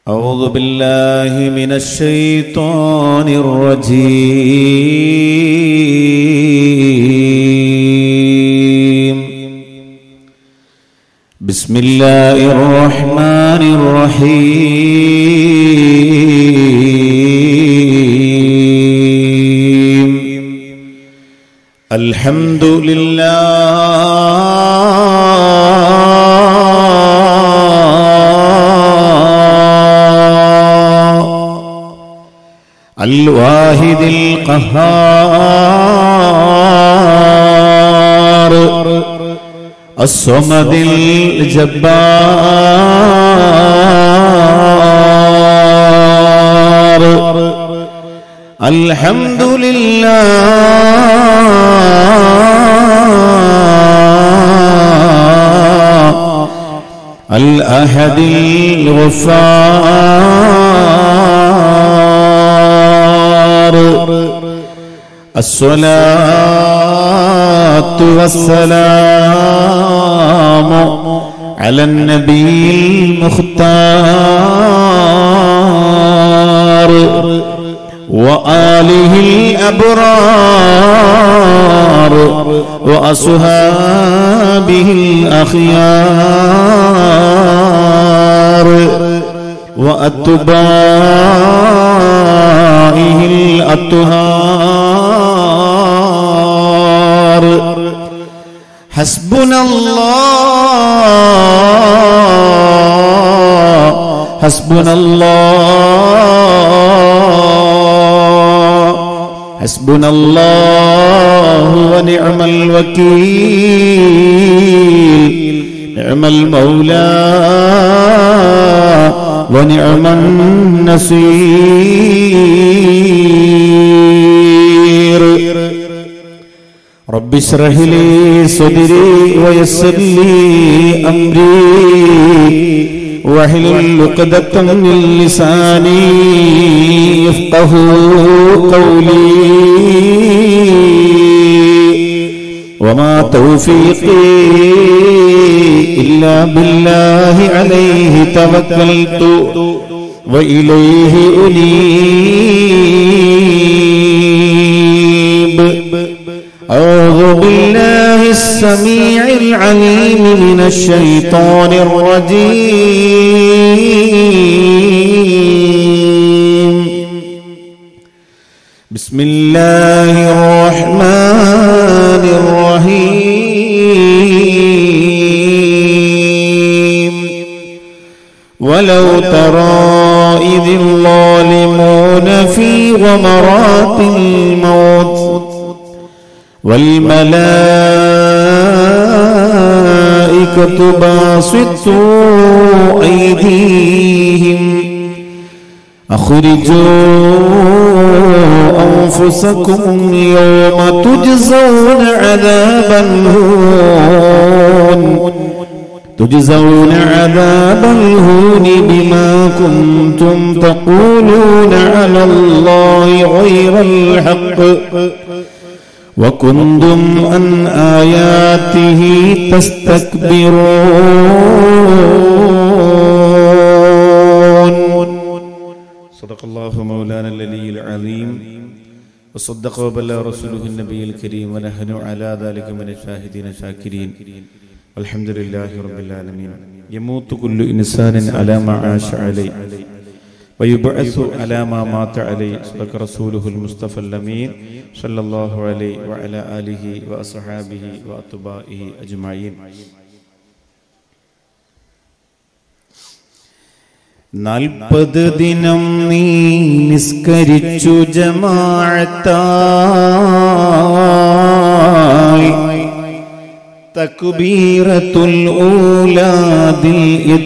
أعوذ بالله من الشيطان الرجيم. بسم الله الرحمن الرحيم. الحمد لله الواحد القهار الصمد الجبار. الحمد لله الأحد الغفار. الصلاة والسلام على النبي المختار وآله الأبرار وأصحابه الأخيار وأتباعه الأطهار. حسبنا الله حسبنا الله حسبنا الله ونعم الوكيل. نعم المولى ونعم النصير. رب اشرح لي صدري ويسر لي أمري واحلل عقدة من لساني يفقهوا قولي. وما توفيقي إلا بالله عليه توكلت وإليه أنيب. أعوذ بالله السميع العليم من الشيطان الرجيم. بسم الله الرحمن الرحيم. ولو ترى إذ الظالمون في غمرات الموت والملائكة باسطوا أيديهم أخرجوا أنفسكم يوم تجزون عذاب الهون بما كنتم تقولون على الله غير الحق وكنتم عن آياته تستكبرون. صدق الله مولانا العلي العظيم وصدق وبلغ رسوله النبي الكريم ونحن على ذلك من الشاهدين الشاكرين. الحمد لله رب العالمين. يموت كل إنسان على ما عاش عليه ويبعث على ما مات عليه. صدق رسوله المصطفى الأمين صلى الله عليه وعلى آله وأصحابه وأتباعه أجمعين. 40 ദിനം നീ നിസ്കരിച്ചു ജമാഅത്തായി തക്ബീറത്തുൽ ഊലാദിൽ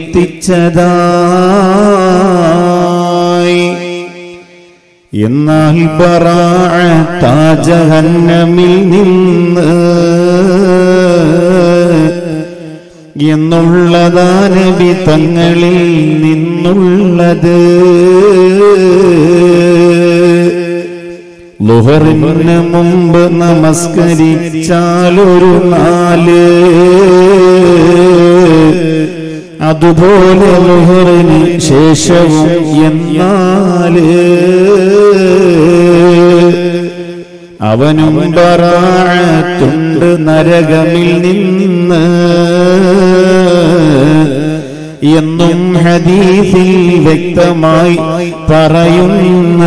എത്തിച്ചതായി. എന്നാൽ ബറാഅത്ത ജഹന്നമിൽ നിന്ന് എന്നുള്ളതാ നബി തങ്ങളിൽ നിന്നുള്ളത്. ളുഹറിന് മുമ്പ് നമസ്കരിച്ചാലൊരു 4 അതുപോലെ ളുഹറിന് ശേഷവും എന്നാല് അവനും ബറാഅത്തുണ്ട് നരകമിൽ നിന്ന് എന്നും ഹദീസിൽ വ്യക്തമായി പറയുന്ന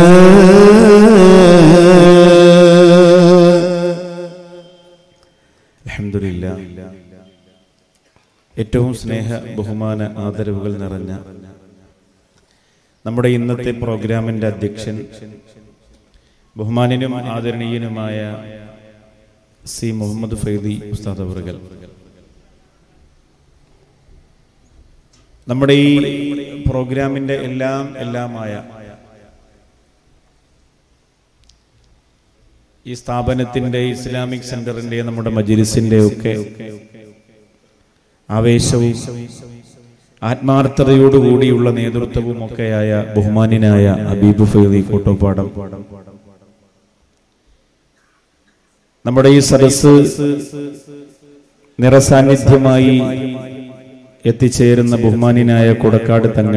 അൽഹംദുലില്ലാഹ്. ഏറ്റവും സ്നേഹ ബഹുമാന ആദരവുകൾ നിറഞ്ഞ നമ്മുടെ ഇന്നത്തെ പ്രോഗ്രാമിന്റെ അധ്യക്ഷൻ ബഹുമാന്യനും ആദരണീയനുമായ സി മുഹമ്മദ് ഫൈദി ഉസ്താദ് അവറുകൾ, നമ്മുടെ ഈ പ്രോഗ്രാമിന്റെ എല്ലാമായ ഈ സ്ഥാപനത്തിന്റെ ഇസ്ലാമിക് സെന്ററിന്റെ നമ്മുടെ മജ്‌ലിസിന്റെ ഒക്കെ ആവേശവും ആത്മാർത്ഥതയോടുകൂടിയുള്ള നേതൃത്വവും ഒക്കെയായ ബഹുമാന്യനായ ഹബീബ് ഫൈദി കോട്ടോപ്പാടം, നമ്മുടെ ഈ സദസ്സ് നിറസാന്നിധ്യമായി എത്തിച്ചേരുന്ന ബഹുമാന്യനായ കൊടക്കാട് തങ്ങൾ,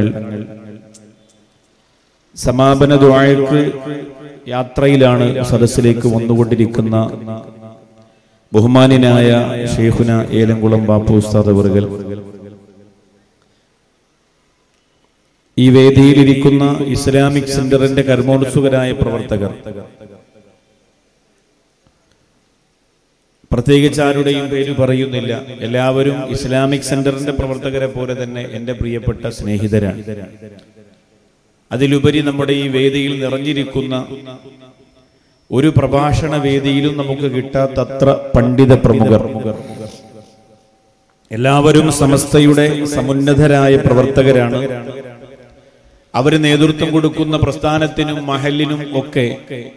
സമാപന ദുആക്ക് യാത്രയിലാണ് സദസ്സിലേക്ക് വന്നുകൊണ്ടിരിക്കുന്ന ബഹുമാന്യനായ ഷെയ്ഖുന ഏലംകുളം ബാപ്പു ഉസ്താദ് അവറുകൾ, ഈ വേദിയിലിരിക്കുന്ന ഇസ്ലാമിക് സെന്ററിന്റെ കർമ്മോത്സുകരായ പ്രവർത്തകർ, പ്രത്യേകിച്ച് ആരുടെയും പേര് പറയുന്നില്ല, എല്ലാവരും ഇസ്ലാമിക് സെന്ററിന്റെ പ്രവർത്തകരെ പോലെ തന്നെ എന്റെ പ്രിയപ്പെട്ട സ്നേഹിതരാണ്. അതിലുപരി നമ്മുടെ ഈ വേദിയിൽ നിറഞ്ഞിരിക്കുന്ന ഒരു പ്രഭാഷണ വേദിയിലും നമുക്ക് കിട്ടാത്തത്ര പണ്ഡിത പ്രമുഖർ, എല്ലാവരും സമസ്തയുടെ സമുന്നതരായ പ്രവർത്തകരാണ്. അവര് നേതൃത്വം കൊടുക്കുന്ന പ്രസ്ഥാനത്തിനും മഹലിനും ഒക്കെ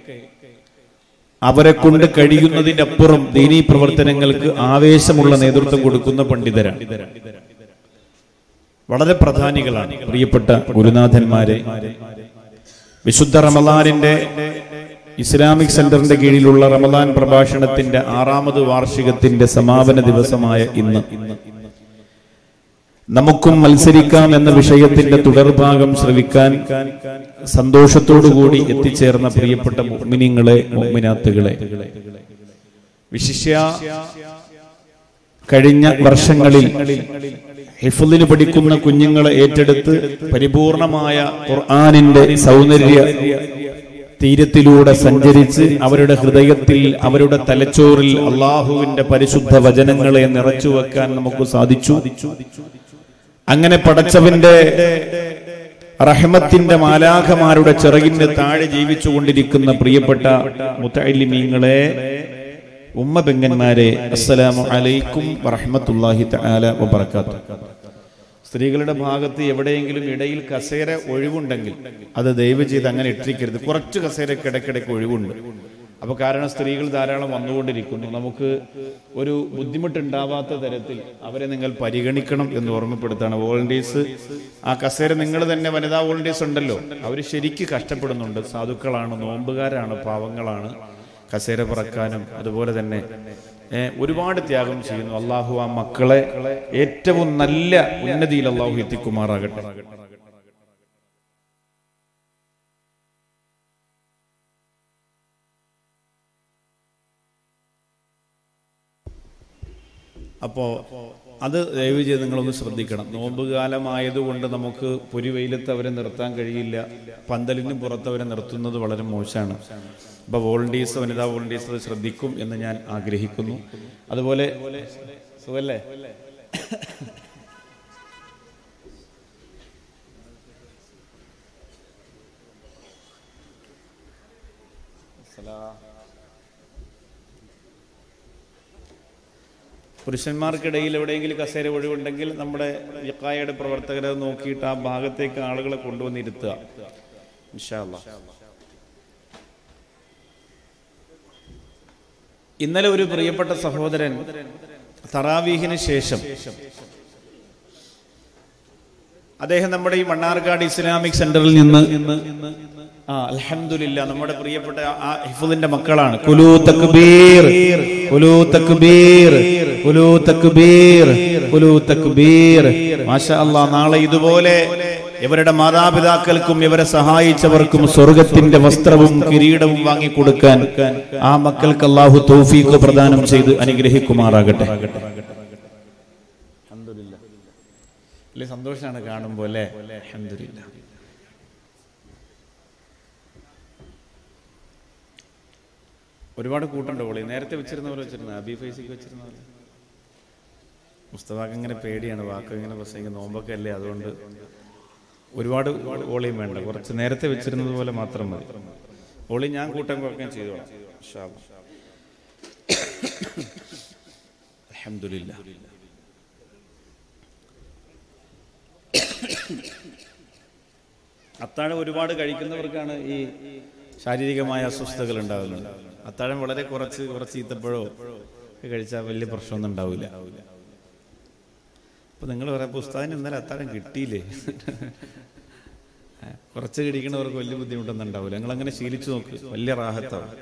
അവരെ കൊണ്ട് കഴിയുന്നതിന്റെ അപ്പുറം ദീനീ പ്രവർത്തനങ്ങൾക്ക് ആവേശമുള്ള നേതൃത്വം കൊടുക്കുന്ന പണ്ഡിതരാണ്, വളരെ പ്രധാനികളാണ്. പ്രിയപ്പെട്ട ഗുരുനാഥന്മാരെ, വിശുദ്ധ റമളാനിന്റെ ഇസ്ലാമിക് സെന്ററിന്റെ കീഴിലുള്ള റമളാൻ പ്രഭാഷണത്തിന്റെ 6ാമത് വാർഷികത്തിന്റെ സമാപന ദിവസമായ ഇന്ന് നമുക്കും മത്സരിക്കാം എന്ന വിഷയത്തിന്റെ തുടർഭാഗം ശ്രവിക്കാൻ സന്തോഷത്തോടുകൂടി എത്തിച്ചേർന്ന പ്രിയപ്പെട്ട മുഅ്മിനീങ്ങളെ, മുഅ്മിനാത്തുകളെ, വിശിഷ്യ കഴിഞ്ഞ വർഷങ്ങളിൽ ഹിഫ്ളിന് പഠിക്കുന്ന കുഞ്ഞുങ്ങളെ ഏറ്റെടുത്ത് പരിപൂർണമായ ഖുർആനിന്റെ സൗന്ദര്യ തീരത്തിലൂടെ സഞ്ചരിച്ച് അവരുടെ ഹൃദയത്തിൽ, അവരുടെ തലച്ചോറിൽ അള്ളാഹുവിന്റെ പരിശുദ്ധ വചനങ്ങളെ നിറച്ചു വെക്കാൻ നമുക്ക് സാധിച്ചു. അങ്ങനെ പടച്ചവന്റെ റഹ്മത്തിന്റെ മാലാഖമാരുടെ ചിറകിന്റെ താഴെ ജീവിച്ചുകൊണ്ടിരിക്കുന്ന പ്രിയപ്പെട്ട മുതഅല്ലിമീങ്ങളെ, ഉമ്മ പെങ്ങന്മാരെ, അസ്സലാമു അലൈക്കും വറഹ്മത്തുള്ളാഹി തആല വബറകാതുഹു. സ്ത്രീകളുടെ ഭാഗത്ത് എവിടെയെങ്കിലും ഇടയിൽ കസേര ഒഴിവുണ്ടെങ്കിൽ അത് ദയവ് ചെയ്ത് അങ്ങനെ ഇട്ടിരിക്കരുത്. കുറച്ച് കസേരയ്ക്ക് ഇടയ്ക്കിടയ്ക്ക് ഒഴിവുണ്ട്. അപ്പൊ കാരണം സ്ത്രീകൾ ധാരാളം വന്നുകൊണ്ടിരിക്കുന്നു. നമുക്ക് ഒരു ബുദ്ധിമുട്ടുണ്ടാവാത്ത തരത്തിൽ അവരെ നിങ്ങൾ പരിഗണിക്കണം എന്ന് ഓർമ്മപ്പെടുത്താണ്. വോളണ്ടിയേഴ്സ്, ആ കസേര നിങ്ങൾ തന്നെ, വനിതാ വോളണ്ടിയേഴ്സ് ഉണ്ടല്ലോ, അവർ ശരിക്ക് കഷ്ടപ്പെടുന്നുണ്ട്. സാധുക്കളാണ്, നോമ്പുകാരാണ്, പാവങ്ങളാണ്. കസേര പറക്കാനും അതുപോലെ തന്നെ ഒരുപാട് ത്യാഗം ചെയ്യുന്നു. അള്ളാഹു ആ മക്കളെ ഏറ്റവും നല്ല ഉന്നതിയിൽ അള്ളാഹു എത്തിക്കുമാറാകട്ടെ. അപ്പോ അത് ദയവ് ചെയ്ത് നിങ്ങളൊന്ന് ശ്രദ്ധിക്കണം. നോമ്പുകാലമായതുകൊണ്ട് നമുക്ക് പൊരിവെയിലത്ത് അവരെ നിർത്താൻ കഴിയില്ല. പന്തലിന് പുറത്ത് അവരെ നിർത്തുന്നത് വളരെ മോശമാണ്. അപ്പൊ വോളണ്ടിയേഴ്സ്, വനിതാ വോളണ്ടിയേഴ്സ് അത് ശ്രദ്ധിക്കും എന്ന് ഞാൻ ആഗ്രഹിക്കുന്നു. അതുപോലെ സുഖല്ലേ? പുരുഷന്മാർക്കിടയിൽ എവിടെയെങ്കിലും കസേര ഒഴിവുണ്ടെങ്കിൽ നമ്മുടെ യക്കായയുടെ പ്രവർത്തകരെ നോക്കിയിട്ട് ആ ഭാഗത്തേക്ക് ആളുകളെ കൊണ്ടുവന്നിരുത്തുക ഇൻഷാ അല്ലാഹ്. ഇന്നലെ ഒരു പ്രിയപ്പെട്ട സഹോദരൻ തറാവീഹിന് ശേഷം അദ്ദേഹം നമ്മുടെ ഈ മണ്ണാർക്കാട് ഇസ്ലാമിക് സെന്ററിൽ നിന്ന് അൽഹംദുലില്ലാ നമ്മുടെ പ്രിയപ്പെട്ട ആ ഹിഫ്ളിന്റെ മക്കളാണ്. കുലൂ തക്ബീർ, കുലൂ തക്ബീർ. ഖുലൂ തക്ബീർ, ഖുലൂ തക്ബീർ. മാഷാ അല്ലാഹ്. നാളെ ഇതുപോലെ ഇവരുടെ മാതാപിതാക്കൾക്കും ഇവരെ സഹായിച്ചവർക്കും സ്വർഗത്തിന്റെ വസ്ത്രവും കിരീടവും വാങ്ങിക്കൊടുക്കാൻ ആ മക്കൾക്ക് അല്ലാഹു തൗഫീഖ് പ്രദാനം ചെയ്ത് അനുഗ്രഹിക്കുമാറാകട്ടെ. അൽഹംദുലില്ലാഹ്. വലിയ സന്തോഷമാണ് കാണുമ്പോൾ അല്ലേ? അൽഹംദുലില്ലാഹ്. ഒരുപാട് കൂട്ടുണ്ട് പോളി. നേരത്തെ വെച്ചിരുന്ന പോലെ വെച്ചിരുന്ന അബി ഫൈസിക്ക് വെച്ചിരുന്ന പോലെ. മുസ്തഫാക്ക് ഇങ്ങനെ പേടിയാണ്, വാക്ക് ഇങ്ങനെ പ്രസംഗിക്കുന്ന നോമ്പൊക്കെ അല്ലേ, അതുകൊണ്ട് ഒരുപാട് ഓളിയും വേണ്ട, കുറച്ച് നേരത്തെ വെച്ചിരുന്നത് പോലെ മാത്രം മതി. ഓളി ഞാൻ കൂട്ടം കുറയ്ക്കാൻ ചെയ്തോളാം. അൽഹംദുലില്ലാഹ്. അത്താഴം ഒരുപാട് കഴിക്കുന്നവർക്കാണ് ഈ ശാരീരികമായ അസ്വസ്ഥതകൾ ഉണ്ടാകുന്നത്. അത്താഴം വളരെ കുറച്ച് ഈത്തപ്പഴോ കഴിച്ചാൽ വലിയ പ്രശ്നമൊന്നും ഉണ്ടാവില്ല. അപ്പൊ നിങ്ങൾ പറയാം, ഉസ്താദിന് ഇന്നലെ അത്താഴം കിട്ടിയില്ലേ? കുറച്ച് കഴിക്കുന്നവർക്ക് വലിയ ബുദ്ധിമുട്ടൊന്നും ഉണ്ടാവില്ല. നിങ്ങൾ അങ്ങനെ ശീലിച്ചു നോക്ക്, വലിയ റാഹത്താണ്.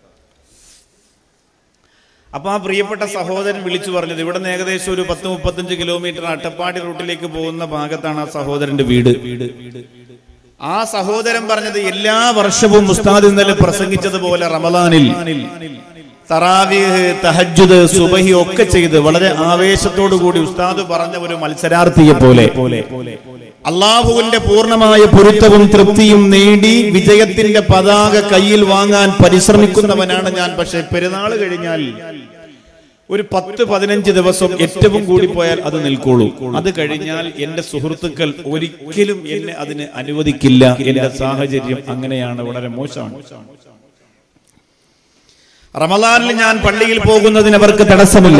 അപ്പൊ ആ പ്രിയപ്പെട്ട സഹോദരൻ വിളിച്ചു പറഞ്ഞത്, ഇവിടെ നിന്ന് ഏകദേശം ഒരു 10-35 കിലോമീറ്റർ അട്ടപ്പാടി റൂട്ടിലേക്ക് പോകുന്ന ഭാഗത്താണ് ആ സഹോദരന്റെ വീട്. ആ സഹോദരൻ പറഞ്ഞത്, എല്ലാ വർഷവും ഉസ്താദ് ഇന്നലെ പ്രസംഗിച്ചതുപോലെ റമദാനിൽ തറാവീഹ്, തഹജ്ജുദ്, സുബഹി ഒക്കെ ചെയ്ത് വളരെ ആവേശത്തോടു കൂടി ഉസ്താദ് പറഞ്ഞ ഒരു മത്സരാർത്ഥിയെ പോലെ അള്ളാഹുവിന്റെ പൂർണ്ണമായ പൊരുത്തവും തൃപ്തിയും നേടി വിജയത്തിന്റെ പതാക കയ്യിൽ വാങ്ങാൻ പരിശ്രമിക്കുന്നവനാണ് ഞാൻ. പക്ഷെ പെരുന്നാൾ കഴിഞ്ഞാൽ ഒരു 10-15 ദിവസം ഏറ്റവും കൂടി പോയാൽ അത് നിൽക്കുള്ളൂ. അത് കഴിഞ്ഞാൽ എന്റെ സുഹൃത്തുക്കൾ ഒരിക്കലും എന്നെ അതിന് അനുവദിക്കില്ല. എന്റെ സാഹചര്യം അങ്ങനെയാണ്, വളരെ മോശമാണ്. റമദാനിൽ ഞാൻ പള്ളിയിൽ പോകുന്നതിന് അവർക്ക് തടസ്സമില്ല.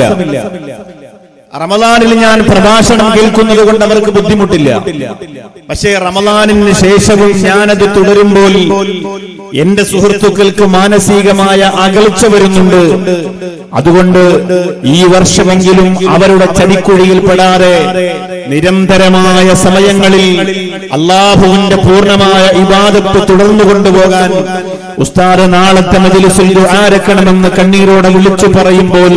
റമദാനിൽ ഞാൻ പ്രഭാഷണം കേൾക്കുന്നത് കൊണ്ട് അവർക്ക് ബുദ്ധിമുട്ടില്ല. പക്ഷേ റമദാനിന് ശേഷവും ഞാനത് തുടരുമ്പോൾ എന്റെ സുഹൃത്തുക്കൾക്ക് മാനസികമായ അകൽച്ച വരുന്നുണ്ട്. അതുകൊണ്ട് ഈ വർഷമെങ്കിലും അവരുടെ ചതിക്കുഴിയിൽ പെടാതെ നിരന്തരമായ സമയങ്ങളിൽ അല്ലാഹുവിന്റെ പൂർണ്ണമായ ഇബാദത്ത് തുടർന്നു കൊണ്ടുപോകാൻ ഉസ്താദ് നാളത്തെ മജ്‌ലിസിൽ ദുആരക്കണമെന്ന് കണ്ണീരോടെ വിളിച്ചു പറയുമ്പോൾ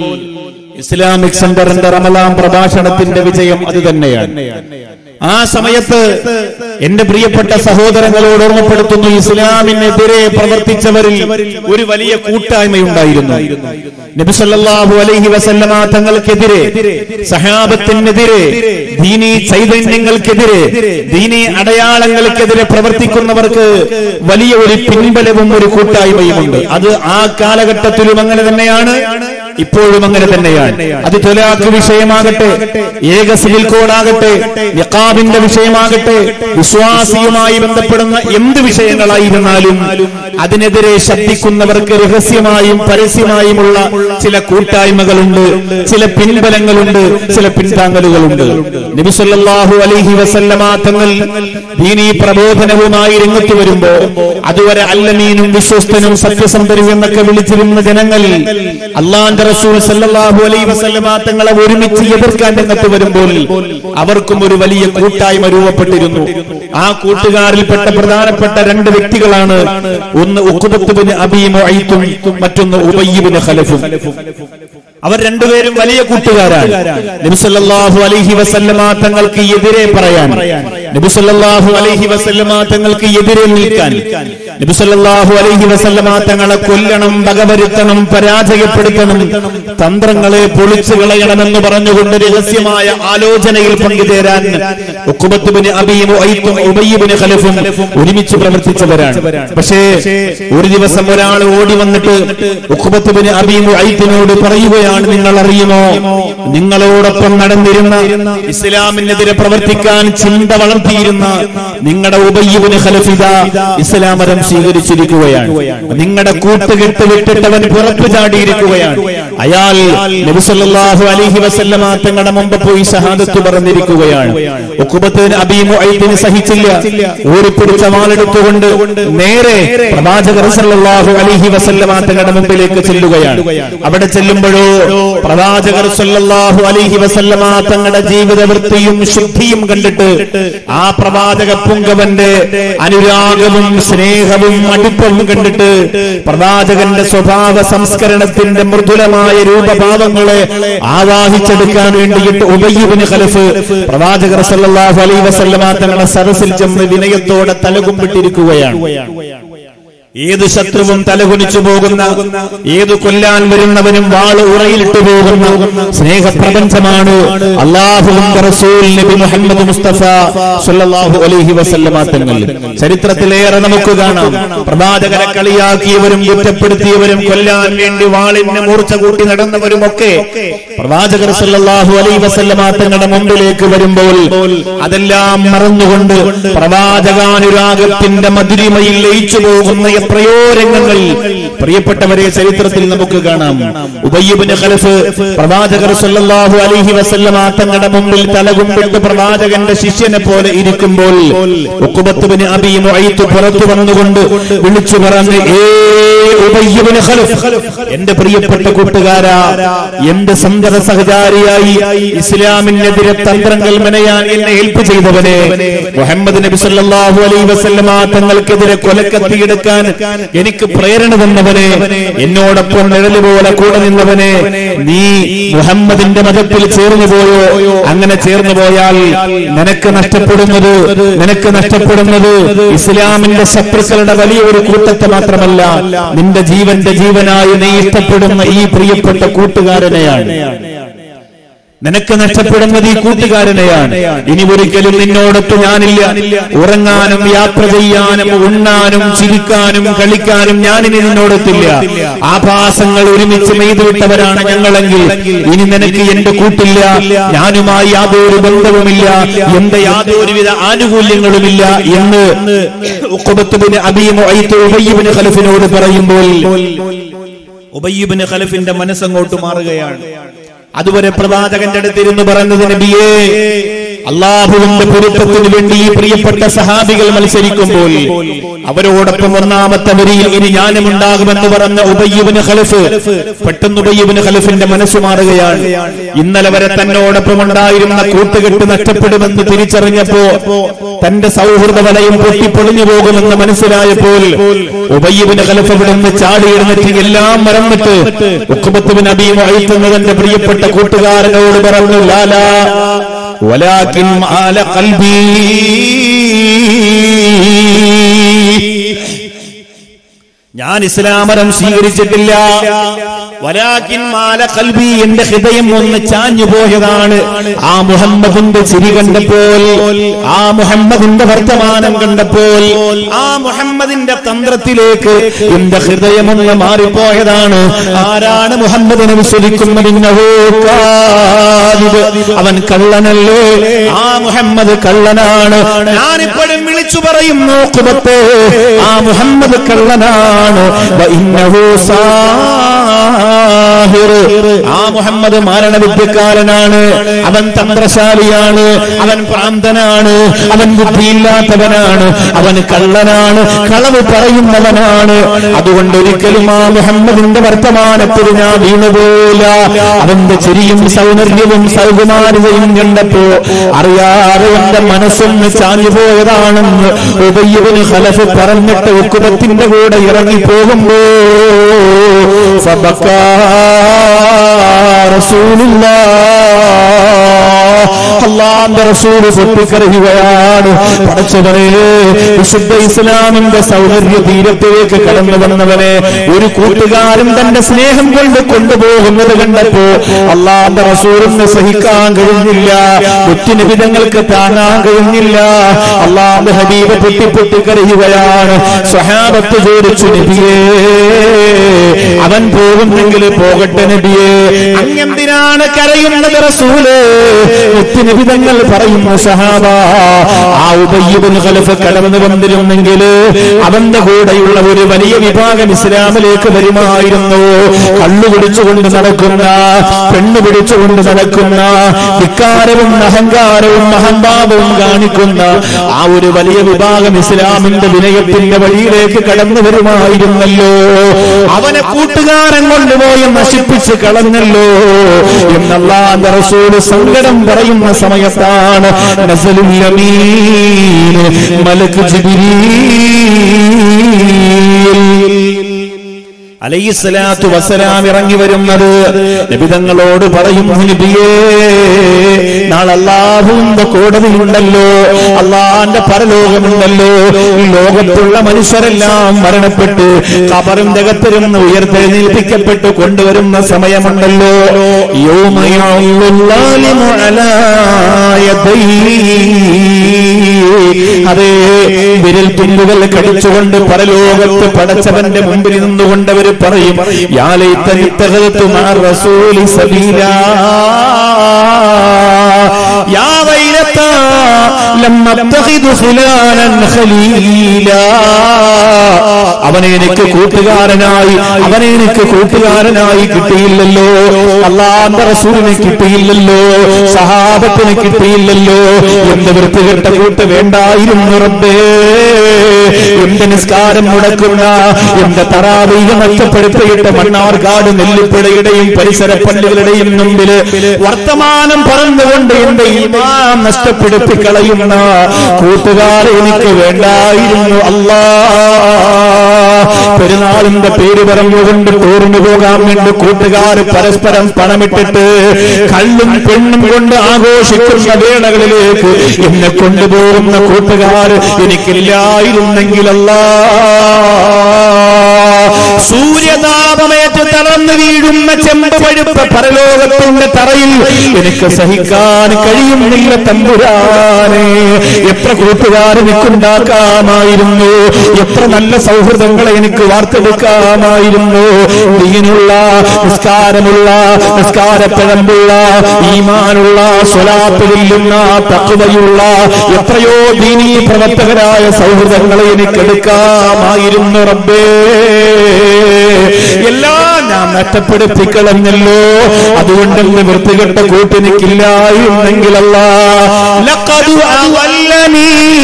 ഇസ്ലാമിക് സെന്ററിന്റെ റമദാൻ പ്രഭാഷണത്തിന്റെ വിജയം അത് തന്നെയാണ്. ആ സമയത്ത് എന്റെ പ്രിയപ്പെട്ട സഹോദരങ്ങളോട് ഓർമ്മപ്പെടുത്തുന്നു, ഇസ്ലാമിനെതിരെ പ്രവർത്തിച്ചവരിൽ ഒരു വലിയ കൂട്ടായ്മയുണ്ടായിരുന്നു. നബി സല്ലല്ലാഹു അലൈഹി വസല്ലമ തങ്ങൾക്കെതിരെ, സഹാബത്തിനെതിരെ, ദീനീ ചൈതന്യങ്ങൾക്കെതിരെ, ദീനീ അടയാളങ്ങൾക്കെതിരെ പ്രവർത്തിക്കുന്നവർക്ക് വലിയ ഒരു പിൻബലവും ഒരു കൂട്ടായ്മയുമുണ്ട്. അത് ആ കാലഘട്ടത്തിലും അങ്ങനെ തന്നെയാണ്, ഇപ്പോഴും അങ്ങനെ തന്നെയാണ്. അത് തൊലാഖ് വിഷയമാകട്ടെ, ഏക സിവിൽ കോഡാകട്ടെ, നിഖാബിന്റെ വിഷയമാകട്ടെ, വിശ്വാസിയുമായി ബന്ധപ്പെടുന്ന എന്ത് വിഷയങ്ങളായിരുന്നാലും അതിനെതിരെ ശബ്ദിക്കുന്നവർക്ക് രഹസ്യമായും പരസ്യമായുമുള്ള ചില കൂട്ടായ്മകളുണ്ട്, ചില പിൻബലങ്ങളുണ്ട്, ചില പിൻതാങ്ങലുകളുണ്ട്. നബി സല്ലല്ലാഹു അലൈഹി വസല്ലമ തങ്ങൾ ദീനീ പ്രബോധനവുമായി രംഗത്ത് വരുമ്പോ അതുവരെ അല്ലമീനും വിശ്വസ്തനും സത്യസന്ധനും എന്നൊക്കെ വിളിച്ചിരുന്ന ജനങ്ങൾ അല്ലാഹുവിന്റെ റസൂൽ സല്ലല്ലാഹു അലൈഹി വസല്ലമ തങ്ങളെ ഒരുമിച്ച് എതിർക്കാൻ രംഗത്ത് വരുമ്പോൾ അവർക്കും ഒരു വലിയ കൂട്ടായ്മ രൂപപ്പെട്ടിരുന്നു. ആ കൂട്ടുകാരിൽപ്പെട്ട പ്രധാനപ്പെട്ട 2 വ്യക്തികളാണ്, ഒന്ന് ഉഖ്ബത്ത് ബിൻ അബീ മുഅയ്ത്തും മറ്റൊന്ന് ഉബയ്യ് ബിൻ ഖലഫും. അവർ രണ്ടുപേരും വലിയ കൂട്ടുകാരാണ്. നബി സല്ലല്ലാഹു അലൈഹി വസല്ലമ തങ്ങൾക്ക് എതിരെ പറയാൻ, നബി സല്ലല്ലാഹു അലൈഹി വസല്ലമ തങ്ങൾക്ക് എതിരെ നിൽക്കാൻ, നബി സല്ലല്ലാഹു അലൈഹി വസല്ലമ തങ്ങളെ കൊല്ലണം, വകവരുത്തണം, പരാജയപ്പെടുത്തണം, തന്ത്രങ്ങളെ പൊളിച്ചു കളയണമെന്ന് പറഞ്ഞുകൊണ്ട് രഹസ്യമായ ആലോചനയിൽ പങ്കുചേരാൻ ഉഖ്ബത്ത് ബിൻ അബീ മുഅയ്ത്തും ഉബയ്യ് ബിൻ ഖലഫും ഒരുമിച്ച് പ്രവർത്തിച്ചവരാണ്. പക്ഷേ ഒരു ദിവസം ഒരാൾ ഓടി വന്നിട്ട് ഉഖ്ബത്ത് ബിൻ അബീ മുഅയ്ത്തിനോട് പറയുകയാണ്, നിങ്ങൾ അറിയുമോ, നിങ്ങളോടൊപ്പം നടന്നിരുന്ന, ഇസ്ലാമിനെതിരെ പ്രവർത്തിക്കാൻ ചിന്ത വളർത്തിയിരുന്ന നിങ്ങളുടെ ഉബയ്യ് ബിൻ ഖലഫ് ഇസ്ലാം മതം സ്വീകരിച്ചിരിക്കുകയാണ്. നിങ്ങളുടെ കൂട്ടുകെട്ട് വിട്ടിട്ടവൻ പുറത്തു ചാടിയിരിക്കുകയാണ്. അയാൾ നബി സല്ലല്ലാഹു അലൈഹി വസല്ലമ തങ്ങളുടെ മുമ്പ് പോയി ഷഹാദത്ത് പറഞ്ഞിരിക്കുകയാണ്. ഉഖ്ബത്ത് ബിൻ അബീ മുഅയ്ത്തിന് സഹിച്ചില്ല. ഓടിപ്പിടിച്ച വാളെടുത്തുകൊണ്ട് നേരെ പ്രവാചകർ സല്ലല്ലാഹു അലൈഹി വസല്ലമ തങ്ങളുടെ മുമ്പിലേക്ക് ചെല്ലുകയാണ്. അവിടെ ചെല്ലുമ്പോഴോ പ്രവാചകർ സല്ലല്ലാഹു അലൈഹി വസല്ലമ തങ്ങളുടെ ജീവിത വൃത്തിയും ശുദ്ധിയും കണ്ടിട്ട് ആ പ്രവാചക പുങ്കവന്റെ അനുരാഗവും സ്നേഹവും സ്നേഹവും അടുപ്പവും കണ്ടിട്ട് പ്രവാചകന്റെ സ്വഭാവ സംസ്കരണത്തിന്റെ മൃദുലമായ രൂപഭാവങ്ങളെ ആവാഹിച്ചെടുക്കാൻ വേണ്ടിയിട്ട് ഉബയ്യ് ഇബ്നു ഖലഫ് പ്രവാചകർ സല്ലല്ലാഹു അലൈഹി വസല്ലമ തങ്ങളുടെ സദസ്സിൽ ചെന്ന് വിനയത്തോടെ തലകുമ്പിട്ടിരിക്കുകയാണ്. ഏത് ശത്രുവും തലകുനിച്ചു പോകുന്ന, ഏത് കൊല്ലാൻ വരുന്നവനും വാള് ഉറയിലിട്ടു പോകുന്ന സ്നേഹപ്രപഞ്ചമാണ് അല്ലാഹുവിന്റെ റസൂൽ നബി മുഹമ്മദ് മുസ്തഫ സല്ലല്ലാഹു അലൈഹി വസല്ലമ തങ്ങൾ. ചരിത്രത്തിലേറെ നമുക്ക് കാണാം, പ്രവാചകരെ കളിയാക്കിയവരും കുറ്റപ്പെടുത്തിയവരും കൊല്ലാൻ വേണ്ടി വാളിന് മൂർച്ച കൂട്ടി നടന്നവരുമൊക്കെ പ്രവാചകർ സല്ലല്ലാഹു അലൈഹി വസല്ലമ തങ്ങളുടെ മുമ്പിലേക്ക് വരുമ്പോൾ അതെല്ലാം മറന്നുകൊണ്ട് പ്രവാചകാനുരാഗത്തിന്റെ മധുരിമയിൽ ലയിച്ചു പോകുന്ന എത്രയോ രംഗങ്ങൾ പ്രിയപ്പെട്ടവരെ ചരിത്രത്തിൽ നമുക്ക് കാണാം. ഉബയ്യ് ഇബ്നു ഖലഫ് പ്രവാചകർ സല്ലല്ലാഹു അലൈഹി വസല്ലമ തങ്ങളുടെ മുമ്പിൽ തലകുമ്പിട്ട് പ്രവാചകന്റെ ശിഷ്യനെ പോലെ ഇരിക്കുമ്പോൾ ഉഖബത്ത് ഇബ്നു അബീ മുഅയ്ത് പുറത്തു വന്നുകൊണ്ട് വിളിച്ചു പറഞ്ഞു, ഏ ഉബയ്യ് ഇബ്നു ഖലഫ്, എന്റെ പ്രിയപ്പെട്ട കൂട്ടുകാരാ, എന്റെ സന്തത സഹചാരിയായി ഇസ്ലാമിനെതിരെ തന്ത്രങ്ങൾ മെനയാൻ എന്നെ ഹെൽപ്പ് ചെയ്തവനെ, മുഹമ്മദ് നബി സല്ലല്ലാഹു അലൈഹി വസല്ലമ തങ്ങൾക്കെതിരെ കൊലക്കത്തിയെടുക്കാൻ എനിക്ക് പ്രേരണ തന്നവനെ, എന്നോടൊപ്പം നിഴല് പോലെ കൂടെ നിന്നവനെ, നീ മുഹമ്മദിന്റെ മതത്തിൽ ചേർന്നു പോയോ? അങ്ങനെ ചേർന്നു പോയാൽ നിനക്ക് നഷ്ടപ്പെടുന്നത് ഇസ്ലാമിന്റെ ശത്രുക്കളുടെ വലിയൊരു കൂട്ടത്തെ മാത്രമല്ല, നിന്റെ ജീവന്റെ ജീവനായി നീ ഇഷ്ടപ്പെടുന്ന ഈ പ്രിയപ്പെട്ട കൂട്ടുകാരനെയാണ്. നിനക്ക് നഷ്ടപ്പെടുന്നത് ഈ കൂട്ടുകാരനെയാണ്. ഇനി ഒരിക്കലും നിന്നോടൊത്ത് ഞാനില്ല. ഉറങ്ങാനും യാത്ര ചെയ്യാനും ഉണ്ണാനും ചിരിക്കാനും കളിക്കാനും ഞാനിനി നിന്നോടൊത്തില്ല. ആഭാസങ്ങൾ ഒരുമിച്ച് നെയ്തുവിട്ടവരാണ് ഞങ്ങളെങ്കിൽ ഇനി നിനക്ക് എന്റെ കൂട്ടില്ല, ഞാനുമായി യാതൊരു ബന്ധവുമില്ല, എന്റെ യാതൊരുവിധ ആനുകൂല്യങ്ങളുമില്ല എന്ന് ഉഖബത്ത് ഇബ്നു അബീ മുഅയ്ത് ഉബയ്യ് ഇബ്നു ഖലഫിനോട് പറയുമ്പോൾ ഉബയ്യ് ഇബ്നു ഖലഫിന്റെ മനസ്സങ്ങോട്ട് മാറുകയാണ്. അതുവരെ പ്രവാചകന്റെ അടുത്തിരുന്ന് പറഞ്ഞത്, നബിയേ, അള്ളാഹുവിന്റെ പൊരുത്തത്തിന് വേണ്ടി ഈ പ്രിയപ്പെട്ട സഹാബികൾ മത്സരിക്കുമ്പോൾ അവരോടൊപ്പം ഒന്നാമത്തെ വരിയിൽ ഇനി ഞാനും ഉണ്ടാകുമെന്ന് പറഞ്ഞ ഉബയ്യ് ഇബ്നു ഖലഫ് പെട്ടെന്ന് ഉബയ്യ് ഇബ്നു ഖലഫിന്റെ മനസ്സ് മാറുകയാണ്. ഇന്നലെ വരെ തന്നോടൊപ്പം ഉണ്ടായിരുന്ന കൂട്ടുകെട്ട് നഷ്ടപ്പെടുമെന്ന് തിരിച്ചറിഞ്ഞപ്പോ, തന്റെ സൗഹൃദ വലയം പൊട്ടിപ്പൊളിഞ്ഞു പോകുമെന്ന് മനസ്സിലായപ്പോൾ ഉബയ്യ് ഇബ്നു ഖലഫ് ഇവിടുന്ന് ചാടിയിരുന്നിട്ട് എല്ലാം മറന്നിട്ട് ഉഖബത്ത് ഇബ്നു അബീ മുഅയ്ത് എന്ന തന്റെ പ്രിയപ്പെട്ട കൂട്ടുകാരനോട് പറഞ്ഞു, ലാലാ വലാകിൻ ആല ഖൽബി, ഞാൻ ഇസ്ലാമരം സ്വീകരിച്ചിട്ടില്ല. വലാകിൻ മാല ഖൽബി, എന്റെ ഹൃദയം ഒന്ന് ചാഞ്ഞു പോയതാണ്. ആ മുഹമ്മദിന്റെ ചിരി കണ്ടപ്പോൾ, ആ മുഹമ്മദിന്റെ വർത്തമാനം കണ്ടപ്പോൾ, ആ മുഹമ്മദിന്റെ തന്ത്രത്തിലേക്ക് എന്റെ ഹൃദയം ഒന്ന് മാറിപ്പോയതാണ്. ആരാണ് മുഹമ്മദിനെ വിശ്വസിക്കുന്നത്? അവൻ കള്ളനല്ലേ? ആ മുഹമ്മദ് കള്ളനാണ്. ഞാനിപ്പോഴും വിളിച്ചു പറയുന്നു, ഖുബത്തെ, ആ മുഹമ്മദ് കള്ളനാണ്. ആ മുഹമ്മദ് മാരണവിദ്യക്കാരനാണ്, അവൻ തന്ത്രശാലിയാണ്, അവൻ ഭ്രാന്തനാണ്, അവൻ ബുദ്ധിയില്ലാത്തവനാണ്, അവൻ കള്ളനാണ്, കളവ് പറയുന്നവനാണ്. അതുകൊണ്ട് ഒരിക്കലും ആ മുഹമ്മദിന്റെ വർത്തമാനത്തിൽ ഞാൻ വീണുപോയില്ല. അവന്റെ ചിരിയും സൗന്ദര്യവും സൗകുമാര്യതയും കണ്ടപ്പോ അറിയാതെ എന്റെ മനസ്സൊന്ന് ചാഞ്ഞുപോയതാണെന്ന് ഉബയ്യ് ഇബ്നു ഖലഫ് പറഞ്ഞിട്ട് ഉഖബത്തിന്റെ കൂടെ ഇറങ്ങി പോകുമ്പോ സബക്കാ അല്ലാഹുവിന്റെ റസൂൽ പൊട്ടിക്കരയുകയാണ്. പടച്ചവനെ, വിശുദ്ധ ഇസ്ലാമിന്റെ സൗന്ദര്യ തീരത്തേക്ക് കടന്നു വന്നവനെ ഒരു കൂട്ടുകാരൻ തന്റെ സ്നേഹം കൊണ്ട് കൊണ്ടുപോകുന്നത് കണ്ടപ്പോ അല്ലാഹുവിന്റെ റസൂലിന് സഹിക്കാൻ കഴിഞ്ഞില്ല, മുത്തുനബിതങ്ങൾക്ക് താങ്ങാൻ കഴിഞ്ഞില്ല. അല്ലാഹുവിന്റെ ഹബീബ് പൊട്ടിക്കരയുകയാണ്. സ്വഹാബത്ത് ചോദിച്ചു, നബിയേ, അവൻ പോകുന്നെങ്കിൽ പോകട്ടെ നബിയേ, അങ്ങെന്തിനാണ് കരയുന്നത് റസൂലേ? മുത്തുനബിതങ്ങൾ പറയുന്നു, സഹാബ, ആ ഉബയ്യ് ഇബ്നു ഖലഫ് കടന്നു വന്നിരുന്നെങ്കിൽ അവന്റെ കൂടെയുള്ള ഒരു വലിയ വിഭാഗം ഇസ്ലാമിലേക്ക് വരുമായിരുന്നു. കള്ളു പിടിച്ചുകൊണ്ട് നടക്കുന്ന, പെണ്ണു പിടിച്ചുകൊണ്ട് നടക്കുന്ന, ധിക്കാരവും അഹങ്കാരവും അഹംഭാവവും കാണിക്കുന്ന ആ ഒരു വലിയ വിഭാഗം ഇസ്ലാമിന്റെ വിനയത്തിന്റെ വഴിയിലേക്ക് കടന്നു വരുമായിരുന്നല്ലോ. അവനെ കൂട്ടുകാരൻ കൊണ്ടുപോയി നശിപ്പിച്ച് കളഞ്ഞല്ലോ എന്നല്ലാഹുവിന്റെ റസൂൽ സങ്കടം പറയുന്ന സമയത്താണ് നസലുൽ അമീൻ മലക്ക് ജിബ്രീൽ അലൈഹിസ്സലാത്തു വസ്സലാം ഇറങ്ങി വരുന്നത്. നബി തങ്ങളോട് പറയുന്നു, നബിയേ, നാളെ അല്ലാഹുവിന്റെ കോടതിയുണ്ടല്ലോ, അല്ലാഹുവിന്റെ പരലോകമുണ്ടല്ലോ. ഈ ലോകത്തുള്ള മനുഷ്യരെല്ലാം മരണപ്പെട്ട് ഖബറിന്റെ അകത്തിരുന്ന് ഉയർത്തെഴുന്നേൽപ്പിക്കപ്പെട്ട് കൊണ്ടുവരുന്ന സമയമുണ്ടല്ലോ. അതേ വിരൽ തുമ്പുകൾ കടിച്ചുകൊണ്ട് പരലോകത്ത് പടച്ചവന്റെ മുമ്പിൽ നിന്നുകൊണ്ടവർ പറയും, യാ ലൈതനി തഖൽതു മഅ റസൂലി സബീലാ യാ വൈലതാ ലം അത്തഖിദു ഫുലാനൻ ഖലീലാ. അവനെ എനിക്ക് കൂട്ടുകാരനായി കിട്ടിയില്ലല്ലോ, അല്ലാഹുവിന്റെ റസൂലിനെ കിട്ടിയില്ലല്ലോ, സഹാബത്തിനെ കിട്ടിയില്ലല്ലോ. എന്റെ വൃത്തികെട്ട കൂട്ട് വേണ്ടായിരുന്നു റബ്ബേ. എന്റെ നിസ്കാരം മുടക്കുന്ന, എന്റെ തറാവീഹ് നഷ്ടപ്പെടുത്തിയിട്ട് മണ്ണാർക്കാട് നെല്ലിപ്പുഴയുടെയും പരിസര പള്ളികളുടെയും മുമ്പിൽ വർത്തമാനം പറഞ്ഞുകൊണ്ട് എന്റെ ഈമാൻ നഷ്ടപ്പെടുത്തി കളയുന്ന കൂട്ടുകാരെ എനിക്ക് വേണ്ടായിരുന്നു അല്ലാഹ്. പെരുന്നാളിന്റെ പേര് പറഞ്ഞുകൊണ്ട് ടൂറിന് പോകാൻ വേണ്ടി കൂട്ടുകാർ പരസ്പരം പണമിട്ടിട്ട് കള്ളും പെണ്ണും കൊണ്ട് ആഘോഷിക്കുന്ന വേളകളിലേക്ക് എന്നെ കൊണ്ടുപോകുന്ന കൂട്ടുകാർ എനിക്കില്ലായിരുന്നെങ്കിൽ സൂര്യതാപമേറ്റ് തളർന്നു വീഴുന്ന ചെമ്പ് പഴുപ്പ പരലോകത്തിന്റെ തറയിൽ എനിക്ക് സഹിക്കാൻ കഴിയുന്നില്ല തമ്പുരാനെ. എത്ര കൂട്ടുകാർ എനിക്കുണ്ടാക്കാമായിരുന്നു, എത്ര നല്ല സൗഹൃദങ്ങളെ എനിക്ക് വാർത്തെടുക്കാമായിരുന്നു. ദീനുള്ള, നിസ്കാരമുള്ള, നിസ്കാരപ്പഴമ്പുള്ള, ഈമാനുള്ള, സ്വലാത്ത് ചൊല്ലുന്ന, തഖ്വയുള്ള എത്രയോ ദീനീ പ്രവർത്തകരായ സൗഹൃദങ്ങളെ എനിക്കെടുക്കാമായിരുന്നു റബ്ബേ. എല്ലാം ഞാൻ നഷ്ടപ്പെടുത്തിക്കളഞ്ഞല്ലോ. അതുകൊണ്ട് വൃത്തികെട്ട കൂട്ടിനിക്കില്ലായിരുന്നെങ്കിൽ അല്ലാഹ് ലഖദ് അവല്ലനീ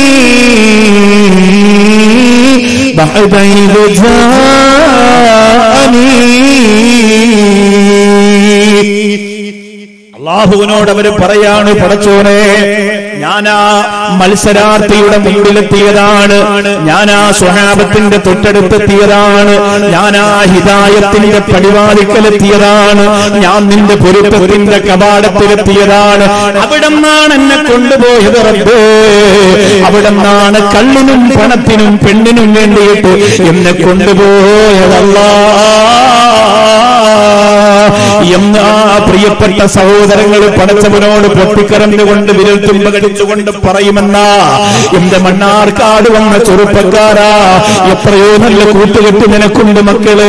ബഅദ ഇദ് ജാഅനീ. അല്ലാഹുവിനോട് അവര് പറയാണ്, പടച്ചോനെ, ഞാനാ മത്സരാർത്ഥിയുടെ മുമ്പിലെത്തിയതാണ്, ഞാനാ സ്വഹാബത്തിന്റെ തൊട്ടടുത്തെത്തിയതാണ്, ഞാനാ ഹിദായത്തിന്റെ പടിവാതിക്കലെത്തിയതാണ്, ഞാൻ നിന്റെ പൊരുത്തത്തിന്റെ കവാടത്തിലെത്തിയതാണ്. അവിടെ നിന്നാണ് എന്നെ കൊണ്ടുപോയത് റബ്ബേ. അവിടെ നിന്നാണ് കള്ളിനും പണത്തിനും പെണ്ണിനും വേണ്ടിയിട്ട് എന്നെ കൊണ്ടുപോയതല്ലാ എന്ന് ആ പ്രിയപ്പെട്ട സഹോദരങ്ങൾ പടച്ചവനോട് പൊട്ടിക്കരഞ്ഞുകൊണ്ട് വിരൽ തുമ്പ കടിച്ചുകൊണ്ട് പറയുമെന്നാ. എന്റെ മണ്ണാർക്കാട് വന്ന ചെറുപ്പക്കാരാ, എത്രയോ നല്ല കൂട്ടുകെട്ട് നിനക്കുണ്ട് മക്കള്.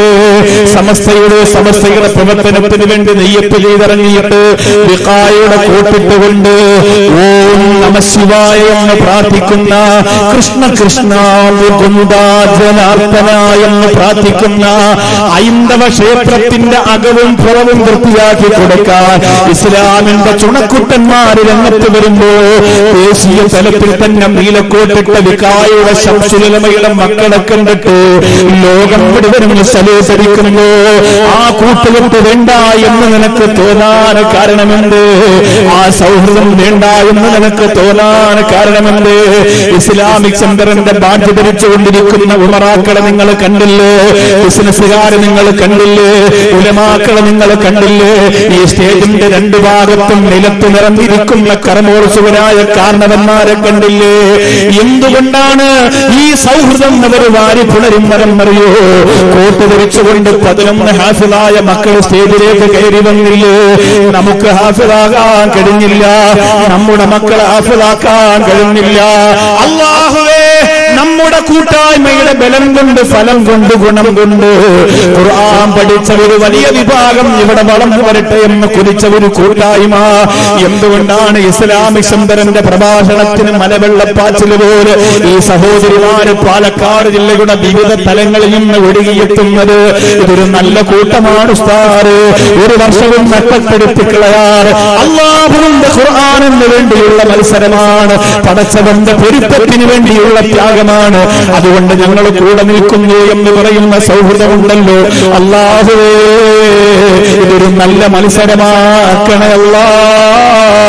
സമസ്തയുടെ പ്രവർത്തനത്തിന് വേണ്ടി നെയ്യത്ത് ചെയ്തിറങ്ങിയിട്ട് വിഖായുടെ കൂട്ടിട്ടുകൊണ്ട് ഓം നമഃശിവായ എന്ന് പ്രാർത്ഥിക്കുന്ന, കൃഷ്ണ കൃഷ്ണ മുകുന്ദ ജനാർദ്ദന എന്ന് പ്രാർത്ഥിക്കുന്ന ഹൈന്ദവ ക്ഷേത്രത്തിന്റെ അകവും പുറവും വൃത്തിയാക്കി കൊടുക്കാൻ ഇസ്ലാമിന്റെ ചുണക്കുട്ടന്മാര് രംഗത്ത് വരുമ്പോ ദേശീയ തലത്തിൽ തന്നെ നീലക്കോട്ടിട്ട വിഖായുടെ ശംസുലമയുടെ മക്കളെ കണ്ടിട്ട് ലോകം മുഴുവനും സലേസരിക്കുന്നു. ആ കൂട്ടുകെട്ട് വേണ്ട എന്ന് നിനക്ക് തോന്നാൻ കാരണമെന്ത്? ആ സൗഹൃദം വേണ്ട എന്ന് നിനക്ക് തോന്നാൻ കാരണമെന്ത്? ഇസ്ലാമിക് സെന്ററിന്റെ ബാഡ്ജ് ധരിച്ചുകൊണ്ടിരിക്കുന്ന ഉമറാക്കളെ നിങ്ങൾ കണ്ടില്ലേ? ബിസിനസ്സുകാരെ നിങ്ങൾ കണ്ടില്ലേ? ഉലമാക്കളെ നിങ്ങൾ കണ്ടില്ലേ? ഈ സ്റ്റേജിന്റെ രണ്ടു ഭാഗത്തും നിലത്ത് നിറഞ്ഞിരിക്കുന്ന കർമ്മോത്സുകരായ കാരണവന്മാരെ കണ്ടില്ലേ? എന്തുകൊണ്ടാണ് ഈ സൗഹൃദം അവർ വാരി പുണരുന്നതെന്നറിയോ? കോട്ട് ധരിച്ചുകൊണ്ട് 11 ഹാഫിളായ മക്കൾ സ്റ്റേജിലേക്ക് കയറി വന്നില്ലേ? നമുക്ക് ഹാഫിളാകാൻ കഴിഞ്ഞില്ല, നമ്മുടെ മക്കളെ ഹാഫിളാക്കാൻ കഴിഞ്ഞില്ല. അല്ലാഹുവേ, നമ്മുടെ കൂട്ടായ്മയുടെ ബലം കൊണ്ട്, ഫലം കൊണ്ട്, ഗുണം കൊണ്ട് ഖുർആൻ പഠിച്ച ഒരു വലിയ വിഭാഗം ഇവിടെ വളർന്നു വരട്ടെ എന്ന് കുറിച്ച ഒരു കൂട്ടായ്മ. എന്തുകൊണ്ടാണ് ഇസ്ലാമിക് സെന്ററിന്റെ പ്രഭാഷണത്തിന് മലവെള്ളപ്പാച്ചിൽ പോലെ ഈ സഹോദരിമാര് പാലക്കാട് ജില്ലയുടെ വിവിധ തലങ്ങളിൽ നിന്ന് ഒഴുകിയെത്തുന്നത്? ഇതൊരു നല്ല കൂട്ടമാണ് ഉസ്താദ്. ഒരു വർഷവും നഷ്ടപ്പെടുത്തിക്കളയാറ് അല്ലാഹുവിന്റെ ഖുർആനിന് വേണ്ടിയുള്ള മത്സരമാണ്, പടച്ചവന്റെ പൊരുത്തത്തിന് വേണ്ടിയുള്ള ത്യാഗമാണ്. അതുകൊണ്ട് ഞങ്ങൾ കൂടെ നിൽക്കുന്നു എന്ന് പറയുന്ന സൗഹൃദമുണ്ടല്ലോ, അല്ലാഹുവേ, ഇതൊരു നല്ല മത്സരമാക്കണേ അല്ലാഹ്.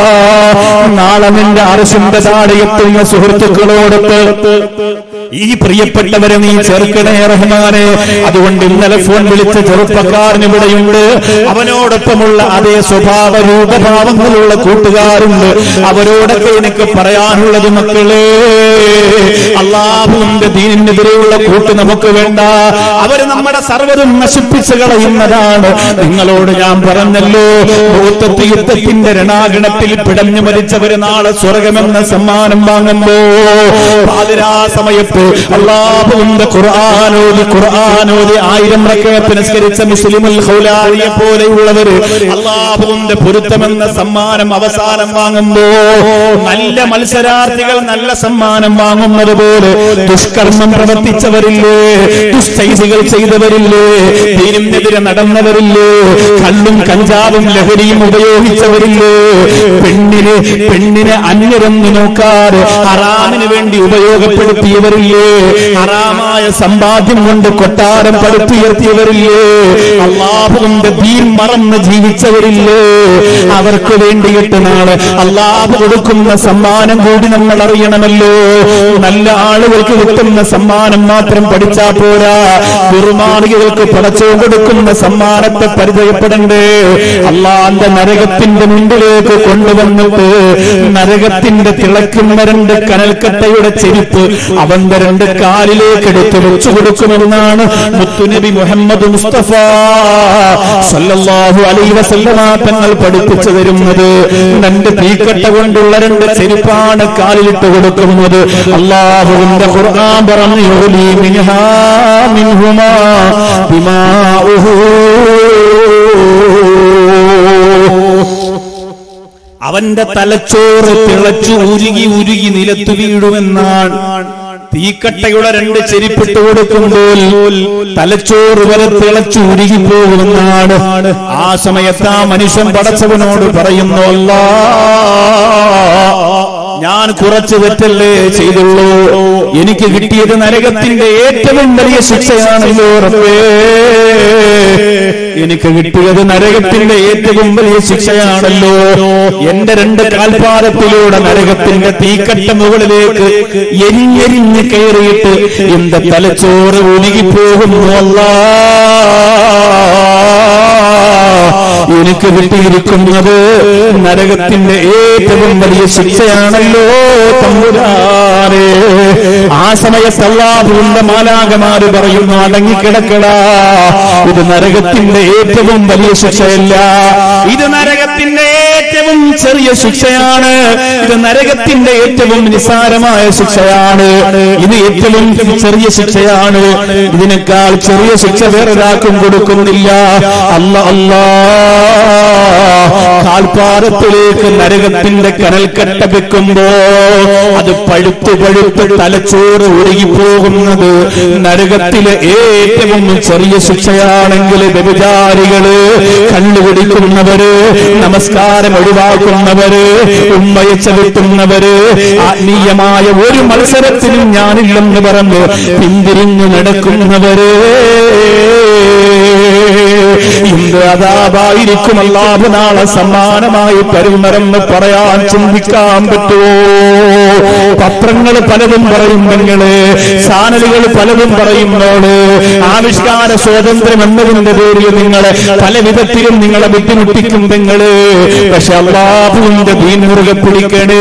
നാളെ നിന്റെ അർശിന്റെ താഴെ എത്തുന്ന സുഹൃത്തുക്കളോടൊത്ത് ഈ പ്രിയപ്പെട്ടവരെ നീ ചേർക്കണേ റഹ്മാനെ. അതുകൊണ്ട് ഇന്നലെ ഫോൺ വിളിച്ച ചെറുപ്പക്കാരൻ ഇവിടെയുണ്ട്. അവനോടൊപ്പമുള്ള അതേ സ്വഭാവ രൂപഭാവങ്ങളുള്ള കൂട്ടുകാരുണ്ട്. അവരോടൊക്കെ എനിക്ക് പറയാനുള്ളത്, മക്കളെ, അല്ലാഹുവിന്റെ ദീനിനെതിരെയുള്ള കൂട്ട് നമുക്ക് വേണ്ട. അവര് നമ്മുടെ സർവ്വതും നശിപ്പിച്ചു കളയുന്നതാണ്. നിങ്ങളോട് ഞാൻ പറഞ്ഞല്ലോ, ഭൂതത്ത് യുദ്ധത്തിന്റെ രണാഗണത്തിൽ പിടഞ്ഞു മരിച്ചവര് നാളെ സ്വർഗമെന്ന സമ്മാനം വാങ്ങുമ്പോ പാതിരാ സമയത്ത് അല്ലാഹുവിന്റെ ഖുർആനോദി 1000 റക്അത്ത് നിസ്കരിച്ച മുസ്ലിമുൽ ഖൗലാനിയെ പോലെയുള്ളവര് അല്ലാഹുവിന്റെ പൊരുത്തമെന്ന സമ്മാനം അവസാനം വാങ്ങുമ്പോ നല്ല മത്സരാർത്ഥികൾ നല്ല സമ്മാനം വാങ്ങുന്നത് പോലെ ദുഷ്കർമ്മം പ്രവർത്തിച്ചവരില്ലേ, ദുഷ്ചെയ്തികൾ ചെയ്തവരില്ലേ, ദീനിനെതിരെ നടന്നവരില്ലേ, കള്ളും കഞ്ചാവും ലഹരിയും ഉപയോഗിച്ചവരില്ലേ, പെണ്ണിനെ അന്യരെന്ന് നോക്കാതെ ഹറാമിന് വേണ്ടി ഉപയോഗപ്പെടുത്തിയവരില്ലേ, ഹറാമായ സമ്പാദ്യം കൊണ്ട് കൊട്ടാരം പടുത്തുയർത്തിയവരില്ലേ, അല്ലാഹുവിന്റെ ദീൻ മറന്ന് ജീവിച്ചവരില്ലേ, അവർക്ക് വേണ്ടിയിട്ട് നാളെ അല്ലാഹു കൊടുക്കുന്ന സമ്മാനം കൂടി നമ്മൾ അറിയണമല്ലോ. നല്ല ആളുകൾക്ക് കിട്ടുന്ന സമ്മാനം മാത്രം പഠിച്ചാൽ പോരാ, ദുർമാർഗികൾക്ക് പടച്ചോ കൊടുക്കുന്ന സമ്മാനത്തെ പരിചയപ്പെടണ്ടേ. അല്ലാഹുവിന്റെ നരകത്തിന്റെ മുമ്പിലേക്ക് കൊണ്ടുവന്നിട്ട് നരകത്തിന്റെ തിളക്കുന്ന 2 കനൽക്കട്ടയുടെ ചെരുപ്പ് അവന്റെ 2 കാലിലേക്ക് എടുത്ത് വെച്ചു കൊടുക്കുമെന്നാണ് മുത്തുനബി മുഹമ്മദ് മുസ്തഫ സല്ലല്ലാഹു അലൈഹി വസല്ലമ തങ്ങൾ പഠിപ്പിച്ചു തരുന്നത്. 2 തീക്കട്ട കൊണ്ടുള്ള 2 ചെരുപ്പാണ് കാലിലിട്ട് കൊടുക്കുന്നത്. അല്ലാഹുവിന്റെ ഖുർആൻ പറഞ്ഞു, യുലി മിൻഹാ മിൻഹുമാ ബിമാഉഹു, അവന്റെ തലച്ചോറ് തിളച്ചു ഉരുകി ഉരുകി നിലത്തു വീഴുമെന്നാണ്. തീക്കട്ടയുടെ 2 ചെരിപ്പിട്ട് കൊടുക്കുമ്പോൾ തലച്ചോറ് വരെ തിളച്ചു ഉരുകി പോകുമെന്നാണ്. ആ സമയത്ത് ആ മനുഷ്യൻ പടച്ചവനോട് പറയുന്നു, ഞാൻ കുറച്ച് തെറ്റല്ലേ ചെയ്തുള്ളൂ, എനിക്ക് കിട്ടിയത് നരകത്തിന്റെ ഏറ്റവും വലിയ ശിക്ഷയാണല്ലോ റബ്ബേ, എനിക്ക് കിട്ടിയത് നരകത്തിന്റെ ഏറ്റവും വലിയ ശിക്ഷയാണല്ലോ. എന്റെ 2 കാൽപാദത്തിലൂടെ നരകത്തിന്റെ തീക്കട്ട മുകളിലേക്ക് എരിഞ്ഞെരിഞ്ഞ് കയറിയിട്ട് എന്റെ തലച്ചോറ് ഉരുകിപ്പോകുന്നു. എനിക്ക് കിട്ടിയിരിക്കുന്നത് നരകത്തിന്റെ ഏറ്റവും വലിയ ശിക്ഷയാണല്ലോ തമ്പുരാനെ. ആ സമയത്ത് അല്ലാഹുവിന്റെ മാലാഖമാര് പറയുന്നു, അടങ്ങിക്കിടക്കടാ, ഇത് നരകത്തിന്റെ ഏറ്റവും വലിയ ശിക്ഷയല്ല, ഇത് നരകത്തിന്റെ ഏറ്റവും ചെറിയ ശിക്ഷയാണ്, ഇത് നരകത്തിന്റെ ഏറ്റവും നിസ്സാരമായ ശിക്ഷയാണ്, ഇത് ഏറ്റവും ചെറിയ ശിക്ഷയാണ്, ഇതിനേക്കാൾ ചെറിയ ശിക്ഷ വേറൊരാൾക്കും കൊടുക്കുന്നില്ല. അല്ലാ കാൽപാദത്തിലേക്ക് നരകത്തിന്റെ കനൽക്കട്ട വെക്കുമ്പോ അത് പഴുത്തു പഴുത്ത് തലച്ചോറ് ഒഴുകിപ്പോകുന്നത് നരകത്തിലെ ഏറ്റവും ചെറിയ ശിക്ഷയാണെങ്കിൽ വ്യഭിചാരികള്, കണ്ണുപിടിക്കുന്നവര്, നമസ്കാരം ഒഴിവാക്കുന്നവര്, ഉമ്മയെ ചവിട്ടുന്നവര്, ആത്മീയമായ ഒരു മത്സരത്തിനും ഞാനില്ലെന്ന് പറഞ്ഞ് പിന്തിരിഞ്ഞു നടക്കുന്നവര് എന്ത് അദാബായിരിക്കും അല്ലാഹു നാളെ സമ്മാനമായി തരുമെന്ന് പറയാൻ ചിന്തിക്കാൻ പറ്റുമോ? പത്രങ്ങൾ പലതും പറയുന്നെങ്കില്, ചാനലുകൾ പലതും പറയുന്നോള്, ആവിഷ്കാര സ്വാതന്ത്ര്യം എന്നതിന്റെ പേരിൽ നിങ്ങളെ പല വിധത്തിലും നിങ്ങളെ ബുദ്ധിമുട്ടിക്കും നിങ്ങള്. പക്ഷെ അല്ലാഹുവിന്റെ ദീൻ മുറുകെ പിടിക്കണേ.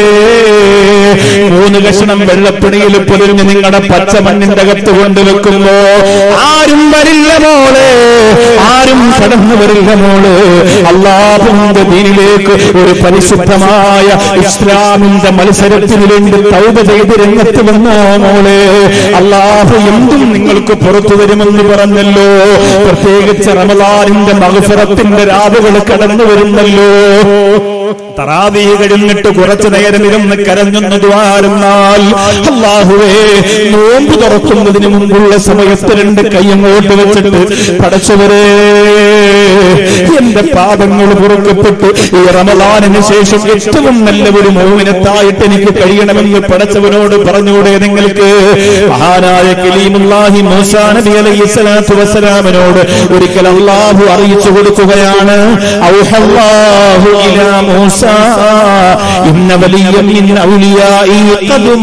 3 കഷണം വെള്ളപ്പിണിയിൽ പൊതിഞ്ഞ് നിങ്ങളുടെ പച്ചമണ്ണിന്റെ അകത്ത് കൊണ്ടുവെക്കുമ്പോ ആരും വരില്ല മോളെ, ആരും കടന്നു വരില്ല മോള്. അല്ലാഹുവിന്റെ ദീനിലേക്ക് ഒരു പരിശുദ്ധമായ ഇസ്ലാമിന്റെ മത്സരത്തിന് വേണ്ടി തൗബ ചെയ്ത് രംഗത്ത് വന്നോ മോളെ, അല്ലാഹു എന്തും നിങ്ങൾക്ക് പുറത്തു തരുമെന്ന് പറഞ്ഞല്ലോ. പ്രത്യേകിച്ച് റമളാനിന്റെ മഗ്ഫിറത്തിന്റെ രാവുകൾ കടന്നു വരുന്നല്ലോ. തറാവീഹ് കഴിഞ്ഞിട്ട് കുറച്ചു നേരം ഇരുന്ന് കരഞ്ഞൊന്ന് ദ്വാരുന്നാൽ, അല്ലാഹുവേ, നോമ്പ് തുറക്കുന്നതിന് മുമ്പുള്ള സമയത്ത് 2 കൈ അങ്ങോട്ട് വെച്ചിട്ട്, പടച്ചവരേ, എന്റെ പാപങ്ങൾ പുറക്കപ്പെട്ട് ഈ റമളാനിന് ശേഷം ഏറ്റവും നല്ല ഒരു മോമിനത്തായിട്ട് എനിക്ക് കഴിയണമെന്ന് പടച്ചവനോട് പറഞ്ഞൂടെ നിങ്ങൾക്ക്? മഹാനായ കലീമുല്ലാഹി മൂസാ നബി അലൈഹിസ്സലാത്തു വസ്സലാമിനോട് ഒരിക്കൽ അല്ലാഹു അറിയിച്ചു കൊടുക്കുകയാണ്, ഔഹല്ലാഹു ഇലാ മൂസാ ഇന്ന വലിയ്യൻ മിൻ ഔലിയാഇ ഖദ്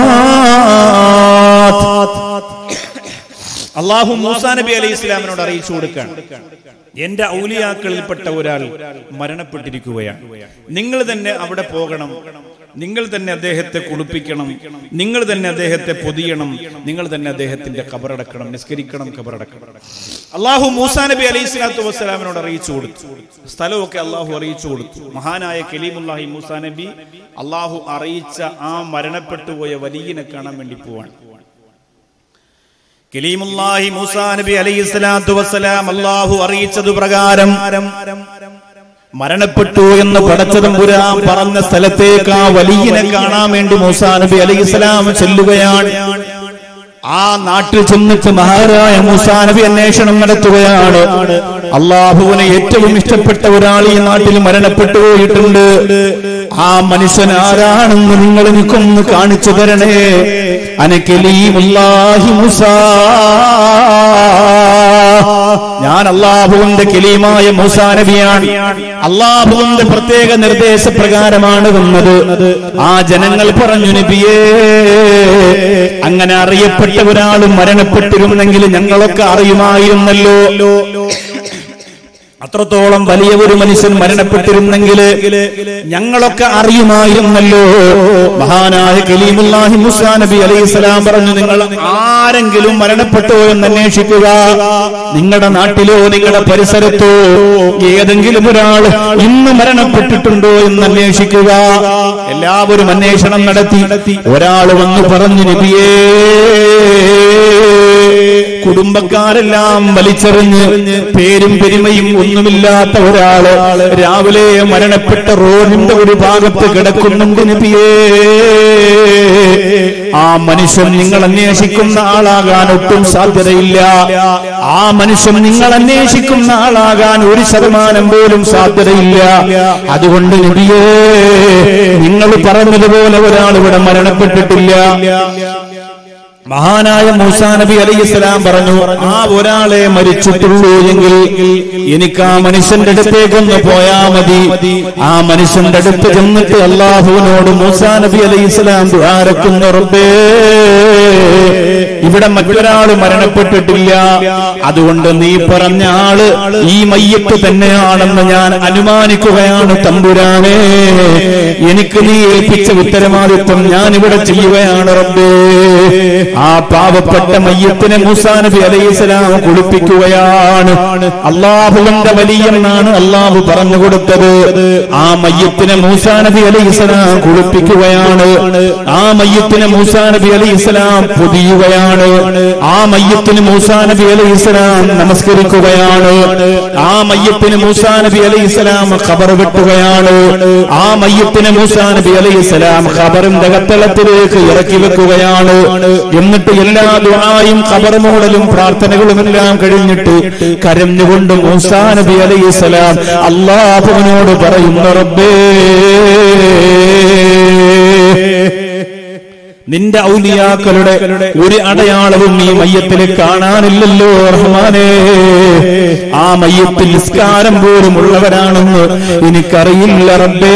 മാത്. അല്ലാഹു മൂസാ നബി അലൈഹിസ്സലാമിനോട് അറിയിച്ചു കൊടുക്കാൻ, എന്റെ ഔലിയാക്കളിൽപ്പെട്ട ഒരാൾ മരണപ്പെട്ടിരിക്കുകയാണ്. നിങ്ങൾ തന്നെ അവിടെ പോകണം, നിങ്ങൾ തന്നെ അദ്ദേഹത്തെ കുളിപ്പിക്കണം, നിങ്ങൾ തന്നെ അദ്ദേഹത്തെ പൊതിയണം, നിങ്ങൾ തന്നെ അദ്ദേഹത്തിന്റെ ഖബറടക്കണം, നിസ്കരിക്കണം, ഖബറടക്കണം. അല്ലാഹു മൂസാ നബി അലൈഹിസ്സലാത്തു വസ്സലാമിനോട് അറിയിച്ചു കൊടുത്തു. സ്ഥലമൊക്കെ അല്ലാഹു അറിയിച്ചു കൊടുത്തു. മഹാനായ കലീമുല്ലാഹി മൂസാ നബി അല്ലാഹു അറിയിച്ച ആ മരണപ്പെട്ടുപോയ വലിയനെ കാണാൻ വേണ്ടി പോവാണ്. കലീമുല്ലാഹി മൂസാ നബി അലൈഹിസ്സലാത്തു വസ്സലാം അല്ലാഹു അറിയിച്ചതു പ്രകാരം മരണപ്പെട്ടു എന്ന് പടച്ചതമ്പുരാൻ പറഞ്ഞ സ്ഥലത്തേക്ക് ആ വലിയനെ കാണാൻ വേണ്ടി മൂസാ നബി അലൈഹിസ്സലാം ചെല്ലുകയാണ്. ആ നാട്ടിൽ ചെന്നിട്ട് മഹാരായ മൂസാ നബി അന്വേഷണം നടത്തുകയാണ്. അള്ളാഹുവിനെ ഏറ്റവും ഇഷ്ടപ്പെട്ട ഒരാൾ ഈ നാട്ടിൽ മരണപ്പെട്ടു പോയിട്ടുണ്ട്. ആ മനുഷ്യൻ ആരാണെന്ന് നിങ്ങൾ എനിക്കൊന്ന് കാണിച്ചു തരണേ. അനകലീമുല്ലാഹി മൂസാ, ഞാൻ അല്ലാഹുവിന്റെ കലീമായ മൂസാ നബിയാണ്. അല്ലാഹുവിന്റെ പ്രത്യേക നിർദ്ദേശപ്രകാരമാണ് വന്നത്. ആ ജനങ്ങൾ പറഞ്ഞു, നബിയേ, അങ്ങനെ അറിയപ്പെട്ട ഒരാൾ മരണപ്പെട്ടിരുന്നെങ്കിൽ ഞങ്ങളൊക്കെ അറിയുമായിരുന്നല്ലോ. അത്രത്തോളം വലിയ ഒരു മനുഷ്യൻ മരണപ്പെട്ടിരുന്നെങ്കിൽ ഞങ്ങളൊക്കെ അറിയുമായിരുന്നല്ലോ. മഹാനായ കലീമുല്ലാഹി മൂസാ നബി അലൈഹിസ്സലാം പറഞ്ഞു, നിങ്ങൾ ആരെങ്കിലും മരണപ്പെട്ടോ എന്ന് അന്വേഷിക്കുക. നിങ്ങളുടെ നാട്ടിലോ നിങ്ങളുടെ പരിസരത്തോ ഏതെങ്കിലും ഒരാൾ ഇന്ന് മരണപ്പെട്ടിട്ടുണ്ടോ എന്ന് അന്വേഷിക്കുക. എല്ലാവരും അന്വേഷണം നടത്തി. ഒരാൾ വന്നു പറഞ്ഞു, നബിയേ, കുടുംബക്കാരെല്ലാം വലിച്ചെറിഞ്ഞ് പേരും പെരുമയും ഒന്നുമില്ലാത്ത ഒരാള് രാവിലെ മരണപ്പെട്ട റോഡിന്റെ ഒരു ഭാഗത്ത് കിടക്കുന്നുണ്ട് നബിയേ. ആ മനുഷ്യൻ നിങ്ങൾ അന്വേഷിക്കുന്ന ആളാകാൻ ഒട്ടും സാധ്യതയില്ല. ആ മനുഷ്യൻ നിങ്ങൾ അന്വേഷിക്കുന്ന ആളാകാൻ 1% പോലും സാധ്യതയില്ല. അതുകൊണ്ട് നബിയേ, നിങ്ങൾ പറഞ്ഞതുപോലെ ഒരാൾ ഇവിടെ മരണപ്പെട്ടിട്ടില്ല. മഹാനായ മൂസാ നബി അലൈഹിസ്സലാം പറഞ്ഞു, ആ ഒരാളെ മരിച്ചിട്ടുള്ളൂ എങ്കിൽ എനിക്ക് ആ മനുഷ്യന്റെ അടുത്തേക്കൊന്ന് പോയാ മതി. ആ മനുഷ്യന്റെ അടുത്ത് ചെന്നിട്ട് അല്ലാഹുവിനോട് മൂസാ നബി അലൈഹിസ്സലാം ദുആരക്കുന്നു, റബ്ബേ, ഇവിടെ മറ്റൊരാൾ മരണപ്പെട്ടിട്ടില്ല, അതുകൊണ്ട് നീ പറഞ്ഞ ആള് ഈ മയ്യത്ത് തന്നെയാണെന്ന് ഞാൻ അനുമാനിക്കുകയാണ് തമ്പുരാനേ. എനിക്ക് നീ ഏൽപ്പിച്ച ഉത്തരവാദിത്വം ഞാൻ ഇവിടെ ചെയ്യുകയാണ് റബ്ബേ. ആ പാവപ്പെട്ട മയ്യത്തിനെ മൂസാ നബി അലൈഹിസ്സലാം കുളിപ്പിക്കുകയാണ്. അല്ലാഹുവിന്റെ വലിയെന്നാണ് അല്ലാഹു പറഞ്ഞു കൊടുത്തത്. ആ മയ്യത്തിനെ മൂസാ നബി അലൈഹിസ്സലാം കുളിപ്പിക്കുകയാണ്. ആ മയ്യത്തിനെ മൂസാ നബി അലൈഹിസ്സലാം പൊതിയുകയാണ്. ആ മയ്യത്തിന് മൂസാ നബി അലൈഹിസ്സലാം നമസ്കരിക്കുകയാണ്. ആ മയ്യത്തിന് മൂസാ നബി അലൈഹിസ്സലാം ഖബർ വെട്ടുകയാണ്. ആ മയ്യത്തിന് മൂസാ നബി അലൈഹിസ്സലാം ഖബറിന്റെ അകത്തളത്തിലേക്ക് ഇറക്കി വെക്കുകയാണ്. എന്നിട്ട് എല്ലാ ദുആയും ഖബർ മൂടലും പ്രാർത്ഥനകളും എല്ലാം കഴിഞ്ഞിട്ട് കരഞ്ഞുകൊണ്ട് മൂസാ നബി അലൈഹിസ്സലാം അല്ലാഹുവിനോട് പറയുന്നു, റബ്ബേ, നിന്റെ ഔലിയാക്കളുടെ ഒരു അടയാളവും ഈ മയ്യത്തിൽ കാണാനില്ലല്ലോ റഹ്മാനേ. ആ മയ്യത്തിൽ നിസ്കാരം പോലും ഉള്ളവരാണെന്ന് എനിക്കറിയില്ല റബ്ബേ.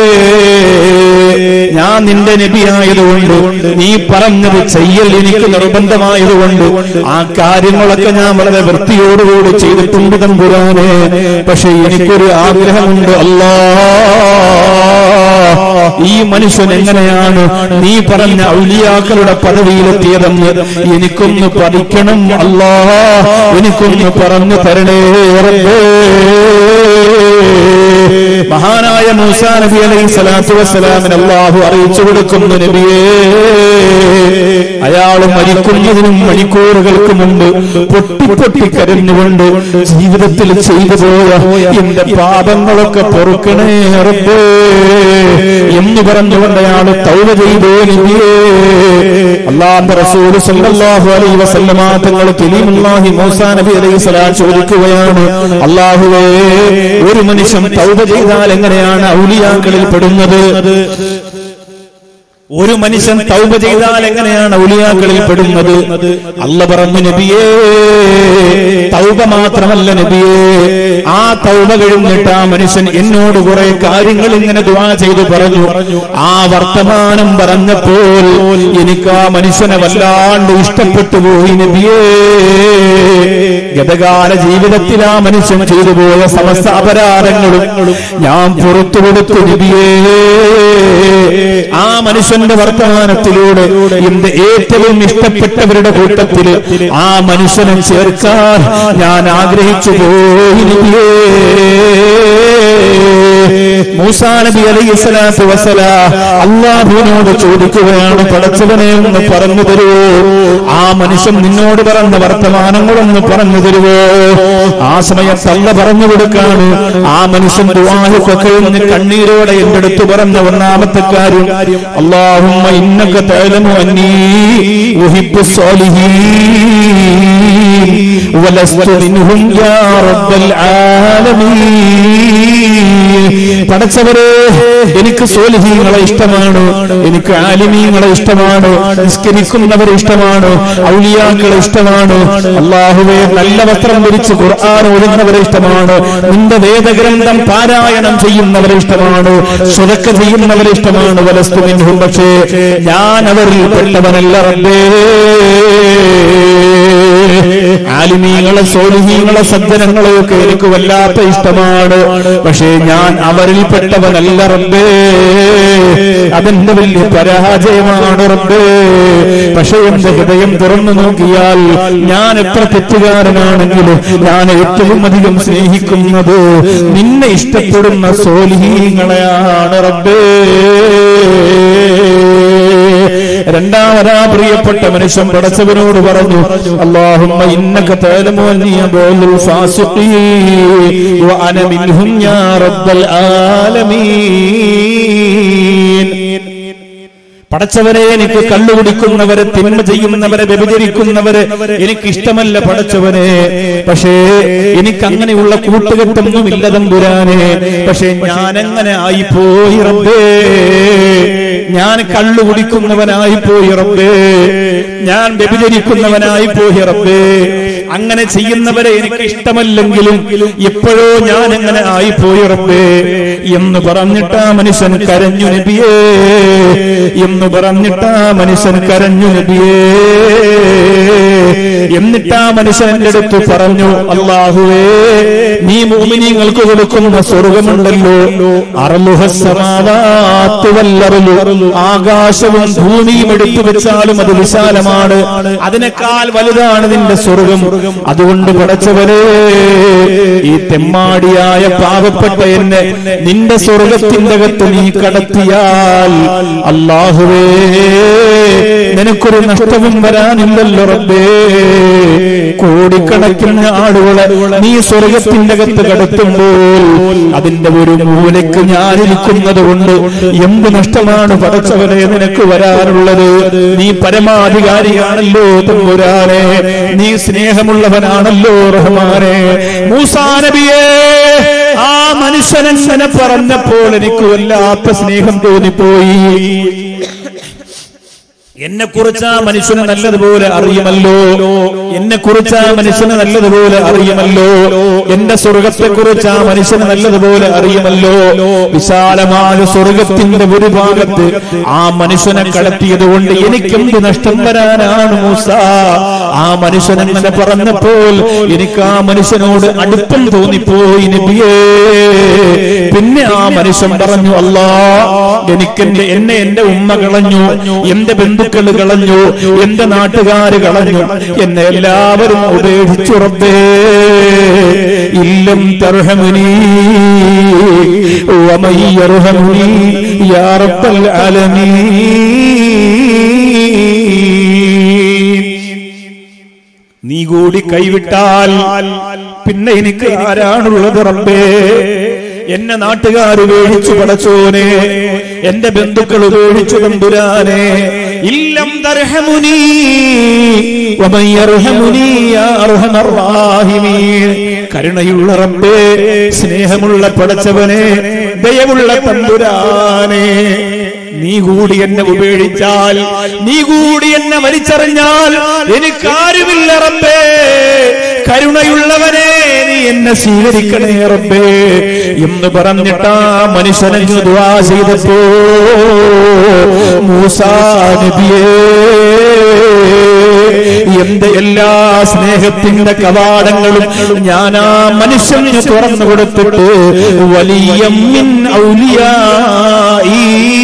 ഞാൻ നിന്റെ നബിയായതുകൊണ്ട് നീ പറഞ്ഞത് ചെയ്യൽ എനിക്ക് നിർബന്ധമായതുകൊണ്ട് ആ കാര്യങ്ങളൊക്കെ ഞാൻ വളരെ വൃത്തിയോടുകൂടി ചെയ്തിട്ടുണ്ട് തമ്പുരാനെ. പക്ഷെ എനിക്കൊരു ആഗ്രഹമുണ്ട് അല്ലാഹ്, ഈ മനുഷ്യൻ എങ്ങനെയാണ് നീ പറഞ്ഞ ഔലിയാക്കളുടെ പദവിയിലെത്തിയതെന്ന് എനിക്കൊന്ന് പഠിക്കണം അല്ലാഹ്, എനിക്കൊന്ന് പറഞ്ഞു തരണേ റബ്ബേ. മഹാനായ മൂസാ നബി അലൈഹിസ്സലാത്തു വസ്സലാമിനെ അല്ലാഹു അറിയിച്ചു കൊടുക്കുന്നു, നബിയേ, അയാൾ മരിക്കുന്നതിനും മണിക്കൂറുകൾക്ക് മുമ്പ് പൊട്ടി പൊട്ടി കരഞ്ഞുകൊണ്ട് ജീവിതത്തിൽ ചെയ്തു പോയ എന്റെ പാപങ്ങളൊക്കെ പൊറുക്കണേ റബ്ബേ എന്ന് പറഞ്ഞുകൊണ്ട് അയാൾ തൗബ ചെയ്തേ നബിയേ. അല്ലാഹുവിന്റെ റസൂൽ സല്ലല്ലാഹു അലൈഹി വസല്ലമ തങ്ങൾ കലീമുല്ലാഹി മൂസാ നബി അലൈഹിസ്സലാം ചോദിക്കുകയാണ്, അല്ലാഹുവേ, ഒരു മനുഷ്യൻ തൗബ ചെയ്താൽ എങ്ങനെയാണ് ഔലിയാക്കളിൽ പെടുന്നത്? ഒരു മനുഷ്യൻ തൗബ ചെയ്താൽ എങ്ങനെയാണ് ഔലിയാക്കളിൽ പെടുന്നത്? അല്ലാഹു പറഞ്ഞു, നബിയേ തൗബ മാത്രമല്ല നബിയേ, ആ തൗബ കഴിഞ്ഞിട്ട് ആ മനുഷ്യൻ എന്നോട് കുറെ കാര്യങ്ങൾ ഇങ്ങനെ ദുആ ചെയ്തു പറഞ്ഞു. ആ വർത്തമാനം പറഞ്ഞപ്പോൾ എനിക്ക് ആ മനുഷ്യനെ വല്ലാണ്ട് ഇഷ്ടപ്പെട്ടു പോയി നബിയേ. ഗതകാല ജീവിതത്തിൽ ആ മനുഷ്യൻ ചെയ്തു പോയ സമസ്ത അപരാധങ്ങളും ഞാൻ പുറത്തു കൊടുത്തു നബിയേ. ആ മനുഷ്യന്റെ വർത്തമാനത്തിലൂടെ എന്റെ ഏറ്റവും ഇഷ്ടപ്പെട്ടവരുടെ കൂട്ടത്തിൽ ആ മനുഷ്യനെ ചേർക്കാൻ ഞാൻ ആഗ്രഹിച്ചു പോയി നബിയേ. മൂസാ നബി അലൈഹിസ്സലാത്തു വസ്സലാം അല്ലാഹുവിനോട് ചോദിക്കുകയാണ്, പടച്ചവനെ ഒന്ന് പറഞ്ഞു തരുവോ, ആ മനുഷ്യൻ നിന്നോട് പറഞ്ഞ വർത്തമാനങ്ങളൊന്ന് പറഞ്ഞു തരുവോ? ആ സമയത്ത് അല്ലാഹു പറഞ്ഞു കൊടുക്കാണ്. ആ മനുഷ്യൻ ദുആയൊക്കെ കഴിഞ്ഞ് കണ്ണീരോടെ എന്റെ അടുത്ത് പറഞ്ഞ ഒന്നാമത്തെ കാര്യം, അല്ലാഹുമ്മ ഇന്നക തഅലമു അന്നീ ഉഹിബ്ബുസ് സ്വാലിഹീൻ വലസ്തു മിൻഹും യാ റബ്ബൽ ആലമീൻ. പടച്ചവരെ, എനിക്ക് സ്വാലിഹീങ്ങളെ ഇഷ്ടമാണ്, എനിക്ക് ആലിമീങ്ങളെ ഇഷ്ടമാണ്, നിസ്കരിക്കുന്നവരെ ഇഷ്ടമാണ്, ഔലിയാക്കളെ ഇഷ്ടമാണ്. അല്ലാഹുവേ, നല്ല വസ്ത്രം ധരിച്ച് ഖുർആൻ ഓതുന്നവരെ ഇഷ്ടമാണ്, നിന്റെ വേദഗ്രന്ഥം പാരായണം ചെയ്യുന്നവരെ ഇഷ്ടമാണ്, സ്വതക്ക ചെയ്യുന്നവരെ ഇഷ്ടമാണ്. വലസ്തു മിൻഹും, പക്ഷേ ഞാൻ അവരിൽ പെട്ടവനല്ല റബ്ബേ. ആലിമീങ്ങളെ സ്വാലിഹീങ്ങളെ സജ്ജനങ്ങളെയൊക്കെ എനിക്ക് വല്ലാത്ത ഇഷ്ടമാണ്, പക്ഷേ ഞാൻ അവരിൽ പെട്ടവനല്ല റബ്ബേ. അതെന്റെ വലിയ പരാജയമാണ് റബ്ബേ. പക്ഷേ എന്റെ ഹൃദയം തുറന്നു നോക്കിയാൽ ഞാൻ എത്ര തെറ്റുകാരനാണെങ്കിലും ഞാൻ ഏറ്റവും അധികം സ്നേഹിക്കുന്നത് നിന്നെ ഇഷ്ടപ്പെടുന്ന സ്വാലിഹീങ്ങളെയാണ് റബ്ബേ. രണ്ടാമതാ പ്രിയപ്പെട്ട മനുഷ്യൻ പടച്ചവനോട് പറഞ്ഞു, അല്ലാഹുമ്മ ഇന്നക തഅലമു അന്നീ അബൂലുൽ ഫാസിഖീൻ വ അന മിൻഹും യാ റബ്ബൽ ആലമീൻ. പടച്ചവരെ, എനിക്ക് കള്ളുകുടിക്കുന്നവരെ, തിന്മ ചെയ്യുന്നവരെ, വ്യഭിചരിക്കുന്നവരെ എനിക്ക് ഇഷ്ടമല്ല പടച്ചവനെ. പക്ഷേ എനിക്ക് അങ്ങനെയുള്ള കൂട്ടുകെട്ടൊന്നും ഇല്ല തമ്പുരാനെ. പക്ഷേ ഞാൻ അങ്ങനെ ആയിപ്പോയി റബ്ബേ. ഞാൻ കള്ളുകുടിക്കുന്നവനായി പോയി റബ്ബേ, ഞാൻ വ്യഭിചരിക്കുന്നവനായി പോയി റബ്ബേ. അങ്ങനെ ചെയ്യുന്നവരെ എനിക്ക് ഇഷ്ടമല്ലെങ്കിലും എപ്പോഴോ ഞാൻ അങ്ങനെ ആയിപ്പോയി റബ്ബേ എന്ന് പറഞ്ഞിട്ടാ മനുഷ്യൻ കരഞ്ഞു നബിയേ. എന്ന് പറഞ്ഞിട്ടാ മനുഷ്യൻ കരഞ്ഞു നബിയേ. എന്നിട്ടാ മനുഷ്യൻ എന്റെ അടുത്ത് പറഞ്ഞു, അല്ലാഹുവേ, നീ മുഅ്മിനീങ്ങൾക്ക് കൊടുക്കുന്ന സ്വർഗമുണ്ടല്ലോ, അർളുഹസ് സമാവാത്തു വൽ അർളു, ആകാശവും ഭൂമിയും എടുത്തു വെച്ചാലും അത് വിശാലമാണ്, അതിനേക്കാൾ വലുതാണ് നിന്റെ സ്വർഗം. അതുകൊണ്ട് പടച്ചവരെ, ഈ തെമ്മാടിയായ പാവപ്പെട്ട എന്നെ നിന്റെ സ്വർഗത്തിന്റെ അകത്ത് നീ കടത്തിയാൽ അല്ലാഹുവേ, നിനക്കൊരു നഷ്ടവും വരാനില്ലല്ലോ റബ്ബേ. കോടിക്കണക്കിന് ആളുകളെ നീ സ്വർഗത്തിന്റെ അകത്ത് കടത്തുമ്പോൾ അതിന്റെ ഒരു മൂലയ്ക്ക് ഞാനിരിക്കുന്നത് കൊണ്ട് എന്ത് നഷ്ടമാണ് പടച്ചവനെ നിനക്ക് വരാനുള്ളത്? നീ പരമാധികാരിയാണല്ലോ തമ്പുരാനെ, നീ സ്നേഹമുള്ളവനാണല്ലോ റഹ്മാനെ. മൂസാ നബിയേ, ആ മനുഷ്യനെങ്ങനെ പറഞ്ഞപ്പോൾ എനിക്ക് വല്ലാത്ത സ്നേഹം തോന്നിപ്പോയി. എന്നെ കുറിച്ച് ആ മനുഷ്യന് നല്ലതുപോലെ അറിയുമല്ലോ, എന്നെ കുറിച്ച് ആ മനുഷ്യന് നല്ലതുപോലെ അറിയുമല്ലോ, എന്റെ സ്വർഗത്തെ കുറിച്ച് ആ മനുഷ്യന് നല്ലതുപോലെ അറിയുമല്ലോ. വിശാലമായ സ്വർഗത്തിന്റെ ഒരു ഭാഗത്ത് ആ മനുഷ്യനെ കടത്തിയത് കൊണ്ട് എനിക്കെന്ത് നഷ്ടം വരാനാണ് മൂസ? ആ മനുഷ്യൻ അങ്ങനെ പറഞ്ഞപ്പോൾ എനിക്ക് ആ മനുഷ്യനോട് അടുപ്പം തോന്നിപ്പോയി നബിയേ. പിന്നെ ആ മനുഷ്യൻ പറഞ്ഞു, അല്ലാ, എന്നെ എന്റെ ഉമ്മ കളഞ്ഞു, എന്റെ ബന്ധുക്കൾ കളഞ്ഞു, എന്റെ നാട്ടുകാര് കളഞ്ഞു, എന്നെ എല്ലാവരും ഉപേക്ഷിച്ചു റബ്ബേ. ഇല്ലം തർഹമുനി വമൻ യർഹമുനി യാ റബ്ബൽ ആലമീൻ. നീ കൂടി കൈവിട്ടാൽ പിന്നെ എനിക്ക് ആരാണുള്ളത് റബ്ബേ? എന്നെ നാട്ടുകാർ ഉപേക്ഷിച്ചു പടച്ചോനെ, എന്റെ ബന്ധുക്കൾ ഉപേക്ഷിച്ചു തമ്പുരാനെ. ഇല്ലം തർഹമുനി വമൻ യർഹമുനി യാ അർഹമർ റഹീമീൻ. കരുണയുള്ള റബ്ബേ, സ്നേഹമുള്ള പടച്ചവനെ, ദയവുള്ള തമ്പുരാനെ, നീ കൂടി എന്നെ ഉപേക്ഷിച്ചാൽ, നീ കൂടി എന്നെ വലിച്ചെറിഞ്ഞാൽ എനിക്കാരുമില്ല റബ്ബേ. കരുണയുള്ളവനെ നീ എന്നെ സ്വീകരിക്കണേ റബ്ബേ എന്ന് പറഞ്ഞിട്ടാ മനുഷ്യനു ദുആ ചെയ്തപ്പോ മൂസാ നബിയേ, എന്റെ എല്ലാ സ്നേഹത്തിന്റെ കവാടങ്ങളും ഞാൻ ആ മനുഷ്യന് തുറന്നു കൊടുത്തിട്ട് വലിയം മിൻ ഔലിയാഇ,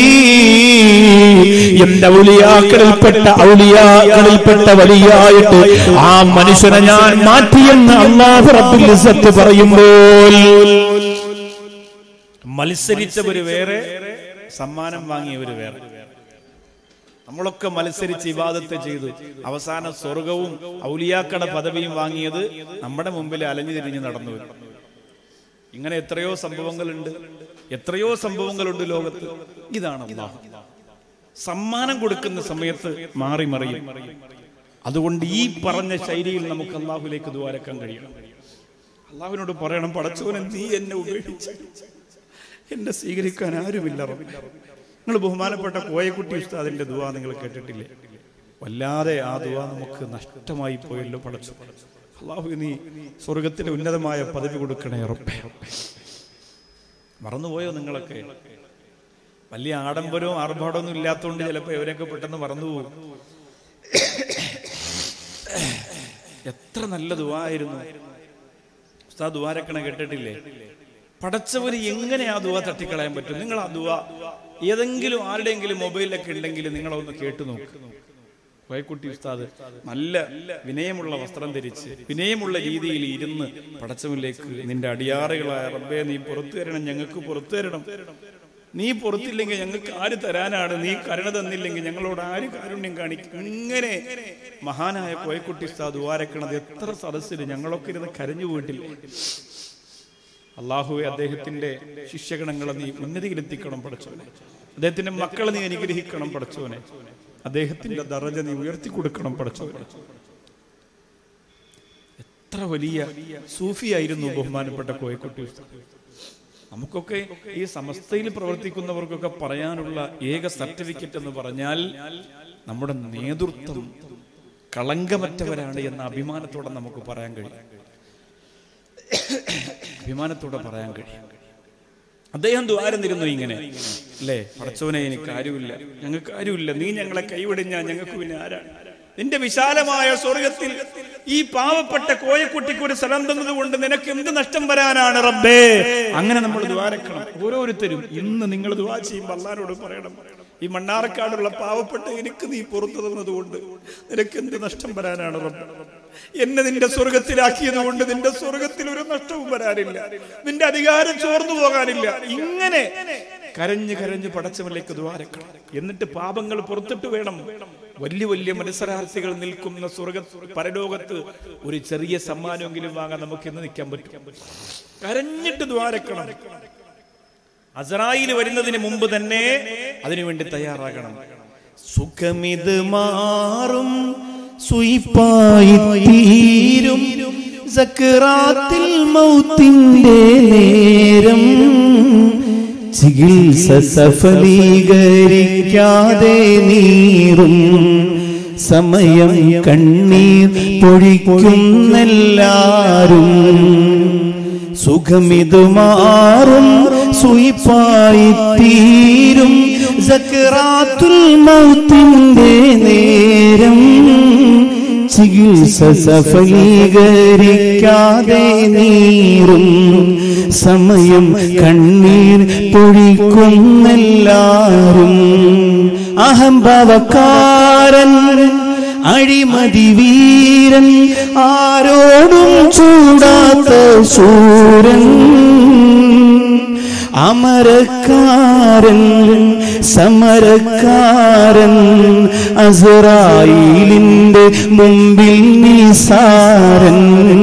എന്റെ ഔലിയാക്കളിൽപ്പെട്ട വലിയായിട്ട് ആ മനുഷ്യനെ ഞാൻ മാറ്റിയെന്ന് അല്ലാഹു റബ്ബുൽ ഇസ്സത്ത് പറയുമ്പോൾ, മത്സരിച്ചവര് വേറെ, സമ്മാനം വാങ്ങിയവര് വേറെ. നമ്മളൊക്കെ മത്സരിച്ച് ഇബാദത്ത് ചെയ്തു അവസാനം സ്വർഗവും ഔലിയാക്കട പദവിയും വാങ്ങിയത് നമ്മുടെ മുമ്പിൽ അലഞ്ഞു തിരിഞ്ഞ് നടന്നു വരും. ഇങ്ങനെ എത്രയോ സംഭവങ്ങളുണ്ട് ലോകത്ത്. ഇതാണ് അല്ലാഹു സമ്മാനം കൊടുക്കുന്ന സമയത്ത് മാറി മറിയും. അതുകൊണ്ട് ഈ പറഞ്ഞ ശൈലിയിൽ നമുക്ക് അല്ലാഹുവിലേക്ക് ദുആരക്കാൻ കഴിയണം. അല്ലാഹുവിനോട് പറയണം, പടച്ചോനെ നീ എന്നെ ഉപേക്ഷിച്ചു, എന്നെ സ്വീകരിക്കാൻ ആരുമില്ല. നിങ്ങൾ ബഹുമാനപ്പെട്ട കോയക്കുട്ടി ഉസ്താദിന്റെ ദുആ നിങ്ങൾ കേട്ടിട്ടില്ലേ? വല്ലാതെ ആ ദുആ നമുക്ക് നഷ്ടമായി പോയല്ലോ പടച്ചു. അല്ലാഹു നീ സ്വർഗത്തിലെ ഉന്നതമായ പദവി കൊടുക്കണേ റബ്ബേ. മറന്നുപോയോ നിങ്ങളൊക്കെ? വലിയ ആഡംബരവും ആർഭാടമൊന്നും ഇല്ലാത്തതുകൊണ്ട് ചിലപ്പോൾ ഇവരൊക്കെ പെട്ടെന്ന് മറന്നുപോകും. എത്ര നല്ല ദുആ ആയിരുന്നു. ഉസ്താദ് ദുആരക്കണ കേട്ടിട്ടില്ലേ? പടച്ചവന് എങ്ങനെ ആ ദുആ തട്ടിക്കളയാൻ പറ്റും? നിങ്ങൾ ആ ദുആ ഏതെങ്കിലും ആരുടെയെങ്കിലും മൊബൈലിലൊക്കെ ഉണ്ടെങ്കിൽ നിങ്ങളൊന്ന് കേട്ടു നോക്ക്. കോയക്കുട്ടി ഉസ്താദ് നല്ല വിനയമുള്ള വസ്ത്രം ധരിച്ച് വിനയമുള്ള രീതിയിൽ ഇരുന്ന് പടച്ചവനിലേക്ക്, നിന്റെ അടിയാറുകളായ റബ്ബേ നീ പുറത്തു തരണം, ഞങ്ങൾക്ക് പുറത്തു തരണം. നീ പുറത്തില്ലെങ്കിൽ ഞങ്ങൾക്ക് ആര് തരാനാണ്? നീ കരുണ തന്നില്ലെങ്കിൽ ഞങ്ങളോട് ആര് കാരുണ്യം കാണിക്കും? ഇങ്ങനെ മഹാനായ കോയക്കുട്ടി ഉസ്താദ് ദുആരക്കണത് എത്ര സദസ്സിൽ ഞങ്ങളൊക്കെ ഇരുന്ന് കരഞ്ഞു പോയിട്ടില്ലേ? അല്ലാഹുവേ, അദ്ദേഹത്തിന്റെ ശിഷ്യഗണങ്ങളെ നീ ഉന്നതിയിലെത്തിക്കണം പടച്ചോനെ. അദ്ദേഹത്തിന്റെ മക്കളെ നീ അനുഗ്രഹിക്കണം പടച്ചോനെ. അദ്ദേഹത്തിന്റെ ദറജ നീ ഉയർത്തി കൊടുക്കണം പടച്ചോനെ. എത്ര വലിയ സൂഫിയായിരുന്നു ബഹുമാനപ്പെട്ട കോയക്കുട്ടി ഉസ്താദ്. നമുക്കൊക്കെ ഈ സമസ്തയിൽ പ്രവർത്തിക്കുന്നവർക്കൊക്കെ പറയാനുള്ള ഏക സർട്ടിഫിക്കറ്റ് എന്ന് പറഞ്ഞാൽ നമ്മുടെ നേതൃത്വം കളങ്കമറ്റവരാണ് എന്ന അഭിമാനത്തോടെ നമുക്ക് പറയാൻ കഴിയും. അദ്ദേഹം ദ്വാരന്നിരുന്നു ഇങ്ങനെ, അല്ലേ? പടച്ചോനെ എനിക്ക് ആരുമില്ല, ഞങ്ങൾക്ക് ആരുമില്ല, നീ ഞങ്ങളെ കൈവിടിഞ്ഞാൽ ഞങ്ങൾക്ക് പിന്നെ ആരാണ്? നിന്റെ വിശാലമായ സ്വർഗത്തിൽ ഈ പാവപ്പെട്ട കോയക്കുട്ടിക്ക് ഒരു സ്ഥലം തന്നത് കൊണ്ട് നിനക്ക് എന്ത് നഷ്ടം വരാനാണ് റബ്ബേ? അങ്ങനെ നമ്മൾ ദ്വാരക്കണം. ഓരോരുത്തരും ഇന്ന് നിങ്ങൾ ദ്വാ ചെയ്യുമ്പോൾ അല്ലാഹുവോട് പറയണം, ഈ മണ്ണാർക്കാടുള്ള പാവപ്പെട്ട എനിക്ക് നീ പുറത്തു തന്നത് കൊണ്ട് നിനക്ക് എന്ത് നഷ്ടം വരാനാണ് റബ്ബേ? എന്നെ നിന്റെ സ്വർഗത്തിലാക്കിയത് കൊണ്ട് നിന്റെ സ്വർഗത്തിൽ ഒരു നഷ്ടവും വരാനില്ല, നിന്റെ അധികാരം ചോർന്നു പോകാനില്ല. ഇങ്ങനെ കരഞ്ഞ് കരഞ്ഞ് പടച്ചവനിലേക്ക് ദ്വാരക്കണം. എന്നിട്ട് പാപങ്ങൾ പുറത്തിട്ട് വേണം വലിയ വലിയ മത്സരാർത്ഥികൾ നിൽക്കുന്ന പരലോകത്ത് ഒരു ചെറിയ സമ്മാനമെങ്കിലും വാങ്ങാൻ നമുക്ക് ഇന്ന് നിൽക്കാൻ പറ്റും. കരഞ്ഞിട്ട് ദ്വാരക്കണം. അസ്രായീൽ വരുന്നതിന് മുമ്പ് തന്നെ അതിനുവേണ്ടി തയ്യാറാകണം. സുഖമിത് മാറും സുയിപ്പായി തീരും സക്റാത്തിൽ മൗത്തിന്റെ നേരം, ചികിത്സ സഫലീകരിക്കാതെ നീറും സമയം കണ്ണീർ പൊഴിക്കുന്നെല്ലാരും. സുഖമിതു മാറും സുയിപ്പായി തീരും സക്റാത്തുൽ മൗത്തിന്റെ നേരം, ചികിത്സ സഫലീകരിക്കാതെ നീറും സമയം കണ്ണീർ പൊഴിക്കുന്നെല്ലാരും. അഹംഭാവക്കാരൻ അഴിമതി വീരൻ ആരോടും ചൂടാത്ത ശൂരൻ, അമരക്കാരൻ സമരക്കാരൻ അസ്രായീലിന്റെ മുമ്പിൽ നിസാരൻ,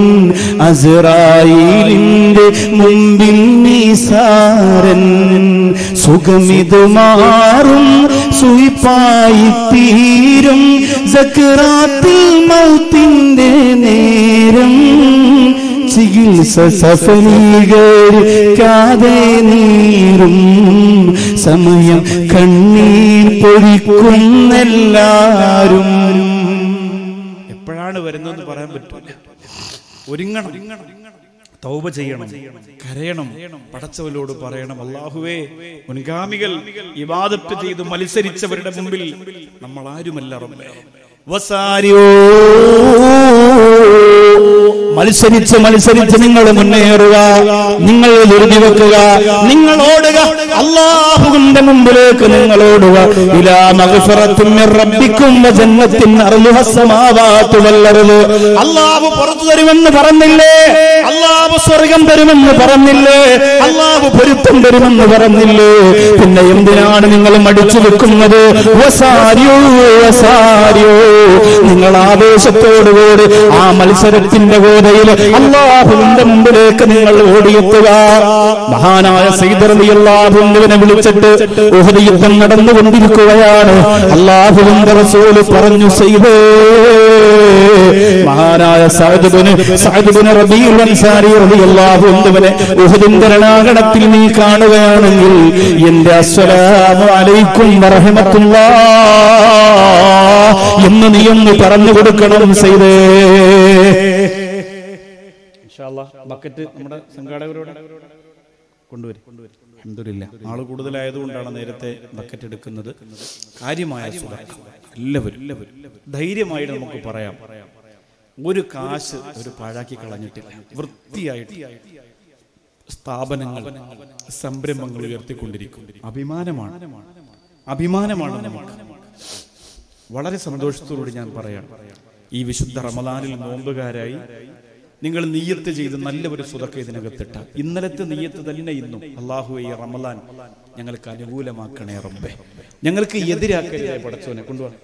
അസ്രായീലിന്റെ മുമ്പിൽ നിസാരൻ. സുഖമിതു മാറും സുയിപ്പായി തീരും സക്റാത്തുൽ മൗത്തിന്റെ നേരം, ചികിത്സ സഫലീകരിക്കാതെ നീറും സമയം കണ്ണീർ പൊഴിക്കുന്നെല്ലാരും. എപ്പോഴാണ് വരുന്നതെന്ന് പറയാൻ പറ്റില്ല. ഒരുങ്ങണം, തൗബ ചെയ്യണം, കരയണം, പടച്ചവനോട് പറയണം, അല്ലാഹുവേ, മുൻഗാമികൾ ഇബാദത്ത് ചെയ്ത് മത്സരിച്ചവരുടെ മുമ്പിൽ നമ്മൾ ആരുമല്ല റബ്ബേ. മത്സരിച്ച് നിങ്ങൾ മുന്നേറുക, നിങ്ങൾ ധൃതി വെക്കുക, നിങ്ങൾ ഓടുക, അല്ലാഹുവിന്റെ മുമ്പിലേക്ക് നിങ്ങൾ ഓടുക. ഇലാ മഗ്ഫിറത്തും മിർ റബ്ബിക്കും വജന്നത്തിൻ അർളുഹ സമാവാതു വൽ അർള്. അല്ലാഹു പുറത്തു തരുമെന്ന് പറഞ്ഞില്ലേ? അല്ലാഹു സ്വർഗ്ഗം തരുമെന്ന് പറഞ്ഞില്ലേ? അല്ലാഹു പൊരുത്തം തരുമെന്ന് പറഞ്ഞില്ലേ? പിന്നെ എന്തിനാണ് നിങ്ങൾ മടിച്ചു വെക്കുന്നത്? വസാരിയോ വസാരിയോ, നിങ്ങൾ ആവേശത്തോടുകൂടി ആ മത്സരത്തിന്റെ ഗോതയിൽ അല്ലാഹുവിന്റെ മുമ്പിലേക്ക് നിങ്ങൾ ഓടിയെത്തുക. മഹാനായ സയ്യിദ് റളിയല്ലാഹു അൻഹുവിനെ വിളിച്ചിട്ട് ഉഹദ് യുദ്ധം നടന്നുകൊണ്ടിരിക്കുകയാണ്. അല്ലാഹുവിന്റെ റസൂൽ പറഞ്ഞു, സയ്യിദേ, മഹാനായ സഅദ് ഇബ്നു റബീഉൽ അൻസാരി റളിയല്ലാഹു അൻഹുവിനെ ഉഹദിന്റെ രണാങ്കണത്തിൽ നീ കാണുകയാണെങ്കിൽ എന്റെ അസ്സലാമു അലൈക്കും വറഹ്മത്തുള്ളാഹ് എന്ന് നീ ഒന്ന് പറഞ്ഞു കൊടുക്കണം സയ്യിദേ. ഇൻഷാ അല്ലാഹ് ബക്കറ്റ് നമ്മുടെ സംഘാടകരോട് കൊണ്ടുവരും. അൽഹംദുലില്ലാ, ആള് കൂടുതലായതുകൊണ്ടാണ് നേരത്തെ ബക്കറ്റ് എടുക്കുന്നത്. കാര്യമായ സുദഖ എല്ലാവരും ധൈര്യമായിട്ട് നമുക്ക് പറയാം. ഒരു കാശ് ഒരു പാഴാക്കി കളഞ്ഞിട്ടില്ല. വൃത്തിയായിട്ട് സ്ഥാപനങ്ങൾ, സംരംഭങ്ങൾ ഉയർത്തിക്കൊണ്ടിരിക്കും. അഭിമാനമാണ് നമുക്ക്. വളരെ സന്തോഷത്തോടുകൂടി ഞാൻ പറയാം, ഈ വിശുദ്ധ റമദാനിൽ നോമ്പുകാരായി നിങ്ങൾ നിയ്യത്ത് ചെയ്ത് നല്ല ഒരു സുദഖ ഇതിനകത്തിട്ട ഇന്നലത്തെ നിയ്യത്ത് തന്നെ ഇന്നും, അല്ലാഹുവേ, ഈ റമദാൻ ഞങ്ങൾക്ക് അനുകൂലമാക്കണേ റബ്ബേ, ഞങ്ങൾക്ക് എതിരാക്കരുതേ പടച്ചോനെ. കൊണ്ടുപോകാം.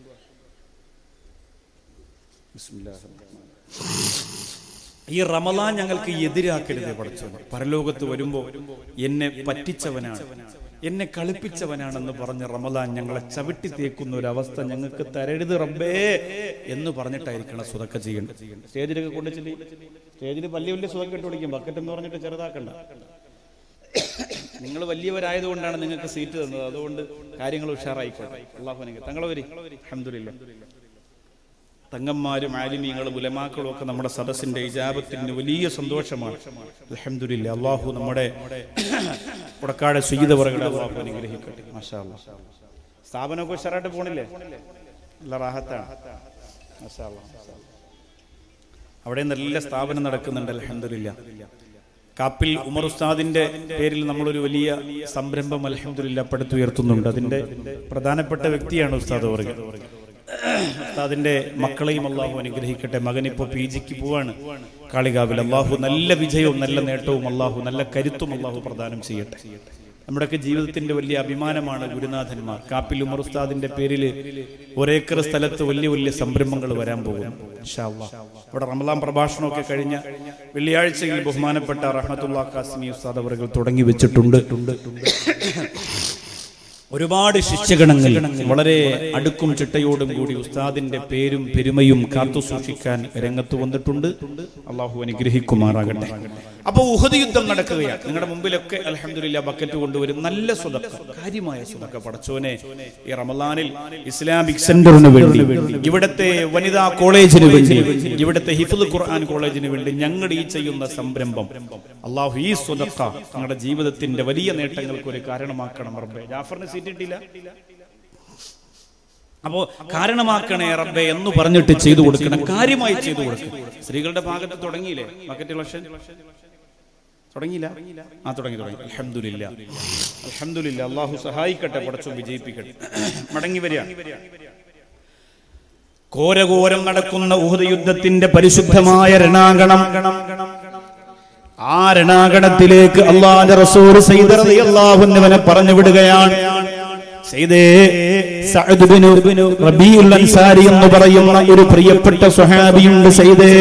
ഈ റമദാൻ ഞങ്ങൾക്ക് എതിരാക്കരുതേ പടച്ചോനെ. പരലോകത്ത് വരുമ്പോ എന്നെ പറ്റിച്ചവനാണ്, എന്നെ കളിപ്പിച്ചവനാണെന്ന് പറഞ്ഞ് റമദാൻ ഞങ്ങളെ ചവിട്ടി തേക്കുന്ന ഒരു അവസ്ഥ ഞങ്ങൾക്ക് തരരുത് റബ്ബേ എന്ന് പറഞ്ഞിട്ടായിരിക്കണം സുദഖ ചെയ്യേണ്ടത്. സ്റ്റേജിലൊക്കെ കൊണ്ടുവച്ചില്ലേ, സ്റ്റേജിൽ വലിയ വലിയ സുദഖ ഇട്ട് വിളിക്കും. ബക്കറ്റ് എന്ന് പറഞ്ഞിട്ട് ചെറുതാക്കണ്ട. നിങ്ങൾ വലിയവരായതുകൊണ്ടാണ് നിങ്ങൾക്ക് സീറ്റ് തന്നത്, അതുകൊണ്ട് കാര്യങ്ങൾ ഉഷാറായിക്കോട്ടെ. അല്ലാഹു അനുഗ്രഹിക്കട്ടെ. തങ്ങളവരി അൽഹംദുലില്ലാ, തങ്ങന്മാരും ആലിമീങ്ങളും ഉലമാക്കളും ഒക്കെ നമ്മുടെ സദസ്സിന്റെ ഇജാബത്തിന് വലിയ സന്തോഷമാണ്. അൽഹംദുലില്ലാ, അല്ലാഹു നമ്മുടെ പുടക്കാട് സയ്യിദ് അവറുകളെ അല്ലാഹു അനുഗ്രഹിക്കട്ടെ. മാഷാ അല്ലാഹ്. സ്ഥാപനമൊക്കെ ഉഷാറായിട്ട് പോണില്ലേ? നല്ല റാഹത്താണ്. മാഷാ അല്ലാഹ്. അവിടെ നല്ല സ്ഥാപനം നടക്കുന്നുണ്ട്. അൽഹംദുലില്ലാ. കാപ്പിൽ ഉമർ ഉസ്താദിന്റെ പേരിൽ നമ്മളൊരു വലിയ സംരംഭം അൽഹംദുലില്ലാ പടുത്തുയർത്തുന്നുണ്ട്. അതിന്റെ പ്രധാനപ്പെട്ട വ്യക്തിയാണ് ഉസ്താദ് അവറുകൾ. ഉസ്താദിന്റെ മക്കളെയും അല്ലാഹു അനുഗ്രഹിക്കട്ടെ. മകനിപ്പോ PG ക്ക് പോവാണ് കാളികാവിൽ. അല്ലാഹു നല്ല വിജയവും നല്ല നേട്ടവും അല്ലാഹു നല്ല കരുത്തും അല്ലാഹു പ്രദാനം ചെയ്യട്ടെ. നമ്മുടെയൊക്കെ ജീവിതത്തിന്റെ വലിയ അഭിമാനമാണ് ഗുരുനാഥന്മാർ. കാപ്പിൽ ഉമർ ഉസ്താദിന്റെ പേരിൽ ഒരേക്കർ സ്ഥലത്ത് വലിയ വലിയ സംരംഭങ്ങൾ വരാൻ പോകുന്നു ഇൻഷാ അല്ലാഹ്. അവിടെ റമദാൻ പ്രഭാഷണമൊക്കെ കഴിഞ്ഞ വെള്ളിയാഴ്ചയിൽ ബഹുമാനപ്പെട്ട റഹ്മത്തുള്ളാഹി ഖാസിമി ഉസ്താദ് അവറുകൾ തുടങ്ങി വെച്ചിട്ടുണ്ട്. ഒരുപാട് ശിഷ്യഗണങ്ങൾ വളരെ അടുക്കും ചിട്ടയോടും കൂടി ഉസ്താദിന്റെ പേരും പെരുമയും കാത്തു സൂക്ഷിക്കാൻ രംഗത്ത് വന്നിട്ടുണ്ട്. അല്ലാഹു അനുഗ്രഹിക്കുമാറാകട്ടെ. അപ്പൊ ഉഹദ് യുദ്ധം നടക്കുകയാണ്. നിങ്ങളുടെ മുമ്പിലൊക്കെ അൽഹംദുലില്ലാ ബക്കറ്റ് കൊണ്ടുവരും. നല്ല സുദഖ, കാര്യമായ സുദഖ. പടച്ചോനെ, ഈ റമദാനിൽ ഇസ്ലാമിക് സെന്ററിന് വേണ്ടി, ഇവിടുത്തെ വനിതാ കോളേജിന് വേണ്ടി, ഇവിടുത്തെ ഹിഫ്ള് ഖുർആൻ കോളേജിന് വേണ്ടി ഞങ്ങൾ ഈ ചെയ്യുന്ന സംരംഭം അല്ലാഹു ഈ സുദഖ ഞങ്ങളുടെ ജീവിതത്തിന്റെ വലിയ നേട്ടങ്ങൾക്ക് ഒരു കാരണമാക്കണം റബ്ബേ. ജാഫറിന് സീറ്റ് കിട്ടിയില്ല, അപ്പോ കാരണമാക്കണേ റബ്ബേ എന്ന് പറഞ്ഞിട്ട് ചെയ്തു കൊടുക്കണം, കാര്യമായി ചെയ്തു കൊടുക്കണം. സ്ത്രീകളുടെ ഭാഗത്ത് തുടങ്ങിയില്ലേ ബക്കറ്റ് കളക്ഷൻ? തുടങ്ങിയില്ല? തുടങ്ങി. അൽഹംദുലില്ലാ, അൽഹംദുലില്ലാ. അല്ലാഹു സഹായിക്കട്ടെ, പടച്ചോൻ വിജയിപ്പിക്കട്ടെ. മടങ്ങി വരികയാണ്. ഘോരഘോരം നടക്കുന്ന ഉഹദ് യുദ്ധത്തിന്റെ പരിശുദ്ധമായ രണാങ്കണം. ആ രണാങ്കണത്തിലേക്ക് അല്ലാഹുവിന്റെ റസൂൽ സയ്യിദ് റളിയല്ലാഹു അൻഹുവിനെ പറഞ്ഞു വിടുകയാണ്. സയ്യിദേ സഅദ് ഇബ്നു റബീഉൽ അൻസാരി എന്ന് പറയുന്ന ഒരു പ്രിയപ്പെട്ട സ്വഹാബിയുണ്ട്. സയ്യിദേ,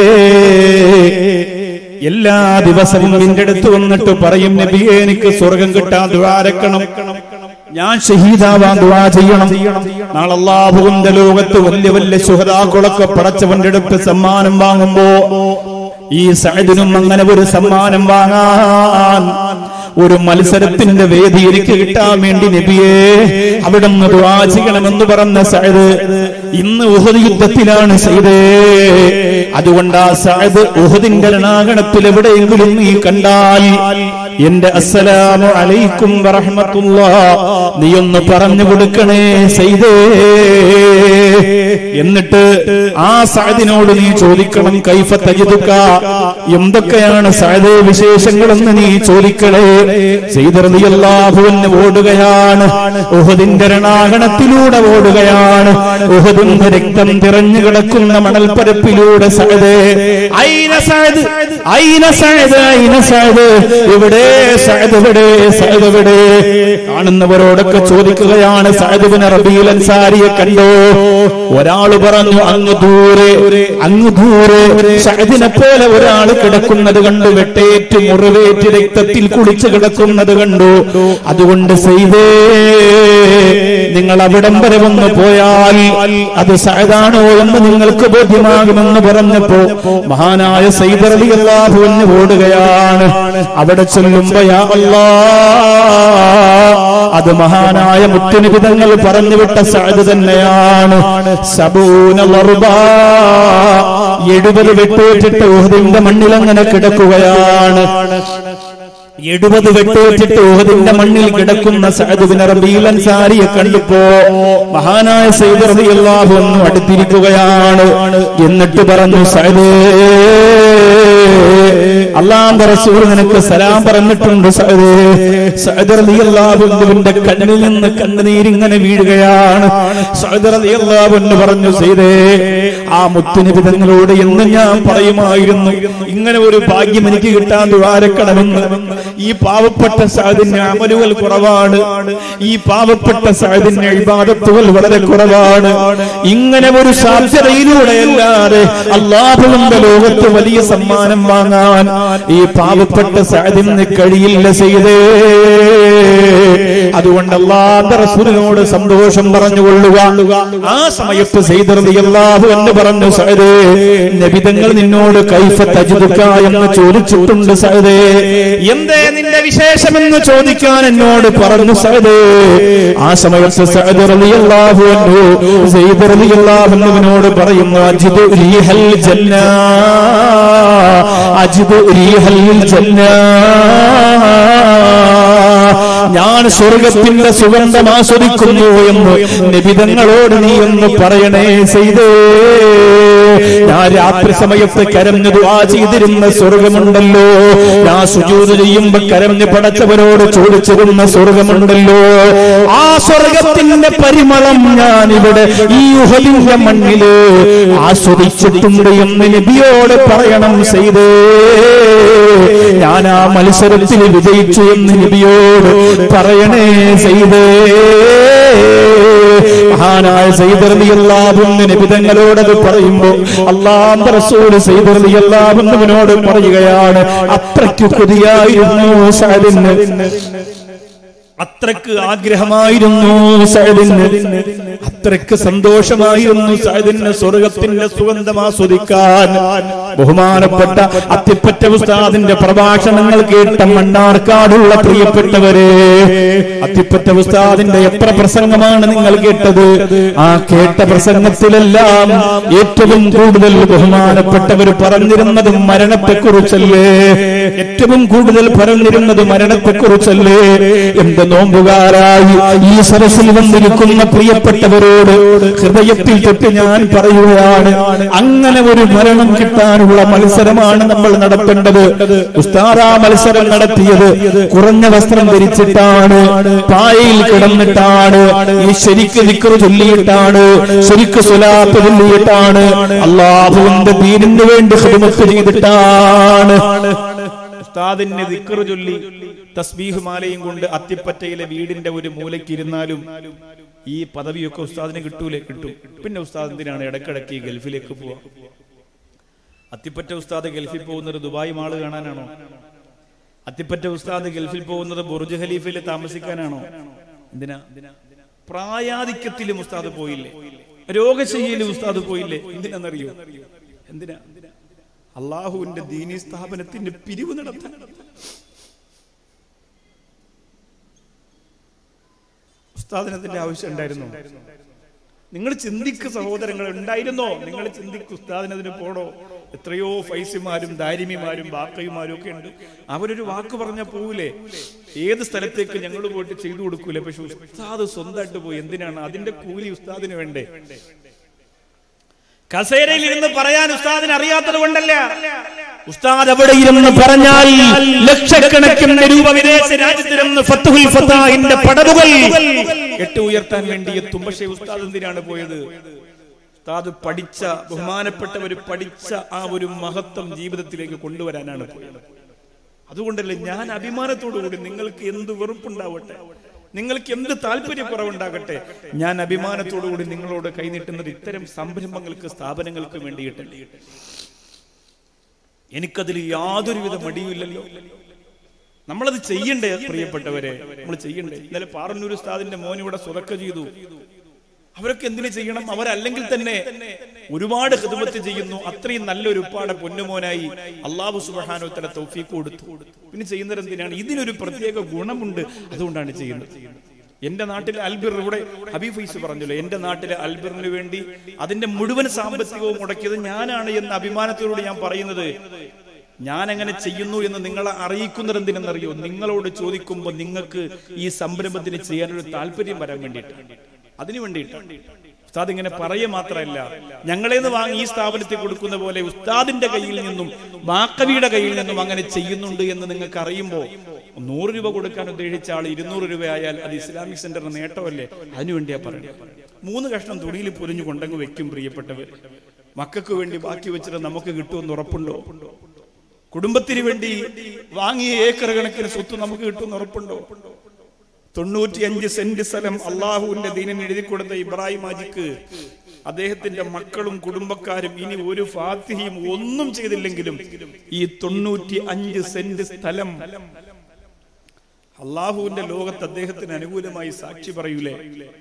എല്ലാ ദിവസവും നിന്റെ അടുത്ത് വന്നിട്ട് പറയും, നബിയേ, എനിക്ക് സ്വർഗം കിട്ടാൻ ദുആ രക്കണം, ഞാൻ ഷഹീദാവാൻ ദുആ ചെയ്യണം. നാളെ അല്ലാഹുവിന്റെ ലോകത്ത് വലിയ വലിയ ശുഹദാക്കളൊക്കെ പടച്ചവന്റെ അടുത്ത് സമ്മാനം വാങ്ങുമ്പോ ഈ സഅദിനും അങ്ങനെ ഒരു സമ്മാനം വാങ്ങാൻ ഒരു മത്സരത്തിന്റെ വേദി എനിക്ക് കിട്ടാൻ വേണ്ടി നബിയേ അവിടുന്ന് ദുആ ചെയ്യണമെന്ന് പറഞ്ഞ സഅദ് ഇന്ന് ഉഹദ് യുദ്ധത്തിലാണ് സയ്യിദേ. അതുകൊണ്ട് ആ സഅദ് ഉഹദിന്റെ രണാങ്കണത്തിൽ എവിടെയെങ്കിലും നീ കണ്ടാൽ എന്റെ അസ്സലാമു അലൈക്കും വറഹ്മത്തുള്ളാഹ് നീ ഒന്ന് പറഞ്ഞു കൊടുക്കണേ സയ്യിദേ. എന്നിട്ട് ആ സഅദിനോട് നീ ചോദിക്കണം കൈഫ തജിദുക, എന്തൊക്കെയാണ് സഅദേ വിശേഷങ്ങളെന്ന് നീ ചോദിക്കണേ. സയ്യിദ് റളിയല്ലാഹു അൻഹു ഓടുകയാണ്, ഉഹദിന്റെ രണാങ്കണത്തിലൂടെ ഓടുകയാണ്. ഉഹദിന്റെ രക്തം തിറഞ്ഞു കിടക്കുന്ന മണൽപ്പരപ്പിലൂടെ സഅദേ ഐന സഅദ് ഐന സഅദ് ഐന സഅദ്, എവിടെ സഅദ്, എവിടെ സഅദ്, എവിടെ? കാണുന്നവരോടൊക്കെ ചോദിക്കുകയാണ് സഅദ് ഇബ്നു റബീഉൽ അൻസാരിയെ കണ്ടോ? ഒരാൾ പറഞ്ഞു അങ്ങ് ദൂരെ, അങ്ങ് ദൂരെ സഅദിനെ പോലെ ഒരാൾ കിടക്കുന്നത് കണ്ടു, വെട്ടേറ്റ് മുറിവേറ്റ് രക്തത്തിൽ കുളിച്ച് കിടക്കുന്നത് കണ്ടു. അതുകൊണ്ട് സയ്യിദേ നിങ്ങൾ അവിടം വരെ വന്ന് പോയാൽ അത് സഅദാണോ എന്ന് നിങ്ങൾക്ക് ബോധ്യമാകുമെന്ന് പറഞ്ഞപ്പോ മഹാനായ സയ്യിദ് റളിയല്ലാഹു അൻഹു ഓടുകയാണ്. അവിടെ ചൊല്ലുമ്പോ യാ അല്ലാഹ്, അത് മഹാനായ മുത്തുനബി തങ്ങൾ പറഞ്ഞുവിട്ട സഅദ് തന്നെയാണ്. 70 വെട്ടേറ്റിട്ട് ഉഹദിന്റെ മണ്ണിൽ അങ്ങനെ കിടക്കുകയാണ്. 70 വെട്ടേറ്റിട്ട് ഉഹദിന്റെ മണ്ണിൽ കിടക്കുന്ന സഅദ് ഇബ്നു റബീഉൽ അൻസാരിയെ കണ്ടപ്പോ മഹാനായ സയ്യിദ് റളിയല്ലാഹു അൻഹു അടുത്തിരിക്കുകയാണ്. എന്നിട്ട് പറഞ്ഞു സഅദേ, അല്ലാഹുവിന്റെ റസൂൽ നിനക്ക് സലാം പറഞ്ഞിട്ടുണ്ട് സഅദേ. സഅദ് റളിയല്ലാഹു അൻഹുവിന്റെ കണ്ണിൽ നിന്ന് കണ്ണുനീരിങ്ങനെ വീഴുകയാണ്. സഅദ് റളിയല്ലാഹു അൻഹു പറഞ്ഞു സയ്യിദേ, ആ മുത്തുനബി തങ്ങളോട് എന്ന് ഞാൻ പറയുമായിരുന്നു ഇങ്ങനെ ഒരു ഭാഗ്യം എനിക്ക് കിട്ടാൻ ദുആരക്കണമെന്ന്. ഈ പാവപ്പെട്ട സഅദിന് അമലുകൾ കുറവാണ്, ഈ പാവപ്പെട്ട സഅദിന് ഇബാദത്തുകൾ വളരെ കുറവാണ്. ഇങ്ങനെ ഒരു സാധ്യതയിലൂടെയല്ലാതെ അല്ലാഹുവിന്റെ ലോകത്ത് വലിയ സമ്മാനം വാങ്ങാൻ ഈ പാവപ്പെട്ട സഅദിന് കഴിയില്ല സയ്യിദേ. അതുകൊണ്ട് അല്ലാഹുവിന്റെ റസൂലിനോട് സന്തോഷം പറഞ്ഞുകൊള്ളുക. ആ സമയത്ത് സയ്യിദ് റളിയല്ലാഹു അൻഹു പറഞ്ഞു സഅദേ, നബി തങ്ങൾ നിന്നോട് കൈഫ തജിദുക എന്ന് ചോദിച്ചിട്ടുണ്ട് സഅദേ, എന്തേ നിന്റെ വിശേഷമെന്ന് ചോദിക്കാൻ എന്നോട് പറഞ്ഞു സഅദേ. ആ സമയത്ത് സഅദ് റളിയല്ലാഹു അൻഹു സയ്യിദ് റളിയല്ലാഹു അൻഹുവിനോട് പറയുന്നു അജിദു റീഹൽ ജന്ന, അജിദു റീഹൽ ജന്ന, ഞാൻ സ്വർഗത്തിന്റെ സുഗന്ധം ആസ്വദിക്കുന്നു എന്ന് നബി തങ്ങളോട് നീ ഒന്ന് പറയണേ സയ്യിദേ. ഞാൻ രാത്രി സമയത്ത് കരഞ്ഞു ദുആ ചെയ്തിരുന്ന സ്വർഗമുണ്ടല്ലോ, ഞാൻ സുജൂദ് ചെയ്യുമ്പോ കരഞ്ഞു പടച്ചവരോട് ചോദിച്ചിരുന്ന സ്വർഗമുണ്ടല്ലോ, ആ സ്വർഗത്തിന്റെ പരിമളം ഞാൻ ഇവിടെ ഈ ഉഹദിന്റെ മണ്ണില് ആസ്വദിച്ചിട്ടുണ്ട് എന്ന് നബിയോട് പറയണം സയ്യിദേ. ഞാൻ ആ മത്സരത്തിൽ വിജയിച്ചു എന്ന് നബിയോട് പറയണേ സയ്യിദേ. മഹാനായ സയ്യിദ് റളിയല്ലാഹു അൻഹു നബി തങ്ങളോട് അത് പറയുമ്പോൾ അല്ലാഹുവിന്റെ റസൂൽ സയ്യിദ് റളിയല്ലാഹു അൻഹുവിനോട് പറയുകയാണ്, അത്രയ്ക്ക് കൊതിയായിരുന്നു സഅദിന്, അത്രയ്ക്ക് ആഗ്രഹമായിരുന്നു സഅദിന്, അത്രയ്ക്ക് സന്തോഷമായിരുന്നു സഅദിന് സ്വർഗത്തിന്റെ സുഗന്ധം ആസ്വദിക്കാൻ. ബഹുമാനപ്പെട്ട അത്തിപ്പറ്റ ഉസ്താദിന്റെ പ്രഭാഷണങ്ങൾ കേട്ട മണ്ണാർക്കാടുള്ള പ്രിയപ്പെട്ടവരെ, അത്തിപ്പറ്റ ഉസ്താദിന്റെ എത്ര പ്രസംഗമാണ് നിങ്ങൾ കേട്ടത്? ആ കേട്ട പ്രസംഗത്തിലെല്ലാം ഏറ്റവും കൂടുതൽ ബഹുമാനപ്പെട്ടവർ പറഞ്ഞിരുന്നത് മരണത്തെക്കുറിച്ചല്ലേ, ഏറ്റവും കൂടുതൽ പറഞ്ഞിരുന്നത് മരണത്തെക്കുറിച്ചല്ലേ. എന്റെ നോമ്പുകാരായി ഈ സരസിൽ വന്നിരിക്കുന്ന പ്രിയപ്പെട്ടവരോട് ഹൃദയത്തിൽ തൊട്ട് ഞാൻ പറയുകയാണ്, അങ്ങനെ ഒരു മരണം കിട്ടാനുള്ള മത്സരമാണ് നമ്മൾ നടത്തേണ്ടത്. ഉസ്താദ് ആ മത്സരം നടത്തിയത് കുറഞ്ഞ വസ്ത്രം ധരിച്ചിട്ടാണ്, പായയിൽ കിടന്നിട്ടാണ്, ഈ ശരിക്ക് ദിക്ർ ചൊല്ലിയിട്ടാണ്, ശരിക്ക് സ്വലാത്ത് ചൊല്ലിയിട്ടാണ്, അല്ലാഹുവിന്റെ ദീനിന് വേണ്ടി ഖിദ്മത്ത് ചെയ്തിട്ടാണ്. ഉസ്താദിന്റെ ദിക്ർ ചൊല്ലി തസ്ബീഹ് മാലയും കൊണ്ട് അത്തിപ്പറ്റയിലെ വീടിന്റെ ഒരു മൂലയ്ക്ക് ഇരുന്നാലും ഈ പദവിയൊക്കെ ഉസ്താദിന് കിട്ടൂലേ? കിട്ടും. പിന്നെ ഉസ്താദ് എന്തിനാണ് ഇടക്കിടക്ക് ഗൾഫിലേക്ക് പോവാ? അത്തിപ്പറ്റ ഉസ്താദ് ഗൾഫിൽ പോകുന്നത് ദുബായ് മാള് കാണാനാണോ? അത്തിപ്പറ്റ ഉസ്താദ് ഗൾഫിൽ പോകുന്നത് ബുർജ് ഖലീഫയിൽ താമസിക്കാനാണോ? എന്തിനാ? പ്രായാധിക്യത്തിലും ഉസ്താദ് പോയില്ലേ? രോഗശയ്യയിലും ഉസ്താദ് പോയില്ലേ? എന്തിനാണെന്നറിയോ? എന്തിനാ? അള്ളാഹുവിന്റെ ദീനീ സ്ഥാപനത്തിന്റെ പിരിവ് നടത്താൻ. ഉസ്താദിനത്തിന്റെ ആവശ്യം ഉണ്ടായിരുന്നോ? നിങ്ങൾ ചിന്തിക്ക് സഹോദരങ്ങൾ, ഉണ്ടായിരുന്നോ? നിങ്ങൾ ചിന്തിക്ക്, ഉസ്താദിനതിന് പോടോ? എത്രയോ ഫൈസിമാരും ദാരിമിമാരും ബാക്കയുമാരും ഒക്കെ ഉണ്ട്. അവരൊരു വാക്ക് പറഞ്ഞ പോവില്ലേ? ഏത് സ്ഥലത്തേക്ക് ഞങ്ങൾ പോയിട്ട് ചെയ്തു കൊടുക്കൂലേ? പക്ഷെ ഉസ്താദ് സ്വന്തമായിട്ട് പോയി. എന്തിനാണ്? അതിന്റെ കൂലി ഉസ്താദിന് വേണ്ടേ? കസേരയിൽ ഇരുന്ന് പറയാൻ ഉസ്താദിന് അറിയാത്തത് കൊണ്ടല്ല. ഉസ്താദ് അവിടെ ഇരുന്ന് പറഞ്ഞാൽ ലക്ഷക്കണക്കിന് രൂപ വിദേശ രാജ്യത്തിരുന്ന് ഫത്ഹുൽ ഫതാഹിന്റെ പടവുകൾ കെട്ടി ഉയർത്താൻ വേണ്ടി എത്തും. പക്ഷേ ഉസ്താദ് എന്തിനാണ് പോയത്? ഉസ്താദ് പഠിച്ച, ബഹുമാനപ്പെട്ടവർ പഠിച്ച ആ ഒരു മഹത്വം ജീവിതത്തിലേക്ക് കൊണ്ടുവരാനാണ് പോയത്. അതുകൊണ്ടല്ലേ ഞാൻ അഭിമാനത്തോടുകൂടി, നിങ്ങൾക്ക് എന്ത് വെറുപ്പുണ്ടാവട്ടെ, നിങ്ങൾക്ക് എന്ത് താല്പര്യക്കുറവുണ്ടാകട്ടെ, ഞാൻ അഭിമാനത്തോടുകൂടി നിങ്ങളോട് കൈനീട്ടുന്നത് ഇത്തരം സംരംഭങ്ങൾക്ക്, സ്ഥാപനങ്ങൾക്ക് വേണ്ടിയിട്ടല്ലേ. എനിക്കതിൽ യാതൊരുവിധ മടിയുമില്ലല്ലോ. നമ്മളത് ചെയ്യണ്ടേ പ്രിയപ്പെട്ടവരെ? നമ്മൾ ചെയ്യണ്ടേ? ഇന്നലെ പാറന്നൂർ ഉസ്താദിന്റെ മോൻ ഇവിടെ സ്വതക്ക ചെയ്തു. അവരൊക്കെ എന്തിനു ചെയ്യണം? അവരല്ലെങ്കിൽ തന്നെ ഒരുപാട് ഖിദ്മത്ത് ചെയ്യുന്നു. അത്രയും നല്ലൊരു ഉപ്പാടെ പൊന്നുമോനായി അല്ലാഹു സുബ്ഹാനഹു വ തആല തൗഫീഖ് കൊടുത്തു. പിന്നെ ചെയ്യുന്നത് എന്തിനാണ്? ഇതിനൊരു പ്രത്യേക ഗുണമുണ്ട്, അതുകൊണ്ടാണ് ചെയ്യുന്നത്. എന്റെ നാട്ടിലെ അൽബിർ, ഇവിടെ ഹബീബ് ഫൈസ് പറഞ്ഞല്ലോ, എന്റെ നാട്ടിലെ അൽബിറിന് വേണ്ടി അതിന്റെ മുഴുവൻ സാമ്പത്തികവും മുടക്കിയത് ഞാനാണ് എന്ന അഭിമാനത്തോട് ഞാൻ പറയുന്നത്. ഞാൻ എങ്ങനെ ചെയ്യുന്നു എന്ന് നിങ്ങളെ അറിയിക്കുന്നത് എന്തിനെന്നറിയോ? നിങ്ങളോട് ചോദിക്കുമ്പോൾ നിങ്ങൾക്ക് ഈ സംരംഭത്തിന് ചെയ്യാനൊരു താല്പര്യം വരാൻ വേണ്ടിയിട്ടാണ്, അതിനു വേണ്ടിയിട്ടാണ്. ഉസ്താദ് ഇങ്ങനെ പറയുക മാത്രമല്ല, ഞങ്ങളേന്ന് വാങ്ങി ഈ സ്ഥാപനത്തിൽ കൊടുക്കുന്ന പോലെ ഉസ്താദിന്റെ കയ്യിൽ നിന്നും ബാക്കവിയുടെ കയ്യിൽ നിന്നും അങ്ങനെ ചെയ്യുന്നുണ്ട് എന്ന് നിങ്ങൾക്ക് അറിയുമ്പോൾ 100 രൂപ കൊടുക്കാൻ ഉദ്ദേശിച്ച ആൾ 200 രൂപയായാൽ അത് ഇസ്ലാമിക് സെന്ററിന് നേട്ടമല്ലേ? അതിനുവേണ്ടിയാ പറയുന്നത്. 3 കഷ്ണം തുണിയിൽ പൊരിഞ്ഞു കൊണ്ടങ്ങ് വെക്കും പ്രിയപ്പെട്ടവർ. മക്കൾക്ക് വേണ്ടി ബാക്കി വെച്ചിട്ട് നമുക്ക് കിട്ടുമെന്ന് ഉറപ്പുണ്ടോ? കുടുംബത്തിന് വേണ്ടി വാങ്ങിയ ഏക്കർ കണക്കിന് സ്വത്ത് നമുക്ക് കിട്ടുമെന്ന് ഉറപ്പുണ്ടോ? 95 സെന്റ് സ്ഥലം അള്ളാഹുവിന്റെ ദീനിന് എഴുതി കൊടുത്ത ഇബ്രാഹിം ഹാജിക്ക് അദ്ദേഹത്തിന്റെ മക്കളും കുടുംബക്കാരും ഇനി ഒരു ഫാത്തിഹയും ഒന്നും ചെയ്തില്ലെങ്കിലും ഈ 95 സെന്റ് സ്ഥലം അള്ളാഹുവിന്റെ ലോകത്ത് അദ്ദേഹത്തിന് അനുകൂലമായി സാക്ഷി പറയൂലേ?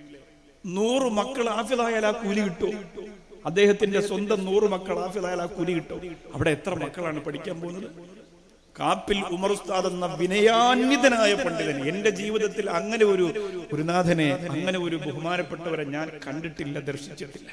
100 മക്കൾ ഹാഫിളായാൽ ആ കൂലി കിട്ടും. അദ്ദേഹത്തിന്റെ സ്വന്തം 100 മക്കൾ ഹാഫിളായാൽ ആ കൂലി കിട്ടും. അവിടെ എത്ര മക്കളാണ് പഠിക്കാൻ പോകുന്നത്? കാപ്പിൽ ഉമർ ഉസ്താദ് എന്ന വിനയാന്വിതനായ പണ്ഡിതൻ, എന്റെ ജീവിതത്തിൽ അങ്ങനെ ഒരു നാഥനെ, അങ്ങനെ ഒരു ബഹുമാനപ്പെട്ടവരെ ഞാൻ കണ്ടിട്ടില്ല, ദർശിച്ചിട്ടില്ല.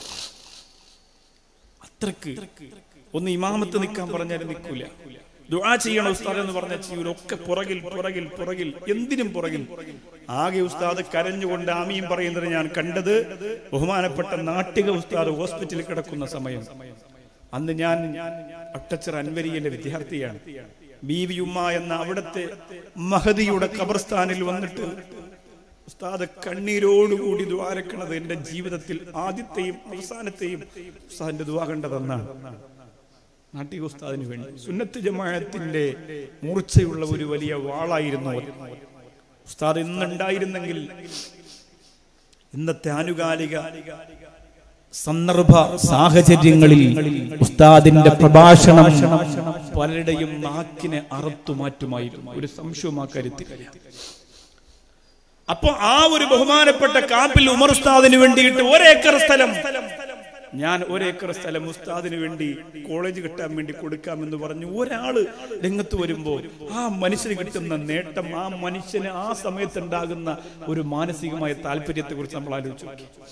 അത്രക്ക് ഒന്ന് ഇമാമത്ത് നിൽക്കാൻ പറഞ്ഞാലും നിൽക്കൂല. ദുആ ചെയ്യണം ഉസ്താദ് എന്ന് പറഞ്ഞ ചെയ്യൂല. ഒക്കെ പുറകിൽ എന്തിനും പുറകിൽ. ആകെ ഉസ്താദ് കരഞ്ഞുകൊണ്ട് ആമീൻ പറയുന്നത് ഞാൻ കണ്ടത് ബഹുമാനപ്പെട്ട നാട്ടിക ഉസ്താദ് ഹോസ്പിറ്റലിൽ കിടക്കുന്ന സമയം. അന്ന് ഞാൻ അട്ടച്ചർ അൻവരിയിലെ വിദ്യാർത്ഥിയാണ്. ബീവി ഉമ്മ എന്ന അവിടുത്തെ മഹദിയുടെ ഖബർസ്ഥാനിൽ വന്നിട്ട് ഉസ്താദ് കണ്ണീരോടുകൂടി ദുആ രക്കണത് എന്റെ ജീവിതത്തിൽ ആദ്യത്തെയും അവസാനത്തെയും ഉസ്താദിന്റെ ദുആ കണ്ടതെന്നാണ്. നാട്ടിക ഉസ്താദിന് വേണ്ടി സുന്നത്ത് ജമാഅത്തിന്റെ മൂർച്ചയുള്ള ഒരു വലിയ വാളായിരുന്നു ഉസ്താദ്. ഇന്നുണ്ടായിരുന്നെങ്കിൽ ഇന്നത്തെ ആനുകാലിക സന്ദർഭ സാഹചര്യങ്ങളിൽ ഉസ്താദിന്റെ പ്രഭാഷണം പലരുടെയും നാക്കിനെ അറുത്തു മാറ്റുമായിരുന്നു. ഒരു സംശയവും ആ കാര്യത്തിലില്ല. അപ്പൊ ആ ഒരു ബഹുമാനപ്പെട്ട കാപ്പിൽ ഉമർ ഉസ്താദിന് വേണ്ടിയിട്ട് 1 ഏക്കർ സ്ഥലം, ഞാൻ 1 ഏക്കർ സ്ഥലം ഉസ്താദിന് വേണ്ടി കോളേജ് കിട്ടാൻ വേണ്ടി കൊടുക്കാമെന്ന് പറഞ്ഞു ഒരാള് രംഗത്ത് വരുമ്പോൾ ആ മനുഷ്യന് കിട്ടുന്ന നേട്ടം, ആ മനുഷ്യന് ആ സമയത്തുണ്ടാകുന്ന ഒരു മാനസികമായ താല്പര്യത്തെ കുറിച്ച് നമ്മൾ ആലോചിച്ചു.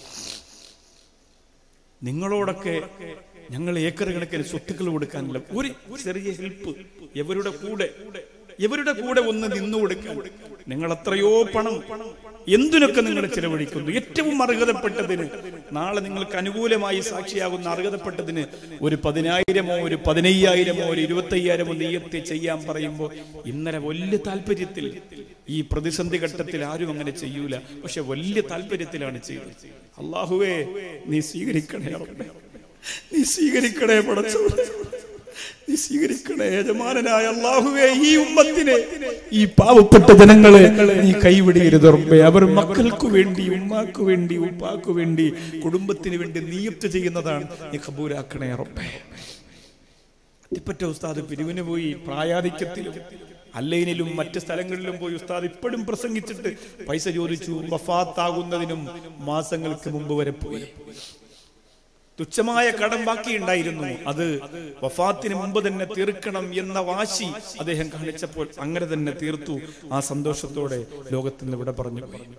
നിങ്ങളോടൊക്കെ ഞങ്ങൾ ഏക്കർ കണക്കിന് സ്വത്തുക്കൾ കൊടുക്കാനില്ല, ഒരു ചെറിയ ഹെൽപ്പ് ഇവരുടെ കൂടെ ഒന്ന് നിന്നു കൊടുക്കാൻ. നിങ്ങൾ എത്രയോ പണം എന്തിനൊക്കെ നിങ്ങൾ ചെലവഴിക്കുന്നു. ഏറ്റവും അർഹതപ്പെട്ടതിന്, നാളെ നിങ്ങൾക്ക് അനുകൂലമായി സാക്ഷിയാകുന്ന അർഹതപ്പെട്ടതിന് ഒരു 10,000-ഓ ഒരു 15,000-ഓ ഒരു 25,000-ഓ നിയത്തി ചെയ്യാൻ പറയുമ്പോൾ ഇന്നലെ വലിയ താല്പര്യത്തിൽ, ഈ പ്രതിസന്ധി ഘട്ടത്തിൽ ആരും അങ്ങനെ ചെയ്യൂല, പക്ഷെ വലിയ താല്പര്യത്തിലാണ് ചെയ്യുന്നത്. അല്ലാഹുവേ നീ സ്വീകരിക്കണേ, നീ സ്വീകരിക്കണേ പടച്ചവനേ, നീ സ്വീകരിക്കണേ യജമാനനായ അല്ലാഹുവേ. ഈ ഉമ്മത്തിനെ, ഈ പാവപ്പെട്ട ജനങ്ങളെ നീ കൈവിടരുത് റബ്ബേ. അവർ മക്കൾക്ക് വേണ്ടി, ഉമ്മാക്ക് വേണ്ടി, ഉപ്പാക്ക് വേണ്ടി, കുടുംബത്തിന് വേണ്ടി നിയുക്ത ചെയ്യുന്നതാണ്, നീ കബൂലാക്കണേ റബ്ബേ. അത്തിപ്പറ്റ ഉസ്താദ് പിരിവിന് പോയി, പ്രായാധിക്യത്തിലും അല്ലൈനിലും മറ്റ് സ്ഥലങ്ങളിലും പോയി ഉസ്താദ് ഇപ്പോഴും പ്രസംഗിച്ചിട്ട് പൈസ ചോദിച്ചു. വഫാത്താകുന്നതിനും മാസങ്ങൾക്ക് മുമ്പ് വരെ പോയി. തുച്ഛമായ കടം ബാക്കിയുണ്ടായിരുന്നു. അത് വഫാത്തിന് മുമ്പ് തന്നെ തീർക്കണം എന്ന വാശി അദ്ദേഹം കാണിച്ചപ്പോൾ അങ്ങനെ തന്നെ തീർത്തു. ആ സന്തോഷത്തോടെ ലോകത്തിൽ നിന്ന് വിട പറഞ്ഞു.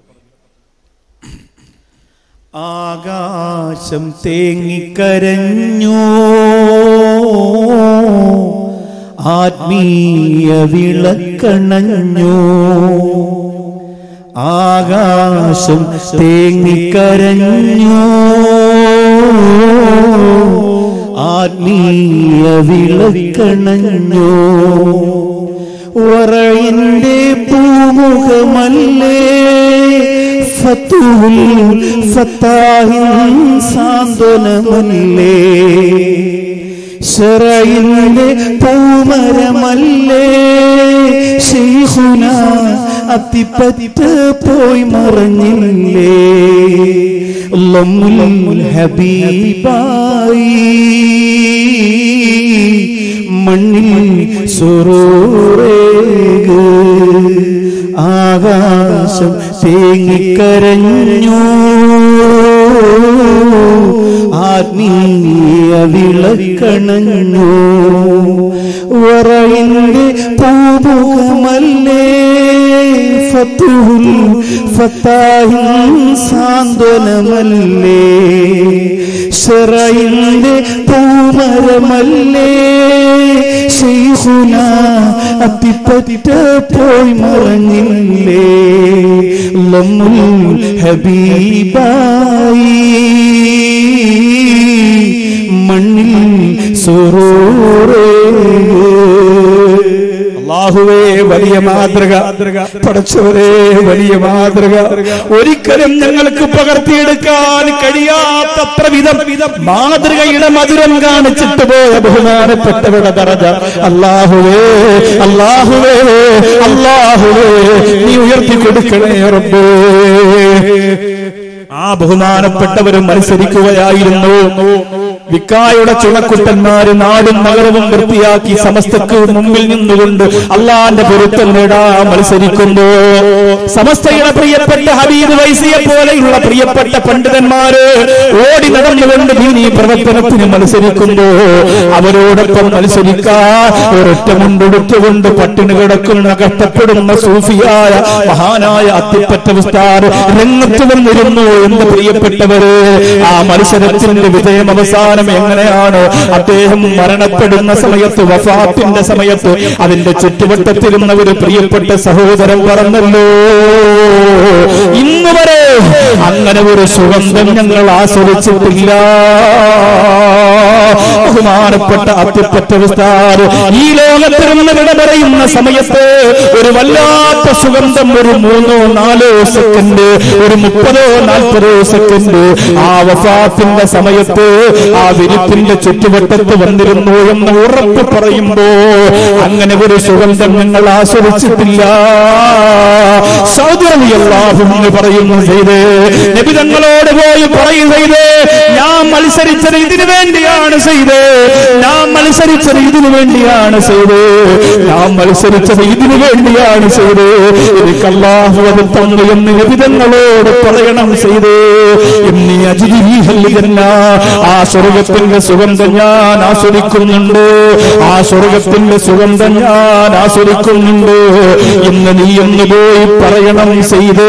ആകാശം തേങ്ങിക്കരഞ്ഞു, ആത്മീയ വിളക്കണഞ്ഞു. ആകാശം തേങ്ങിക്കരഞ്ഞു, ആത്മീയ വിളക്കണഞ്ഞു. വറയിന്റെ പൂമുഖമല്ലേ ഫത്തുൽ ഫത്താഹിൻ സാന്ത്വനമല്ലേ, ശറയിന്റെ പൂമരമല്ലേ ശൈഖുന അത്തിപ്പത്ത് പോയി മറഞ്ഞില്ലേ. ലമ്മുൽ ഹബീബായി മണ്ണിൽ സുറൂറേക്. ആകാശം തേങ്ങിക്കരഞ്ഞു, ആത്മീയ വിളക്കണഞ്ഞു. വറയിന്റെ പൂമുഖമല്ലേ ഫത്തുൽ ഫത്താഹിൻ സാന്ത്വനമല്ലേ, ശറയിന്റെ പൂമരമല്ലേ ശൈഖുന അത്തിപ്പറ്റ പോയി മറഞ്ഞില്ലേ. ലമ്മുൽ ഹബീബായി മണ്ണിൽ സുറൂറേ. അല്ലാഹുവേ വലിയ മാതൃക, പടച്ചവരേ വലിയ മാതൃക. ഒരിക്കലും ഞങ്ങൾക്ക് പകർത്തിയെടുക്കാൻ കഴിയാത്തത്ര വിധം മാതൃകയുടെ മധുരം കാണിച്ചിട്ട് പോയ ബഹുമാനപ്പെട്ടവരുടെ ദറജ അല്ലാഹുവേ, അല്ലാഹുവേ, അല്ലാഹുവേ നീ ഉയർത്തി കൊടുക്കണേ റബ്ബേ. ആ ബഹുമാനപ്പെട്ടവരും മത്സരിക്കുകയായിരുന്നു. വിക്കായുടെ ചുണക്കുട്ടന്മാര് നാടും നഗരവും വൃത്തിയാക്കി സമസ്തക്ക് മുമ്പിൽ നിന്നുകൊണ്ട് അള്ളാന്റെ പൊരുത്തം നേടാൻ മത്സരിക്കുമ്പോ സമസ്തയുടെ പ്രിയപ്പെട്ട ഹബീബ് വൈസിയെ പോലെയുള്ള പ്രിയപ്പെട്ട പണ്ഡിതന്മാര് ഓടി നടന്നുകൊണ്ട് ദീനീ പ്രവർത്തനത്തിന് മത്സരിക്കുമ്പോ അവരോടൊപ്പം മത്സരിക്കാൻ ഒരൊറ്റ മുണ്ടെടുത്തുകൊണ്ട് പട്ടിണി കിടക്കുന്ന കഷ്ടപ്പെടുന്ന സൂഫിയായ മഹാനായ അത്തിപ്പറ്റ ഉസ്താദ് രംഗത്ത് വന്നിരുന്നു. എന്റെ പ്രിയപ്പെട്ടവര്, ആ മത്സരത്തിന്റെ വിജയം അവസാനം എങ്ങനെയാണ്? അദ്ദേഹം മരണപ്പെടുന്ന സമയത്ത്, വഫാത്തിന്റെ സമയത്ത് അതിന്റെ ചുറ്റുവട്ടത്തിരുന്ന ഒരു പ്രിയപ്പെട്ട സഹോദരൻ പറഞ്ഞല്ലോ, ഇന്നുവരെ അങ്ങനെ ഒരു സുഗന്ധം ഞങ്ങൾ ആസ്വദിച്ചിട്ടില്ല. ബഹുമാനപ്പെട്ട അത്തിപ്പറ്റ ഉസ്താദ് ഈ ലോകത്തിരുന്ന് വിട പറയുന്ന സമയത്ത് ഒരു വല്ലാത്ത സുഗന്ധം, ഒരു 3-4 സെക്കൻഡ്, ഒരു 30-40 സെക്കൻഡ് ആ വഫാത്തിന്റെ സമയത്ത് ആ വിരിപ്പിന്റെ ചുറ്റുവട്ടത്ത് വന്നിരുന്നു എന്ന് ഉറപ്പ് പറയുമ്പോ അങ്ങനെ ഒരു സുഗന്ധം ഞങ്ങൾ ആസ്വദിച്ചിട്ടില്ല. സൗദി റളിയല്ലാഹു അൻഹു പറയുന്നു ചെയ്തേ, നബി തങ്ങളോട് പോയി പറയും ചെയ്തേ, ഞാൻ മത്സരിച്ചത് ഇതിനു വേണ്ടിയാണ് ചെയ്തേ, ഞാൻ മത്സരിച്ചത് ഇതിനു വേണ്ടിയാണ് ചെയ്തേ, ഞാൻ മത്സരിച്ചത് ഇതിനു വേണ്ടിയാണ് ചെയ്തേ, എനിക്ക് അല്ലാഹു അത് തന്നു എന്ന് നബി തങ്ങളോട് പറയണം ചെയ്തേ. ഇന്നീ അജ്രിഹൽ ജന്ന, ആ സ്വർഗ്ഗത്തിന്റെ സുഗന്ധം ഞാൻ ആസ്വദിക്കുന്നുണ്ട്, ആ സ്വർഗ്ഗത്തിന്റെ സുഗന്ധം ഞാൻ ആസ്വദിക്കുന്നുണ്ട് ഇന്ന് നീ എന്ന് പോയി പറയണം ചെയ്തേ.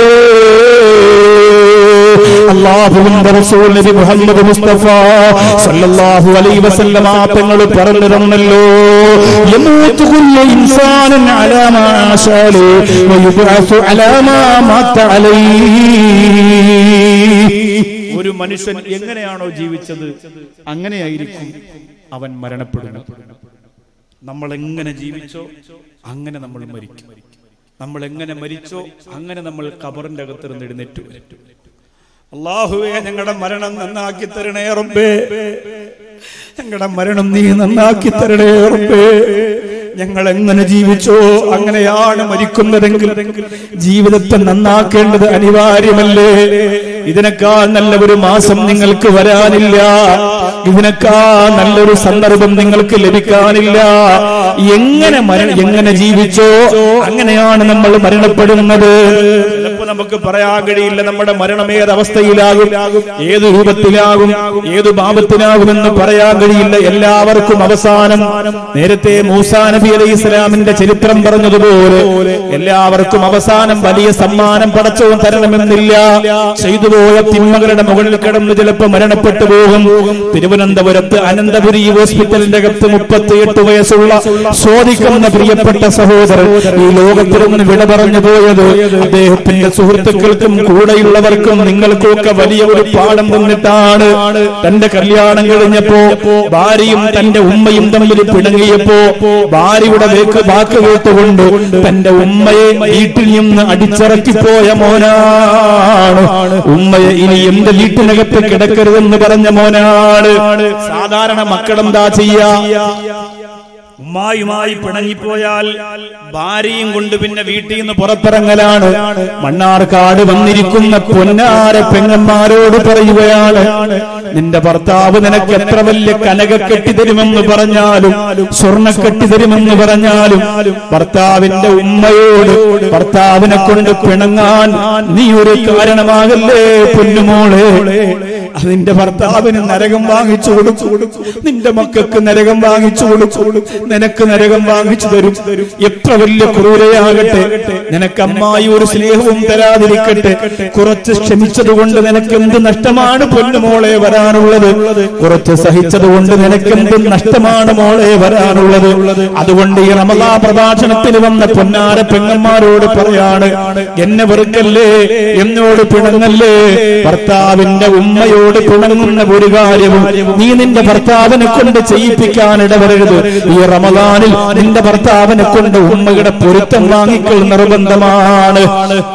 അല്ലാഹുവിന്റെ റസൂൽ നബി മുഹമ്മദ് മുസ്തഫ സല്ലല്ലാഹു അലൈഹി വസല്ലമ തങ്ങൾ പറഞ്ഞിരുന്നല്ലോ, യമൂതു കുല്ലു ഇൻസാനിൻ അലാ മാ ആശാലി വയുബ്അസു അലാ മാ മാത അലൈഹി. ഒരു മനുഷ്യൻ എങ്ങനെയാണോ ജീവിച്ചത് അങ്ങനെയായിരിക്കും അവൻ മരണപ്പെടുന്നത്. നമ്മൾ എങ്ങനെ ജീവിച്ചോ അങ്ങനെ നമ്മൾ മരിക്കും. നമ്മൾ എങ്ങനെ മരിച്ചോ അങ്ങനെ നമ്മൾ ഖബറിന്റെ അകത്തിരുന്ന് എഴുന്നേറ്റു. അല്ലാഹുവേ, ഞങ്ങളുടെ മരണം നന്നാക്കി തരണേ റബ്ബേ, ഞങ്ങളുടെ മരണം നീ നന്നാക്കി തരണേ റബ്ബേ. ഞങ്ങൾ എങ്ങനെ ജീവിച്ചോ അങ്ങനെയാണ് മരിക്കുന്നതെങ്കിൽ ജീവിതത്തെ നന്നാക്കേണ്ടത് അനിവാര്യമല്ലേ? ഇതിനേക്കാൾ നല്ല ഒരു മാസം നിങ്ങൾക്ക് വരാനില്ല, ഇതിനേക്കാൾ നല്ലൊരു സന്ദർഭം നിങ്ങൾക്ക് ലഭിക്കാനില്ല. എങ്ങനെ ജീവിച്ചോ അങ്ങനെയാണ് നമ്മൾ മരണപ്പെടുന്നത്. ചിലപ്പോ നമുക്ക് പറയാൻ കഴിയില്ല നമ്മുടെ മരണം ഏതവസ്ഥയിലാകും, ഏത് രൂപത്തിലാകും, ഏത് ഭാവത്തിലാകുമെന്ന് പറയാൻ കഴിയില്ല. എല്ലാവർക്കും അവസാനം നേരത്തെ മൂസാ നബി അലൈഹി ഇസ്ലാമിന്റെ ചരിത്രം പറഞ്ഞതുപോലെ എല്ലാവർക്കും അവസാനം വലിയ സമ്മാനം പടച്ചവൻ തരണമെന്നില്ല. ചെയ്തുപോയ തിന്മകളുടെ മുകളിൽ കിടന്ന് ചിലപ്പോ മരണപ്പെട്ടു പോകും. തിരുവനന്തപുരത്ത് അനന്തപുരി ഹോസ്പിറ്റലിന്റെ അകത്ത് 38 വയസ്സുള്ള ചോദിക്കുന്ന പ്രിയപ്പെട്ട സഹോദരൻ ഈ ലോകത്തിൽ നിന്ന് വിട പറഞ്ഞു പോയത് അദ്ദേഹത്തിന്റെ സുഹൃത്തുക്കൾക്കും കൂടെയുള്ളവർക്കും നിങ്ങൾക്കൊക്കെ വലിയ ഒരു പാഠം തന്നിട്ടാണ്. തന്റെ കല്യാണം കഴിഞ്ഞപ്പോ ഭാര്യയും തന്റെ ഉമ്മയും തമ്മിൽ പിണങ്ങിയപ്പോ ഭാര്യയുടെ വാക്ക് കേട്ടുകൊണ്ട് തന്റെ ഉമ്മയെ വീട്ടിൽ നിന്ന് അടിച്ചിറക്കിപ്പോയ മോനാണ്. ഉമ്മയെ ഇനി എന്റെ വീട്ടിനകത്ത് കിടക്കരുതെന്ന് പറഞ്ഞ മോനാണ്. സാധാരണ മക്കളെന്താ ചെയ്യാ? ഉമ്മായുമായി പിണങ്ങിപ്പോയാൽ ഭാര്യയും കൊണ്ട് പിന്നെ വീട്ടിൽ നിന്ന് പുറത്തിറങ്ങലാണ്. മണ്ണാർക്കാട് വന്നിരിക്കുന്ന പൊന്നാര പെങ്ങന്മാരോട് പറയുകയാണ്, നിന്റെ ഭർത്താവ് നിനക്ക് എത്ര വലിയ കനക കെട്ടിത്തരുമെന്ന് പറഞ്ഞാലും സ്വർണ്ണ കെട്ടിത്തരുമെന്ന് പറഞ്ഞാലും ഭർത്താവിന്റെ ഉമ്മയോട് ഭർത്താവിനെ കൊണ്ട് പിണങ്ങാൻ നീ ഒരു കാരണമാകല്ലേ പൊന്നുമോളെ. അതിന്റെ ഭർത്താവിന് നരകം വാങ്ങിച്ചു കൊടുക്കും, നിന്റെ മക്കൾക്ക് നരകം വാങ്ങിച്ചു കൊടുക്കും, നിനക്ക് നരകം വാങ്ങിച്ചു തരും. എത്ര വലിയ ക്രൂരയാകട്ടെ, നിനക്ക് അമ്മായി ഒരു സ്നേഹവും തരാതിരിക്കട്ടെ, കുറച്ച് ക്ഷമിച്ചതുകൊണ്ട് നിനക്ക് എന്ത് നഷ്ടമാണ് പൊന്നുമോളെ വരാനുള്ളത്? കുറച്ച് സഹിച്ചതുകൊണ്ട് നിനക്ക് എന്ത് നഷ്ടമാണ് മോളെ വരാനുള്ളത്? അതുകൊണ്ട് ഈ റമദാൻ പ്രഭാഷണത്തിന് വന്ന പൊന്നാര പെങ്ങന്മാരോട് പറയാണ്, എന്നെ വെറുക്കല്ലേ, എന്നോട് പിണങ്ങല്ലേ. ഭർത്താവിന്റെ ഉമ്മയോട് പിണങ്ങുന്ന ഒരു കാര്യവും നീ നിന്റെ ഭർത്താവിനെ കൊണ്ട് ചെയ്യിപ്പിക്കാൻ ഇടവരരുത്. ഈ റമദാനിൽ നിന്റെ ഭർത്താവിനെ കൊണ്ട് ഉമ്മയുടെ പൊരുത്തം വാങ്ങിക്കൽ നിർബന്ധമാണ്.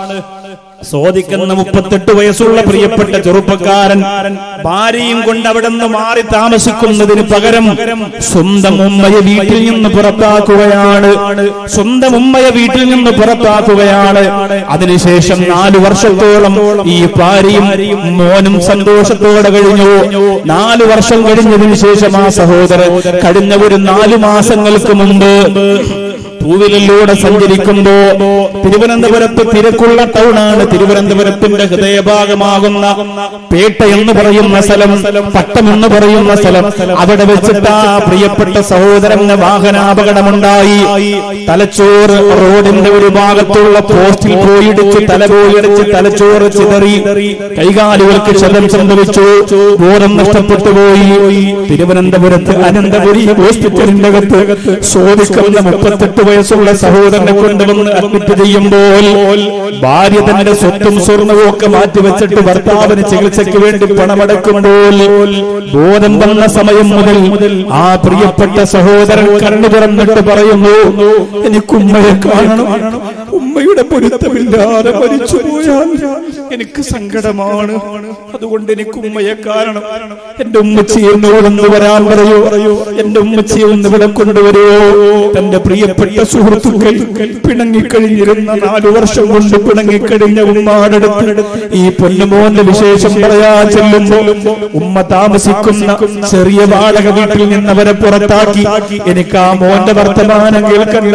ചോദിക്കുന്ന 38 വയസ്സുള്ള പ്രിയപ്പെട്ട ചെറുപ്പക്കാരൻ ഭാര്യയും കൊണ്ട് അവിടെ നിന്ന് മാറി താമസിക്കുന്നതിന് പകരം സ്വന്തം ഉമ്മയെ വീട്ടിൽ നിന്ന് പുറത്താക്കുകയാണ്. സ്വന്തം ഉമ്മയെ വീട്ടിൽ നിന്ന് പുറത്താക്കുകയാണ്. അതിനുശേഷം 4 വർഷത്തോളം ഈ ഭാര്യയും മോനും സന്തോഷത്തോടെ കഴിഞ്ഞു. 4 വർഷം കഴിഞ്ഞതിന് ശേഷം ആ സഹോദരൻ കഴിഞ്ഞ ഒരു 4 മാസങ്ങൾക്ക് മുമ്പ് ടൂവീലറിലൂടെ സഞ്ചരിക്കുമ്പോ തിരുവനന്തപുരത്ത് തിരക്കുള്ള ടൗണാണ്. തിരുവനന്തപുരത്തിന്റെ ഹൃദയഭാഗമാകുന്ന പേട്ട എന്ന് പറയുന്ന സ്ഥലം, പട്ടം എന്ന് പറയുന്ന സ്ഥലം, അവിടെ വെച്ചിട്ട് ആ പ്രിയപ്പെട്ട സഹോദരന് വാഹനാപകടമുണ്ടായി. തലച്ചോറ് റോഡിന്റെ ഒരു ഭാഗത്തുള്ള പോസ്റ്റിൽ പോയിടിച്ച് പോയിടിച്ച് തലച്ചോറ് ചിതറി, കൈകാലുകൾക്ക് ക്ഷതം സംഭവിച്ചു, ബോധം നഷ്ടപ്പെട്ടു പോയി. തിരുവനന്തപുരത്ത് അനന്തപുരി ഹോസ്പിറ്റലിന്റെ അകത്ത് ചോദിക്കുന്ന 38 വയസ്സുള്ള സഹോദരനെ കൊണ്ടുവന്ന് അഡ്മിറ്റ് ചെയ്യുമ്പോൾ ഭാര്യ തന്റെ സ്വത്തും സ്വർണവും ഒക്കെ മാറ്റിവെച്ചിട്ട് ഭർത്താവിന് ചികിത്സയ്ക്ക് വേണ്ടി പണമടക്കുമ്പോൾ ബോധം വന്ന സമയം മുതൽ ആ പ്രിയപ്പെട്ട സഹോദരൻ കണ്ണു തുറന്നിട്ട് പറയുന്നു, എനിക്ക് ഉമ്മയെ കാണണം, ഉമ്മയുടെ പൊരുത്തമില്ലാതെ മരിച്ചുപോയാൽ എനിക്ക് സങ്കടമാണ്, അതുകൊണ്ട് എനിക്ക് ഉമ്മയെ കാണണം. എന്റെ ഉമ്മച്ചിയെ എന്നോടൊന്ന് വരാൻ പറയൂ, എന്റെ ഉമ്മച്ചിയെ ഒന്ന് ഇവിടെ കൊണ്ടുവരുമോ? തന്റെ പ്രിയപ്പെട്ട സുഹൃത്തുക്കൾ പിണങ്ങിക്കഴിഞ്ഞിരുന്ന 4 വർഷം കൊണ്ട് പിണങ്ങിക്കഴിഞ്ഞ ഉമ്മാടടുത്ത് ഈ പൊന്നുമോന്റെ വിശേഷം പറയാൻ ചെല്ലുമ്പോ ഉമ്മ താമസിക്കുന്ന ചെറിയ വാടക വീട്ടിൽ നിന്നവരെ പുറത്താക്കി. എനിക്ക് ആ മോന്റെ വർത്തമാനം കേൾക്കണ്ട,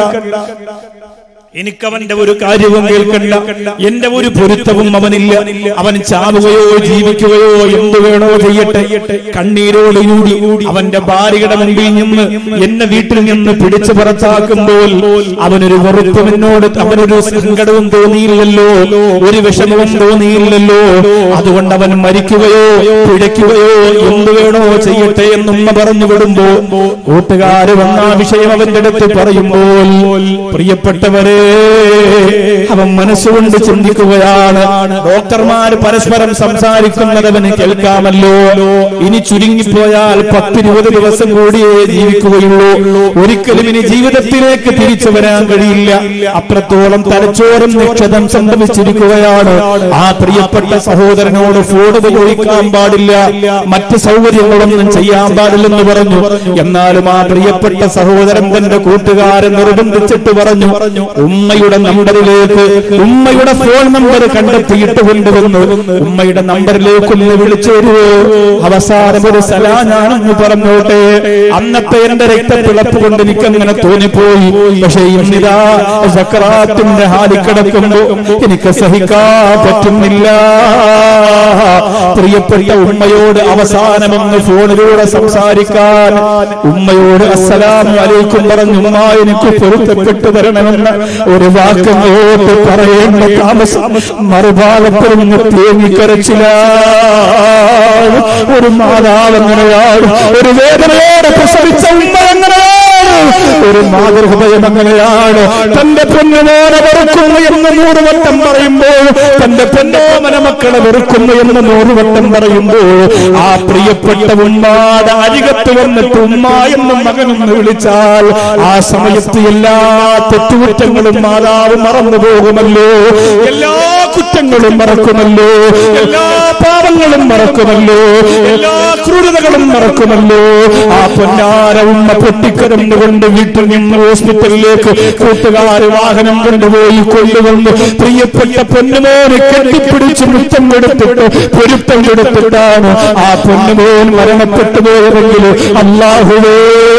എനിക്കവന്റെ ഒരു കാര്യവും കേൾക്കണ്ട, എന്റെ ഒരു പൊരുത്തവും അവനില്ല. അവൻ ചാവുകയോ ജീവിക്കുകയോ എന്തു വേണോ ചെയ്യട്ടെ. കണ്ണീരോടുകൂടി അവന്റെ ഭാര്യയുടെ മുമ്പിൽ നിന്ന് എന്നെ വീട്ടിൽ നിന്ന് പിടിച്ചു പുറത്താക്കുമ്പോൾ അവനൊരു വെറുപ്പും എന്നോട് അവനൊരു സങ്കടവും തോന്നിയില്ലല്ലോ, ഒരു വിഷമവും തോന്നിയില്ലല്ലോ. അതുകൊണ്ട് അവൻ മരിക്കുകയോ പിഴയ്ക്കുകയോ എന്തു വേണോ ചെയ്യട്ടെ എന്നുമ്മ പറഞ്ഞു വിടുമ്പോ കൂട്ടുകാര് വന്ന ആ വിഷയം അവന്റെ അടുത്ത് പറയുമ്പോൾ പ്രിയപ്പെട്ടവരെ അവൻ മനസ്സുകൊണ്ട് ചിന്തിക്കുകയാണ്. ഡോക്ടർമാര് പരസ്പരം സംസാരിക്കുന്നത് അവന് കേൾക്കാമല്ലോ. ഇനി ചുരുങ്ങിപ്പോയാൽ 10-20 ദിവസം കൂടിയേ ജീവിക്കുകയുള്ളൂ. ഒരിക്കലും ഇനി ജീവിതത്തിലേക്ക് തിരിച്ചു വരാൻ കഴിയില്ല. അത്രത്തോളം തലച്ചോറും നിക്ഷതം സംഭവിച്ചിരിക്കുകയാണ്. ആ പ്രിയപ്പെട്ട സഹോദരനോട് ഫോൺ ഉപയോഗിക്കാൻ പാടില്ല, മറ്റ് സൗകര്യങ്ങളൊന്നും ചെയ്യാൻ പാടില്ലെന്ന് പറഞ്ഞു. എന്നാലും ആ പ്രിയപ്പെട്ട സഹോദരൻ തന്റെ കൂട്ടുകാരൻ നിർബന്ധിച്ചിട്ട് പറഞ്ഞു, ഉമ്മയുടെ നമ്പറിലേക്ക് ഉമ്മയുടെ ഫോൺ നമ്പർ കണ്ടെത്തിയിട്ട് കൊണ്ടുവന്നു. ഉമ്മയുടെ നമ്പറിലേക്കൊന്ന് വിളിച്ചു വരുവോ, അവസാനം ഒരു സലാം ഞാനൊന്ന് പറഞ്ഞോട്ടെ. അന്നത്തെ എന്റെ രക്തത്തിളപ്പ് കൊണ്ട് എനിക്കങ്ങനെ തോന്നിപ്പോയി. പക്ഷെ ഇന്നിതാ സക്കറാത്തിന്റെ ഹാലിൽ കിടക്കുമ്പോ എനിക്ക് സഹിക്കാൻ പറ്റുന്നില്ല. പ്രിയപ്പെട്ട ഉമ്മയോട് അവസാനമൊന്ന് ഫോണിലൂടെ സംസാരിക്കാൻ, ഉമ്മയോട് അസ്സലാമു അലൈക്കും പറഞ്ഞു ഉമ്മ എനിക്ക് പൊരുത്തപ്പെട്ടു തരണമെന്ന് ഒരു വാക്കങ്ങോട്ട് പറയേണ്ട താമസം മറുഭാഗത്ത് നിന്ന് തേങ്ങിക്കരച്ചിലാണ്. ഒരു മാതാവ് അങ്ങനെയാണ്, ഒരു വേദനയോടെ പ്രസവിച്ച ഉമ്മ അങ്ങനെയാണ്, ഒരു മാതൃഹൃദയം അങ്ങനെയാണ്. തന്റെ പൊന്നുമോനെ വെറുക്കുന്നു എന്ന് 100 വട്ടം പറയുമ്പോൾ, തന്റെ പൊന്നോമന മക്കളെ വെറുക്കുന്നു എന്ന് 100 വട്ടം പറയുമ്പോൾ, ആ പ്രിയപ്പെട്ട ഉമ്മാടെ അരികത്ത് വന്നിട്ട് ഉമ്മ എന്നും മകനെന്ന് വിളിച്ചാൽ ആ സമയത്ത് എല്ലാ തെറ്റുകുറ്റങ്ങളും മാതാവ് മറന്നു പോകുമല്ലോ, എല്ലാ കുറ്റങ്ങളും മറക്കുമല്ലോ, എല്ലാ പാപങ്ങളും മറക്കുമല്ലോ, എല്ലാ ക്രൂരതകളും മറക്കുമല്ലോ. ആ പൊന്നാര ഉമ്മ പൊട്ടിക്കരന്നുകൊണ്ട് വീട്ടിൽ നിന്ന് ഹോസ്പിറ്റലിലേക്ക് കൂട്ടുകാര് വാഹനം കൊണ്ടുപോയി കൊണ്ടുവന്ന് പ്രിയപ്പെട്ട പൊന്നുമോനെ കെട്ടിപ്പിടിച്ച് മുത്തം കൊടുത്തിട്ട് പൊരുത്തം കൊടുത്തിട്ടാണ് ആ പൊന്നുമോൻ മരണപ്പെട്ടു പോയതെങ്കിൽ അല്ലാഹുവേ,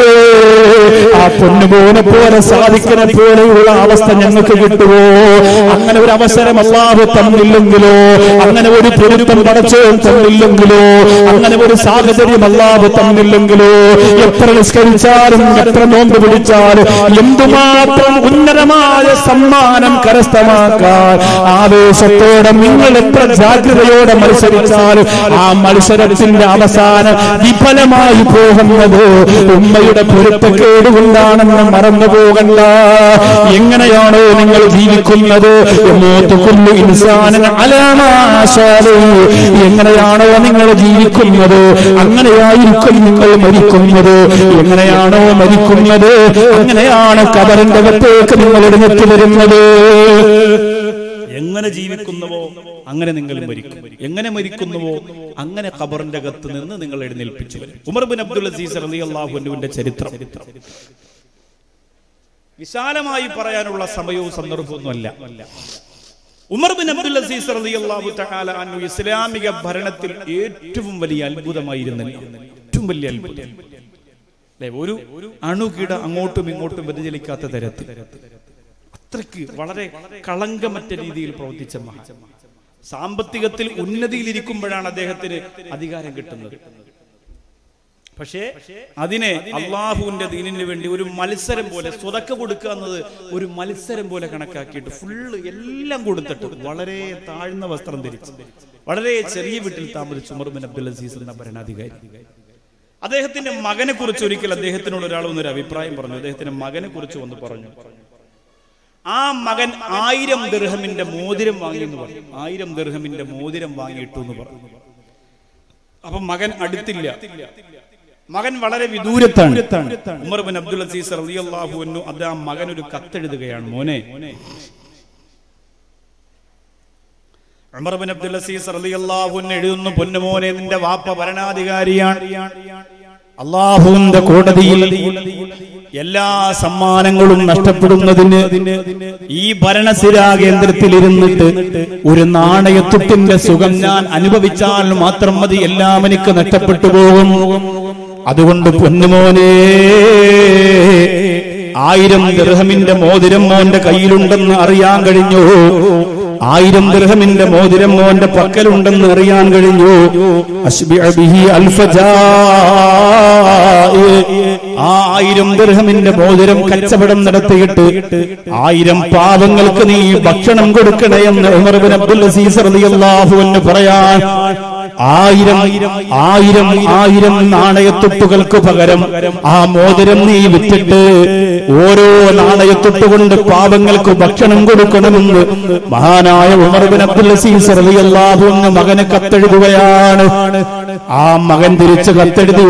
ആ പൊന്നുമോനെ പോലെ സാധിക്കുന്ന പോലെയുള്ള അവസ്ഥ ഞങ്ങൾക്ക് കിട്ടുമോ? അങ്ങനെ ഒരു അവസരം അല്ലാഹു തന്നില്ലെങ്കിലോ, അങ്ങനെ ഒരു പൊരുത്തം പടച്ചവൻ തന്നില്ലെങ്കിലോ, അങ്ങനെ ഒരു സാഹചര്യം അല്ലാഹു തന്നില്ലെങ്കിലോ, എത്ര നിസ്കരിച്ചാലും എത്ര നോമ്പ് പിടിച്ചാലും എന്തുമാത്രം ഉന്നതമായ സമ്മാനം കരസ്ഥമാക്കാൻ ആവേശത്തോടെ നിങ്ങൾ എത്ര ജാഗ്രതയോടെ മത്സരിച്ചാലും ആ മത്സരത്തിന്റെ അവസാനം വിഫലമായി പോകുന്നത് ഉമ്മയുടെ പൊരുത്തക്കേട് കൊണ്ടാണെന്ന് മറന്നു പോകണ്ട. എങ്ങനെയാണോ നിങ്ങൾ ജീവിക്കുന്നത്, എങ്ങനെയാണോ നിങ്ങൾ ജീവിക്കുന്നത് അങ്ങനെയായിരിക്കും നിങ്ങൾ മരിക്കുന്നത്. എങ്ങനെയാണോ മരിക്കുന്നത് അങ്ങനെയാണ് ഖബറിന്റെ അകത്തേക്ക് നിങ്ങൾ എഴുന്നേറ്റ് വരുന്നത്. എങ്ങനെ ജീവിക്കുന്നുവോ അങ്ങനെ നിങ്ങൾ മരിക്കും, എങ്ങനെ മരിക്കുന്നുവോ അങ്ങനെ ഖബറിന്റെ അകത്ത് നിന്ന് നിങ്ങൾ എഴുന്നേൽപ്പിച്ചു വരും. ഉമർ ബിൻ അബ്ദുൽ അസീസ് റളിയല്ലാഹു അൻഹുവിന്റെ ചരിത്രം വിശാലമായി പറയാനുള്ള സമയവും സന്ദർഭമൊന്നുമല്ല. ഉമർ ബിൻ അബ്ദുൽ അസീസ് റളിയല്ലാഹു തആല അൻഹു ഇസ്ലാമിക ഭരണത്തിൽ ഏറ്റവും വലിയ അത്ഭുതമായിരുന്നല്ലോ, ഏറ്റവും വലിയ അത്ഭുതം. ഒരു അണുകിട അങ്ങോട്ടും ഇങ്ങോട്ടും വ്യതിചലിക്കാത്ത തരത്തിൽ അത്രയ്ക്ക് വളരെ കളങ്കമറ്റ രീതിയിൽ പ്രവർത്തിച്ച മഹാൻ. സാമ്പത്തികത്തിൽ ഉന്നതിയിലിരിക്കുമ്പോഴാണ് അദ്ദേഹത്തിന് അധികാരം കിട്ടുന്നത്. പക്ഷേ അതിനെ അള്ളാഹുവിന്റെ ദീനിന് വേണ്ടി ഒരു മത്സരം പോലെ, സ്വതക്ക കൊടുക്കുക എന്നത് ഒരു മത്സരം പോലെ കണക്കാക്കിയിട്ട് ഫുള്ള് എല്ലാം കൊടുത്തിട്ട് വളരെ താഴ്ന്ന വസ്ത്രം ധരിച്ച് വളരെ ചെറിയ വീട്ടിൽ താമസിച്ച ഉമർ ബിൻ അബ്ദുൽ അസീസ് എന്ന ഭരണാധികാരി അദ്ദേഹത്തിന്റെ മകനെ കുറിച്ച് ഒരിക്കൽ അദ്ദേഹത്തിനോട് ഒരാൾ വന്നൊരു അഭിപ്രായം പറഞ്ഞു. അദ്ദേഹത്തിന്റെ മകനെ കുറിച്ച് വന്ന് പറഞ്ഞു, ആ മകൻ 1000 ദിർഹമിന്റെ മോതിരം വാങ്ങി എന്ന് പറഞ്ഞു. 1000 ദിർഹമിന്റെ മോതിരം വാങ്ങിയിട്ടു എന്ന് പറഞ്ഞു. അപ്പൊ മകൻ അടുത്തില്ല, മകൻ വളരെ വിദൂരത്താണ്. ഉമർ ബിൻ അബ്ദുൽ അസീസ് റളിയല്ലാഹു അൻഹു ആ മകൻ ഒരു കത്തെഴുതുകയാണ്, മോനെ. ഉമർ ബിൻ അബ്ദുൽ അസീസ് റളിയല്ലാഹു അൻഹു എഴുതുന്നു, പൊന്നുമോനെ, നിന്റെ വാപ്പ ഭരണാധികാരിയാണ്, അല്ലാഹുവിന്റെ കോടതിയിൽ എല്ലാ സമ്മാനങ്ങളും നഷ്ടപ്പെടുന്നതിന് ഈ ഭരണസിരാ കേന്ദ്രത്തിൽ ഇരുന്നിട്ട് ഒരു നാണയത്തുട്ടിന്റെ സുഖം ഞാൻ അനുഭവിച്ചാൽ മാത്രം മതി, എല്ലാം എനിക്ക് നഷ്ടപ്പെട്ടു പോകും. അതുകൊണ്ട് പൊന്നുമോനെ, 1000 ദിർഹമിന്റെ മോതിരം മോന്റെ കയ്യിലുണ്ടെന്ന് അറിയാൻ കഴിഞ്ഞു. 1000 ദിർഹമിന്റെ മോതിരം മോന്റെ പക്കലുണ്ടെന്ന് അറിയാൻ കഴിഞ്ഞു. 1000 ദിർഹമിന്റെ മോതിരം കച്ചവടം നടത്തിയിട്ട് 1000 പാവങ്ങൾക്ക് നീ ഭക്ഷണം കൊടുക്കണേ എന്ന് ഉമർ ബിൻ അബ്ദുൽ അസീസ് റളിയല്ലാഹു അൻഹു പറയാൻ 1000 നാണയത്തുട്ടുകൾക്ക് പകരം ആ മോതിരം നീ വിറ്റിട്ട് ഓരോ നാണയത്തുട്ടുകൊണ്ട് പാവങ്ങൾക്ക് ഭക്ഷണം കൊടുക്കണമെന്ന് മഹാനായ ഉമർ ബിൻ അബ്ദുൽ അസീസ് റളിയല്ലാഹു അൻഹു മകന് കത്തെഴുതുകയാണ്. ആ മകൻ തിരിച്ച് കത്തെഴുതി,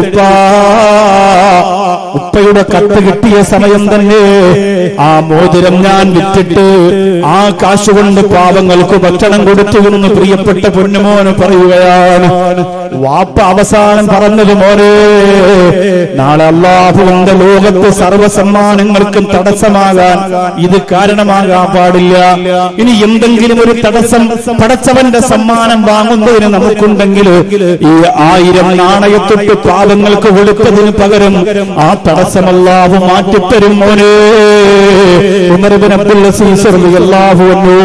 ഉപ്പയുടെ കത്ത് കിട്ടിയ സമയം തന്നെ ആ മോതിരം ഞാൻ വിറ്റിട്ട് ആ കാശുകൊണ്ട് പാവങ്ങൾക്ക് ഭക്ഷണം കൊടുത്തുവെന്ന് പ്രിയപ്പെട്ട പൊന്നുമോന് പറയുകയാണ്. വാപ്പ അവസാനം പറഞ്ഞത് മോനെ, നാളെ അല്ലാഹുവിന്റെ ലോകത്ത് സർവ്വസമ്മാനങ്ങൾക്കും തടസ്സമാകാൻ ഇത് കാരണമാകാൻ പാടില്ല. ഇനി എന്തെങ്കിലും ഒരു തടസ്സം പടച്ചവന്റെ സമ്മാനം വാങ്ങുന്നതിന് നമുക്കുണ്ടെങ്കിൽ ഈ 1000 നാണയത്തൊട്ട് പാവങ്ങൾക്ക് കൊടുത്തതിന് പകരം ആ തടസ്സം അല്ലാഹു മാറ്റിത്തരും മോനെ. ഉമർ ഇബ്നു അബ്ദുൽ അസീസ് റളിയല്ലാഹു അൻഹു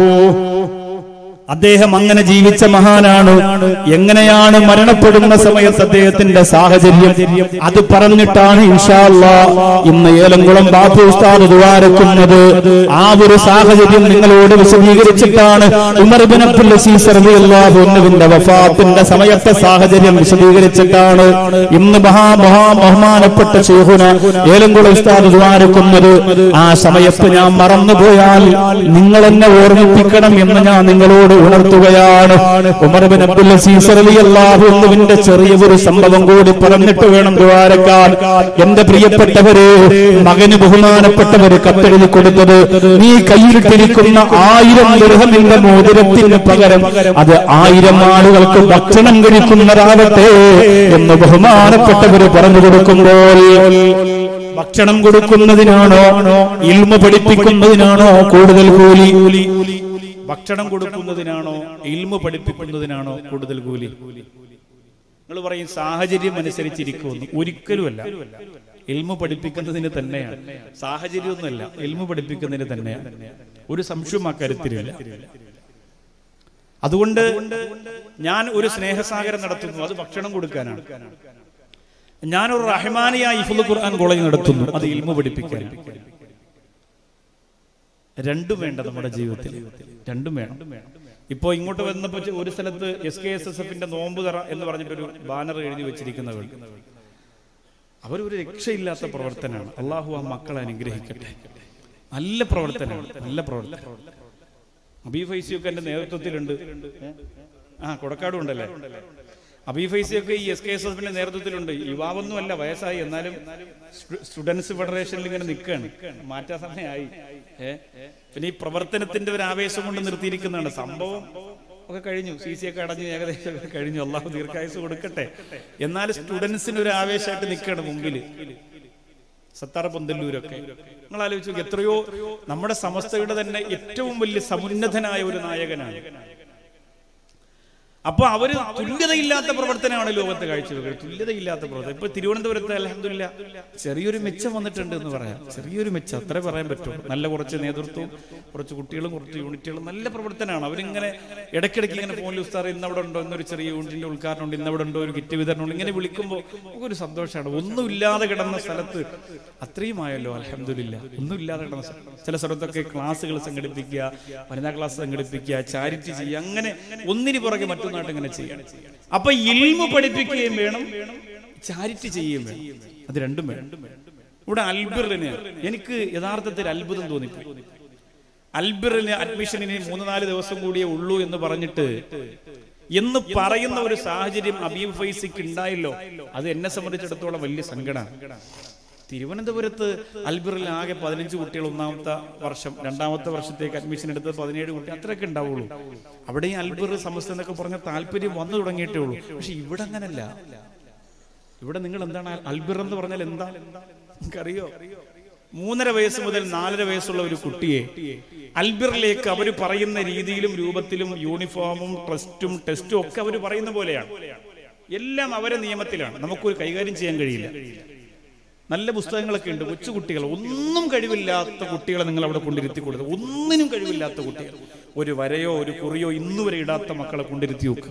അദ്ദേഹം അങ്ങനെ ജീവിച്ച മഹാനാണ്. എങ്ങനെയാണ് മരണപ്പെടുന്ന സമയത്ത് അദ്ദേഹത്തിന്റെ സാഹചര്യം അത് പറഞ്ഞിട്ടാണ് ഇൻഷാ അല്ലാഹ് ഇന്ന് ഏലംകുളം ബാപ്പു ഉസ്താദ് ദുആരക്കുന്നത്. ആ ഒരു സാഹചര്യം നിങ്ങളോട് വിശദീകരിച്ചിട്ടാണ് ഉമർ ഇബ്നു അബ്ദുൽ അസീസ് റളിയല്ലാഹു അൻഹുവിന്റെ വഫാത്തിന്റെ സമയത്തെ സാഹചര്യം വിശദീകരിച്ചിട്ടാണ് ഇന്ന് ബഹുമാനപ്പെട്ട ശൈഖുന ഏലംകുളം ഉസ്താദ് ദുആരക്കുന്നത്. ആ സമയത്ത് ഞാൻ മറന്നുപോയാൽ നിങ്ങൾ എന്നെ ഓർമ്മിപ്പിക്കണം എന്ന് ഞാൻ നിങ്ങളോട് ഉണർത്തുകയാണ്. ഉമർ ഇബ്നു അബ്ദുൽ അസീസ് റളിയല്ലാഹു അൻഹുവിന്റെ ചെറിയൊരു സംഭവം കൂടി പറഞ്ഞിട്ട് വേണം ദുആരക്കാൻ. എന്റെ പ്രിയപ്പെട്ടവരെ, മകന് ബഹുമാനപ്പെട്ടവര് കത്തെഴുതി കൊടുത്തത്, നീ കയ്യിലിട്ടിരിക്കുന്ന 1000 ദിർഹമിന്റെ മോതിരത്തിന് പകരം അത് 1000 ആളുകൾക്ക് ഭക്ഷണം കഴിക്കുന്നതാവട്ടെ എന്ന് ബഹുമാനപ്പെട്ടവര് പറഞ്ഞു കൊടുക്കുമ്പോൾ, ഭക്ഷണം കൊടുക്കുന്നതിനാണോ ഇൽമ പഠിപ്പിക്കുന്നതിനാണോ കൂടുതൽ കൂലി? ഭക്ഷണം കൊടുക്കുന്നതിനാണോ ഇൽമ പഠിപ്പിക്കുന്നതിനാണോ കൂടുതൽ കൂലി? നിങ്ങൾ പറയും സാഹചര്യം അനുസരിച്ചിരിക്കുമെന്ന്. ഒരിക്കലുമല്ല. ഇൽമ പഠിപ്പിക്കുന്നതിന് തന്നെയാണ്, സാഹചര്യമൊന്നുമല്ല, ഇൽമ പഠിപ്പിക്കുന്നതിന് തന്നെയാണ്. ഒരു സംശയവും അക്കാര്യത്തിലില്ല. അതുകൊണ്ട് ഞാൻ ഒരു സ്നേഹസാഗരം നടത്തുന്നു, അത് ഭക്ഷണം കൊടുക്കാനാണ്. ഞാനൊരു റഹ്മാനിയ ഹിഫ്ളുൽ ഖുർആൻ കോളേജ് നടത്തുന്നു, അത് ഇൽമ പഠിപ്പിക്കാനാണ്. രണ്ടും വേണ്ട നമ്മുടെ ജീവിതത്തിൽ, രണ്ടും വേണം. ഇപ്പോ ഇങ്ങോട്ട് വന്നപ്പോ ഒരു സ്ഥലത്ത് SKSSFന്റെ നോമ്പ് തറ എന്ന് പറഞ്ഞിട്ടൊരു ബാനർ എഴുതി വെച്ചിരിക്കുന്നവർ, അവരൊരു രക്ഷയില്ലാത്ത പ്രവർത്തനമാണ്. അള്ളാഹു ആ മക്കളെ അനുഗ്രഹിക്കട്ടെ. നല്ല പ്രവർത്തനമാണ്, നല്ല പ്രവർത്തനം. അബീ ഫൈസിയൊക്കെ എന്റെ നേതൃത്വത്തിലുണ്ട്. കൊടക്കാടും ഉണ്ടല്ലേ. അബീ ഫൈസിയൊക്കെ ഈ SKSSFന്റെ നേതൃത്വത്തിലുണ്ട്. യുവാവൊന്നുമല്ല, വയസ്സായി, എന്നാലും സ്റ്റുഡൻസ് ഫെഡറേഷനിൽ ഇങ്ങനെ നിൽക്കുകയാണ്. മാറ്റാ സമയമായി. പിന്നെ ഈ പ്രവർത്തനത്തിന്റെ ഒരു ആവേശം കൊണ്ട് നിർത്തിയിരിക്കുന്നതാണ്. സംഭവം ഒക്കെ കഴിഞ്ഞു, CC ഒക്കെ അടഞ്ഞു, ഏകദേശം കഴിഞ്ഞു. അള്ളാഹു ദീർഘായുസ് കൊടുക്കട്ടെ. എന്നാൽ സ്റ്റുഡൻസിന് ഒരു ആവേശമായിട്ട് നിൽക്കുകയാണ് മുമ്പില്. സത്താർ പന്തല്ലൂരൊക്കെ നിങ്ങൾ ആലോചിച്ചു, എത്രയോ നമ്മുടെ സമസ്തയുടെ തന്നെ ഏറ്റവും വലിയ സമുന്നതനായ ഒരു നായകനാണ്. അപ്പൊ അവര് തുല്യതയില്ലാത്ത പ്രവർത്തനമാണ് ലോകത്ത് കാഴ്ചവെക്കുന്നത്. തുല്യതയില്ലാത്ത പ്രവർത്തനം. ഇപ്പൊ തിരുവനന്തപുരത്ത് അൽഹംദുലില്ലാ ചെറിയൊരു മെച്ചം വന്നിട്ടുണ്ട് എന്ന് പറയാം. ചെറിയൊരു മെച്ചം, അത്രേ പറയാൻ പറ്റും. നല്ല കുറച്ച് നേതൃത്വവും കുറച്ച് കുട്ടികളും കുറച്ച് യൂണിറ്റുകളും നല്ല പ്രവർത്തനമാണ്. അവരിങ്ങനെ ഇടയ്ക്കിടയ്ക്ക് ഇങ്ങനെ ഫോണിൽ ഉസ്താദ് ഇന്നവിടെ ഉണ്ടോ, ഇന്നൊരു ചെറിയ യൂണിറ്റിന്റെ ഉദ്ഘാടനം ഉണ്ട്, ഇന്നവിടെ ഉണ്ടോ, ഒരു കിറ്റ് വിതരണം ഉണ്ട്, ഇങ്ങനെ വിളിക്കുമ്പോൾ നമുക്കൊരു സന്തോഷമാണ്. ഒന്നുമില്ലാതെ കിടന്ന സ്ഥലത്ത് അത്രയും ആയല്ലോ അൽഹംദുലില്ലാ. ഒന്നുമില്ലാതെ കിടന്ന ചില സ്ഥലത്തൊക്കെ ക്ലാസ്സുകൾ സംഘടിപ്പിക്കുക, വനിതാ ക്ലാസ് സംഘടിപ്പിക്കുക, ചാരിറ്റി ചെയ്യുക, അങ്ങനെ ഒന്നിന് പുറകെ മറ്റൊന്നായിട്ട് ഇങ്ങനെ ചെയ്യണം. അപ്പൊ ഇൽമു പഠിപ്പിക്കുകയും വേണം, ചാരിറ്റി ചെയ്യുകയും വേണം. അത് രണ്ടും വേണം. ഇവിടെ അൽബിറിന് എനിക്ക് യഥാർത്ഥത്തിൽ അത്ഭുതം തോന്നിപ്പോയി. അൽബിറിന് അഡ്മിഷനിന് 3-4 ദിവസം കൂടിയേ ഉള്ളൂ എന്ന് പറഞ്ഞിട്ട് എന്ന് പറയുന്ന ഒരു സാഹചര്യം അബീബ് ഫൈസിക്ക് ഉണ്ടായല്ലോ. അത് എന്നെ സംബന്ധിച്ചിടത്തോളം വലിയ സങ്കടമാണ്. തിരുവനന്തപുരത്ത് അൽബിറിൽ ആകെ 15 കുട്ടികൾ ഒന്നാമത്തെ വർഷം, രണ്ടാമത്തെ വർഷത്തേക്ക് അഡ്മിഷൻ എടുത്ത് 17 കുട്ടി, അത്രയൊക്കെ ഉണ്ടാവുള്ളൂ. അവിടെ അൽബിർ സമസ്ത എന്നൊക്കെ പറഞ്ഞ താല്പര്യം വന്നു തുടങ്ങിയിട്ടേ ഉള്ളൂ. പക്ഷെ ഇവിടെ അങ്ങനല്ല. ഇവിടെ നിങ്ങൾ എന്താണ് അൽബിർ എന്ന് പറഞ്ഞാൽ എന്താ നിങ്ങൾക്കറിയോ? 3.5 വയസ്സ് മുതൽ 4.5 വയസ്സുള്ള ഒരു കുട്ടിയെ അൽബിറിലേക്ക് അവർ പറയുന്ന രീതിയിലും രൂപത്തിലും യൂണിഫോമും ടെസ്റ്റും ഒക്കെ അവർ പറയുന്ന പോലെയാണ്. എല്ലാം അവരെ നിയമത്തിലാണ്. നമുക്കൊരു കൈകാര്യം ചെയ്യാൻ കഴിയില്ല. നല്ല പുസ്തകങ്ങളൊക്കെ ഉണ്ട്. കൊച്ചുകുട്ടികൾ, ഒന്നും കഴിവില്ലാത്ത കുട്ടികളെ നിങ്ങൾ അവിടെ കൊണ്ടിരുത്തി കൊടുത്തു. ഒന്നിനും കഴിവില്ലാത്ത കുട്ടികൾ, ഒരു വരയോ ഒരു കുറിയോ ഇന്നുവരെ ഇടാത്ത മക്കളെ കൊണ്ടിരുത്തി നോക്ക്.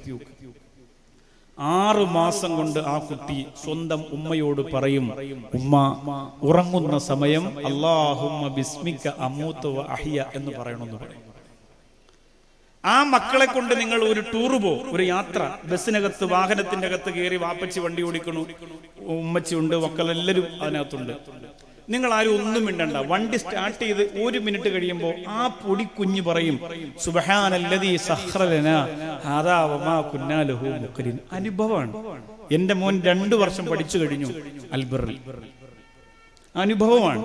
6 മാസം കൊണ്ട് ആ കുട്ടി സ്വന്തം ഉമ്മയോട് പറയും, ഉമ്മ ഉറങ്ങുന്ന സമയം അല്ലാഹുമ്മ ബിസ്മിക അമൂതു വ അഹ്യ എന്ന് പറയണമെന്ന് പറയും. ആ മക്കളെ കൊണ്ട് നിങ്ങൾ ഒരു ടൂർ ഒരു യാത്ര, ബസ്സിനകത്ത് വാഹനത്തിന്റെ അകത്ത് കയറി, വാപ്പച്ചി വണ്ടി ഓടിക്കണു, ഉമ്മച്ചി ഉണ്ട്, മക്കളെല്ലാവരും അതിനകത്തുണ്ട്. നിങ്ങൾ ആരും ഒന്നും മിണ്ടണ്ട. വണ്ടി സ്റ്റാർട്ട് ചെയ്ത് 1 മിനിറ്റ് കഴിയുമ്പോൾ ആ പൊടി കുഞ്ഞ് പറയും, സുബ്ഹാനല്ലദീ സഖറ ലനാ ഹാദാ വമാ കുന്നാ ലഹു മുഖ്രിൻ. അനുഭവമാണ്. എന്റെ മോൻ 2 വർഷം പഠിച്ചു കഴിഞ്ഞു അൽബിറിൽ. അനുഭവമാണ്.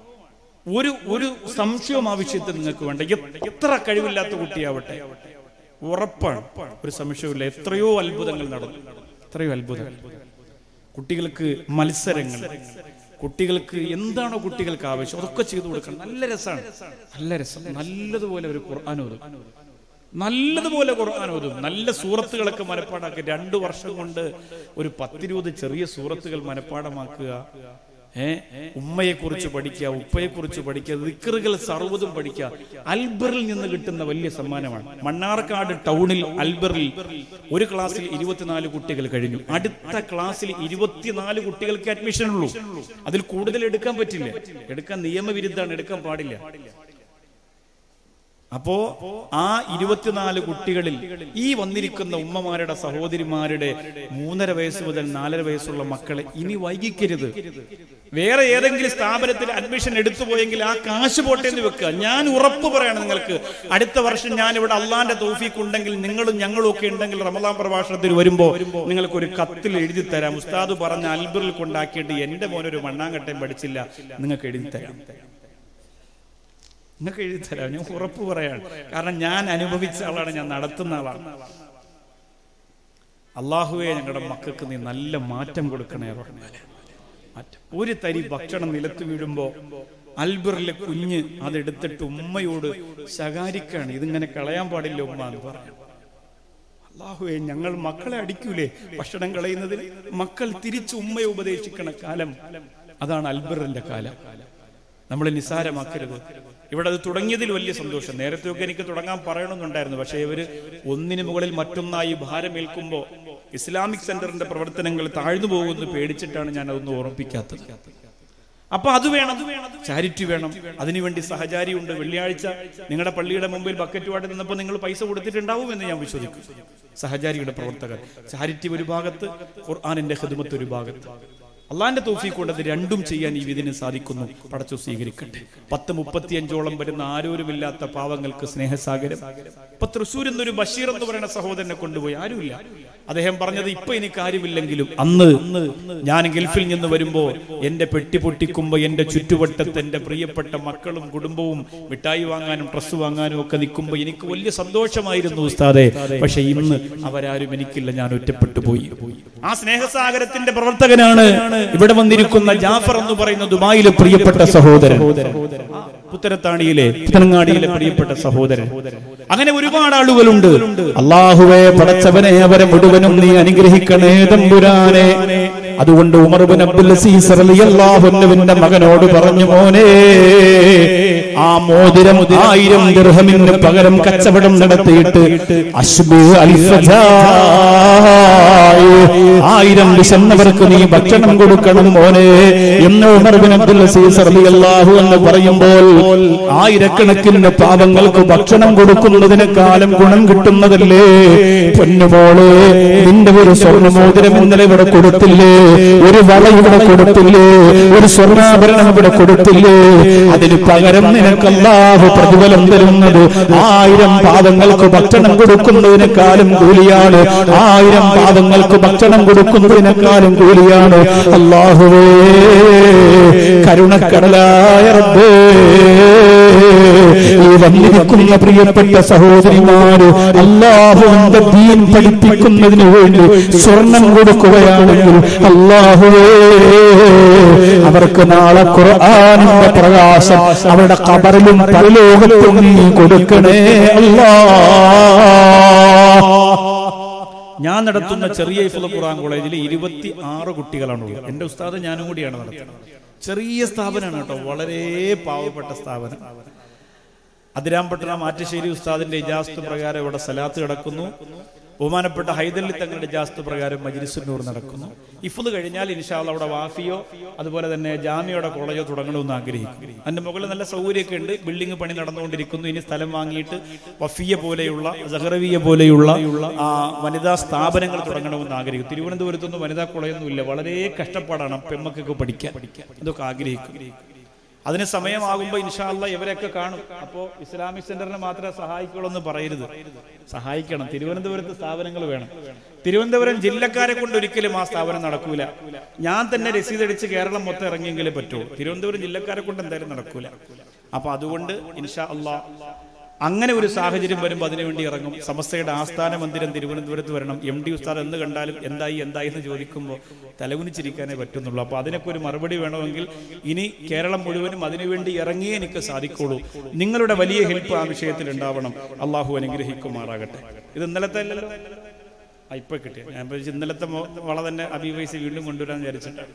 ഒരു സംശയവും ആ വിഷയത്തിൽ നിങ്ങൾക്ക് വേണ്ട. എത്ര കഴിവില്ലാത്ത കുട്ടിയാവട്ടെ, ഉറപ്പാണ്, ഒരു സംശയവുമില്ല. എത്രയോ അത്ഭുതങ്ങൾ നടന്നു, എത്രയോ അത്ഭുതങ്ങൾ. കുട്ടികൾക്ക് മത്സരങ്ങൾ, കുട്ടികൾക്ക് എന്താണോ കുട്ടികൾക്ക് ആവശ്യം അതൊക്കെ ചെയ്തു കൊടുക്കണം. നല്ല രസമാണ്, നല്ല രസം. നല്ലതുപോലെ ഒരു ഖുർആൻ ഓതും, നല്ലതുപോലെ ഖുർആൻ ഓതും. നല്ല സൂറത്തുകളൊക്കെ മനപ്പാടാക്കുക. 2 വർഷം കൊണ്ട് ഒരു 10-20 ചെറിയ സൂറത്തുകൾ മനപ്പാടമാക്കുക. ഉമ്മയെ കുറിച്ച് പഠിക്കുക, ഉപ്പയെ കുറിച്ച് പഠിക്കുക, ദിക്റുകൾ സർവ്വതും പഠിക്കുക. അൽബറിൽ നിന്ന് കിട്ടുന്ന വലിയ സമ്മാനമാണ്. മണ്ണാർക്കാട് ടൗണിൽ അൽബറിൽ ഒരു ക്ലാസ്സിൽ 24 കുട്ടികൾ കഴിഞ്ഞു. അടുത്ത ക്ലാസ്സിൽ 24 കുട്ടികൾക്ക് അഡ്മിഷൻ ഉള്ളൂ. അതിൽ കൂടുതൽ എടുക്കാൻ പറ്റില്ല, എടുക്കാൻ നിയമവിരുദ്ധമാണ്, എടുക്കാൻ പാടില്ല. അപ്പോ ആ 24 കുട്ടികളിൽ ഈ വന്നിരിക്കുന്ന ഉമ്മമാരുടെ സഹോദരിമാരുടെ 3.5 വയസ്സ് മുതൽ 4.5 വയസ്സുള്ള മക്കളെ ഇനി വൈകിക്കരുത്. വേറെ ഏതെങ്കിലും സ്ഥാപനത്തിൽ അഡ്മിഷൻ എടുത്തു പോയെങ്കിൽ ആ കാശ് പോട്ടെന്ന് വെക്കുക. ഞാൻ ഉറപ്പ് പറയാണ് നിങ്ങൾക്ക്, അടുത്ത വർഷം ഞാൻ ഇവിടെ അള്ളാന്റെ തൗഫീഖ് ഉണ്ടെങ്കിൽ നിങ്ങളും ഞങ്ങളും ഒക്കെ ഉണ്ടെങ്കിൽ റമദാൻ പ്രഭാഷണത്തിൽ വരുമ്പോ നിങ്ങൾക്ക് ഒരു കത്തിൽ എഴുതി തരാം. ഉസ്താദ് പറഞ്ഞ അൽബറിൽ കൊണ്ടാക്കിയിട്ട് എന്റെ മോനൊരു മണ്ണാങ്കട്ടയും പഠിച്ചില്ല, നിങ്ങൾക്ക് എഴുതി തരാം, നിങ്ങൾക്ക് എഴുതി തരാം. ഞാൻ ഉറപ്പ് പറയാണ്, കാരണം ഞാൻ അനുഭവിച്ച ആളാണ്, ഞാൻ നടത്തുന്ന ആളാണ്. അള്ളാഹുവേ, ഞങ്ങളുടെ മക്കൾക്ക് നീ നല്ല മാറ്റം കൊടുക്കണേ. ഒരു തരി ഭക്ഷണം നിലത്ത് വീഴുമ്പോ അൽബറിലെ കുഞ്ഞ് അതെടുത്തിട്ട് ഉമ്മയോട് ശകാരിക്കാണ്, ഇതിങ്ങനെ കളയാൻ പാടില്ല ഉമ്മ എന്ന് പറഞ്ഞു. അള്ളാഹുവേ, ഞങ്ങൾ മക്കളെ അടിക്കൂലേ ഭക്ഷണം കളയുന്നതിന്? മക്കൾ തിരിച്ച് ഉമ്മയെ ഉപദേശിക്കണ കാലം, അതാണ് അൽബറിന്റെ കാലം. നമ്മൾ നിസ്സാരമാക്കരുത്. ഇവിടെ അത് തുടങ്ങിയതിൽ വലിയ സന്തോഷം. നേരത്തെയൊക്കെ എനിക്ക് തുടങ്ങാൻ പറയണമെന്നുണ്ടായിരുന്നു, പക്ഷേ ഇവര് ഒന്നിനു മുകളിൽ മറ്റൊന്നായി ഭാരമേൽക്കുമ്പോൾ ഇസ്ലാമിക് സെന്ററിന്റെ പ്രവർത്തനങ്ങൾ താഴ്ന്നു പോകുമെന്ന് പേടിച്ചിട്ടാണ് ഞാൻ അതൊന്നും ഓർമ്മിപ്പിക്കാത്തത്. അപ്പൊ അത് വേണം, ചാരിറ്റി വേണം. അതിനുവേണ്ടി സഹചാരി ഉണ്ട്. വെള്ളിയാഴ്ച നിങ്ങളുടെ പള്ളിയുടെ മുമ്പിൽ ബക്കറ്റ് വാട്ടി നിന്നപ്പോൾ നിങ്ങൾ പൈസ കൊടുത്തിട്ടുണ്ടാവുമെന്ന് ഞാൻ വിശ്വസിക്കും. സഹചാരിയുടെ പ്രവർത്തകർ, ചാരിറ്റി ഒരു ഭാഗത്ത്, ഖുർആനിന്റെ ഖിദ്മത്ത് ഒരു ഭാഗത്ത്. അള്ളാന്റെ തൗഫീഖ് കൊണ്ട് അത് രണ്ടും ചെയ്യാൻ ഈ വിധിന് സാധിക്കുന്നു. പടച്ചു സ്വീകരിക്കട്ടെ. 10-35ഓളം വരുന്ന ആരോരുമില്ലാത്ത പാവങ്ങൾക്ക് സ്നേഹസാഗരം. ഇപ്പൊ തൃശ്ശൂരിൽ നിന്നൊരു ബഷീർ എന്ന് പറയുന്ന സഹോദരനെ കൊണ്ടുപോയി, ആരുമില്ല. അദ്ദേഹം പറഞ്ഞത്, ഇപ്പൊ എനിക്ക് ആരുമില്ലെങ്കിലും അന്ന് ഞാൻ ഗൾഫിൽ നിന്ന് വരുമ്പോ എന്റെ പെട്ടി പൊട്ടിക്കുമ്പോ എന്റെ ചുറ്റുവട്ടത്ത് എന്റെ പ്രിയപ്പെട്ട മക്കളും കുടുംബവും മിഠായി വാങ്ങാനും ഡ്രസ്സ് വാങ്ങാനും ഒക്കെ നിൽക്കുമ്പോ എനിക്ക് വലിയ സന്തോഷമായിരുന്നു ഉസ്താദേ. പക്ഷെ ഇന്ന് അവരാരും എനിക്കില്ല, ഞാൻ ഒറ്റപ്പെട്ടു പോയി. ആ സ്നേഹസാഗരത്തിന്റെ പ്രവർത്തകനാണ് ഇവിടെ വന്നിരിക്കുന്ന ജാഫർ എന്ന് പറയുന്ന ദുബായിലെ പ്രിയപ്പെട്ട സഹോദരൻ, പുത്തനത്താണിയിലെ പുത്തനങ്ങാടിയിലെ പ്രിയപ്പെട്ട സഹോദരൻ. അങ്ങനെ ഒരുപാട് ആളുകളുണ്ട്. അല്ലാഹുവേ, പടച്ചവനെ, അവരെ മുഴുവനും നീ അനുഗ്രഹിക്കണേ തമ്പുരാനെ. അതുകൊണ്ട് ഉമർ ഇബ്നു അബ്ദുൽ അസീസ് റളിയല്ലാഹു അൻഹുവിന്റെ മകനോട് പറഞ്ഞു, മോനെ, ആ മോതിരം 1000 ദിർഹമിന് പകരം കച്ചവടം നടത്തിയിട്ട് 1000 വിശന്നവർക്ക് നീ ഭക്ഷണം കൊടുക്കണം മോനെ എന്ന് ഉമർ ഇബ്നു അബ്ദുൽ അസീസ് റളിയല്ലാഹു അൻഹു പറയുമ്പോൾ, ആയിരക്കണക്കിന് പാവങ്ങൾക്ക് ഭക്ഷണം കൊടുക്കുന്നതിനേക്കാളും ഗുണം കിട്ടുന്നതല്ലേ പൊന്നുമോളെ. നിന്റെ ഒരു സ്വർണ്ണമോതിരം ഇന്നലെ ഇവിടെ കൊടുത്തില്ലേ, ഒരു വള ഇവിടെ കൊടുത്തില്ലേ, ഒരു സ്വർണ്ണാഭരണം ഇവിടെ കൊടുത്തില്ലേ, അതിന് പകരം നിനക്ക് അല്ലാഹു പ്രതിഫലം തരുന്നത് 1000 പാവങ്ങൾക്ക് ഭക്ഷണം കൊടുക്കുന്നതിനേക്കാളും കൂലിയാണ്. 1000 പാവങ്ങൾക്ക് ഭക്ഷണം കൊടുക്കുന്നതിനേക്കാളും കൂലിയാണ്. അല്ലാഹുവേ, കരുണക്കടലായ റബ്ബേ, ഈ വന്നിരിക്കുന്ന പ്രിയപ്പെട്ട സഹോദരിമാര് അല്ലാഹുവിന്റെ ദീൻ പഠിപ്പിക്കുന്നതിന് വേണ്ടി സ്വർണം കൊടുക്കുകയാണെങ്കിൽ അല്ലാഹുവേ, അവർക്ക് നാളെ ഖുർആനിന്റെ പ്രകാശം അവരുടെ ഖബറിലും പരലോകത്തും നീ കൊടുക്കണേ അല്ലാഹ്. ഞാൻ നടത്തുന്ന ചെറിയ ഹിഫ്ളുൽ ഖുർആൻ കോളേജിൽ 26 കുട്ടികളാണുള്ളത്. എന്റെ ഉസ്താദ് ഞാനും കൂടിയാണ് നടത്തുന്നത്. ചെറിയ സ്ഥാപനമാണ് കേട്ടോ, വളരെ പാവപ്പെട്ട സ്ഥാപനം. അതിരാമ്പട്ടണം ആറ്റശ്ശേരി ഉസ്താദിന്റെ ഇജാസത്ത് പ്രകാരം ഇവിടെ സലാത്ത് കിടക്കുന്നു. ബഹുമാനപ്പെട്ട ഹൈദരലി തങ്ങളുടെ ഇജാസത്ത് പ്രകാരം മജ്ലിസുൻ നൂർ നടക്കുന്നു. ഹിഫ്ള് കഴിഞ്ഞാൽ ഇൻഷാ അല്ലാഹ് അവിടെ വാഫിയോ അതുപോലെ തന്നെ ജാമിയുടെ കോളേജോ തുടങ്ങണമെന്ന് ആഗ്രഹിക്കുന്നു. അതിന്റെ മുകളിൽ നല്ല സൗകര്യമൊക്കെ ഉണ്ട്. ബിൽഡിംഗ് പണി നടന്നുകൊണ്ടിരിക്കുന്നു. ഇനി സ്ഥലം വാങ്ങിയിട്ട് വഫിയ പോലെയുള്ള സഹറവിയ പോലെയുള്ള വനിതാ സ്ഥാപനങ്ങൾ തുടങ്ങണമെന്ന് ആഗ്രഹിക്കും. തിരുവനന്തപുരത്തൊന്നും വനിതാ കോളേജൊന്നും ഇല്ല. വളരെ കഷ്ടപ്പാടാണ് പെമ്മക്കൊക്കെ പഠിക്കാൻ. ഇതൊക്കെ ആഗ്രഹിക്കും. അതിന് സമയമാകുമ്പോൾ ഇൻഷാ അല്ലാഹ് ഇവരൊക്കെ കാണും. അപ്പോൾ ഇസ്ലാമിക് സെന്ററിനെ മാത്രമേ സഹായിക്കുള്ളൂ എന്ന് പറയരുത്, സഹായിക്കണം. തിരുവനന്തപുരത്ത് സ്ഥാപനങ്ങൾ വേണം. തിരുവനന്തപുരം ജില്ലക്കാരെ കൊണ്ട് ഒരിക്കലും ആ സ്ഥാപനം നടക്കൂല. ഞാൻ തന്നെ രസീതടിച്ച് കേരളം മൊത്തം ഇറങ്ങിയെങ്കിലേ പറ്റുള്ളൂ. തിരുവനന്തപുരം ജില്ലക്കാരെ കൊണ്ട് എന്തായാലും നടക്കൂല. അപ്പൊ അതുകൊണ്ട് ഇൻഷാ അല്ലാഹ് അങ്ങനെ ഒരു സാഹചര്യം വരുമ്പോൾ അതിനുവേണ്ടി ഇറങ്ങും. സമസ്തയുടെ ആസ്ഥാന മന്ദിരം തിരുവനന്തപുരത്ത് വരണം, MD ഉസ്താദ് എന്ന് കണ്ടാലും എന്തായി എന്ന് ചോദിക്കുമ്പോൾ തലകുനിച്ചിരിക്കാനേ പറ്റുന്നുള്ളൂ. അപ്പോൾ അതിനൊക്കെ ഒരു മറുപടി വേണമെങ്കിൽ ഇനി കേരളം മുഴുവനും അതിനുവേണ്ടി ഇറങ്ങിയേ എനിക്ക് സാധിക്കുള്ളൂ. നിങ്ങളുടെ വലിയ ഹെൽപ്പ് ആ വിഷയത്തിൽ ഉണ്ടാവണം. അള്ളാഹു അനുഗ്രഹിക്കുമാറാകട്ടെ. ഇത് ഇന്നലത്തെ അല്ലല്ലോ, ഇപ്പൊ കിട്ടിയ ഞാൻ ഇന്നലത്തെ വള തന്നെ അബീവൈസി വീണ്ടും കൊണ്ടുവരാൻ വിചാരിച്ചിട്ടാണ്.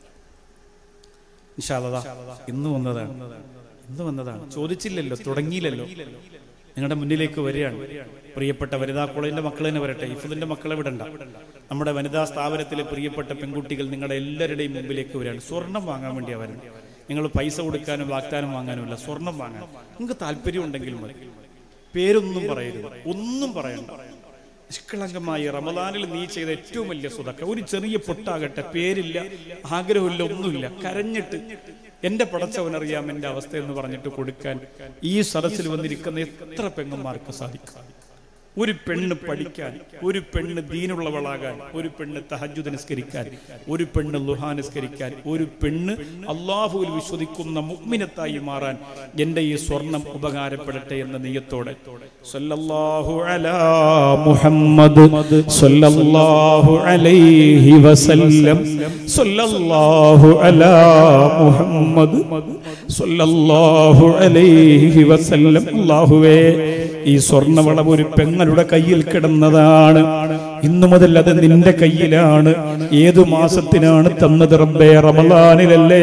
ഇൻഷാ അല്ലാഹ് ഇന്ന് വന്നതാണ്. ചോദിച്ചില്ലല്ലോ, തുടങ്ങിയില്ലല്ലോ, നിങ്ങളുടെ മുന്നിലേക്ക് വരികയാണ്. പ്രിയപ്പെട്ട വനിതാ കോളേജിന്റെ മക്കൾ തന്നെ വരട്ടെ, ഇഫുദിന്റെ മക്കളെ വിടണ്ട. നമ്മുടെ വനിതാ സ്ഥാപനത്തിലെ പ്രിയപ്പെട്ട പെൺകുട്ടികൾ നിങ്ങളുടെ എല്ലാവരുടെയും മുമ്പിലേക്ക് വരികയാണ്. സ്വർണം വാങ്ങാൻ വേണ്ടിയാണ് വരുന്നത്. നിങ്ങൾ പൈസ കൊടുക്കാനും വാഗ്ദാനം വാങ്ങാനുമില്ല, സ്വർണം വാങ്ങാൻ. നിങ്ങൾക്ക് താല്പര്യം ഉണ്ടെങ്കിൽ മതി. പേരൊന്നും പറയരുത്, ഒന്നും പറയണ്ട. നിഷ്കളങ്കമായി റമദാനിൽ നീ ചെയ്ത ഏറ്റവും വലിയ സ്വതക്ക, ഒരു ചെറിയ പൊട്ടാകട്ടെ, പേരില്ല, ആഗ്രഹമില്ല, ഒന്നുമില്ല, കരഞ്ഞിട്ട് എന്റെ പടച്ചവനറിയാം എന്റെ അവസ്ഥ എന്ന് പറഞ്ഞിട്ട് കൊടുക്കാൻ ഈ സദസ്സിൽ വന്നിരിക്കുന്ന എത്ര പെങ്ങന്മാർക്ക് സാധിക്കും? ഒരു പെണ്ണ് പഠിക്കാൻ, ഒരു പെണ്ണ് ദീനുള്ളവളാകാൻ, ഒരു പെണ്ണ് തഹജ്ജുദ് നിസ്കരിക്കാൻ, ഒരു പെണ്ണ് ളുഹാ നിസ്കരിക്കാൻ, ഒരു പെണ്ണ് അല്ലാഹുവിൽ വിശ്വസിക്കുന്ന മുഅ്മിനത്തായി മാറാൻ എന്റെ ഈ സ്വർണം ഉപകാരപ്പെടട്ടെ എന്ന നിയ്യത്തോടെ സല്ലല്ലാഹു അലാ മുഹമ്മദ് സല്ലല്ലാഹു അലൈഹി വസല്ലം സല്ലല്ലാഹു അലാ മുഹമ്മദ് സല്ലല്ലാഹു അലൈഹി വസല്ലം. അല്ലാഹുവേ, ഈ സ്വർണ്ണവളവ് ഒരു പെങ്ങളുടെ കയ്യിൽ കിടന്നതാണ്. ഇന്നു മുതൽ അത് നിന്റെ കയ്യിലാണ്. ഏതു മാസത്തിനാണ് തന്നത് റബ്ബേ? റമളാനിലല്ലേ?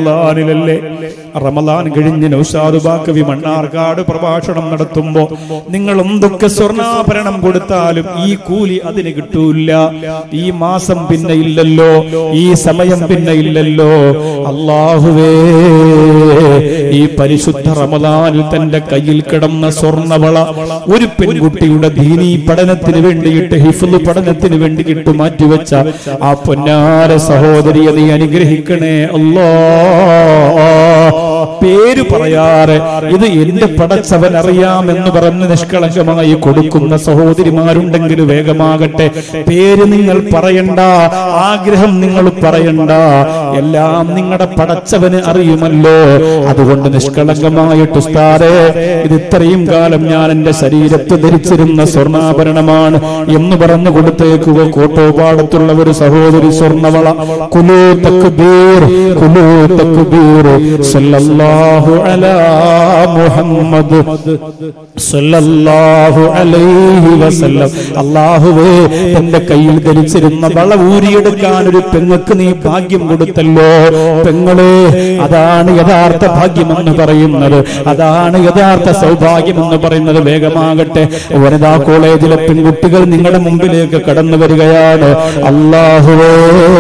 റമളാൻ കഴിഞ്ഞ് നൗഷാദ് ബാക്കവി മണ്ണാർക്കാട് പ്രഭാഷണം നടത്തുമ്പോ നിങ്ങൾ എന്തൊക്കെ സ്വർണ്ണാഭരണം കൊടുത്താലും ഈ കൂലി അതിന് കിട്ടൂല. ഈ മാസം പിന്നെ ഇല്ലല്ലോ, ഈ സമയം പിന്നെ ഇല്ലല്ലോ. അല്ലാഹുവേ, ഈ പരിശുദ്ധ റമളാനിൽ തന്റെ കയ്യിൽ കിടന്ന സ്വർണ്ണവള ഒരു പെൺകുട്ടിയുടെ ദീനീ പഠനത്തിന് വേണ്ടിയിട്ട്, ഹിഫ്ള് പഠനത്തിന് വേണ്ടിയിട്ട് മാറ്റിവെച്ച ആ പൊന്നാര സഹോദരിയെ നീ അനുഗ്രഹിക്കണേ അല്ലാഹ്. പേര് പറയാറ് ഇത് എന്റെ പടച്ചവൻ അറിയാമെന്ന് പറഞ്ഞ് നിഷ്കളങ്കമായി കൊടുക്കുന്ന സഹോദരിമാരുണ്ടെങ്കിൽ വേഗമാകട്ടെ. പേര് നിങ്ങൾ പറയണ്ട, ആഗ്രഹം നിങ്ങൾ പറയണ്ട, എല്ലാം നിങ്ങളുടെ പടച്ചവന് അറിയുമല്ലോ. അതുകൊണ്ട് നിഷ്കളങ്കമായിട്ട് ഉസ്താദേ, ഇത് ഇത്രയും കാലം ഞാൻ എന്റെ ശരീരത്ത് ധരിച്ചിരുന്ന സ്വർണ്ണാഭരണമാണ് എന്ന് പറഞ്ഞു കൊടുത്തേക്കുക. കോട്ടോപാടത്തുള്ള ഒരു സഹോദരി സ്വർണ്ണവള. കുലൂ തക്ബീർ, കുലൂ തക്ബീർ. സല്ലല്ലാഹു അലാ മുഹമ്മദ് സല്ലല്ലാഹു അലൈഹി വസല്ലം. അല്ലാഹുവേ, എന്റെ കയ്യിൽ ധരിച്ചിരുന്ന വള ഊരിയെടുക്കാൻ ഒരു പെങ്ങൾക്ക് നീ ഭാഗ്യം കൊടുത്തല്ലോ. പെങ്ങളെ, അതാണ് യഥാർത്ഥ ഭാഗ്യമെന്ന് പറയുന്നത്, അതാണ് യഥാർത്ഥ സൗഭാഗ്യമെന്ന് പറയുന്നത്. വേഗമാകട്ടെ, വനിതാ കോളേജിലെ പെൺകുട്ടികൾ നിങ്ങളുടെ മുമ്പിലേക്ക് കടന്നു വരികയാണ്. അല്ലാഹുവേ,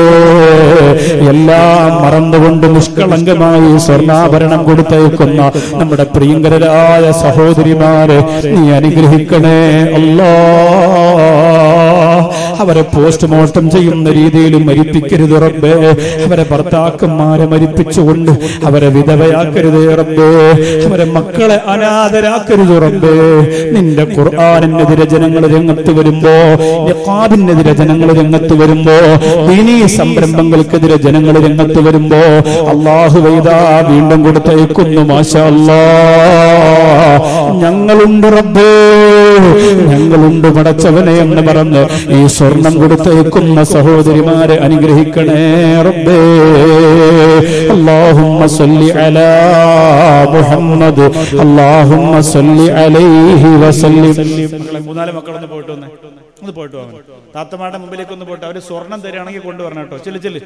എല്ലാം മറന്നുകൊണ്ട് നിഷ്കളങ്കമായി സ്വർണ്ണാഭരണം കൊടുത്തേക്കുന്ന നമ്മുടെ പ്രിയങ്കരായ സഹോദരിമാരെ നീ അനുഗ്രഹിക്കണേ അല്ലാഹ്. അവരെ പോസ്റ്റ്മോർട്ടം ചെയ്യുന്ന രീതിയിൽ മരിപ്പിക്കരുത് റബ്ബേ. അവരെ ഭർത്താക്കന്മാരെ മരിപ്പിച്ചുകൊണ്ട് അവരെ വിധവയാക്കരുത് റബ്ബേ. അവരെ മക്കളെ അനാഥരാക്കരുത് റബ്ബേ. നിന്റെ ഖുർആനിനെതിരെ ജനങ്ങൾ രംഗത്ത് വരുമ്പോ, നിഖാബിനെതിരെ ജനങ്ങൾ രംഗത്ത് വരുമ്പോ, ദീനീ സംരംഭങ്ങൾക്കെതിരെ ജനങ്ങൾ രംഗത്ത് വരുമ്പോ അല്ലാഹു വൈദാ വീണ്ടും കൊടുത്തയക്കുന്നു. മാഷാ അല്ലാഹ്, ഞങ്ങളുണ്ട് റബ്ബേ, ഞങ്ങളുണ്ട് പടച്ചവനെ എന്ന് പറഞ്ഞ് ഈ സ്വർണം കൊടുത്തയക്കുന്ന സഹോദരിമാരെ അനുഗ്രഹിക്കണേ റബ്ബേ. അല്ലാഹുമ്മ സല്ലി അലാ മുഹമ്മദ്, അല്ലാഹുമ്മ സല്ലി അലൈഹി വസല്ലം. മൂന്നാല് മക്കളൊന്ന് പോയിട്ട് വന്നേ, ഒന്ന് പോയിട്ട് വാ. താത്തമാരുടെ മുമ്പിലേക്ക് ഒന്ന് പോയിട്ട് അവര് സ്വർണം തരികയാണെങ്കിൽ കൊണ്ടുവരണം കേട്ടോ. ചെല്ല്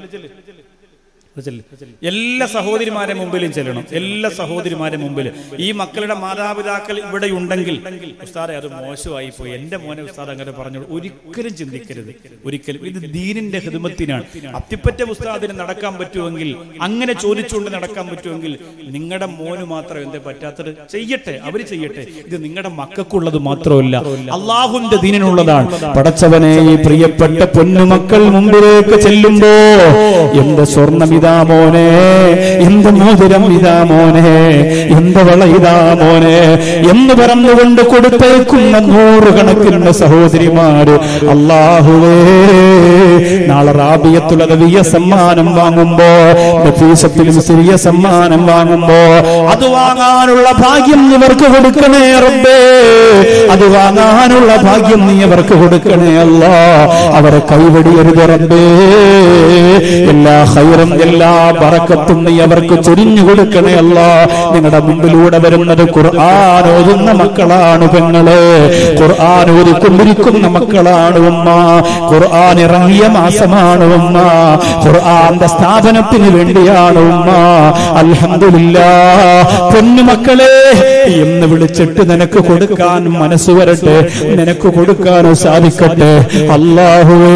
എല്ലാ സഹോദരിമാരെ മുമ്പിലും ചെല്ലണം, എല്ലാ സഹോദരിമാരെ മുമ്പിൽ. ഈ മക്കളുടെ മാതാപിതാക്കൾ ഇവിടെ ഉണ്ടെങ്കിൽ ഉസ്താദെ അത് മോശമായി പോയി, എന്റെ മോനെ ഉസ്താദ് അങ്ങനെ പറഞ്ഞു, ഒരിക്കലും ചിന്തിക്കരുത്. ഒരിക്കലും ഇത് ദീനിന്റെ ഖിദ്മത്തിനാണ്. അത്തിപ്പറ്റ ഉസ്താദിന് നടക്കാൻ പറ്റുമെങ്കിൽ, അങ്ങനെ ചോദിച്ചുകൊണ്ട് നടക്കാൻ പറ്റുമെങ്കിൽ നിങ്ങളുടെ മോന് മാത്രം എന്തേ പറ്റാത്തത് ചെയ്യട്ടെ, അവര് ചെയ്യട്ടെ. ഇത് നിങ്ങളുടെ മക്കൾക്കുള്ളത് മാത്രമല്ല, അള്ളാഹുവിന്റെ ദീനിനുള്ളതാണ്. പടച്ചവനെ, ഈ പ്രിയപ്പെട്ട പൊന്നുമക്കൾ മുമ്പിലേക്ക് ചെല്ലുമ്പോ എന്റെ സ്വർണം ഇതാ മോനെ, എന്ത് മോതിരം ഇതാ മോനെ, എന്ത് വള ഇതാ മോനെ എന്ന് പറഞ്ഞുകൊണ്ട് കൊടുത്തേക്കുന്ന നൂറുകണക്കിന് സഹോദരിമാര് അല്ലാഹുവേ നാളെ റാബിയത്തുൽ അദവിയ സമ്മാനം വാങ്ങുമ്പോ, നഫീസത്തുൽ മിസ്രിയ സമ്മാനം വാങ്ങുമ്പോ അത് വാങ്ങാനുള്ള ഭാഗ്യം ഇവർക്ക് കൊടുക്കണേ റബ്ബേ, അത് വാങ്ങാനുള്ള ഭാഗ്യം നീ അവർക്ക് കൊടുക്കണേ അല്ലാ. അവരെ കൈവടിയരുത് റബ്ബേ. എല്ലാ ഖൈറും എല്ലാ ബറക്കത്തും നീ അവർക്ക് ചൊരിഞ്ഞു കൊടുക്കണേ അല്ലാ. നിങ്ങളുടെ മുമ്പിലൂടെ വരുന്നത് ഖുർആൻ ഓതുന്ന മക്കളാണ് പെങ്ങളെ, ഖുർആൻ ഓതിക്കൊണ്ടിരിക്കുന്ന മക്കളാണ് ഉമ്മ, ഖുർആൻ ഇറങ്ങിയ മാസമാണ് ഉമ്മ, ഖുർആന്റെ സ്ഥാപനത്തിന് വേണ്ടിയാണ് ഉമ്മ. അൽഹംദുലില്ലാഹ് പൊന്നുമക്കളെ എന്ന് വിളിച്ചിട്ട് നിനക്ക് കൊടുക്കാൻ മനസ്സ് വരട്ടെ, നിനക്ക് കൊടുക്കാൻ സാധിക്കട്ടെ. അല്ലാഹുവേ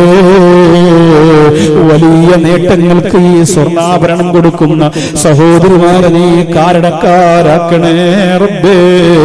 വലിയ നേട്ടങ്ങൾക്ക് ഈ സ്വർണ്ണാഭരണം കൊടുക്കുന്ന സഹോദരിമാരെ നീ കാരണക്കാരാക്കണേ റബ്ബേ.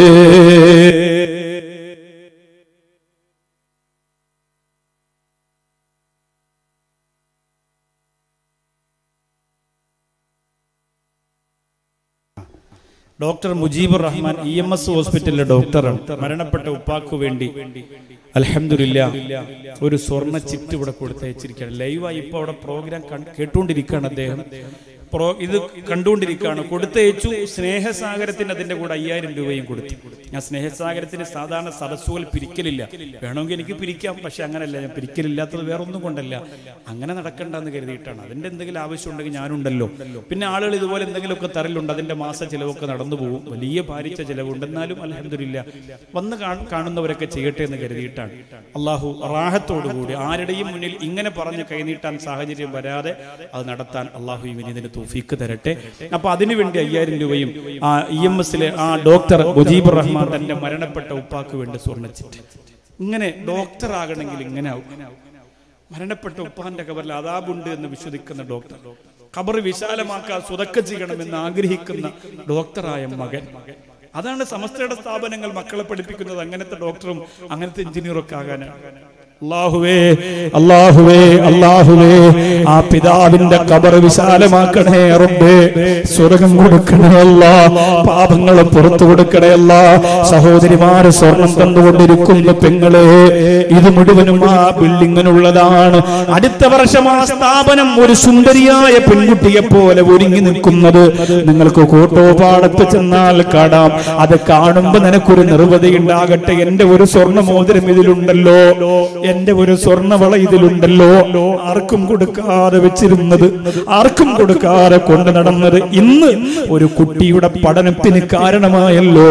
ഡോക്ടർ മുജീബുർ റഹ്മാൻ EMS ഹോസ്പിറ്റലിലെ ഡോക്ടറാണ്. മരണപ്പെട്ട ഉപ്പാക്കു വേണ്ടി അൽഹംദുലില്ലാഹ് ഒരു സ്വർണ്ണ ചിറ്റ് ഇവിടെ കൊടുത്തയച്ചിരിക്കുകയാണ്. ലൈവായി ഇപ്പൊ അവിടെ പ്രോഗ്രാം കേട്ടുകൊണ്ടിരിക്കുകയാണ് അദ്ദേഹം. ഇത് കണ്ടുകൊണ്ടിരിക്കുകയാണ്. കൊടുത്തയച്ചു. സ്നേഹസാഗരത്തിന് അതിന്റെ കൂടെ 5000 രൂപയും കൊടുത്തു. ഞാൻ സ്നേഹസാഗരത്തിന് സാധാരണ സദസ്സുകൾ പിരിക്കലില്ല, വേണമെങ്കിൽ എനിക്ക് പിരിക്കാം, പക്ഷെ അങ്ങനല്ല, ഞാൻ പിരിക്കലില്ലാത്തത് വേറൊന്നും കൊണ്ടല്ല, അങ്ങനെ നടക്കണ്ടെന്ന് കരുതിയിട്ടാണ്. അതിന്റെ എന്തെങ്കിലും ആവശ്യമുണ്ടെങ്കിൽ ഞാനുണ്ടല്ലോ. പിന്നെ ആളുകൾ ഇതുപോലെ എന്തെങ്കിലുമൊക്കെ തരലുണ്ട്, അതിന്റെ മാസ ചിലവൊക്കെ നടന്നു പോകും, വലിയ ഭാരിച്ച ചിലവുണ്ട്. എന്നാലും അൽഹംദുലില്ലാഹ് വന്ന് കാണുന്നവരൊക്കെ ചെയ്യട്ടെ എന്ന് കരുതിയിട്ടാണ്. അള്ളാഹു റാഹത്തോടുകൂടി ആരുടെയും മുന്നിൽ ഇങ്ങനെ പറഞ്ഞ് കൈനീട്ടാൻ സാഹചര്യം വരാതെ അത് നടത്താൻ അള്ളാഹു ഇതിന് തൗഫീഖ് തരട്ടെ. അപ്പൊ അതിനുവേണ്ടി 5000 രൂപയും ആ EMSലെ ആ ഡോക്ടർ മുജീബുർ റഹ്മാൻ തന്റെ മരണപ്പെട്ട ഉപ്പാക്ക് വേണ്ടി സ്വർണ്ണച്ചിട്ട്. ഇങ്ങനെ ഡോക്ടർ ആകണമെങ്കിൽ ഇങ്ങനെ ആവും. മരണപ്പെട്ട ഉപ്പാന്റെ ഖബറിൽ അദാബുണ്ട് എന്ന് വിശ്വസിക്കുന്ന ഡോക്ടർ, ഖബർ വിശാലമാക്കാൻ സ്വതക്ക ചെയ്യണമെന്ന് ആഗ്രഹിക്കുന്ന ഡോക്ടറായ മകൻ. അതാണ് സമസ്തയുടെ സ്ഥാപനങ്ങൾ മക്കളെ പഠിപ്പിക്കുന്നത്. അങ്ങനത്തെ ഡോക്ടറും അങ്ങനത്തെ എഞ്ചിനീയറും ഒക്കെ ആകാനാണ്. അല്ലാഹുവേ അല്ലാഹുവേ അല്ലാഹുവേ ആ പിതാവിന്റെ ഖബർ വിശാലമാക്കണേ റബ്ബേ, സ്വർഗ്ഗം കൊടുക്കണേ അല്ലാ, പാപങ്ങൾ പുറത്തു കൊടുക്കണേ അല്ലാ. സഹോദരിമാര് സ്വർണം തന്നുകൊണ്ടിരിക്കുന്ന പെങ്ങളെ, ഇത് മുഴുവനും ആ ബിൽഡിങ്ങിനുള്ളതാണ്. അടുത്ത വർഷം ആ സ്ഥാപനം ഒരു സുന്ദരിയായ പെൺകുട്ടിയെ പോലെ ഒരുങ്ങി നിൽക്കുന്നത് നിങ്ങൾക്ക് കോട്ടോപാടത്ത് ചെന്നാൽ കാണാം. അത് കാണുമ്പോ നിനക്കൊരു നിർവൃതി ഉണ്ടാകട്ടെ. എന്റെ ഒരു സ്വർണ്ണ മോതിരം ഇതിലുണ്ടല്ലോ, എന്റെ ഒരു സ്വർണ്ണവള ഇതിലുണ്ടല്ലോ, ആർക്കും കൊടുക്കാതെ വെച്ചിരുന്നത്, ആർക്കും കൊടുക്കാതെ കൊണ്ടു നടന്നത് ഇന്ന് ഒരു കുട്ടിയുടെ പഠനത്തിന് കാരണമായല്ലോ.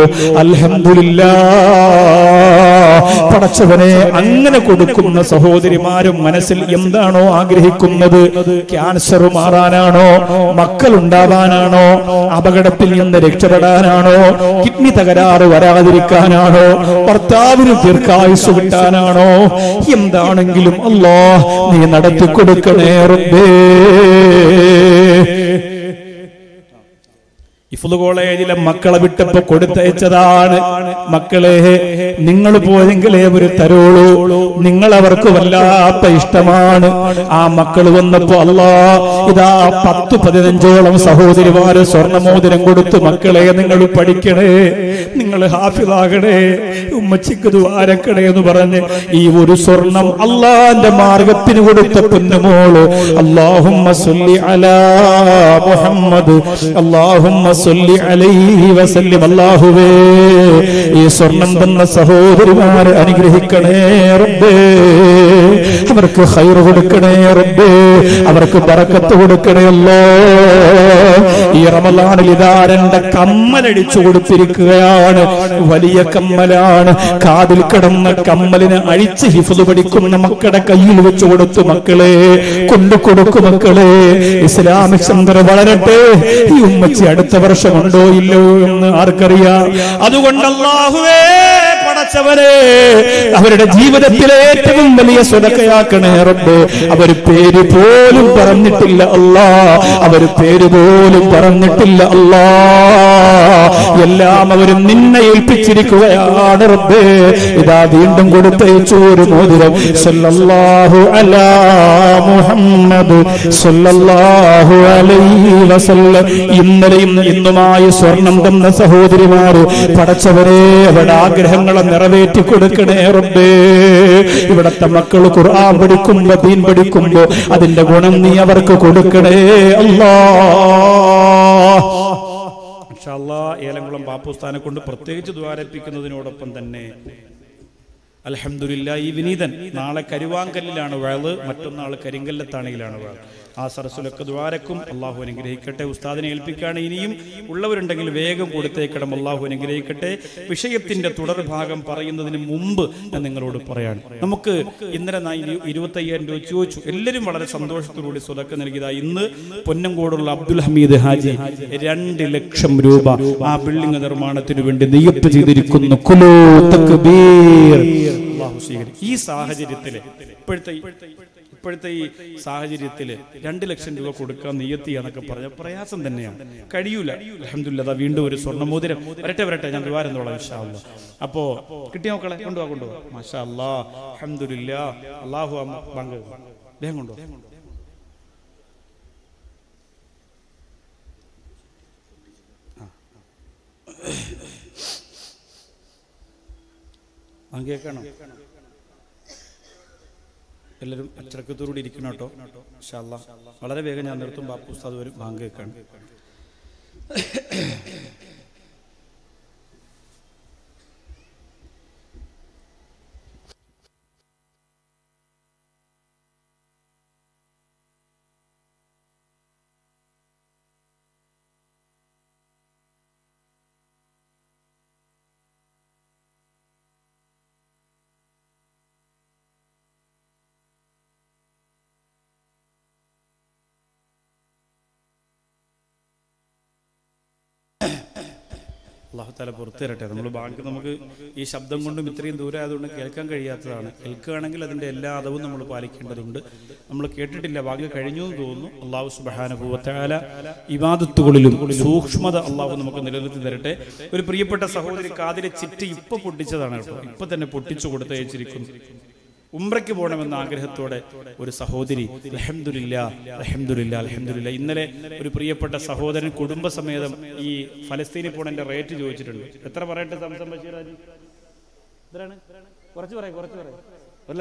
അൽഹംദുലില്ലാഹ്. പടച്ചവനെ, അങ്ങനെ കൊടുക്കുന്ന സഹോദരിമാരും മനസ്സിൽ എന്താണോ ആഗ്രഹിക്കുന്നത്, ക്യാൻസർ മാറാനാണോ, മക്കൾ ഉണ്ടാവാനാണോ, അപകടത്തിൽ നിന്ന് രക്ഷപ്പെടാനാണോ, കിഡ്നി തകരാറ് വരാതിരിക്കാനാണോ, ഭർത്താവിന് ദീർഘായുസ് കിട്ടാനാണോ, എന്താണെങ്കിലും അല്ലാഹ് നീ നടത്തി കൊടുക്കണേ റബ്ബേ. ഇഫ്ള് കോളേജിലെ മക്കളെ വിട്ടപ്പോ കൊടുത്തയച്ചതാണ്. മക്കളെ, നിങ്ങൾ പോയെങ്കിലേ ഒരു തരോളൂ, നിങ്ങൾ അവർക്ക് വല്ലാത്ത ഇഷ്ടമാണ്. ആ മക്കൾ വന്നപ്പോ അല്ലാഹ് ഇതാ 10-15ഓളം സഹോദരിമാര് സ്വർണ്ണമോതിരം കൊടുത്തു. മക്കളെ, നിങ്ങൾ പഠിക്കണേ, നിങ്ങൾ ഹാഫിളാകണേ, ഉമ്മച്ചിക്ക് ദുആരക്കണേ എന്ന് പറഞ്ഞ് ഈ ഒരു സ്വർണം അല്ലാഹുവിന്റെ മാർഗത്തിന് കൊടുത്ത പൊന്നുമോള്. അല്ലാഹുമ്മ സ്വല്ലി അലാ മുഹമ്മദ്, അല്ലാഹുമ്മ സ്വല്ലി അലൈഹി വസല്ലം. അല്ലാഹുവേ, ഈ സ്വർണം തന്ന സഹോദരിമാരെ അനുഗ്രഹിക്കണേ റബ്ബേ, അവർക്ക് ഖൈർ കൊടുക്കണേ റബ്ബേ, അവർക്ക് ബറക്കത്ത് കൊടുക്കണേ അല്ലാഹ്. ഈ റമളാനിൽ ഇതാ 2 കമ്മലടിച്ചു കൊടുത്തിരിക്കുകയാണ്. വലിയ കമ്മലാണ്. കാതിൽ കിടന്ന കമ്മലിനെ അഴിച്ച് ഹിഫ്ള് പഠിക്കുന്ന മക്കളുടെ കയ്യിൽ വെച്ചു കൊടുത്തു. മക്കളെ, കൊണ്ടു കൊടുക്കും മക്കളെ. ഇസ്ലാമിക് സെന്റർ വളരട്ടെ. ഈ ഉമ്മച്ചി അടുത്ത വർഷം ഉണ്ടോ ഇല്ലോ എന്ന് ആർക്കറിയാം. അതുകൊണ്ട് അല്ലാഹുവേ, പടച്ചവനെ അവരുടെ ജീവിതത്തിലെ ഏറ്റവും വലിയ സ്വതക്കയാക്കണേ റബ്ബേ. അവർ പേര് പോലും പറഞ്ഞിട്ടില്ല അല്ലാ, അവർ പേര് പോലും പറഞ്ഞിട്ടില്ല അല്ലാ. എല്ലാം അവരും നിന്നെ ഏൽപ്പിച്ചിരിക്കുകയാണ് റബ്ബേ. ഇതാ വീണ്ടും കൊടുത്തയച്ചു ഒരു മോതിരം. സല്ലല്ലാഹു അലാ മുഹമ്മദ് സല്ലല്ലാഹു അലൈഹി വസല്ലം. ഇന്നലെയും ഇന്നുമായി സ്വർണം തന്ന സഹോദരിമാര് പടച്ചവരെ അവരുടെ ആഗ്രഹങ്ങളെ നിറവേറ്റി കൊടുക്കണേ റബ്ബേ. ഇവിടത്തെ മക്കൾ ഖുർആൻ പഠിക്കുമ്പോ ദീൻ പഠിക്കുമ്പോ അതിന്റെ ഗുണം നീ അവർക്ക് കൊടുക്കണേ അല്ലാഹ്. ഇൻഷാ അല്ലാഹ് ഏലംകുളം ബാപ്പുസ്ഥാനെ കൊണ്ട് പ്രത്യേകിച്ച് ദ്വാരപ്പിക്കുന്നതിനോടൊപ്പം തന്നെ അൽഹംദുലില്ലാ ഈ വിനീതൻ നാളെ കരുവാങ്കല്ലിലാണ് വഅള്, മറ്റൊന്നാൾ കരിങ്കല്ലത്താണിയിലാണ് വഅള്. ആ സരസിലൊക്കെ ദ്വാരക്കും. അള്ളാഹു അനുഗ്രഹിക്കട്ടെ. ഉസ്താദിനെ ഏൽപ്പിക്കുകയാണ്. ഇനിയും ഉള്ളവരുണ്ടെങ്കിൽ വേഗം കൊടുത്തേക്കണം. അള്ളാഹു അനുഗ്രഹിക്കട്ടെ. വിഷയത്തിന്റെ തുടർഭാഗം പറയുന്നതിന് മുമ്പ് ഞാൻ നിങ്ങളോട് പറയാണ്, നമുക്ക് ഇന്നലെ 25,000 രൂപ ചോദിച്ചു. എല്ലാവരും വളരെ സന്തോഷത്തോടുകൂടി സ്വതക്ക നൽകിയതായി. ഇന്ന് പൊന്നങ്കോടുള്ള അബ്ദുൽ ഹമീദ് ഹാജി 2 ലക്ഷം രൂപ ആ ബിൽഡിംഗ് നിർമ്മാണത്തിന് വേണ്ടി നിയത്ത് ചെയ്തിരിക്കുന്നു. കുലൂ തക്ബീർ. അല്ലാഹു സ്വീകരിക്കും. ഈ സാഹചര്യത്തില് ഇപ്പോഴത്തെ ഈ സാഹചര്യത്തില് 2 ലക്ഷം രൂപ കൊടുക്കാൻ നിയത്തി എന്നൊക്കെ പറഞ്ഞ പ്രയാസം തന്നെയാണ്, കഴിയൂല. അൽഹംദുലില്ലാ വീണ്ടും ഒരു സ്വർണ്ണമോതിരം വരട്ടെ ഞാൻ ദ്വാരന്നോളാം ഇൻഷാ അല്ലാഹ്. അപ്പോ കിട്ടിയ മക്കളെ കൊണ്ടുപോവാ മാഷാ അല്ലാഹ്. അൽഹംദുലില്ലാ. അല്ലാഹു ബാങ്ക് വേഗം കൊണ്ടുപോവാ. ബാങ്ക് കേൾക്കണം. എല്ലാവരും അച്ചടക്കത്തോടുകൂടി ഇരിക്കണം കേട്ടോ ഇൻഷാ അല്ലാഹ്. വളരെ വേഗം ഞാൻ നിർത്തും. ബാപ്പു ഉസ്താദ് വരും. ബാങ്ക് കേൾക്കണം. അല്ലാഹു തആല പുറത്തു തരട്ടെ. നമ്മൾ ബാങ്ക് നമുക്ക് ഈ ശബ്ദം കൊണ്ടും ഇത്രയും ദൂരം ആയതുകൊണ്ട് കേൾക്കാൻ കഴിയാത്തതാണ്. കേൾക്കുകയാണെങ്കിൽ അതിൻ്റെ എല്ലാ അദവും നമ്മൾ പാലിക്കേണ്ടതുണ്ട്. നമ്മൾ കേട്ടിട്ടില്ല, ബാങ്ക് കഴിഞ്ഞു എന്ന് തോന്നുന്നു. അല്ലാഹു സുബ്ഹാനഹു വ തആല ഇബാദത്തുകളിലും സൂക്ഷ്മത അല്ലാഹു നമുക്ക് നിലനിർത്തി തരട്ടെ. ഒരു പ്രിയപ്പെട്ട സഹോദരി കാതിലെ ചിറ്റ് ഇപ്പൊ പൊട്ടിച്ചതാണ് കേട്ടോ, ഇപ്പൊ തന്നെ പൊട്ടിച്ചു കൊടുത്തയച്ചിരിക്കുന്നു. ഉംറയ്ക്ക് പോകണമെന്ന ആഗ്രഹത്തോടെ ഒരു സഹോദരി. അൽഹംദുലില്ലാ അൽഹംദുലില്ലാ അൽഹംദുലില്ലാ. ഇന്നലെ ഒരു പ്രിയപ്പെട്ട സഹോദരൻ കുടുംബസമേതം ഈ ഫലസ്തീനിൽ പോണതിന്റെ റേറ്റ് ചോദിച്ചിട്ടുണ്ട്. എത്ര പറയട്ടെ സംസം ബഷീറാജി? എത്രയാണ്? കുറച്ച് പറയും. 1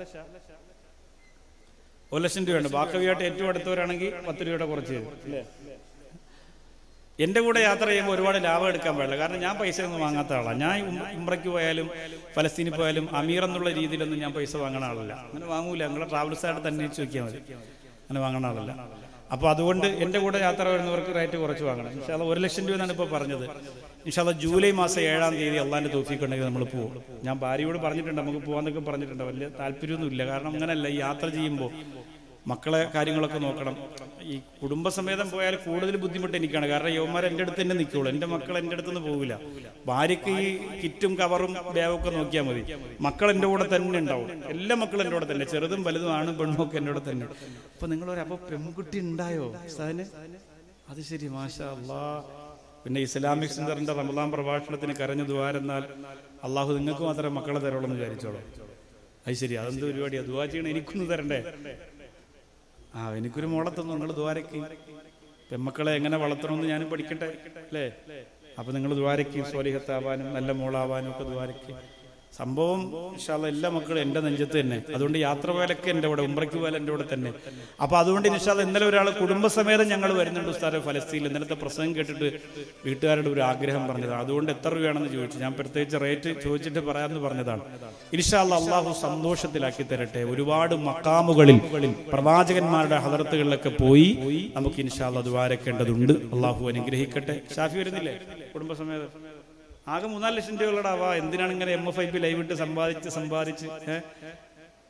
ലക്ഷം രൂപയുണ്ട്. ബാക്കവിയായിട്ട് ഏറ്റവും അടുത്തവരാണെങ്കിൽ 10 രൂപയുടെ കുറച്ച് തരും അല്ലേ? എൻ്റെ കൂടെ യാത്ര ചെയ്യുമ്പോൾ ഒരുപാട് ലാഭം എടുക്കാൻ പാടില്ല. കാരണം ഞാൻ പൈസ ഒന്നും വാങ്ങാത്ത ആളാണ്. ഞാൻ ഉംറയ്ക്ക് പോയാലും ഫലസ്തീനിൽ പോയാലും അമീർ എന്നുള്ള രീതിയിലൊന്നും ഞാൻ പൈസ വാങ്ങണ ആളല്ല. അങ്ങനെ വാങ്ങൂല. നിങ്ങളുടെ ട്രാവൽസായിട്ട് തന്നെ ചോദിക്കാൻ മതി. അങ്ങനെ വാങ്ങണ ആളല്ല. അപ്പോൾ അതുകൊണ്ട് എൻ്റെ കൂടെ യാത്ര വരുന്നവർക്ക് റേറ്റ് കുറച്ച് വാങ്ങണം. ഇൻഷാ അല്ലാഹ് 1 ലക്ഷം രൂപ എന്നാണ് ഇപ്പോൾ പറഞ്ഞത്. ഇൻഷാ അല്ലാഹ് ജൂലൈ മാസം 7-ാം തീയതി അള്ളാഹിൻ്റെ തൗഫീഖ് ഉണ്ടെങ്കിൽ നമ്മൾ പോകും. ഞാൻ ഭാര്യയോട് പറഞ്ഞിട്ടുണ്ട്, നമുക്ക് പോകാമെന്നൊക്കെ പറഞ്ഞിട്ടുണ്ട്. വലിയ താല്പര്യമൊന്നുമില്ല. കാരണം അങ്ങനെയല്ല, ഈ യാത്ര ചെയ്യുമ്പോൾ മക്കളെ കാര്യങ്ങളൊക്കെ നോക്കണം. ഈ കുടുംബസമേതം പോയാൽ കൂടുതൽ ബുദ്ധിമുട്ട് എനിക്കാണ്. കാരണം യവന്മാർ എൻ്റെ അടുത്ത് തന്നെ നിൽക്കുള്ളൂ. എൻ്റെ മക്കൾ എൻ്റെ അടുത്തുനിന്ന് പോകില്ല. ഭാര്യയ്ക്ക് ഈ കിറ്റും കവറും ബാഗൊക്കെ നോക്കിയാൽ മതി. മക്കൾ എൻ്റെ കൂടെ തന്നെ ഉണ്ടാവും. എല്ലാ മക്കളും എൻ്റെ കൂടെ തന്നെ, ചെറുതും വലുതും ആണും പെണ്ണും ഒക്കെ എൻ്റെ കൂടെ തന്നെ. അപ്പൊ നിങ്ങളൊരപ്പോൾ പെൺകുട്ടി ഉണ്ടായോ സാധന? അത് ശരി, മാഷാ അല്ലാഹ്. പിന്നെ ഇസ്ലാമിക് സെന്ററിന്റെ റമദാൻ പ്രഭാഷണത്തിന് കരഞ്ഞു ദുആരെന്നാൽ അള്ളാഹു നിങ്ങൾക്ക് മാത്രമേ മക്കളെ തരുള്ളൂ എന്ന് വിചാരിച്ചോളൂ. അത് ശരി, അതെന്ത് പരിപാടിയാ? ദുആ ചെയ്യണം, എനിക്കൊന്ന് തരണ്ടേ? എനിക്കൊരു മോളെ തന്നു. നിങ്ങൾ ദ്വാരക്ക് പെമ്മക്കളെ എങ്ങനെ വളർത്തണമെന്ന് ഞാനും പഠിക്കട്ടെ അല്ലേ? അപ്പൊ നിങ്ങൾ ദ്വാരക്ക് സ്വാലിഹത്താവാനും നല്ല മോളാവാനും ഒക്കെ ദ്വാരക്ക്. സംഭവം ഇൻഷാ അല്ലാഹ് എല്ലാ മക്കളും എൻ്റെ നെഞ്ചത്ത് തന്നെ. അതുകൊണ്ട് യാത്ര പോയാലൊക്കെ എൻ്റെ കൂടെ, ഉംറയ്ക്ക് പോയാൽ എൻ്റെ കൂടെ തന്നെ. അപ്പൊ അതുകൊണ്ട് ഇൻഷാ അല്ലാഹ് ഇന്നലെ ഒരാൾ കുടുംബസമേതം ഞങ്ങൾ വരുന്നുണ്ട് ഉസ്താദെ ഫലസ്തീനിൽ. ഇന്നലത്തെ പ്രസംഗം കേട്ടിട്ട് വീട്ടുകാരുടെ ഒരു ആഗ്രഹം പറഞ്ഞതാണ്. അതുകൊണ്ട് എത്ര രൂപയാണെന്ന് ചോദിച്ചു. ഞാൻ പ്രത്യേകിച്ച് റേറ്റ് ചോദിച്ചിട്ട് പറയാമെന്ന് പറഞ്ഞതാണ്. ഇൻഷാ അല്ലാഹ് അള്ളാഹു സന്തോഷത്തിലാക്കി തരട്ടെ. ഒരുപാട് മക്കാമുകളിൽ പ്രവാചകന്മാരുടെ ഹദറത്തുകളിലൊക്കെ പോയി നമുക്ക് ഇൻഷാ അല്ലാഹ് ദുആരക്കേണ്ടതുണ്ട്. അള്ളാഹു അനുഗ്രഹിക്കട്ടെ. ഷാഫി വരുന്നില്ലേ കുടുംബസമേതം? ആകെ 3-4 ലക്ഷം രൂപകളുടെ എന്തിനാണ് ഇങ്ങനെ MFIP ലൈവ് ഇട്ട് സമ്പാദിച്ച്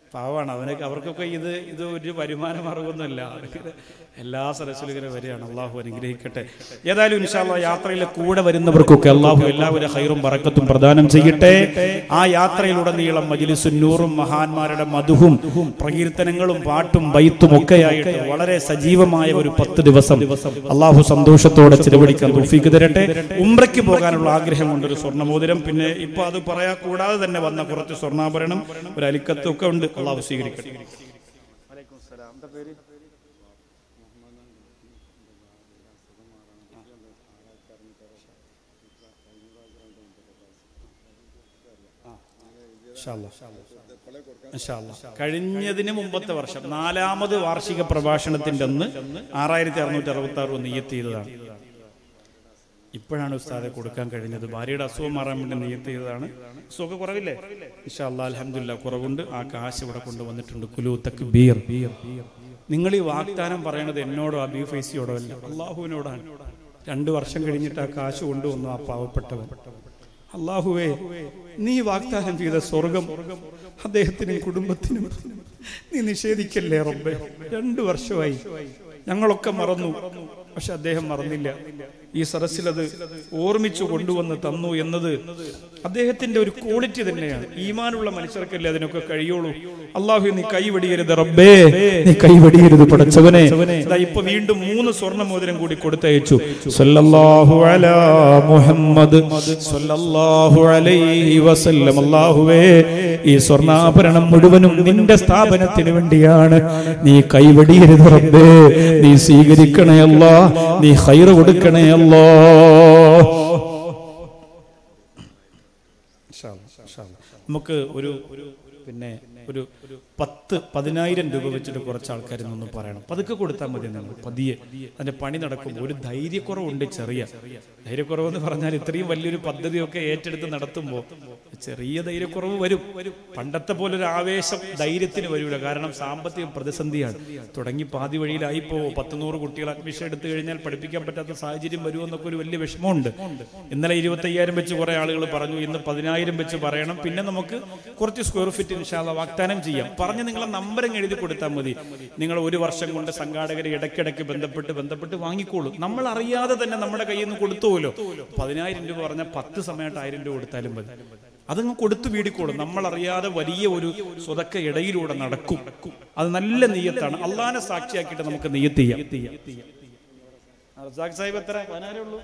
പാവാണ് അവനൊക്കെ, അവർക്കൊക്കെ ഇത് ഒരു വരുമാന മാർഗമൊന്നുമല്ല. എല്ലാ സദസ്സിലും ഇങ്ങനെ വരികയാണ്. അള്ളാഹു അനുഗ്രഹിക്കട്ടെ. ഏതായാലും ഇൻഷാ അല്ലാഹ് യാത്രയിലെ കൂടെ വരുന്നവർക്കൊക്കെ അള്ളാഹു എല്ലാവരും ഖൈറും ബറക്കത്തും പ്രദാനം ചെയ്യട്ടെ. ആ യാത്രയിലുടനീളം മജ്ലിസുൻ നൂറും മഹാന്മാരുടെ മദ്ഹും പ്രകീർത്തനങ്ങളും പാട്ടും ബൈത്തും ഒക്കെയായിട്ട് വളരെ സജീവമായ ഒരു 10 ദിവസം അള്ളാഹു സന്തോഷത്തോടെ ചിലവഴിക്കാൻ തൗഫീഖ് തരട്ടെ. ഉംറയ്ക്ക് പോകാനുള്ള ആഗ്രഹം കൊണ്ടൊരു സ്വർണ്ണമോതിരം, പിന്നെ ഇപ്പൊ അത് പറയാ കൂടാതെ തന്നെ വന്ന കുറച്ച് സ്വർണ്ണാഭരണം, ഒരു അലിക്കത്തും ഒക്കെ ഉണ്ട്. അള്ളാഹു സ്വീകരിക്കട്ടെ. കഴിഞ്ഞതിന് മുമ്പത്തെ വർഷം 4ാമത് വാർഷിക പ്രഭാഷണത്തിന്റെ അന്ന് 6666 നിയ്യത്ത് ചെയ്തതാണ്. ഇപ്പോഴാണ് ഉസ്താദെ കൊടുക്കാൻ കഴിഞ്ഞത്. ഭാര്യയുടെ അസുഖം മാറാൻ വേണ്ടി നിയ്യത്ത് ചെയ്തതാണ്. സുഖം കുറവില്ലേ? ഇൻഷാ അല്ലാഹ് അൽഹംദുലില്ലാഹ് കുറവുണ്ട്. ആ കാശ് ഇവിടെ കൊണ്ടുവന്നിട്ടുണ്ട്. കുലു തക്ബീർ. നിങ്ങൾ ഈ വാഗ്ദാനം പറയണത് എന്നോടോ അബീ ഫൈസിയോടോ അല്ല, അള്ളാഹുവിനോടാണ്. 2 വർഷം കഴിഞ്ഞിട്ട് ആ കാശ് കൊണ്ടുവന്നു ആ പാവപ്പെട്ടവൻ. അള്ളാഹുവേ, നീ വാഗ്ദാനം ചെയ്ത സ്വർഗം അദ്ദേഹത്തിനും കുടുംബത്തിനും നീ നിഷേധിക്കല്ലേ റബ്ബേ. 2 വർഷമായി, ഞങ്ങളൊക്കെ മറന്നു, പക്ഷെ അദ്ദേഹം മറന്നില്ല. ഈ സദസ്സിൽ അത് ഓർമ്മിച്ചു കൊണ്ടുവന്ന് തന്നു എന്നത് അദ്ദേഹത്തിന്റെ ഒരു ക്വാളിറ്റി തന്നെയാണ്. ഈമാനുള്ള മനുഷ്യർക്കല്ലേ അതിനൊക്കെ കഴിയുള്ളൂ. അള്ളാഹു നീ കൈവെടിയരുത് റബ്ബേ, നീ കൈവെടിയരുത് പടച്ചവനെ. ഇപ്പൊ വീണ്ടും 3 സ്വർണ്ണമോതിരം കൂടി കൊടുത്തയച്ചു. സല്ലല്ലാഹു അലാ മുഹമ്മദ് സല്ലല്ലാഹു അലൈഹി വസല്ലം. അല്ലാഹുവേ, ഈ സ്വർണ്ണാഭരണം മുഴുവനും നിന്റെ സ്ഥാപനത്തിന് വേണ്ടിയാണ്. നീ കൈവെടിയരുത് റബ്ബേ, നീ സ്വീകരിക്കണേ അല്ലാ, നീ ഖൈർ കൊടുക്കണേ അല്ലാ. നമുക്ക് ഒരു 10,000 രൂപ വെച്ചിട്ട് കുറച്ച് ആൾക്കാർ നിന്നും പറയണം. പതുക്കെ കൊടുത്താൽ മതി. നമ്മൾ പതിയെ അതിന്റെ പണി നടക്കുമ്പോൾ ഒരു ധൈര്യക്കുറവുണ്ട്. ചെറിയ ധൈര്യക്കുറവെന്ന് പറഞ്ഞാൽ ഇത്രയും വലിയൊരു പദ്ധതിയൊക്കെ ഏറ്റെടുത്ത് നടത്തുമ്പോൾ ചെറിയ ധൈര്യക്കുറവ് വരും. പണ്ടത്തെ പോലെ ഒരു ആവേശം ധൈര്യത്തിന് വരില്ല. കാരണം സാമ്പത്തിക പ്രതിസന്ധിയാണ്. തുടങ്ങി പാതി വഴിയിലായിപ്പോ 100 കുട്ടികൾ അഡ്മിഷൻ എടുത്തു കഴിഞ്ഞാൽ പഠിപ്പിക്കാൻ പറ്റാത്ത സാഹചര്യം വരുമെന്നൊക്കെ ഒരു വലിയ വിഷമമുണ്ട്. ഇന്നലെ 25,000 വെച്ച് കുറെ ആളുകൾ പറഞ്ഞു. ഇന്ന് 10,000 വെച്ച് പറയണം. പിന്നെ നമുക്ക് കുറച്ച് സ്ക്വയർ ഫീറ്റ് ഇൻഷാ അല്ലാഹ് വാഗ്ദാനം ചെയ്യാം. പറഞ്ഞ് നിങ്ങളെ നമ്പർ എഴുതി കൊടുത്താൽ മതി. നിങ്ങൾ 1 വർഷം കൊണ്ട് സംഘാടകരെ ഇടയ്ക്കിടയ്ക്ക് ബന്ധപ്പെട്ട് വാങ്ങിക്കോളൂ. നമ്മൾ അറിയാതെ തന്നെ നമ്മുടെ കയ്യിൽ നിന്ന് കൊടുത്തുപോലോ. 10,000 രൂപ പറഞ്ഞാൽ 10 സമയത്ത് 1000 രൂപ കൊടുത്താലും മതി. അതങ്ങ് കൊടുത്തു വീടിക്കോളും. നമ്മൾ അറിയാതെ വലിയ ഒരു സ്വതക്ക ഇടയിലൂടെ നടക്കും. അത് നല്ല നിയ്യത്താണ്. അള്ളാനെ സാക്ഷിയാക്കിയിട്ട് നമുക്ക് നിയ്യത്ത് ചെയ്യാം. റസാഖ് സാഹിബ് എത്ര? 10,000 ഉള്ളൂ.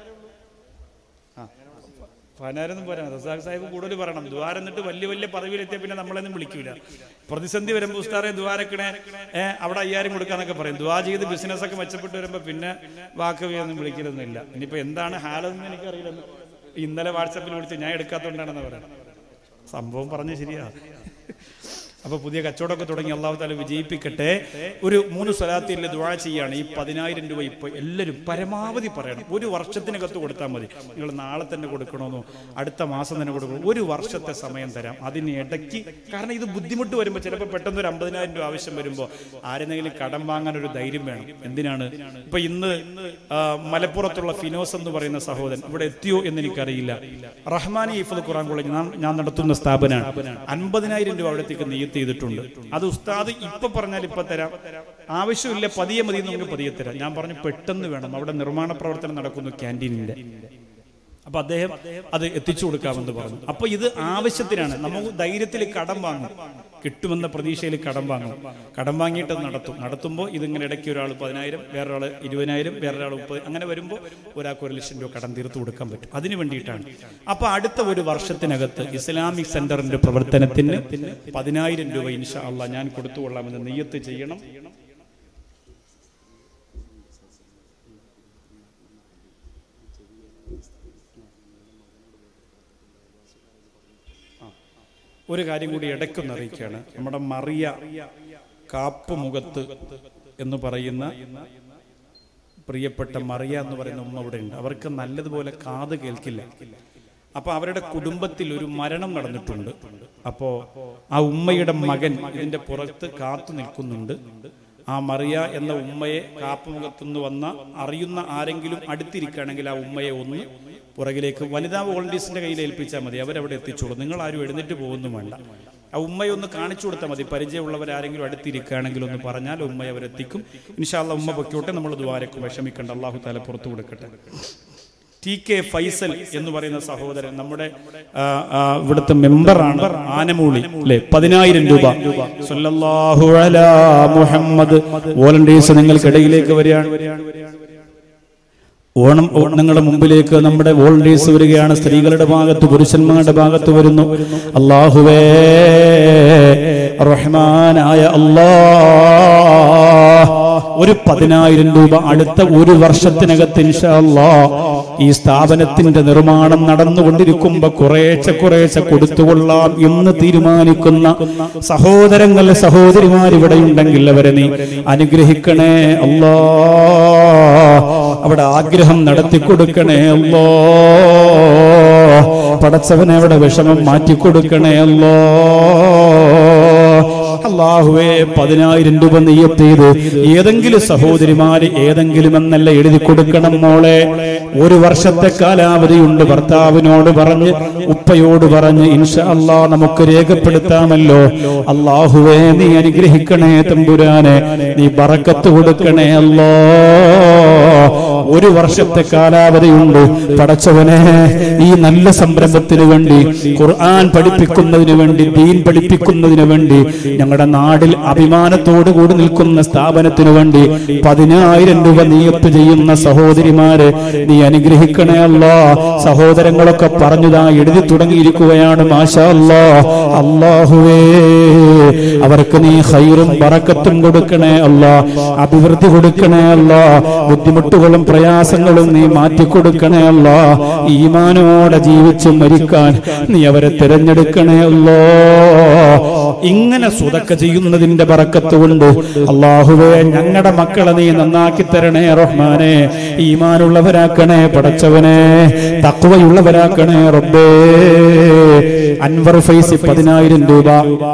10,000 പോരാ. റസാഖ് സാഹിബ് കൂടുതൽ പറയണം. ദ്വാരന്നിട്ട് വലിയ പദവിയിലെത്തിയ പിന്നെ നമ്മളൊന്നും വിളിക്കൂല. പ്രതിസന്ധി വരുമ്പോൾ ഉസ്താറെ ദ്വാരക്കണേ, അവിടെ 5,000 കൊടുക്കാന്നൊക്കെ പറയും. ദ്വാ ചെയ്ത് ബിസിനസ്സൊക്കെ മെച്ചപ്പെട്ട് വരുമ്പോൾ പിന്നെ വാക്കവിയൊന്നും വിളിക്കലൊന്നുമില്ല. ഇനിയിപ്പോ എന്താണ് ഹാലെന്ന് എനിക്കറിയില്ല. ഇന്നലെ വാട്സാപ്പിൽ വിളിച്ച് ഞാൻ എടുക്കാത്തതുകൊണ്ടാണെന്ന് പറയാം. സംഭവം പറഞ്ഞ് ശരിയാ. അപ്പൊ പുതിയ കച്ചവടമൊക്കെ തുടങ്ങി അല്ലാഹു തആല വിജയിപ്പിക്കട്ടെ. ഒരു 3 സ്വലാത്തിൽ ദുആ ചെയ്യാണ്. ഈ 10,000 രൂപ ഇപ്പൊ എല്ലാവരും പരമാവധി പറയണം. 1 വർഷത്തിനകത്ത് കൊടുത്താൽ മതി. നിങ്ങൾ നാളെ തന്നെ കൊടുക്കണമെന്നോ അടുത്ത മാസം തന്നെ കൊടുക്കണം. 1 വർഷത്തെ സമയം തരാം. അതിന് ഇടയ്ക്ക്, കാരണം ഇത് ബുദ്ധിമുട്ട് വരുമ്പോൾ ചിലപ്പോൾ പെട്ടെന്ന് ഒരു 50,000 രൂപ ആവശ്യം വരുമ്പോൾ ആരെന്തെങ്കിലും കടം വാങ്ങാൻ ഒരു ധൈര്യം വേണം. എന്തിനാണ്? ഇപ്പൊ ഇന്ന് മലപ്പുറത്തുള്ള ഫിനോസ് എന്ന് പറയുന്ന സഹോദരൻ ഇവിടെ എത്തിയോ എന്ന് എനിക്കറിയില്ല. റഹ്മാനി ഹിഫ്ദ് ഖുർആൻ കോളേജ് ഞാൻ നടത്തുന്ന സ്ഥാപനമാണ്. 50,000 രൂപ അവിടത്തേക്ക് നിയ്യത്ത് ചെയ്തിട്ടുണ്ട്. അത് ഉസ്താദ് ഇപ്പൊ പറഞ്ഞാൽ ഇപ്പൊ തരാം, ആവശ്യമില്ല പതിയെ മതി നമുക്ക് പതിയെ തരാം. ഞാൻ പറഞ്ഞു പെട്ടെന്ന് വേണം, അവിടെ നിർമ്മാണ പ്രവർത്തനം നടക്കുന്നു ക്യാൻറ്റീനിന്റെ. അപ്പൊ അദ്ദേഹം അത് എത്തിച്ചു കൊടുക്കാമെന്ന് പറഞ്ഞു. അപ്പൊ ഇത് ആവശ്യത്തിനാണ്. നമുക്ക് ധൈര്യത്തിൽ കടം വാങ്ങും, കിട്ടുമെന്ന പ്രതീക്ഷയിൽ കടം വാങ്ങും. കടം വാങ്ങിയിട്ട് നടത്തുമ്പോൾ ഇതിങ്ങനെ ഇടയ്ക്ക് ഒരാൾ 10,000, വേറൊരാൾ 20,000, വേറൊരാൾ 30, അങ്ങനെ വരുമ്പോൾ ഒരാൾക്ക് 1,00,000 രൂപ കടം തീർത്തു കൊടുക്കാൻ പറ്റും. അതിനു വേണ്ടിയിട്ടാണ്. അപ്പൊ അടുത്ത 1 വർഷത്തിനകത്ത് ഇസ്ലാമിക് സെന്ററിന്റെ പ്രവർത്തനത്തിന് 10,000 രൂപ ഇൻഷാ അല്ലാഹ് ഞാൻ കൊടുത്തുകൊള്ളാമെന്ന് നിയ്യത്ത് ചെയ്യണം. ഒരു കാര്യം കൂടി ഇടയ്ക്കൊന്ന് അറിയിക്കുകയാണ്. നമ്മുടെ മറിയ കാപ്പ് മുഖത്ത് എന്ന് പറയുന്ന പ്രിയപ്പെട്ട മറിയ എന്ന് പറയുന്ന ഉമ്മ ഇവിടെ ഉണ്ട്. അവർക്ക് നല്ലതുപോലെ കാത് കേൾക്കില്ല. അപ്പൊ അവരുടെ കുടുംബത്തിൽ ഒരു മരണം നടന്നിട്ടുണ്ട്. അപ്പോ ആ ഉമ്മയുടെ മകൻ ഇതിന്റെ പുറത്ത് കാത്തു നിൽക്കുന്നുണ്ട്. ആ മറിയ എന്ന ഉമ്മയെ കാപ്പുമുഖത്തുനിന്ന് വന്ന അറിയുന്ന ആരെങ്കിലും അടുത്തിരിക്കുകയാണെങ്കിൽ ആ ഉമ്മയെ ഒന്ന് പുറകിലേക്ക് വനിതാ വോളണ്ടീഴ്സിന്റെ കയ്യിൽ ഏൽപ്പിച്ചാൽ മതി. അവരവിടെ എത്തിച്ചോളൂ. നിങ്ങൾ ആരും എഴുന്നേറ്റ് പോകുന്നു വേണ്ട. ആ ഉമ്മയൊന്ന് കാണിച്ചു കൊടുത്താൽ മതി. പരിചയമുള്ളവരാരെങ്കിലും അടുത്തിരിക്കുകയാണെങ്കിൽ ഒന്ന് പറഞ്ഞാൽ ഉമ്മയെ അവരെത്തിക്കും. ഇൻഷാ അല്ലാഹ് ഉമ്മ പൊക്കോട്ടെ, നമ്മൾ ദുആരക്കും വിഷമിക്കേണ്ട. അല്ലാഹു തആല പുറത്തു കൊടുക്കട്ടെ. TK ഫൈസൽ എന്ന് പറയുന്ന സഹോദരൻ നമ്മുടെ ഇവിടുത്തെ മെമ്പറാണ്, ആനമൂളി അല്ലെ. 10,000 രൂപ. സല്ലല്ലാഹു അലാ മുഹമ്മദ്. വോളണ്ടിയേഴ്സ് നിങ്ങൾക്കിടയിലേക്ക് വരികയാണ്. ഓണം നിങ്ങളുടെ മുമ്പിലേക്ക് നമ്മുടെ വോളണ്ടിയേഴ്സ് വരികയാണ്. സ്ത്രീകളുടെ ഭാഗത്ത് പുരുഷന്മാരുടെ ഭാഗത്ത് വരുന്നു. അല്ലാഹുവേ റഹ്മാനായ അല്ലാഹ്, ഒരു 10,000 രൂപ അടുത്ത ഒരു വർഷത്തിനകത്ത് ഇൻഷാ അല്ലാഹ് ഈ സ്ഥാപനത്തിന്റെ നിർമ്മാണം നടന്നുകൊണ്ടിരിക്കുമ്പോ കുറേശ്ശെ കൊടുത്തുകൊള്ളാം എന്ന് തീരുമാനിക്കുന്ന സഹോദരങ്ങൾ സഹോദരിമാർ ഇവിടെ ഉണ്ടെങ്കിൽ അവരെ നീ അനുഗ്രഹിക്കണേ അല്ലാഹ്. അവിടെ ആഗ്രഹം നടത്തിക്കൊടുക്കണേ അല്ലാഹ്. പടച്ചവനെ അവിടെ വിഷമം മാറ്റിക്കൊടുക്കണേ അല്ലാഹ്. അല്ലാഹുവേ 10,000 രൂപ നിയ്യത്ത് ചെയ്ത് ഏതെങ്കിലും സഹോദരിമാര് ഏതെങ്കിലും എന്നല്ല എഴുതി കൊടുക്കണം മോളെ. ഒരു വർഷത്തെ കാലാവധിയുണ്ട്. ഭർത്താവിനോട് പറഞ്ഞ് ഉപ്പയോട് പറഞ്ഞ് ഇൻഷാ അല്ലാഹ് നമുക്ക് രേഖപ്പെടുത്താമല്ലോ. അല്ലാഹുവേ നീ അനുഗ്രഹിക്കണേ തമ്പുരാനെ, നീ ബറക്കത്ത് കൊടുക്കണേ അല്ലാഹ്. ഒരു വർഷത്തെ കാലാവധിയുണ്ട്. പടച്ചവനെ ഈ നല്ല സംരംഭത്തിന് വേണ്ടി, ഖുർആൻ പഠിപ്പിക്കുന്നതിന് വേണ്ടി, ദീൻ പഠിപ്പിക്കുന്നതിന് വേണ്ടി, ഞങ്ങളുടെ നാടിൽ അഭിമാനത്തോടു കൂടി നിൽക്കുന്ന സ്ഥാപനത്തിനു വേണ്ടി 10,000 രൂപ നിയ്യത്ത് ചെയ്യുന്ന സഹോദരിമാരെ നീ അനുഗ്രഹിക്കണേ അല്ലാഹ്. സഹോദരങ്ങളൊക്കെ പറഞ്ഞതാ എഴുതി തുടങ്ങിയിരിക്കുകയാണ്. മാഷാ അല്ലാഹ്. അല്ലാഹുവേ അവർക്ക് നീ ഖൈറും ബറക്കത്തും കൊടുക്കണേ അല്ലാഹ്. അഭിവൃദ്ധി കൊടുക്കണേ അല്ലാഹ്. ബുദ്ധിമുട്ടുകളും പ്രയാസങ്ങളും നീ മാറ്റിക്കൊടുക്കണേ അല്ലാഹ്. ഈമാനോടെ ജീവിച്ച് മരിക്കാൻ നീ അവരെ തിരഞ്ഞെടുക്കണേ അല്ലാഹ്. ഇങ്ങനെ സ്വതക്ക ചെയ്യുന്നതിന്റെ ബറക്കത്ത് കൊണ്ട് അല്ലാഹുവേ ഞങ്ങളുടെ മക്കളെ നീ നന്നാക്കി തരണേ റഹ്മാനെ. ഈമാനുള്ളവരാക്കണേ പടച്ചവനെ, തഖ്വയുള്ളവരാക്കണേ റബ്ബേ. അൻവർ ഫൈസി 10,000 രൂപ.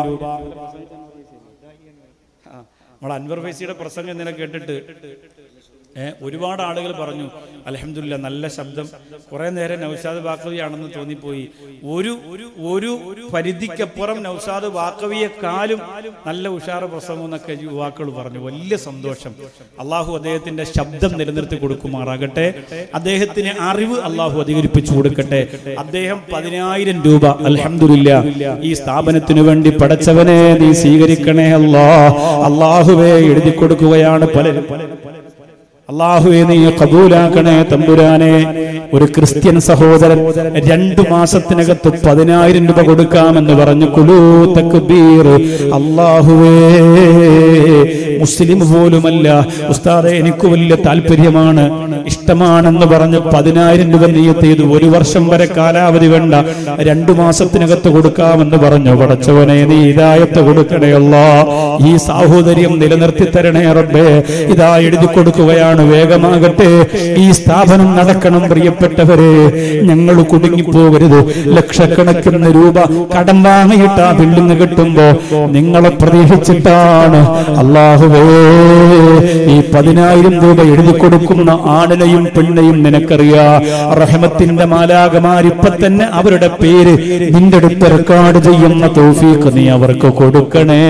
നമ്മൾ അൻവർ ഫൈസിയുടെ പ്രസംഗം ഇന്നലെ കേട്ടിട്ട് ഒരുപാട് ആളുകൾ പറഞ്ഞു അൽഹംദുലില്ലാ നല്ല ശബ്ദം. കുറെ നേരം നൗഷാദ് ബാക്കവിയാണെന്ന് തോന്നിപ്പോയി. ഒരു പരിധിക്കപ്പുറം നൗഷാദ് ബാക്കവിയെക്കാളും നല്ല ഉഷാറ് പ്രസംഗം എന്നൊക്കെ യുവാക്കൾ പറഞ്ഞു. വലിയ സന്തോഷം. അള്ളാഹു അദ്ദേഹത്തിന്റെ ശബ്ദം നിലനിർത്തി കൊടുക്കുമാറാകട്ടെ. അദ്ദേഹത്തിന് അറിവ് അള്ളാഹു അധികരിപ്പിച്ചു കൊടുക്കട്ടെ. അദ്ദേഹം 10,000 രൂപ അൽഹംദുലില്ലാ ഈ സ്ഥാപനത്തിനു വേണ്ടി പടച്ചവനെ നീ സ്വീകരിക്കണേ അല്ലാഹ്. അള്ളാഹുവേ എഴുതി കൊടുക്കുകയാണ് പലരും. അല്ലാഹുവേ നീ ഖബൂലാക്കണേ തമ്പുരാനെ. ഒരു ക്രിസ്ത്യൻ സഹോദരൻ 2 മാസത്തിനകത്ത് 10,000 രൂപ കൊടുക്കാമെന്ന് പറഞ്ഞു. കുലൂ തക്ബീർ. അല്ലാഹുവേ മുസ്ലിം പോലുമല്ല ഉസ്താദേ, എനിക്ക് വലിയ താല്പര്യമാണ് ഇഷ്ടമാണെന്ന് പറഞ്ഞ് 10,000 രൂപ നിയ്യത്ത് ചെയ്തു. ഒരു വർഷം വരെ കാലാവധി വേണ്ട, 2 മാസത്തിനകത്ത് കൊടുക്കാമെന്ന് പറഞ്ഞു. പടച്ചവനെ നീ ഹിദായത്ത് കൊടുക്കണേ അല്ലാഹ്. ഈ സാഹോദര്യം നിലനിർത്തി തരണേ റബ്ബേ. ഇതാ എഴുതി കൊടുക്കുകയാണ്, വേഗമാകട്ടെ. ഈ സ്ഥാപനം നടക്കണം പ്രിയപ്പെട്ടവരെ. ഞങ്ങൾ കുടുങ്ങിപ്പോകരുത്. ലക്ഷക്കണക്കിന് രൂപ കടം വാങ്ങിയിട്ട് ആ ബിൽഡിംഗ് കിട്ടുമ്പോ നിങ്ങളെ പ്രതീക്ഷിച്ചിട്ടാണ്. അല്ലാഹുവേ ഈ 10,000 രൂപ എഴുതി കൊടുക്കുന്ന ആണിനെയും പെണ്ണെയും നിനക്കറിയാ. റഹ്മത്തിന്റെ മാലാകമാർ ഇപ്പൊ തന്നെ അവരുടെ പേര് നിന്റെ അടുത്ത് റെക്കോർഡ് ചെയ്യുന്ന തൗഫീഖ് നീ അവർക്ക് കൊടുക്കണേ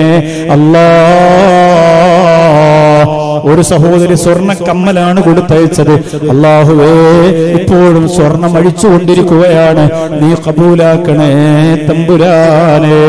അല്ലാഹ്. ഒരു സഹോദരി സ്വർണ്ണ കമ്മലാണ് കൊടുത്തയച്ചത്. അല്ലാഹുവേ ഇപ്പോഴും സ്വർണം അഴിച്ചുകൊണ്ടിരിക്കുകയാണ്. നീ ഖബൂലാക്കണേ തമ്പുരാനേ.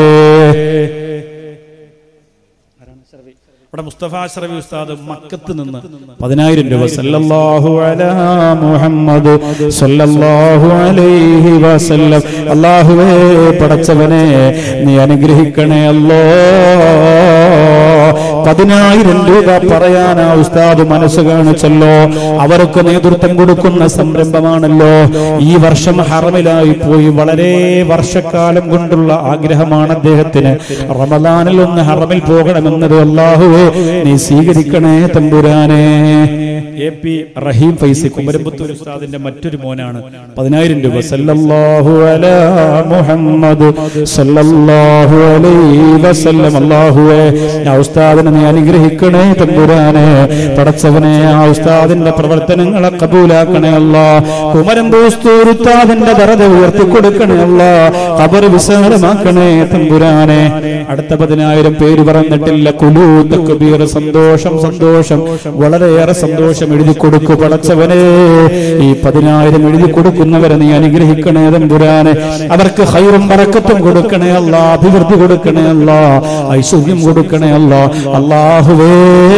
ഇവിടെ മുസ്തഫ അഷ്റഫി ഉസ്താദ് മക്കത്ത് നിന്ന് 10,000 രൂപ. സല്ലല്ലാഹു അലാ മുഹമ്മദ് സല്ലല്ലാഹു അലൈഹി വസല്ലം. അല്ലാഹുവേ പടച്ചവനെ നീ അനുഗ്രഹിക്കണേ അല്ലാഹ്. 10,000 രൂപ പറയാനാ ഉസ്താദ് മനസ്സ് കാണിച്ചല്ലോ. അവർക്ക് നേതൃത്വം കൊടുക്കുന്ന സംരംഭമാണല്ലോ. ഈ വർഷം ഹറമിലായി പോയി. വളരെ വർഷക്കാലം കൊണ്ടുള്ള ആഗ്രഹമാണ് അദ്ദേഹത്തിന്. റമദാനിൽ ഒന്ന് ഹറമിൽ പോകണമെന്നത്. അല്ലാഹുവേ നീ സ്വീകരിക്കണേ തമ്പുരാനെ. AP റഹീം ഫൈസി കുമരമ്പത്തൂർ ഉസ്താദിന്റെ മറ്റൊരു മോനാണ്. 10,000 രൂപ. സല്ലല്ലാഹു അലാ മുഹമ്മദ് സല്ലല്ലാഹു അലൈഹി വസല്ലം. അല്ലാഹുവേ ഉസ്താദ് ഉസ്താദിനെ നീ അനുഗ്രഹിക്കണേ തമ്പുരാനെ. പടച്ചവനെ ആ ഉസ്താദിന്റെ പ്രവർത്തനങ്ങളെ കബൂലാക്കണേ അല്ലാ. കുമരൻ ദോസ്തൂർ ഉസ്താദിന്റെ ദറജ ഉയർത്തി കൊടുക്കണേ അല്ലാ. ഖബർ വിശാലമാക്കണേ തമ്പുരാനെ. അടുത്ത 10,000 പേര് പറഞ്ഞിട്ടില്ല. കുലൂ തക്ബീർ. സന്തോഷം സന്തോഷം, വളരെയേറെ സന്തോഷം. എഴുതി കൊടുക്കു പടച്ചവനെ. ഈ 10,000 എഴുതി കൊടുക്കുന്നവരെ നീ അനുഗ്രഹിക്കണേ തമ്പുരാനെ. അവർക്ക് ഖൈറും ബറക്കത്തും കൊടുക്കണേ അല്ലാ. അഭിവൃദ്ധി കൊടുക്കണേ അല്ലാ. ഐശ്വര്യം കൊടുക്കണേ അല്ലാ. അല്ലാഹുവേ,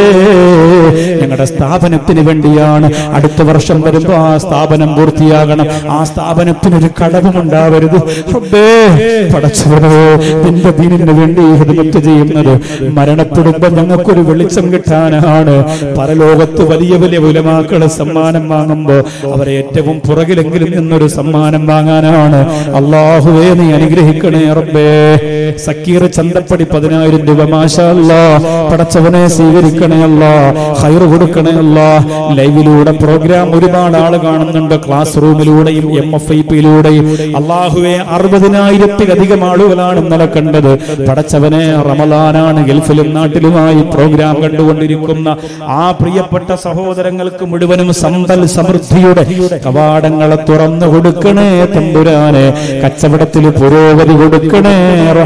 ഞങ്ങളുടെ സ്ഥാപനത്തിന് വേണ്ടിയാണ്. അടുത്ത വർഷം വരുമ്പോ ആ സ്ഥാപനം പൂർത്തിയാകണം. ആ സ്ഥാപനത്തിനൊരു കടവും ഉണ്ടാവരുത് റബ്ബേ. പടച്ചവനോ, നിന്റെ ദീനിന് വേണ്ടി ഖിദ്മത്ത് ചെയ്യുന്നത് മരണപ്പെടുമ്പോ ഞങ്ങൾക്കൊരു വെളിച്ചം കിട്ടാനാണ്. പരലോകത്ത് വലിയ വലിയ ഉലമാക്കളെ സമ്മാനം വാങ്ങുമ്പോ അവരെ ഏറ്റവും പുറകിലെങ്കിലും നിന്നൊരു സമ്മാനം വാങ്ങാനാണ്. അല്ലാഹുവേ, നീ അനുഗ്രഹിക്കണേ റബ്ബേ. സക്കീർ ചന്തപ്പടി 10,000 രൂപ. മാഷാ അല്ലാഹ്. പടച്ചവനെ സ്വീകരിക്കണേ അല്ലാ. ഖൈർ കൊടുക്കണേ അല്ലാ. ലൈവിലൂടെ പ്രോഗ്രാം ഒരുപാട് ആള് കാണുന്നുണ്ട്. ക്ലാസ് റൂമിലൂടെയും MFIP-യിലൂടെയും. അല്ലാഹുവേ, 60,000-ത്തിലധികം ആളുകളാണ് ഇന്നലെ കണ്ടത്. പടച്ചവനെ, റമളാനാണ്. ഗൾഫിലും നാട്ടിലുമായി പ്രോഗ്രാം കണ്ടുകൊണ്ടിരിക്കുന്ന ആ പ്രിയപ്പെട്ട സഹോദരങ്ങൾക്ക് മുഴുവനും സമ്പൽ സമൃദ്ധിയുടെ കവാടങ്ങളെ തുറന്നു കൊടുക്കണേ തമ്പുരാനെ. കച്ചവടത്തിൽ പുരോഗതി കൊടുക്കണേ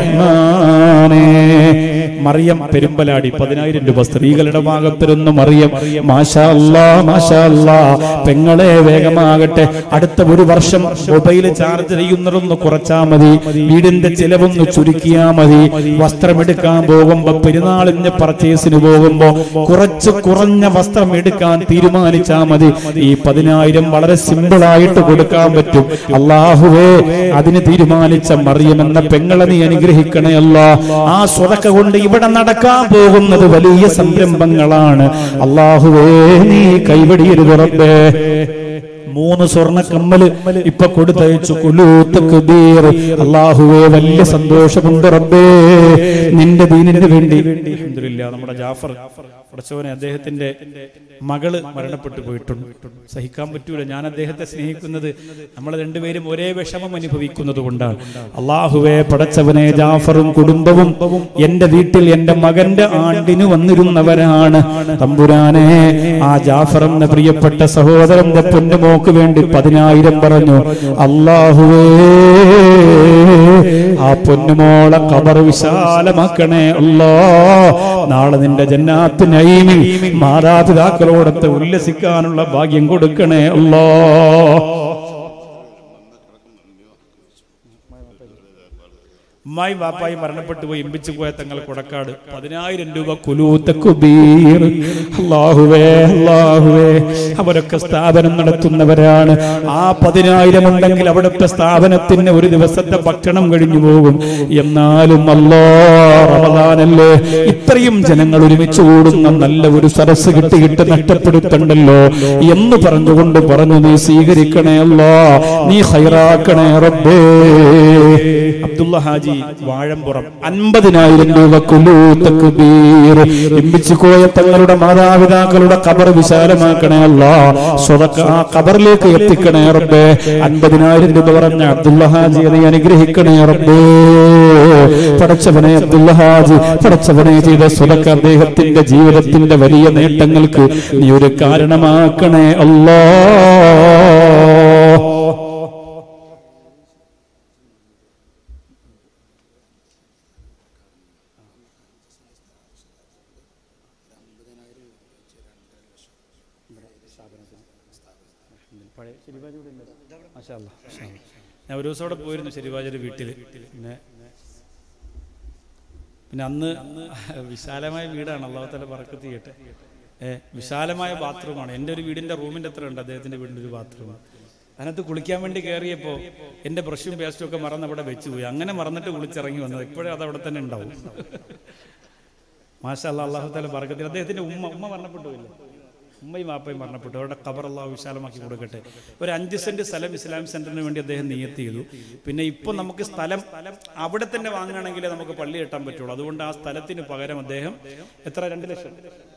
റഹ്മാനേ. മറിയം പെരുമ്പലാടി 10,000 രൂപ. സ്ത്രീകളുടെ ഭാഗത്തിരുന്ന് മറിയം. മാഷാ അല്ലാ, മാഷാ അല്ലാ. പെങ്ങളെ, വേഗമാകട്ടെ. അടുത്ത ഒരു വർഷം മൊബൈൽ ചാർജ് ചെയ്യുന്നതൊന്ന് കുറച്ചാ മതി. വീടിന്റെ ചിലവൊന്ന് ചുരുക്കിയാ മതി. വസ്ത്രമെടുക്കാൻ പോകുമ്പോ, പെരുന്നാളിന് പർച്ചേസിന് പോകുമ്പോ കുറഞ്ഞ വസ്ത്രം എടുക്കാൻ തീരുമാനിച്ചാ മതി. ഈ 10,000 വളരെ സിമ്പിളായിട്ട് കൊടുക്കാൻ പറ്റും. അല്ലാഹുവേ, അതിന് തീരുമാനിച്ച മറിയം എന്ന പെങ്ങളെ നീ അനുഗ്രഹിക്കണേ അല്ലാ. ആ സ്വതക്ക കൊണ്ട് ഇവിടെ നടക്കാൻ പോകുന്നത് വലിയ സംരംഭങ്ങളാണ്. അല്ലാഹുവേ, നീ കൈവടിയരുത് റബ്ബേ. 3 സ്വർണ്ണ കമ്മല് ഇപ്പൊ കൊടുത്തയച്ചു. കുലൂ തക്ബീർ. അല്ലാഹുവേ, വലിയ സന്തോഷമുണ്ട് റബ്ബേ, നിന്റെ ദീനിന് വേണ്ടി. അൽഹംദുലില്ലാഹ്, നമ്മുടെ ജാഫർ പടച്ചവനെ, അദ്ദേഹത്തിന്റെ മകള് മരണപ്പെട്ടു പോയിട്ടുണ്ട്. സഹിക്കാൻ പറ്റൂല. ഞാൻ അദ്ദേഹത്തെ സ്നേഹിക്കുന്നത് നമ്മൾ രണ്ടുപേരും ഒരേ വിഷമം അനുഭവിക്കുന്നത് കൊണ്ടാണ്. അല്ലാഹുവേ, പടച്ചവനെ, ജാഫറും കുടുംബവും എന്റെ വീട്ടിൽ എന്റെ മകന്റെ ആണ്ടിന് വന്നിരുന്നവരാണ്. തമ്പുരാനെ, ആ ജാഫർ എന്ന പ്രിയപ്പെട്ട സഹോദരന്റെ പൊന്നുമോക്ക് വേണ്ടി 10,000 പറഞ്ഞു. അല്ലാഹുവേ, ആ പൊന്നുമോളെ ഖബർ വിശാലമാക്കണേ അല്ലാ. നാളെ നിന്റെ ജന്നാത്ത് നഈമിൽ മാതാപിതാക്കളോടൊത്ത് ഉല്ലസിക്കാനുള്ള ഭാഗ്യം കൊടുക്കണേ അല്ലാ. ഉമ്മായി വാപ്പായി മരണപ്പെട്ടു പോയി ഇമ്പിച്ചു പോയ തങ്ങൾ കൊടക്കാട് 10,000 രൂപ. കുലൂ തക്ബീർ. അല്ലാഹുവേ, അല്ലാഹുവേ, അവരൊക്കെ സ്ഥാപനം നടത്തുന്നവരാണ്. ആ 10,000 ഉണ്ടെങ്കിൽ അവിടുത്തെ സ്ഥാപനത്തിന് ഒരു ദിവസത്തെ ഭക്ഷണം കഴിഞ്ഞു പോകും. എന്നാലും അല്ലാഹ്, റമദാനല്ലേ, ഇത്രയും ജനങ്ങൾ ഒരുമിച്ച് കൂടുന്ന നല്ല ഒരു സരസ് കിട്ടിയിട്ട് നഷ്ടപ്പെടുത്തണ്ടല്ലോ എന്ന് പറഞ്ഞുകൊണ്ട് പറഞ്ഞു, നീ സ്വീകരിക്കണേ അല്ലാ, നീ ഖൈറാക്കണേ റബ്ബേ. അബ്ദുള്ള ഹാജി വാഴമ്പുറം 50,000 രൂപ. കുലൂ തക്ബീർ. ഇമ്പിച്ചു കോയ തങ്ങളുടെ മാതാപിതാക്കളുടെ ഖബർ വിശാലമാക്കണേ അല്ലാ. സ്വതക്ക ആ ഖബറിലേക്ക് എത്തിക്കണേ റബ്ബേ. 50,000 രൂപ പറഞ്ഞ അബ്ദുള്ള ഹാജി, നീ അനുഗ്രഹിക്കണേ റബ്ബേ. പടച്ചവനെ, അബ്ദുള്ള ഹാജി, പടച്ചവനെ, ചെയ്ത സ്വതക്ക അദ്ദേഹത്തിന്റെ ജീവിതത്തിന്റെ വലിയ നേട്ടങ്ങൾക്ക് നീ ഒരു കാരണമാക്കണേ അല്ലാ. ഞാൻ ഒരു ദിവസം അവിടെ പോയിരുന്നു, ശരിവാജൊരു വീട്ടിൽ. പിന്നെ അന്ന് വിശാലമായ വീടാണ്. അല്ലാഹു തആല ബറക്കത്ത് ചെയ്യട്ടെ. വിശാലമായ ബാത്റൂമാണ്. എൻ്റെ ഒരു വീടിൻ്റെ റൂമിൻ്റെ അത്ര ഉണ്ട് അദ്ദേഹത്തിൻ്റെ വീടിൻ്റെ ഒരു ബാത്റൂം. അതിനകത്ത് കുളിക്കാൻ വേണ്ടി കയറിയപ്പോൾ എൻ്റെ ബ്രഷും പേസ്റ്റും ഒക്കെ മറന്ന് അവിടെ വെച്ചുപോയി. അങ്ങനെ മറന്നിട്ട് കുളിച്ചിറങ്ങി വന്നത്. ഇപ്പോഴും അത് അവിടെ തന്നെ ഉണ്ടാവും. മാഷാ അല്ലാഹ്, അല്ലാഹു തആല ബറക്കത്ത്. അദ്ദേഹത്തിൻ്റെ ഉമ്മ മരണപ്പെട്ടില്ല. ഉമ്മയും വാപ്പയും മരണപ്പെട്ടു. അവരുടെ ഖബർ അല്ലാഹു വിശാലമാക്കി കൊടുക്കട്ടെ. ഒരു 5 സെന്റ് സ്ഥലം ഇസ്ലാമിക് സെന്ററിന് വേണ്ടി അദ്ദേഹം നിയത്ത് ചെയ്തു. പിന്നെ ഇപ്പോൾ നമുക്ക് സ്ഥലം അവിടെ തന്നെ വാങ്ങുകയാണെങ്കിലേ നമുക്ക് പള്ളി കെട്ടാൻ പറ്റുള്ളൂ. അതുകൊണ്ട് ആ സ്ഥലത്തിന് പകരം അദ്ദേഹം എത്ര 2 ലക്ഷം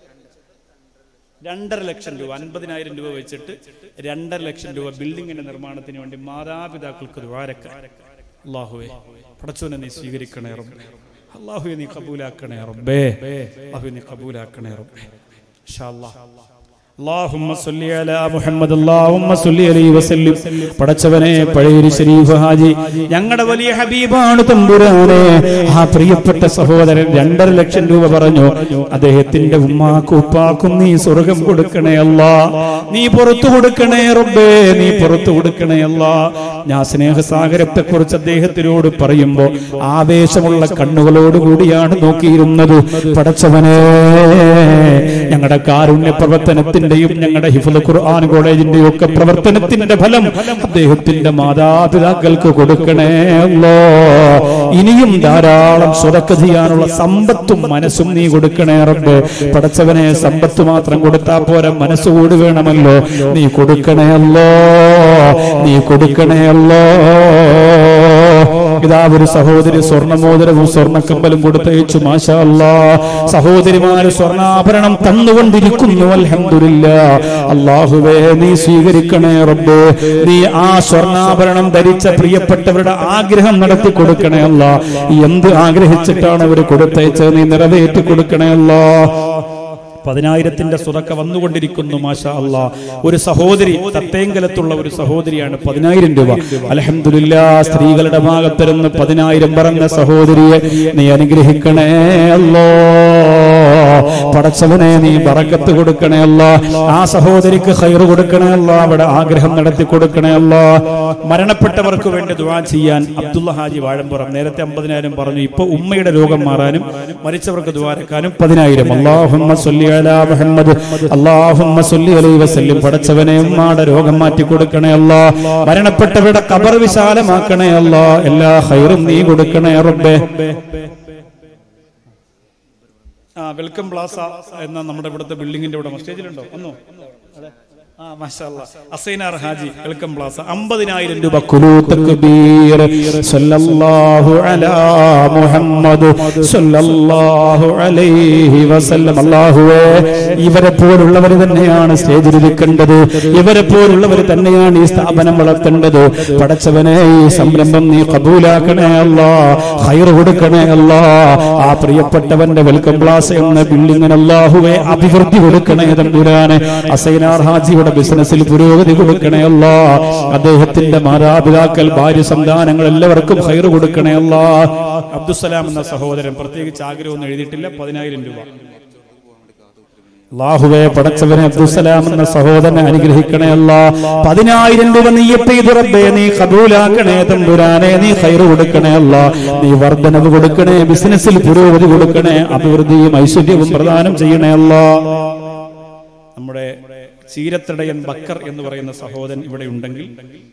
2.5 ലക്ഷം രൂപ 50,000 രൂപ വെച്ചിട്ട് 2.5 ലക്ഷം രൂപ ബിൽഡിങ്ങിന്റെ നിർമ്മാണത്തിന് വേണ്ടി മാതാപിതാക്കൾക്ക് ദുആ. അല്ലാഹുവേ, പടച്ചോനെ, നീ സ്വീകരിക്കണേ റബ്ബേ. അല്ലാഹുവേ നീ ഖബൂലാക്കണേ റബ്ബേ, അല്ലാഹുവേ നീ ഖബൂലാക്കണേ റബ്ബേ. ഇൻഷാ അല്ലാഹ് അല്ലാഹുമ്മ സ്വല്ലി അലാ മുഹമ്മദ് അല്ലാഹുമ്മ സ്വല്ലി അലൈഹി വസല്ലം. പടച്ചവനെ പഴയൂരി ശരീഫ് ഹാജി ഞങ്ങളുടെ വലിയ ഹബീബാണ് തമ്പുരാനെ. ആ പ്രിയപ്പെട്ട സഹോദരൻ 2.5 ലക്ഷം രൂപ പറഞ്ഞു. അദ്ദേഹത്തിന്റെ ഉമ്മാക്കും ഉപ്പാക്കും നീ സ്വർഗം കൊടുക്കണേ അല്ലാ, നീ പുറത്തു കൊടുക്കണേ റബ്ബേ, നീ പുറത്തു കൊടുക്കണേ അല്ലാ. ഞാൻ സ്നേഹസാഗരത്തെ കുറിച്ച് അദ്ദേഹത്തിനോട് പറയുമ്പോ ആവേശമുള്ള കണ്ണുകളോടുകൂടിയാണ് നോക്കിയിരുന്നത്. പടച്ചവനെ ഞങ്ങളുടെ കാരുണ്യ പ്രവർത്തനത്തിന്റെയും ഞങ്ങളുടെ ഹിഫ്ള് ഖുർആൻ കോളേജിന്റെയും ഒക്കെ പ്രവർത്തനത്തിന്റെ ഫലം അദ്ദേഹത്തിന്റെ മാതാപിതാക്കൾക്ക് കൊടുക്കണേ അല്ലാ. ഇനിയും ധാരാളം സ്വതക്ക ചെയ്യാനുള്ള സമ്പത്തും മനസ്സും നീ കൊടുക്കണേ റബ്ബ്. പടച്ചവനെ സമ്പത്ത് മാത്രം കൊടുത്താ പോരാ, മനസ്സുകൂടി വേണമല്ലോ. നീ കൊടുക്കണേ അല്ലാ, നീ കൊടുക്കണേ അല്ലാ. ഇതാ ഒരു സഹോദരി സ്വർണ്ണമോതിരവും സ്വർണ്ണക്കമ്പലും കൊടുത്തയച്ചു. മാഷാ അല്ലാ. സഹോദരിമാര് സ്വർണ്ണാഭരണം തന്നുകൊണ്ടിരിക്കുന്നു. അൽഹംദുലില്ലാഹ്. അല്ലാഹുവേ നീ സ്വീകരിക്കണേ റബ്ബേ. നീ ആ സ്വർണ്ണാഭരണം ധരിച്ച പ്രിയപ്പെട്ടവരുടെ ആഗ്രഹം നടത്തി കൊടുക്കണേ അല്ലാ. എന്ത് ആഗ്രഹിച്ചിട്ടാണ് അവർ കൊടുത്തയച്ചത് നീ നിറവേറ്റി കൊടുക്കണേ അല്ലാ. 10,000 സ്വതക്ക വന്നുകൊണ്ടിരിക്കുന്നു. മാഷാ അല്ലാ. ഒരു സഹോദരി തത്തേങ്കലത്തുള്ള ഒരു സഹോദരിയാണ് 10,000 രൂപ. അൽഹംദുലില്ലാഹ്. സ്ത്രീകളുടെ ഭാഗത്തിരുന്ന് 10,000 പറഞ്ഞ സഹോദരിയെ നീ അനുഗ്രഹിക്കണേ അല്ലാ. പടച്ചവനെ നീ ബറക്കത്ത് കൊടുക്കണേ അല്ലാ. ആ സഹോദരിക്ക് ഖൈർ കൊടുക്കണേ അല്ലാ. അവിടെ ആഗ്രഹം നടത്തി കൊടുക്കണേ അല്ലാ. മരണപ്പെട്ടവർക്ക് വേണ്ടി ദുആ ചെയ്യാൻ അബ്ദുള്ള ഹാജി വാഴമ്പുറം നേരത്തെ 50,000 പറഞ്ഞു. ഇപ്പൊ ഉമ്മയുടെ രോഗം മാറാനും മരിച്ചവർക്ക് ദുആരക്കാനും 10,000. അല്ലാഹുമ്മ സ്വല്ലി അലാ മുഹമ്മദ് അല്ലാഹുമ്മ സ്വല്ലി അലൈഹി വസല്ലം. പടച്ചവനെ ഉമ്മയുടെ രോഗം മാറ്റി കൊടുക്കണേ അല്ലാ. മരണപ്പെട്ടവരുടെ ഖബർ വിശാലമാക്കണേ അല്ലാ. എല്ലാ ഖൈറും നീ കൊടുക്കണേ റബ്ബേ. വെൽക്കം പ്ലാസ എന്ന നമ്മുടെ ഇവിടുത്തെ ബിൽഡിങ്ങിന്റെ ഇവിടെ സ്റ്റേജിലുണ്ടോ? ഒന്നോ അസൈനാർ ഹാജി വെൽക്കം പ്ലാസ 50,000 രൂപ. കുലൂ തക്ബീർ സല്ലല്ലാഹു അലാ മുഹമ്മദ് സല്ലല്ലാഹു അലൈഹി വസല്ലം. അല്ലാഹുവേ ഇവരെ പോലുള്ളവർ തന്നെയാണ് സ്റ്റേജിൽ ഇരിക്കേണ്ടത്, ഇവരെ പോലുള്ളവർ തന്നെയാണ് ഈ സ്ഥാപനം വളർത്തേണ്ടത്. പടച്ചവനെ ഈ സംരംഭം നീ ഖബൂലാക്കണേ അല്ലാ, ഖൈർ കൊടുക്കണേ അല്ലാ. ആ പ്രിയപ്പെട്ടവന്റെ വെൽക്കം പ്ലാസ എന്ന ബിൽഡിങ്ങിന് അല്ലാഹുവേ അഭിവൃദ്ധി കൊടുക്കണേ തമ്പുരാനെ. അസൈനാർ ഹാജിയുടെ ബിസിനസ്സിൽ പുരോഗതി കൊടുക്കണേ അല്ലാ. അദ്ദേഹത്തിന്റെ മാതാപിതാക്കൾ ഭാര്യ സന്താനങ്ങൾ എല്ലാവർക്കും ഖൈർ കൊടുക്കണേ അല്ലാ. അബ്ദുസ്സലാം എന്ന സഹോദരൻ പ്രത്യേകിച്ച് ആഗ്രഹമൊന്നും എഴുതിയിട്ടില്ല. 10,000 രൂപ. അല്ലാഹുവേ പടച്ചവനെ അബ്ദുസ്സലാം എന്ന സഹോദരനെ അനുഗ്രഹിക്കണേ അല്ലാ. 10,000 രൂപ നിയ്യത്ത് ചെയ്ത് റബ്ബേ നീ ഖബൂലാക്കണേ തമ്പുരാനെ. നീ ഖൈർ കൊടുക്കണേ അല്ലാ. നീ വർദ്ധനവ് കൊടുക്കണേ, ബിസിനസ്സിൽ പുരോഗതി കൊടുക്കണേ, അഭിവൃദ്ധിയും ഐശ്വര്യവും പ്രദാനം ചെയ്യണേ അല്ലാ. നമ്മുടെ ചീരത്തടയൻ ബക്കർ എന്ന് പറയുന്ന സഹോദരൻ ഇവിടെ ഉണ്ടെങ്കിൽ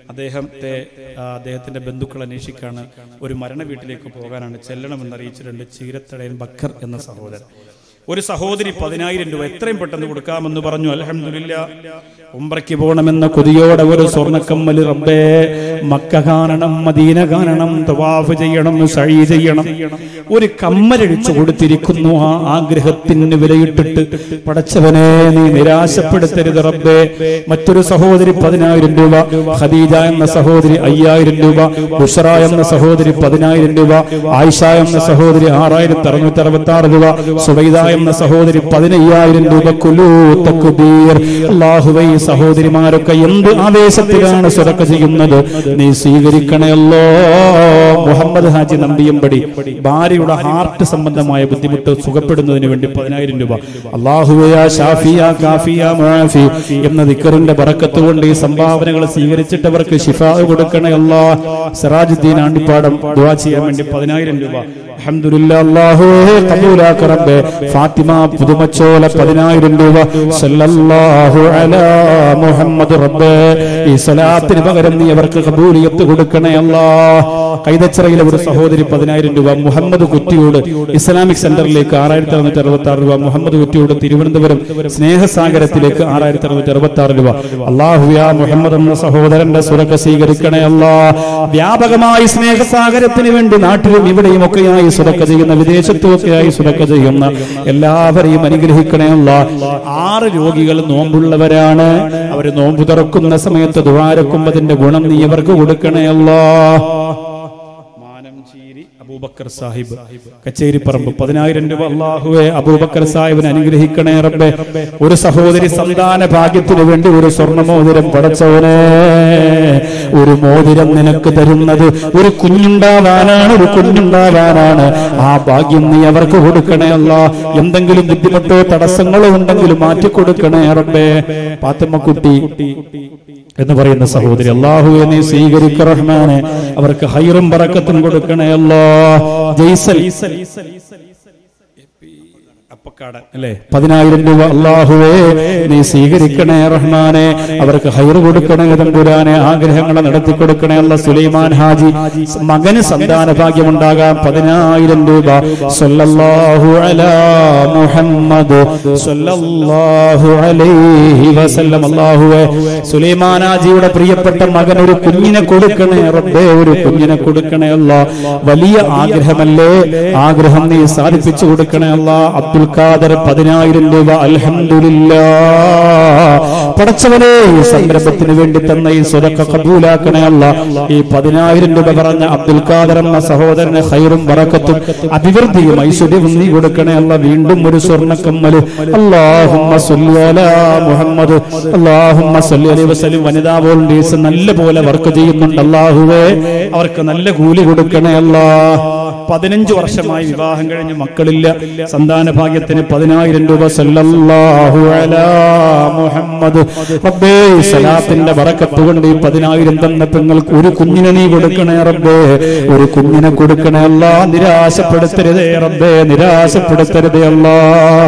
അദ്ദേഹത്തിന്റെ ബന്ധുക്കൾ അന്വേഷിക്കാണ്. ഒരു മരണ വീട്ടിലേക്ക് പോകാനാണ്, ചെല്ലണമെന്ന് അറിയിച്ചിട്ടുണ്ട്. ചീരത്തടയൻ ബക്കർ എന്ന സഹോദരൻ. ഒരു സഹോദരി 10,000 രൂപ എത്രയും പെട്ടെന്ന് കൊടുക്കാമെന്ന് പറഞ്ഞു. അൽഹംദുലില്ലാഹ്. ഉംറയ്ക്ക് പോകണമെന്ന കൊതിയോടെ ഒരു സ്വർണ്ണക്കമ്മൽ റബ്ബേ, മക്ക കാണണം, മദീന കാണണം, തവാഫ് ചെയ്യണം, സഈ ചെയ്യണം, ഒരു കമ്മലടിച്ചു കൊടുത്തിരിക്കുന്നു. ആ ആഗ്രഹത്തിന് വിലയിട്ടിട്ട് പടച്ചവനെ നീ നിരാശപ്പെടുത്തരുത് റബ്ബേ. മറ്റൊരു സഹോദരി 10,000 രൂപ, ഖദീജ എന്ന സഹോദരി 5,000 രൂപ, ബുഷ്റ എന്ന സഹോദരി 10,000 രൂപ, ആയിഷ എന്ന സഹോദരി 6,666 രൂപ, സുബൈദ എന്ന സഹോദരി 15,000 രൂപ. കുലൂ തക്ബീർ. അല്ലാഹുവേ സഹോദരിമാരൊക്കെ എന്ത് ആവേശത്തിലാണ് സ്വതക്ക ചെയ്യുന്നത്, നീ സ്വീകരിക്കണമല്ലോ. മുഹമ്മദ് ഹാജി നമ്പിയമ്പടി ഭാര്യയുടെ ഹാർട്ട് സംബന്ധമായ ബുദ്ധിമുട്ട് സുഖപ്പെടുന്നതിന് വേണ്ടി 10,000 രൂപ. അല്ലാഹുവേ ഷാഫിയ കാഫിയ മുആഫി എന്ന ദിക്റിന്റെ ബറക്കത്ത് കൊണ്ട് ഈ സംഭാവനകൾ സ്വീകരിച്ചിട്ടവർക്ക് ശിഫാ കൊടുക്കണേ അല്ലാഹ്. സിറാജുദ്ദീൻ ആണ്ടിപ്പാടം ദുആ ചെയ്യാൻ വേണ്ടി 10,000 രൂപ. അൽഹംദുലില്ലാഹ്. അല്ലാഹുവേ ഖബൂലാക്ക റബ്ബേ. ഫാത്തിമ പുതുമച്ചോല 10,000 രൂപ. സല്ലല്ലാഹു അലാ മുഹമ്മദ് റബ്ബേ. ഈ സ്വലാത്തിന് പകരം നീ അവർക്ക് ഖബൂലിയത്ത് കൊടുക്കണേ അല്ലാഹ്. കൈതച്ചിറയിലെ ഒരു സഹോദരി 10,000 രൂപ. മുഹമ്മദ് കുറ്റിയോട് ഇസ്ലാമിക് സെന്ററിലേക്ക് 6,666 രൂപ. മുഹമ്മദ് കുറ്റിയോട് തിരുവനന്തപുരം സ്നേഹസാഗരത്തിലേക്ക് 6,666 രൂപ. അല്ലാഹു യാ മുഹമ്മദ് എന്ന സഹോദരന്റെ സുരക്ഷ സ്വീകരിക്കണേ അല്ലാഹ്. വ്യാപകമായി സ്നേഹസാഗരത്തിന് വേണ്ടി നാട്ടിലും ഇവിടെയും ഒക്കെയായി സുരക്ഷ ചെയ്യുന്ന, വിദേശത്തുമൊക്കെയായി സുരക്ഷ ചെയ്യുന്ന എല്ലാവരെയും അനുഗ്രഹിക്കണേ അല്ലാഹ്. 6 രോഗികൾ നോമ്പുള്ളവരാണ്. അവർ നോമ്പ് തുറക്കുന്ന സമയത്ത് ദുആരക്കുമ്പതിന്റെ ഗുണം നീ അവർക്ക് കൊടുക്കണേ അല്ലാഹ്. അബൂബക്കർ സാഹിബ് കച്ചേരിപ്പറമ്പ് 10,000 രൂപ. അല്ലാഹുവേ അബൂബക്കർ സാഹിബിനെ അനുഗ്രഹിക്കണേ റബ്ബേ. ഒരു സഹോദരി സന്താന ഭാഗ്യത്തിന് വേണ്ടി ഒരു സ്വർണ്ണമോതിരം പടച്ചവനെ, ഒരു മോതിരം നിനക്ക് തരുന്നത് ഒരു കുഞ്ഞുണ്ടാവാനാണ്, ഒരു കുഞ്ഞുണ്ടാവാനാണ്. ആ ഭാഗ്യം നീ അവർക്ക് കൊടുക്കണേ അല്ലാ. എന്തെങ്കിലും ബുദ്ധിമുട്ടോ തടസ്സങ്ങളോ ഉണ്ടെങ്കിലും മാറ്റിക്കൊടുക്കണേ റബ്ബേ. പാത്തമ്മക്കുട്ടി എന്ന് പറയുന്ന സഹോദരി, അല്ലാഹുവേ നീ സ്വീകരിക്ക റഹ്മാനെ. അവർക്ക് ഹൈറും ബറക്കത്തും കൊടുക്കണേ അല്ലാ. ജയ്സൽ അപ്പക്കാട് അല്ലേ 10,000 രൂപ. അല്ലാഹുവേ നീ സ്വീകരിക്കണേ റഹ്മാനെ. അവർക്ക് ഹൈറ് കൊടുക്കണേ തമ്പുരാനെ. ആഗ്രഹങ്ങളെ നടത്തി കൊടുക്കണേ അല്ലാ. സുലൈമാൻ ഹാജി മകന് സന്താന ഭാഗ്യമുണ്ടാകാൻ 10,000 രൂപ. സല്ലല്ലാഹു അലാ മുഹമ്മദ് സല്ലല്ലാഹു അലൈഹി വസല്ലം. അല്ലാഹുവേ സുലൈമാൻ ഹാജിയുടെ പ്രിയപ്പെട്ട മകൻ ഒരു കുഞ്ഞിനെ കൊടുക്കണേ റബ്ബേ, ഒരു കുഞ്ഞിനെ കൊടുക്കണേ അല്ലാ. വലിയ ആഗ്രഹമല്ലേ, ആഗ്രഹം നീ സാധിപ്പിച്ചു കൊടുക്കണേ അല്ലാ. അബ്ദുൽ ഖാദർ 10,000 രൂപ. അൽഹംദുലില്ലാഹ് പടച്ചവനെ, സംരംഭത്തിന് വേണ്ടി തന്ന ഈ സ്വതക്ക കബൂലാക്കണേ അല്ലാ. ഈ 10,000 രൂപ പറഞ്ഞ അബ്ദുൽ ഖാദർ എന്ന സഹോദരന് ഖൈറും ബറക്കത്തും അഭിവൃദ്ധിയും ഐശ്വര്യവും നീ കൊടുക്കണേ അല്ലാ. വീണ്ടും ഒരു സ്വർണ്ണക്കമ്മല്. അല്ലാഹുമ്മ സ്വല്ലി അലാ മുഹമ്മദ് അല്ലാഹുമ്മ സ്വല്ലി അലൈഹി വസല്ലം. വനിതാ വോളണ്ടിയേഴ്സ് നല്ല പോലെ വർക്ക് ചെയ്യുന്നുണ്ട്. അല്ലാഹുവേ അവർക്ക് നല്ല കൂലി കൊടുക്കണേ അല്ലാ. 15 വർഷമായി വിവാഹം കഴിഞ്ഞ് മക്കളില്ല, സന്താന ഭാഗ്യത്തിന് 10,000 രൂപ. സല്ലല്ലാഹു അലാ മുഹമ്മദ്. റബ്ബേ സലാത്തിന്റെ ബറക്കത്ത് കൊണ്ട് ഈ 10,000 തന്ന പെങ്ങൾക്ക് ഒരു കുഞ്ഞിനെ നീ കൊടുക്കണേ റബ്ബേ, ഒരു കുഞ്ഞിനെ കൊടുക്കണേ അല്ലാ. നിരാശപ്പെടുത്തരുതേ റബ്ബേ, നിരാശപ്പെടുത്തരുതേ അല്ലാ.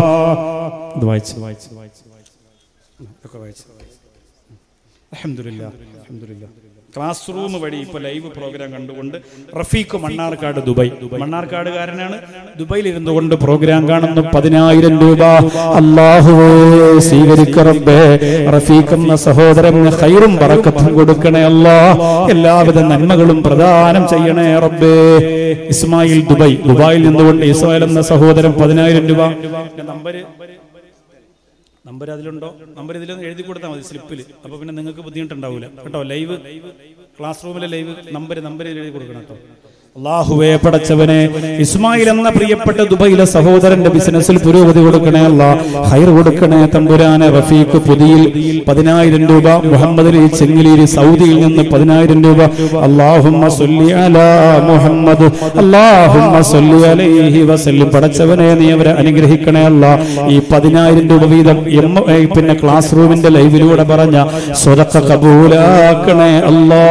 അൽഹംദുലില്ലാഹ് അൽഹംദുലില്ലാഹ്. ക്ലാസ് റൂം വഴി ഇപ്പൊ ലൈവ് പ്രോഗ്രാം കണ്ടുകൊണ്ട് റഫീഖ് മണ്ണാർക്കാട്, ദുബായ്, മണ്ണാർക്കാടുകാരനാണ്, ദുബൈയിൽ ഇരുന്നു കൊണ്ട് പ്രോഗ്രാം കാണുന്നു. 10,000 രൂപ. അല്ലാഹുവേ സ്വീകരിക്ക റബ്ബേ. റഫീഖ് എന്ന സഹോദരന് ഖൈറും ബറക്കത്തും കൊടുക്കണേ അല്ലാ. എല്ലാവിധ നന്മകളും പ്രദാനം ചെയ്യണേ റബ്ബേ. ഇസ്മായിൽ ദുബായിൽ നിന്നുകൊണ്ട് ഇസ്മായിൽ എന്ന സഹോദരൻ 10,000 രൂപ. നമ്പർ അതിലുണ്ടോ? നമ്പർ ഇതിൽ എഴുതി കൊടുത്താൽ മതി സ്ലിപ്പിൽ. അപ്പൊ പിന്നെ നിങ്ങൾക്ക് ബുദ്ധിമുട്ടുണ്ടാവില്ല കേട്ടോ. ലൈവ് ക്ലാസ് റൂമിലെ ലൈവ് നമ്പർ എഴുതി കൊടുക്കണം കേട്ടോ. അല്ലാഹുവേ പടച്ചവനെ, ഇസ്മായിൽ എന്ന പ്രിയപ്പെട്ട ദുബൈയിലെ സഹോദരന്റെ ബിസിനസ്സിൽ പുരോഗതി കൊടുക്കണേ അല്ലാ. ഖൈർ കൊടുക്കണേ തമ്പുരാനെ. റഫീഖ് പുതിയിൽ 10,000 രൂപ. മുഹമ്മദ് അലി ചെങ്ങിലീരി സൗദിയിൽ നിന്ന് 10,000 രൂപ. അല്ലാഹുമ്മ സ്വല്ലി അലാ മുഹമ്മദ് അല്ലാഹുമ്മ സ്വല്ലി അലൈഹി വസല്ലം. പടച്ചവനെ നീ അവരെ അനുഗ്രഹിക്കണേ അല്ലാ. ഈ 10,000 രൂപ വീതം പിന്നെ ക്ലാസ് റൂമിന്റെ ലൈവിലൂടെ പറഞ്ഞ സ്വതക്ക കബൂലാക്കണേ അല്ലാ.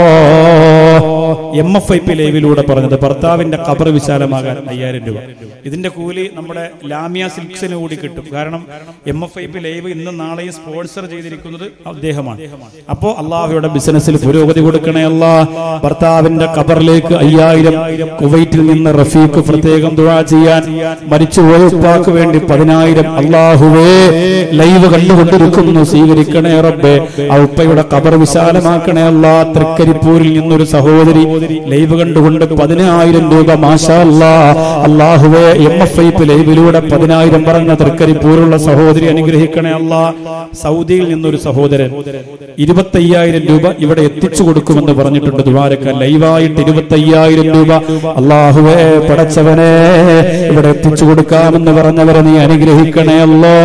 MFIP ലൈവിലൂടെ പറഞ്ഞത് ഭർത്താവിന്റെ ഖബർ വിശാലമാകാൻ 5,000 രൂപ. ഇതിന്റെ കൂലി നമ്മുടെ ലാമിയ സിൽക്സിന് കൂടി കിട്ടും. കാരണം MFIP ലൈവ് ഇന്നും നാളെയും സ്പോൺസർ ചെയ്തിരിക്കുന്നത് അദ്ദേഹമാണ്. അപ്പോ അള്ളാഹുയുടെ ബിസിനസ്സിൽ പുരോഗതി കൊടുക്കണേ അല്ലാ. ഭർത്താവിന്റെ ഖബറിലേക്ക് 5,000. കുവൈറ്റിൽ നിന്ന് റഫീഖ് പ്രത്യേകം ദുആ ചെയ്യാൻ. മരിച്ചുപോയ ഉപ്പാക്ക് വേണ്ടി 10,000. അള്ളാഹുവേ ലൈവ് കണ്ടുകൊണ്ടിരിക്കുന്നു, സ്വീകരിക്കണേ റബ്ബേ. ആ ഉപ്പയുടെ ഖബർ വിശാലമാക്കണേ അല്ലാ. തൃക്കരിപ്പൂരിൽ നിന്നൊരു സഹോദരി ലൈവ് കണ്ടുകൊണ്ട് 10,000 രൂപ. മാഷാ അല്ലാഹ്. അല്ലാഹുവേ MFIP ലൈവിലൂടെ 10,000 പറഞ്ഞ തൃക്കരിപ്പൂരുള്ള സഹോദരി അനുഗ്രഹിക്കണേ അല്ലാ. സൗദിയിൽ നിന്നൊരു സഹോദരൻ 25,000 രൂപ ഇവിടെ എത്തിച്ചു കൊടുക്കുമെന്ന് പറഞ്ഞിട്ടുണ്ട്. ദുആരക്ക ലൈവായിട്ട് 25,000 രൂപ. അല്ലാഹുവേ പടച്ചവനെ, ഇവിടെ എത്തിച്ചു കൊടുക്കാമെന്ന് പറഞ്ഞവരെ നീ അനുഗ്രഹിക്കണേ അല്ലാ.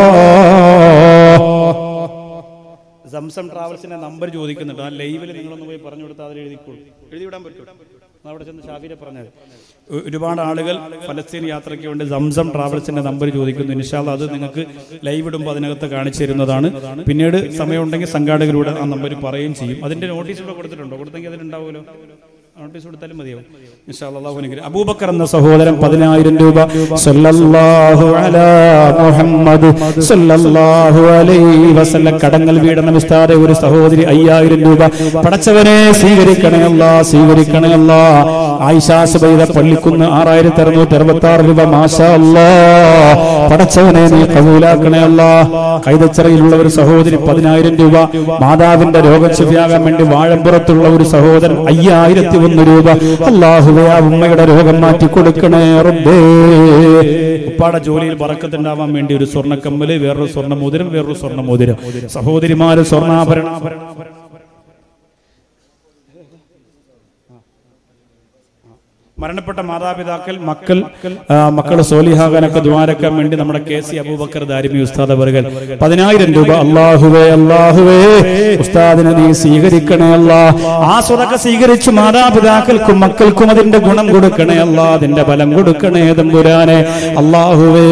സംസം ട്രാവൽസിന്റെ നമ്പർ ചോദിക്കുന്നുണ്ട്. ആ ലൈവിൽ നിങ്ങളൊന്ന് പോയി പറഞ്ഞു കൊടുത്താൽ അതിൽ എഴുതിവിടാൻ പറ്റും. അവിടെ ചെന്ന് ഷാഫിനെ പറഞ്ഞത് ഒരുപാട് ആളുകൾ ഫലസ്തീൻ യാത്രയ്ക്ക് വേണ്ടി സംസം ട്രാവൽസിന്റെ നമ്പർ ചോദിക്കുന്നു. ഇൻഷാ അല്ലാഹ് അത് നിങ്ങൾക്ക് ലൈവ് ഇടുമ്പോൾ അതിനകത്ത് കാണിച്ചു തരുന്നതാണ്. പിന്നീട് സമയമുണ്ടെങ്കിൽ സംഘാടകരോട് ആ നമ്പർ പറയുകയും ചെയ്യും. അതിന്റെ നോട്ടീസ് ഇവിടെ കൊടുത്തിട്ടുണ്ടോ? കൊടുത്തെങ്കിൽ അതിലുണ്ടാവുമല്ലോ. നോട്ടീസ് കൊടുത്താലും മതിയോ? ഇൻഷാ അല്ലാഹ്. അബൂബക്കർ എന്ന സഹോദരൻ 10,000 രൂപ. സല്ലല്ലാഹു അലാ മുഹമ്മദ് സല്ലല്ലാഹു അലൈഹി വസല്ലം. കടങ്ങൽ വീടണ ഉസ്താദെ ഒരു സഹോദരി 5,000 രൂപ. പടച്ചവനെ സ്വീകരിക്കണേ അല്ലാ, സ്വീകരിക്കണേ അല്ലാ. ആയിഷ സുബൈദ പള്ളിക്കുന്ന് 6,666 രൂപ. മാഷാ അല്ലാഹ്. പടച്ചവനെ നീ കബൂലാക്കണേ അല്ലാ. കൈതച്ചിറയിലുള്ള ഒരു സഹോദരി 10,000 രൂപ. മാതാവിന്റെ രോഗം ശരിയാകാൻ വേണ്ടി വാഴമ്പുറത്തുള്ള ഒരു സഹോദരൻ 5,001 രൂപ. അല്ലാഹുവേ ആ ഉമ്മയുടെ രോഗം മാറ്റി കൊടുക്കണേ റബ്ബേ. ഉപ്പാടെ ജോലിയിൽ ബറക്കത്തുണ്ടാവാൻ വേണ്ടി ഒരു സ്വർണ്ണക്കമ്മല്, വേറൊരു സ്വർണ്ണമോതിരം, വേറൊരു സ്വർണ്ണമോതിരം. സഹോദരിമാര് സ്വർണ്ണാഭരണം. മരണപ്പെട്ട മാതാപിതാക്കൾ, മക്കൾ സോലിഹാകാനൊക്കെ ദ്വാരക്കാൻ വേണ്ടി നമ്മുടെ KC അബൂബക്കർ ദാരിമി ഉസ്താദ് അവர்கள் 10,000 രൂപ അല്ലാഹുവേ ഉസ്താദിനെ നീ സ്വീകരിക്കണേ അല്ലാ. ആ സ്വതക്ക സ്വീകരിച്ചു മാതാപിതാക്കൾക്കും മക്കൾക്കും അതിന്റെ ഗുണം കൊടുക്കണേ അല്ലാ, അതിന്റെ ബലം കൊടുക്കണേ തമ്പുരാനെ. അല്ലാഹുവേ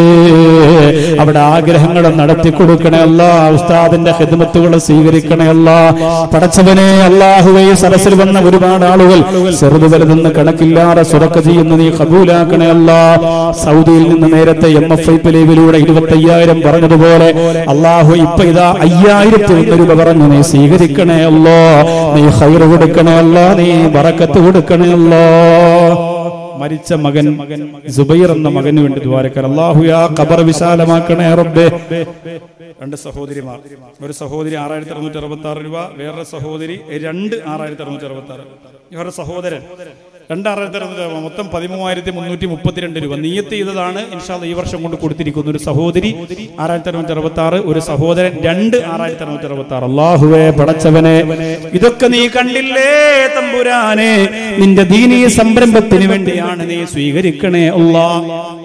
അവിടെ ആഗ്രഹങ്ങളും നടത്തി കൊടുക്കണേ അല്ലാ. ഉസ്താദിന്റെ ഖിദ്മത്തുകൾ സ്വീകരിക്കണേ അല്ലാ. പടച്ചവനെ അല്ലാഹുവേ സദസ്സിൽ വന്ന ഒരുപാട് ആളുകൾ ചെറുത് വലുതെന്ന് കണക്കില്ലാതെ സ്വതക്ക ചെയ്യുന്ന നീ ഖബൂലാക്കണേ അല്ലാ. സൗദിയിൽ നിന്ന് നേരത്തെ MFI ലൈവിലൂടെ 25,000 പറഞ്ഞതുപോലെ അല്ലാഹു ഇപ്പൊ ഇതാ 5,001 രൂപ പറഞ്ഞു നീ സ്വീകരിക്കണേ അല്ലാ. നീ ഖൈർ കൊടുക്കണേ അല്ലാ, നീ ബറക്കത്ത് കൊടുക്കണേ അല്ലാ. മരിച്ച മകൻ സുബൈർ എന്ന മകന് വേണ്ടി ദ്വാരക്കാൻ അല്ലാഹു യാ ഖബർ വിശാലമാക്കണേ റബ്ബേ. 2 സഹോദരിമാർ, ഒരു സഹോദരി 6,666 രൂപ, വേറൊരു സഹോദരി 2 6,666, വേറെ സഹോദരൻ 2,666 രൂപ, മൊത്തം 13,332 രൂപ നിയ്യത്ത് ചെയ്തതാണ്. ഇൻഷാ അല്ലാഹ് ഈ വർഷം കൊണ്ട് കൊടുത്തിരിക്കുന്നു. ഒരു സഹോദരി 6,666, ഒരു സഹോദരൻ 2 6,666. അല്ലാഹുവേ പടച്ചവനെ ഇതൊക്കെ നീ കണ്ടില്ലേ തമ്പുരാനെ, നിന്റെ ദീനീ സംരംഭത്തിന് വേണ്ടിയാണ്, നീ സ്വീകരിക്കണേ അല്ലാഹ്,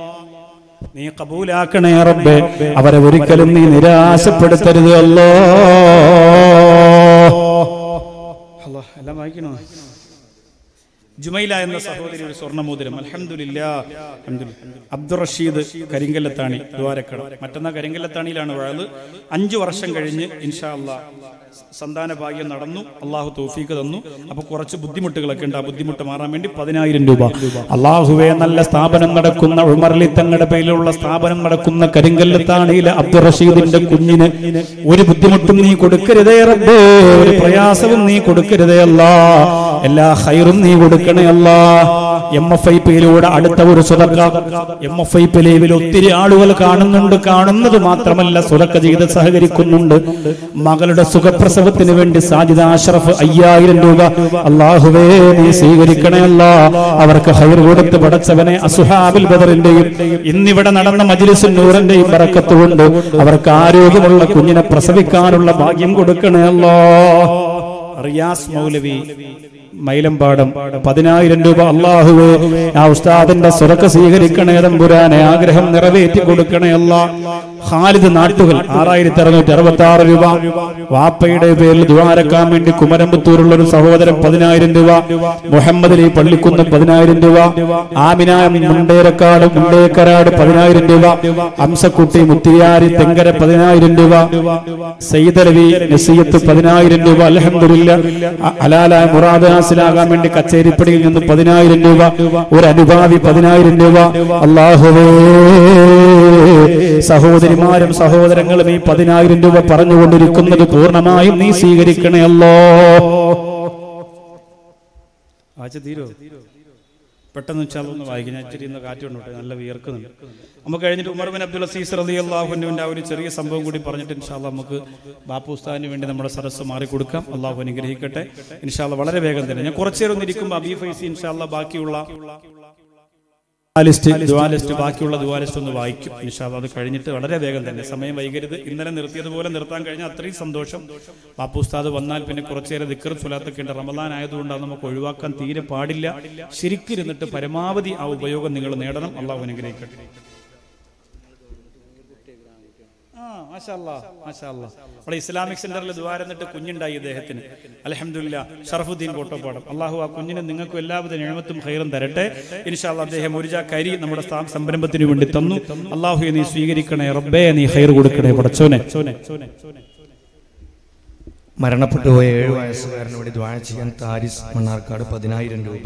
നീ ഖബൂലാക്കണേ റബ്ബേ. അവരെ ഒരിക്കലും നീ നിരാശപ്പെടുത്തരുത് അല്ലാഹ്. എല്ലാം വായിക്കണോ? ജുമൈല എന്ന സഹോദരി ഒരു സ്വർണ്ണമോതിരം, അൽഹംദുലില്ലാഹ്. അബ്ദുർ റഷീദ് കരിങ്കല്ലത്താണി ദ്വാരക്കട, മറ്റന്നാ കരിങ്കല്ലത്താണിയിലാണ് വഅദ്. 5 വർഷം കഴിഞ്ഞ് ഇൻഷാ അല്ലാഹ് സന്താന ഭാഗ്യം നടന്നു, അള്ളാഹു തൗഫീഖ് തന്നു. അപ്പൊ കുറച്ച് ബുദ്ധിമുട്ടുകളൊക്കെ ഉണ്ട്, ആ ബുദ്ധിമുട്ട് മാറാൻ വേണ്ടി 10,000 രൂപ. അള്ളാഹുവേ നല്ല സ്ഥാപനം നടക്കുന്ന ഉമർലി തങ്ങളുടെ പേരിലുള്ള സ്ഥാപനം നടക്കുന്ന കരിങ്കല്ലത്താണിയിലെ അബ്ദുർ റഷീദിന്റെ കുഞ്ഞിന് ഒരു ബുദ്ധിമുട്ടും നീ കൊടുക്കരുതേ റബ്ബേ, ഒരു പ്രയാസവും നീ കൊടുക്കരുതേ അല്ലാ, എല്ലാ ഖൈറും നീ കൊടുക്കണേ അല്ലാ. MFI അടുത്ത ഒരു സ്വതക്ക MFI ലൈവിൽ ഒത്തിരി ആളുകൾ കാണുന്നുണ്ട്, കാണുന്നത് മാത്രമല്ല സ്വതക്ക ചെയ്ത് സഹകരിക്കുന്നുണ്ട്. മകളുടെ സുഖപ്രസവത്തിന് വേണ്ടി സാജിദ അഷ്റഫ് 5,000 രൂപ അല്ലാഹുവേ നീ സ്വീകരിക്കണേ അല്ലാ. അവർക്ക് ഖൈർ കൊടുത്ത് പടച്ചവനെ അസ്ഹാബുൽ ബദറിന്റെയും ഇന്നിവിടെ നടന്ന മജ്ലിസുൻ നൂറിന്റെയും ബറക്കത്ത് കൊണ്ട് അവർക്ക് ആരോഗ്യമുള്ള കുഞ്ഞിനെ പ്രസവിക്കാനുള്ള ഭാഗ്യം കൊടുക്കണേ അല്ലാ. റിയാസ് മൗലവി മൈലമ്പാടം 10,000 രൂപ അല്ലാഹുവേ ആ ഉസ്താദിന്റെ സ്വതക്ക സ്വീകരിക്കണേ തമ്പുരാനെ, ആഗ്രഹം നിറവേറ്റി കൊടുക്കണേ അല്ലാ. ഖാലിദ് നാട്ടുകൾ 6,666 രൂപ, വാപ്പയുടെ പേരിൽ ദുആരക്കാൻ വേണ്ടി കുമരമ്പത്തൂരുള്ള ഒരു സഹോദരൻ 10,000 രൂപ, മുഹമ്മദ് അലി പള്ളിക്കുന്ന് 10,000 രൂപ, ആമിന മുണ്ടേരക്കാട് മുണ്ടേക്കരാട് 10,000 രൂപ, അംസക്കുട്ടി മുത്തിയാരി തെങ്കര 10,000 രൂപ, സയ്യിദലവി നസീയത്ത് 10,000 രൂപ. അൽഹംദുലില്ലാഹ് അലാല മുറാദ് ഹാസിലാകാൻ വേണ്ടി കച്ചേരിപ്പടിയിൽ നിന്ന് 10,000 രൂപ, ഒരു അനുഭാവി 10,000 രൂപ. അല്ലാഹുവേ സഹോദരിമാരും സഹോദരങ്ങളും ഈ 10,000 രൂപ പറഞ്ഞുകൊണ്ടിരിക്കുന്നത് പൂർണ്ണമായും നീ സ്വീകരിക്കണേ അല്ലോ. പെട്ടെന്ന് ഒന്ന് വായിക്കും, ഞാൻ ഇച്ചിരി ഇന്ന് കാറ്റ് കൊണ്ടോട്ടെ, നല്ല വിയർക്കുന്നുണ്ട്. നമുക്ക് കഴിഞ്ഞിട്ട് ഉമർ ബിൻ അബ്ദുൽ അസീസ് റളിയല്ലാഹു അൻഹുവിന്റെ ആ ഒരു ചെറിയ സംഭവം കൂടി പറഞ്ഞിട്ട് ഇൻഷാ അല്ലാഹ് നമുക്ക് ബാപ്പു ഉസ്താദിന് വേണ്ടി നമ്മുടെ സദസ്സ് മാറിക്കൊടുക്കാം. അള്ളാഹു അനുഗ്രഹിക്കട്ടെ ഇൻഷാ അല്ലാഹ്. വളരെ വേഗം തന്നെ ഞാൻ കുറച്ചു നേരം ഇരിക്കുമ്പോൾ അബീ ഫൈസി ഇൻഷാ അല്ലാഹ് ബാക്കിയുള്ള ബാക്കിയുള്ള ദുആ ലിസ്റ്റ് ഒന്ന് വായിക്കും ഇൻഷാ അല്ലാഹ്. അത് കഴിഞ്ഞിട്ട് വളരെ വേഗം തന്നെ, സമയം വൈകരുത്. ഇന്നലെ നിർത്തിയതുപോലെ നിർത്താൻ കഴിഞ്ഞാൽ അത്രയും സന്തോഷം. ബാപ്പു ഉസ്താദ് വന്നാൽ പിന്നെ കുറച്ചു നേരം ദിക്ർ സ്വലാത്തൊക്കെ ഉണ്ട്. റമദാൻ ആയതുകൊണ്ട് അത് നമുക്ക് ഒഴിവാക്കാൻ തീരെ പാടില്ല. ശരിക്കിരുന്നിട്ട് പരമാവധി ആ ഉപയോഗം നിങ്ങൾ നേടണം. അള്ളാഹു അനുഗ്രഹിക്കട്ടെ. അവിടെ ഇസ്ലാമിക് സെന്ററിൽ ദ്വാരന്നിട്ട് കുഞ്ഞുണ്ടായി ഇദ്ദേഹത്തിന്, അൽഹംദുലില്ലാഹ്. ഷറഫുദ്ദീൻ കോട്ടപ്പാടം, അള്ളാഹു ആ കുഞ്ഞിന് നിങ്ങൾക്ക് എല്ലാവിധ നിഅമത്തും ഖൈറും തരട്ടെ ഇൻഷാ അല്ലാഹ്. അദ്ദേഹം ഒരു ജാ കരി നമ്മുടെ സംരംഭത്തിന് വേണ്ടി തന്നു. അള്ളാഹു നീ സ്വീകരിക്കണേ റബ്ബേ, നീ ഖൈർ കൊടുക്കണേ പടച്ചോനെ. മരണപ്പെട്ടുപോയ 7 വയസ്സുകാരന് വേണ്ടി ദുആ ചെയ്യാൻ താരിസ് മണ്ണാർക്കാട് 10,000 രൂപ.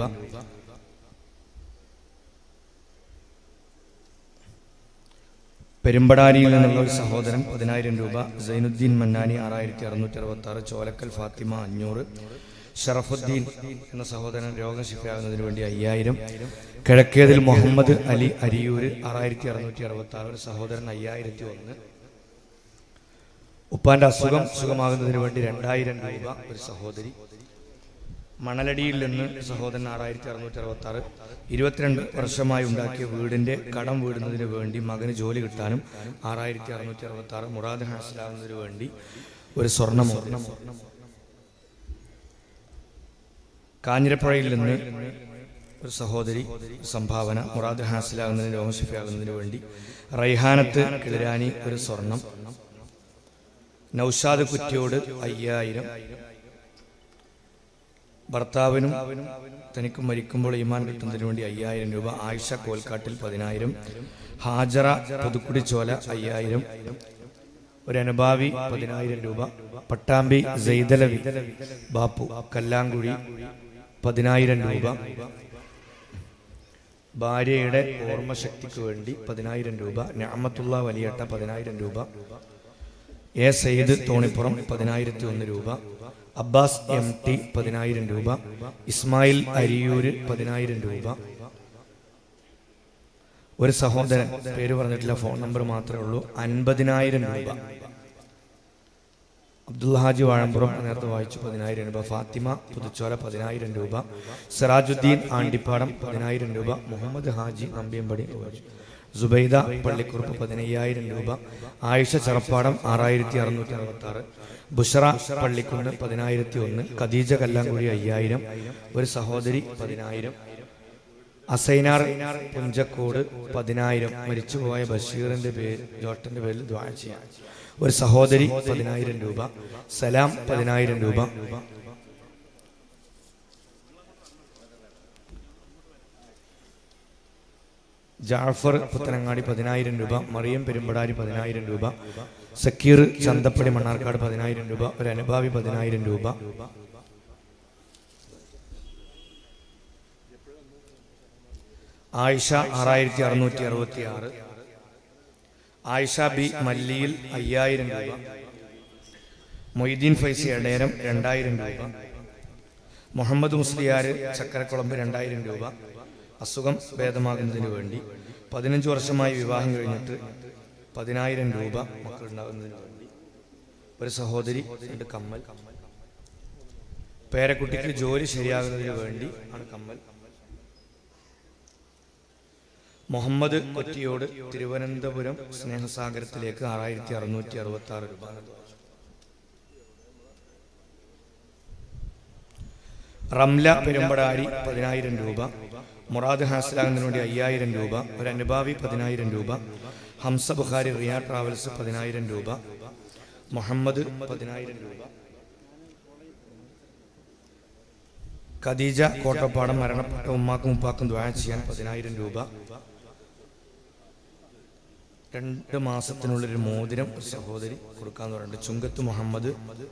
പെരുമ്പടാരിയിൽ നിന്നുള്ള ഒരു സഹോദരൻ 10,000 രൂപ. സൈനുദ്ദീൻ മന്നാനി 6,666, ചോലക്കൽ ഫാത്തിമ 500, ഷറഫുദ്ദീൻ എന്ന സഹോദരൻ രോഗം ശിഫയാകുന്നതിന് വേണ്ടി 5,000, കിഴക്കേതിൽ മുഹമ്മദ് അലി അരിയൂര് 6,666, ഒരു സഹോദരൻ 5,001, ഉപ്പാന്റെ അസുഖം സുഖമാകുന്നതിന് വേണ്ടി 2,000 രൂപ, ഒരു സഹോദരി. മണലടിയിൽ നിന്ന് സഹോദരൻ 6,666, 22 വർഷമായി ഉണ്ടാക്കിയ വീടിന്റെ കടം വീടുന്നതിന് വേണ്ടി മകന് ജോലി കിട്ടാനും 6,666, മുറാദ് ഹാസിലാകുന്നതിന് വേണ്ടി ഒരു സ്വർണ്ണമോതിരം. കാഞ്ഞിരപ്പുഴയിൽ നിന്ന് ഒരു സഹോദരി സംഭാവന മുറാദ് ഹാസിലാകുന്നതിന് രോഗശിഫയാകുന്നതിന് വേണ്ടി റൈഹാനത്ത് കിളിരാനി ഒരു സ്വർണം, നൗഷാദ് കുറ്റിയോട് 5000, ഭർത്താവിനും തനിക്കും മരിക്കുമ്പോൾ ഈമാൻ കിട്ടുന്നതിന് വേണ്ടി 5000 രൂപ, ആയിഷ കോൽക്കാട്ടിൽ 10000, ഹാജറ പുതുക്കുടിച്ചോല 5000, ഒരു അനുഭാവി 10000 രൂപ, പട്ടാമ്പി സെയ്തലവി ബാപ്പു കല്ലാങ്കുഴി 10000 രൂപ, ഭാര്യയുടെ ഓർമ്മശക്തിക്ക് വേണ്ടി 10000 രൂപ, നഅമത്തുള്ള വലിയട്ട 10000 രൂപ, എ സയ്യിദ് തോണിപ്പുറം 10001 രൂപ, അബ്ബാസ് MT 10000 രൂപ, ഇസ്മായിൽ അരിയൂര് 10000 രൂപ. ഒരു സഹോദരൻ പേര് പറഞ്ഞിട്ടില്ല, ഫോൺ നമ്പർ മാത്രമേ ഉള്ളൂ, 50000 രൂപ. അബ്ദുൽ ഹാജി വാഴമ്പുറം നേരത്തെ വായിച്ചു 10000 രൂപ, ഫാത്തിമ പുതുച്ചോല 10000 രൂപ, സിറാജുദ്ദീൻ ആണ്ടിപ്പാടം 10000 രൂപ, മുഹമ്മദ് ഹാജി അമ്പിയമ്പടി, സുബൈദ പള്ളിക്കുറുപ്പ് 15000 രൂപ, ആയിഷ ചെറപ്പാടം 6666, ബുഷറ പള്ളിക്കുന്ന് 10001, ഖദീജ കല്ലാങ്കുഴി 5000, ഒരു സഹോദരി 10000, അസൈനാർ പുഞ്ചക്കോട് 10000, മരിച്ചുപോയ ബഷീറിന്റെ ജോട്ടന്റെ പേരിൽ ദുആ ചെയ്യാൻ ഒരു സഹോദരി 10000 രൂപ, സലാം 10000 രൂപ, ജാഫർ പുത്തനങ്ങാടി 10000 രൂപ, മറിയം പെരുമ്പടാരി 10000 രൂപ, സക്കീർ ചന്തപ്പടി മണ്ണാർക്കാട് 10000 രൂപ, ഒരു അനുഭാവി 10000 രൂപ, ആയിഷ 6666, ആയിഷ ബി മല്ലിയിൽ 5000 രൂപ, മൊയ്തീൻ ഫൈസി എടേരം 2000 രൂപ, മുഹമ്മദ് മുസ്ലിയാർ ചക്കരക്കുളമ്പ് 2000 രൂപ, അസുഖം ഭേദമാകുന്നതിന് വേണ്ടി 15 വർഷമായി വിവാഹം കഴിഞ്ഞിട്ട് 10000 രൂപ മക്കളുണ്ടാകുന്നതിന് വേണ്ടി, ഒരു സഹോദരി 2 കമ്മൽ, പേരക്കുട്ടിക്ക് ജോലി ശരിയാകുന്നതിന് വേണ്ടി ആണ് കമ്മൽ, മുഹമ്മദ് കൊറ്റിയോട് തിരുവനന്തപുരം സ്നേഹസാഗരത്തിലേക്ക് 6666 രൂപ, റംല പെരുമ്പടാരി 10000 രൂപ, മുറാദ് ഹാസിലാകുന്നതിന് വേണ്ടി 5000 രൂപ, ഒരു അനുഭാവി 10000 രൂപ, ഹംസ ബുഖാരി റിയ ട്രാവൽസ് 10000 രൂപ, മുഹമ്മദ് 10000 രൂപ, ഖദീജ കോട്ടപ്പാടം മരണപ്പെട്ട ഉമ്മാക്കും ഉപ്പാക്കും ദുആ ചെയ്യാൻ 10000 രൂപ, 2 മാസത്തിനുള്ളിൽ ഒരു മോതിരം ഒരു സഹോദരി കൊടുക്കാന്ന് പറഞ്ഞിട്ടുണ്ട്, ചുങ്കത്ത് മുഹമ്മദ്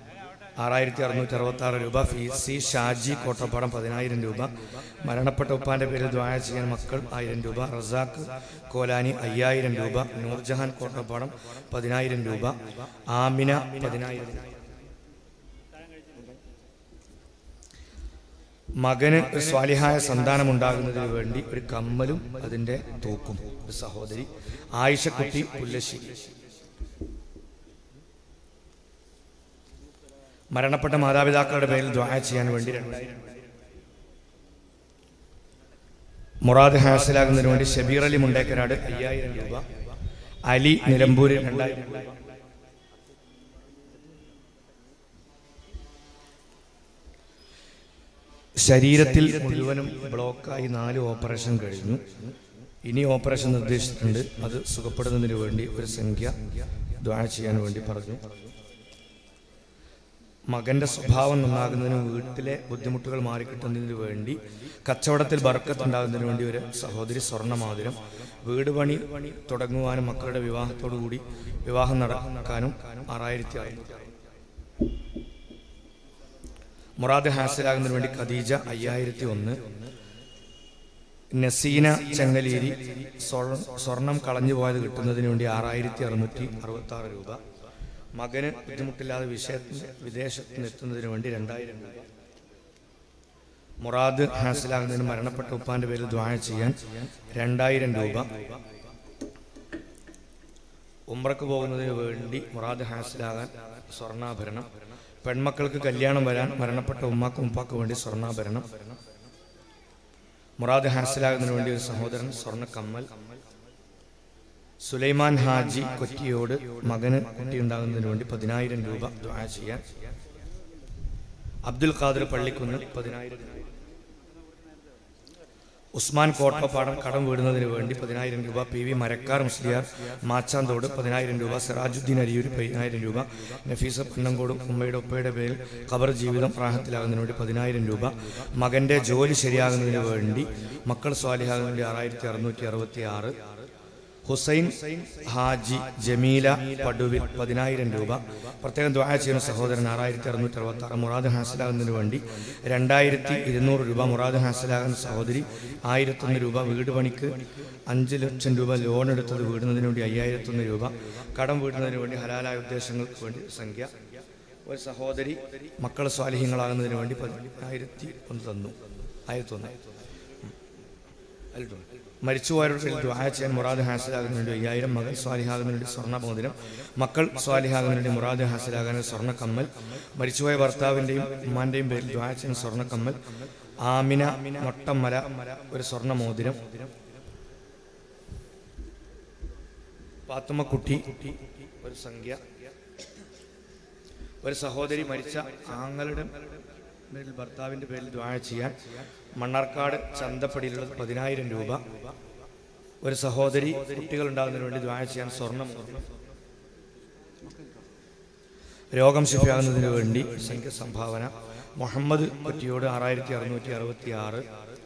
6666 രൂപ, ഫീസി ഷാജി കോട്ടപ്പാടം 10000 രൂപ, മരണപ്പെട്ട ഉപ്പാന്റെ പേരിൽ ദുആ ചെയ്യാൻ മക്കൾ 1000 രൂപ, റസാഖ് കോലാനി 5000 രൂപ, നൂർജഹാൻ കോട്ടപ്പാടം 10000 രൂപ, ആമിന 10000, മകന് സ്വാലിഹായ സന്താനം ഉണ്ടാകുന്നതിന് വേണ്ടി ഒരു കമ്മലും അതിന്റെ തൂക്കും ഒരു സഹോദരി, ആയിഷക്കുട്ടി പുല്ലശ്ശേരി, മരണപ്പെട്ട മാതാപിതാക്കളുടെ പേരിൽ ദുആ ചെയ്യാൻ വേണ്ടി 2000, മുറാദ് ഹാസിലാകുന്നതിന് വേണ്ടി ഷബീർ അലി മുണ്ടേക്കരാട് 5000 രൂപ, അലി നിലമ്പൂര് 2000 രൂപ, ശരീരത്തിൽ മുഴുവനും ബ്ലോക്കായി 4 ഓപ്പറേഷൻ കഴിഞ്ഞു, ഇനി ഓപ്പറേഷൻ നിർദ്ദേശിച്ചിട്ടുണ്ട്, അത് സുഖപ്പെടുന്നതിന് വേണ്ടി ഒരു സംഖ്യ ദുആ ചെയ്യാൻ വേണ്ടി പറഞ്ഞു. മകന്റെ സ്വഭാവം നന്നാകുന്നതിനും വീട്ടിലെ ബുദ്ധിമുട്ടുകൾ മാറിക്കിട്ടുന്നതിന് വേണ്ടി കച്ചവടത്തിൽ ബർക്കത്ത് ഉണ്ടാകുന്നതിന് വേണ്ടി ഒരു സഹോദരി സ്വർണ്ണമാതിരം, വീട് പണി തുടങ്ങുവാനും മക്കളുടെ വിവാഹത്തോടുകൂടി വിവാഹം നടക്കാനും 6600, മുറാദ് ഹാസിലാകുന്നതിന് വേണ്ടി ഖദീജ 5001, നസീന ചെങ്ങലേരി സ്വർണം കളഞ്ഞു പോയത് കിട്ടുന്നതിന് വേണ്ടി 6666 രൂപ, മകന് ബുദ്ധിമുട്ടില്ലാതെ വിദേശത്തിന് എത്തുന്നതിന് വേണ്ടി 2000 രൂപ, മുറാദ് ഹാസിലാകുന്നതിന് മരണപ്പെട്ട ഉപ്പാന്റെ പേരിൽ ദുആ ചെയ്യാൻ 2000 രൂപ, ഉംറക്ക് പോകുന്നതിന് വേണ്ടി മുറാദ് ഹാസിലാകാൻ സ്വർണ്ണാഭരണം, പെൺമക്കൾക്ക് കല്യാണം വരാൻ മരണപ്പെട്ട ഉമ്മാക്കും ഉപ്പാക്കും വേണ്ടി സ്വർണ്ണാഭരണം, മുറാദ് ഹാസിലാകുന്നതിന് വേണ്ടി ഒരു സഹോദരൻ സ്വർണ്ണ കമ്മൽ, സുലൈമാൻ ഹാജി കൊറ്റിയോട് മകന് കുട്ടിയുണ്ടാകുന്നതിന് വേണ്ടി 10000 രൂപ ദുആ ചെയ്യാൻ, അബ്ദുൽ ഖാദർ പള്ളിക്കുന്ന് 10000 രൂപ, ഉസ്മാൻ കോട്ടപ്പാടം കടം വീടുന്നതിന് വേണ്ടി 10,000 രൂപ. PV മരക്കാർ മുസ്ലിയാർ മാച്ചാന്തോട് 10,000 രൂപ. സിറാജുദ്ദീൻ അരിയൂർ 10,000 രൂപ. നഫീസ പന്നങ്കോട് ഉമ്മയുടെ ഉപ്പയുടെ പേരിൽ ഖബർ ജീവിതം റാഹത്തിലാകുന്നതിന് വേണ്ടി 10,000 രൂപ. മകൻ്റെ ജോലി ശരിയാകുന്നതിന് വേണ്ടി മക്കൾ സ്വാലിഹാകുന്നതിന് വേണ്ടി 6,666. ഹുസൈൻ ഹാജി ജമീല പടുവിൽ 10,000 രൂപ. പ്രത്യേകം ദുആ ചെയ്യുന്ന സഹോദരൻ 6,666. മുറാദ് ഹാസിലാകുന്നതിന് വേണ്ടി 2,200 രൂപ. മുറാദ് ഹാസിലാകുന്ന സഹോദരി 1,001 രൂപ. വീട് പണിക്ക് 5 ലക്ഷം രൂപ ലോൺ എടുത്തത് വീടുന്നതിന് വേണ്ടി 5,001 രൂപ. കടം വീടുന്നതിന് വേണ്ടി ഹലാലായ ഉദ്ദേശങ്ങൾക്ക് വേണ്ടി സംഖ്യ. ഒരു സഹോദരി മക്കൾ സ്വാലിഹ്യങ്ങളാകുന്നതിന് വേണ്ടി 10,001 തന്നു. 1,001 മരിച്ചുപോയവരുടെ ദുആ ചെയ്യാൻ മുറാദ് ഹാസിലാകുന്നതിന് വേണ്ടി 5,000. മകൻ സ്വാലിഹാകുന്നതിന് വേണ്ടി സ്വർണ്ണ മോതിരം. മക്കൾ സ്വാലിഹാകുന്നതിന് വേണ്ടി മുറാദ് ഹാസിലാകാൻ സ്വർണ്ണ കമ്മൽ. മരിച്ചുപോയ ഭർത്താവിൻ്റെയും ഉമ്മാൻ്റെയും പേരിൽ ദുആ ചെയ്യാൻ സ്വർണ്ണ കമ്മൽ. ആമിന മൊട്ടമ്മല ഒരു സ്വർണ്ണ മോതിരം. പാത്തുമ്മക്കുട്ടി ഒരു സംഖ്യ. ഒരു സഹോദരി മരിച്ച ആങ്ങളുടെ പേരിൽ ഭർത്താവിൻ്റെ പേരിൽ ദുആ ചെയ്യാൻ മണ്ണാർക്കാട് ചന്തപ്പടിയിലുള്ളത് 10,000 രൂപ. ഒരു സഹോദരി കുട്ടികൾ ഉണ്ടാകുന്നതിന് വേണ്ടി ദുആ ചെയ്യാൻ സ്വർണ്ണം. രോഗം ശിഫയാകുന്നതിന് വേണ്ടി സംഖ്യ സംഭാവന. മുഹമ്മദ് കുറ്റിയോട് 6,666.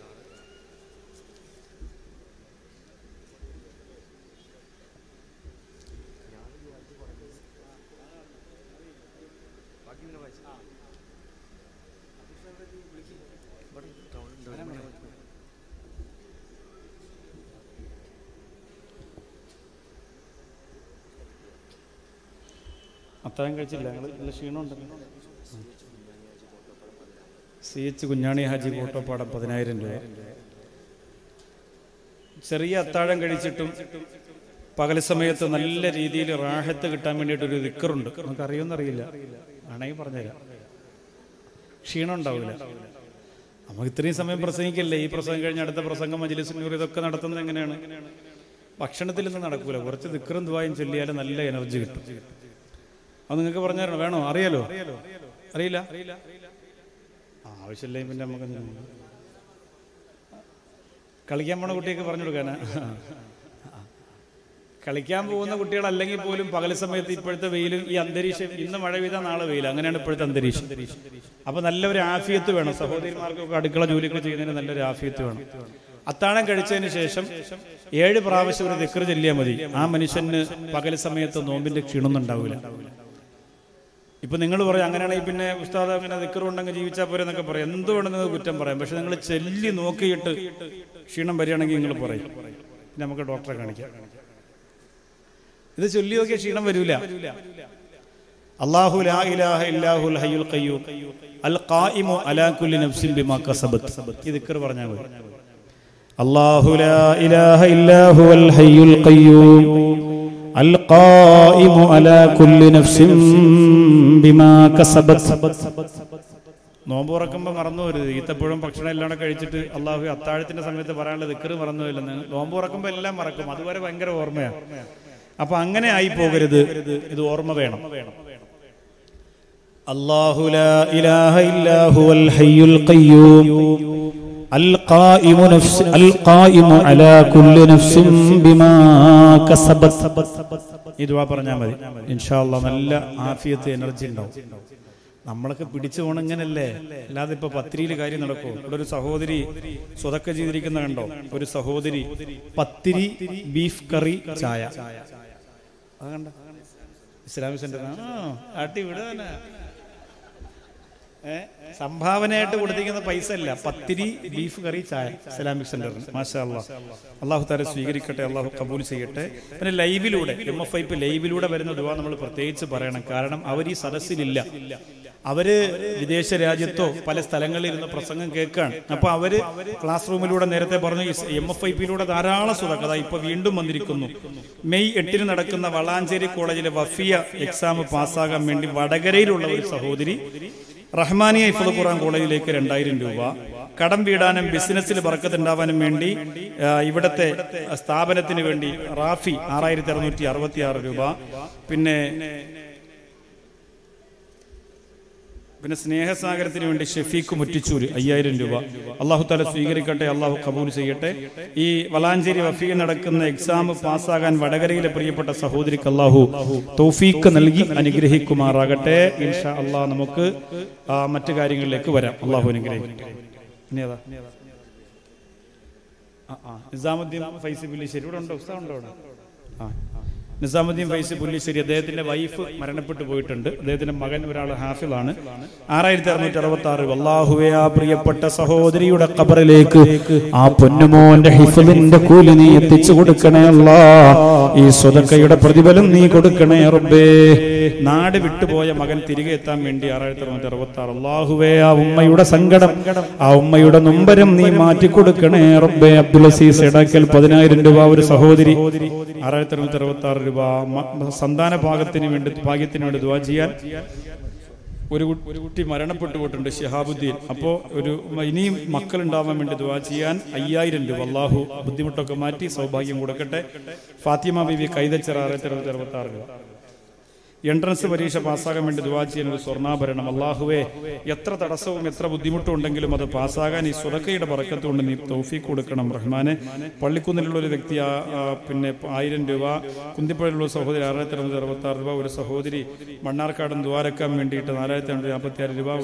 അത്താഴം കഴിച്ചില്ല ഞങ്ങൾ? നല്ല ക്ഷീണമുണ്ടല്ലോ. CH കുഞ്ഞാണി ഹാജി കോട്ടപ്പാടം 10,000 രൂപ. ചെറിയ അത്താഴം കഴിച്ചിട്ടും പകൽ സമയത്ത് നല്ല രീതിയിൽ റാഹത്ത് കിട്ടാൻ വേണ്ടിയിട്ടൊരു ദിക്റുണ്ട്. നമുക്ക് അറിയുമെന്നറിയില്ല, ആണെങ്കിൽ പറഞ്ഞുതരാം. ക്ഷീണം ഉണ്ടാവില്ല. നമുക്ക് ഇത്രയും സമയം പ്രസംഗിക്കല്ലേ, ഈ പ്രസംഗം കഴിഞ്ഞ് അടുത്ത പ്രസംഗം മജ്‌ലിസ് നൂർ ഇതൊക്കെ നടത്തുന്നത് എങ്ങനെയാണ്? ഭക്ഷണത്തിലൊന്നും നടക്കൂല. കുറച്ച് ദിക്റും ദുആയും ചൊല്ലിയാൽ നല്ല എനർജി കിട്ടും. അത് നിങ്ങൾക്ക് പറഞ്ഞു തരണം. വേണോ? അറിയാലോ? അറിയില്ല? ആവശ്യമില്ല. പിന്നെ നമുക്ക് കളിക്കാൻ പോണ കുട്ടിയൊക്കെ പറഞ്ഞു കൊടുക്കാനാ? കളിക്കാൻ പോകുന്ന കുട്ടികളല്ലെങ്കിൽ പോലും പകൽ സമയത്ത് ഇപ്പോഴത്തെ വെയിലും ഈ അന്തരീക്ഷം, ഇന്ന് മഴ പെയ്താൽ നാളെ വെയിൽ, അങ്ങനെയാണ് ഇപ്പോഴത്തെ അന്തരീക്ഷം. അപ്പൊ നല്ലൊരു ആഫിയത്ത് വേണം. സഹോദരിമാർക്കൊക്കെ അടുക്കള ജോലിയൊക്കെ ചെയ്യുന്നതിന് നല്ലൊരു ആഫിയത്ത് വേണം. അത്താഴം കഴിച്ചതിന് ശേഷം 7 പ്രാവശ്യം ഒരു ദിക്ർ ചൊല്ലിയാൽ മതി. ആ മനുഷ്യന് പകൽ സമയത്ത് നോമ്പിന്റെ ക്ഷീണമൊന്നും ഉണ്ടാവില്ല. ഇപ്പൊ നിങ്ങൾ പറയും അങ്ങനെയാണെങ്കിൽ പിന്നെ ഉസ്താദ് അങ്ങനെ ദിക്റുണ്ടെങ്കിൽ ജീവിച്ചാൽ പോരെ എന്നൊക്കെ പറയും. എന്തുകൊണ്ടെന്ന് കുറ്റം പറയാം. പക്ഷെ നിങ്ങൾ ചെല്ലി നോക്കിയിട്ട് ക്ഷീണം വരികയാണെങ്കിൽ നിങ്ങൾ പറയും നമുക്ക് ഡോക്ടറെ കാണിക്കാം. ഇത് ചൊല്ലി നോക്കിയ ക്ഷീണം വരൂല. അല്ലാഹു ലാ ഇലാഹ ഇല്ലാഹുൽ ഹയ്യുൽ ഖയ്യൂം അൽ ഖായിമു അലാ കുല്ലി നഫ്സിൻ ബിമാ കസബത്. ഈ ദിക്ർ പറഞ്ഞാൽ മതി. അല്ലാഹു ലാ ഇലാഹ ഇല്ലാഹുൽ ഹയ്യുൽ ഖയ്യൂം അൽ ഖായിമു അലാ കുല്ലി നഫ്സിൻ ബിമാ കസബത്. നോമ്പ് തുറക്കുമ്പോൾ മറന്നു വരുത്. ഈത്തപ്പഴം ഭക്ഷണം എല്ലാം കഴിച്ചിട്ട് അള്ളാഹു അത്താഴത്തിന്റെ സമയത്ത് പറയാനുള്ള ദിക്ർ മറന്നു വരില്ലെന്ന്. നോമ്പ് തുറക്കുമ്പോൾ എല്ലാം മറക്കും. അതുവരെ ഭയങ്കര ഓർമ്മയാണ്. അപ്പൊ അങ്ങനെ ആയി പോകരുത്. ഇത് ഓർമ്മ വേണം. അല്ലാഹു ലാ ഇലാഹ ഇല്ലാഹുൽ ഹയ്യുൽ ഖയ്യൂം അൽ ഖായിമു അലാ കുല്ലി നഫ്സിൻ ബിമാ കസബത്. ഈ ദുആ പറഞ്ഞാൽ മതി. ഇൻഷാ അല്ലാഹ് നല്ല ആഫിയത്ത്, എനർജി ഉണ്ടാവും. നമ്മളൊക്കെ പിടിച്ചു പോകണം ഇങ്ങനല്ലേ, അല്ലാതെ ഇപ്പൊ പത്തിരിയിൽ കാര്യം നടക്കും. ഇവിടെ ഒരു സഹോദരി സ്വതക്ക ചെയ്തിരിക്കുന്ന കണ്ടോ? ഒരു സഹോദരി പത്തിരി, ബീഫ് കറി, ചായ. അത് കണ്ട ഇസ്ലാമിക് സെന്റർ ആട്ടി വിടുക. സംഭാവനയായിട്ട് കൊടുത്തിരിക്കുന്ന പൈസ അല്ല, പത്തിരി, ബീഫ് കറി, ചായ. ഇസ്ലാമിക് സെന്ററിന് മാഷാ അല്ലാഹ്. അള്ളാഹു താല സ്വീകരിക്കട്ടെ, അള്ളാഹു കബൂൽ ചെയ്യട്ടെ. പിന്നെ ലൈവിലൂടെ MFIP ലൈവിലൂടെ വരുന്ന ദുആ നമ്മൾ പ്രത്യേകിച്ച് പറയണം. കാരണം അവർ ഈ സദസ്സിലില്ല. അവര് വിദേശ രാജ്യത്തോ പല സ്ഥലങ്ങളിൽ ഇരുന്ന് പ്രസംഗം കേൾക്കാണ്. അപ്പൊ അവര് ക്ലാസ് റൂമിലൂടെ നേരത്തെ പറഞ്ഞു MFIP-യിലൂടെ ധാരാളം സ്വതക്ക ഇപ്പൊ വീണ്ടും വന്നിരിക്കുന്നു. മെയ് 8-ന് നടക്കുന്ന വളാഞ്ചേരി കോളേജിലെ വഫിയ എക്സാം പാസ്സാകാൻ വേണ്ടി വടകരയിലുള്ള ഒരു സഹോദരി റഹ്മാനിയ ഹിഫ്ള് ഖുർആൻ കോളേജിലേക്ക് 2,000 രൂപ. കടം വീടാനും ബിസിനസ്സിൽ ബർക്കത്തുണ്ടാവാനും വേണ്ടി ഇവിടത്തെ സ്ഥാപനത്തിന് വേണ്ടി റാഫി 6,666 രൂപ. പിന്നെ പിന്നെ സ്നേഹസാഗരത്തിന് വേണ്ടി ഷെഫീഖ് മുറ്റിച്ചൂര് 5000 രൂപ. അള്ളാഹു താല സ്വീകരിക്കട്ടെ, അള്ളാഹു കബൂൽ ചെയ്യട്ടെ. ഈ വളാഞ്ചേരി വഫീ നടക്കുന്ന എക്സാം പാസ്സാകാൻ വടകരയിലെ പ്രിയപ്പെട്ട സഹോദരിക്ക് അള്ളാഹു തൗഫീഖ് നൽകി അനുഗ്രഹിക്കുമാറാകട്ടെ. ഇൻഷാ അള്ളാഹ് നമുക്ക് മറ്റു കാര്യങ്ങളിലേക്ക് വരാം. അള്ളാഹു അനുഗ്രഹിക്കട്ടെ. ഇനിയതാ നിസാമുദ്ദീൻ ഫൈസി പുല്ലിശ്ശേരി ഇവിടെ ഉണ്ടോ? ഉസ്താദ് ഉണ്ടോ അവിടെ? നിസാമുദ്ദീൻ ഫൈസി പുല്ലിശ്ശേരി, അദ്ദേഹത്തിന്റെ വൈഫ് മരണപ്പെട്ടു പോയിട്ടുണ്ട്. അദ്ദേഹത്തിന്റെ മകൻ ഒരാൾ ഹാഫിളാണ്. 6666. അല്ലാഹുവേ, ആ പ്രിയപ്പെട്ട സഹോദരിയുടെ ഖബറിലേക്ക് ആ പൊന്നുമോന്റെ ഹിഫ്ളിന്റെ കൂലി നീ എത്തിച്ചു കൊടുക്കണേ അല്ലാഹ്. ഈ സ്വതക്കയുടെ പ്രതിഫലം നീ കൊടുക്കണേ റബ്ബേ. നാട് വിട്ടുപോയ മകൻ തിരികെ എത്താൻ വേണ്ടി 6666. അല്ലാഹുവേ, ആ ഉമ്മയുടെ സങ്കടം, ആ ഉമ്മയുടെ നൊമ്പരം നീ മാറ്റി കൊടുക്കണേ റബ്ബേ. അബ്ദുൽ അസീസ് എടാക്കൽ 10000 രൂപ. ഒരു സഹോദരി 6666 രൂപ. സന്താന ഭാഗ്യത്തിന് വേണ്ടി ദുആ ചെയ്യാൻ. ഒരു കുട്ടി മരണപ്പെട്ടു പോയിട്ടുണ്ട്, ഷിഹാബുദ്ദീൻ. അപ്പോൾ ഇനിയും മക്കളുണ്ടാവാൻ വേണ്ടി ദുആ ചെയ്യാൻ 5000 രൂപ. അള്ളാഹു ബുദ്ധിമുട്ടൊക്കെ മാറ്റി സൗഭാഗ്യം കൊടുക്കട്ടെ. ഫാത്തിമ ബീവി കൈതച്ചിറ 6666 രൂപ. എൻട്രൻസ് പരീക്ഷ പാസ്സാകാൻ വേണ്ടി ദുആ ചെയ്യാൻ ഒരു സ്വർണ്ണാഭരണം. അല്ലാഹുവേ, എത്ര തടസ്സവും എത്ര ബുദ്ധിമുട്ടും ഉണ്ടെങ്കിലും അത് പാസ്സാകാൻ ഈ സ്വതക്കയുടെ ബറക്കത്ത് കൊണ്ട് നീ തൗഫീഖ് കൊടുക്കണം റഹ്മാനെ. പള്ളിക്കുന്നിലുള്ള ഒരു വ്യക്തി പിന്നെ 1000 രൂപ. കുന്തിപ്പുഴയിലുള്ള സഹോദരി 6666 രൂപ. ഒരു സഹോദരി മണ്ണാർക്കാടും ദ്വാരക്കാൻ വേണ്ടിയിട്ട് 4256 രൂപ.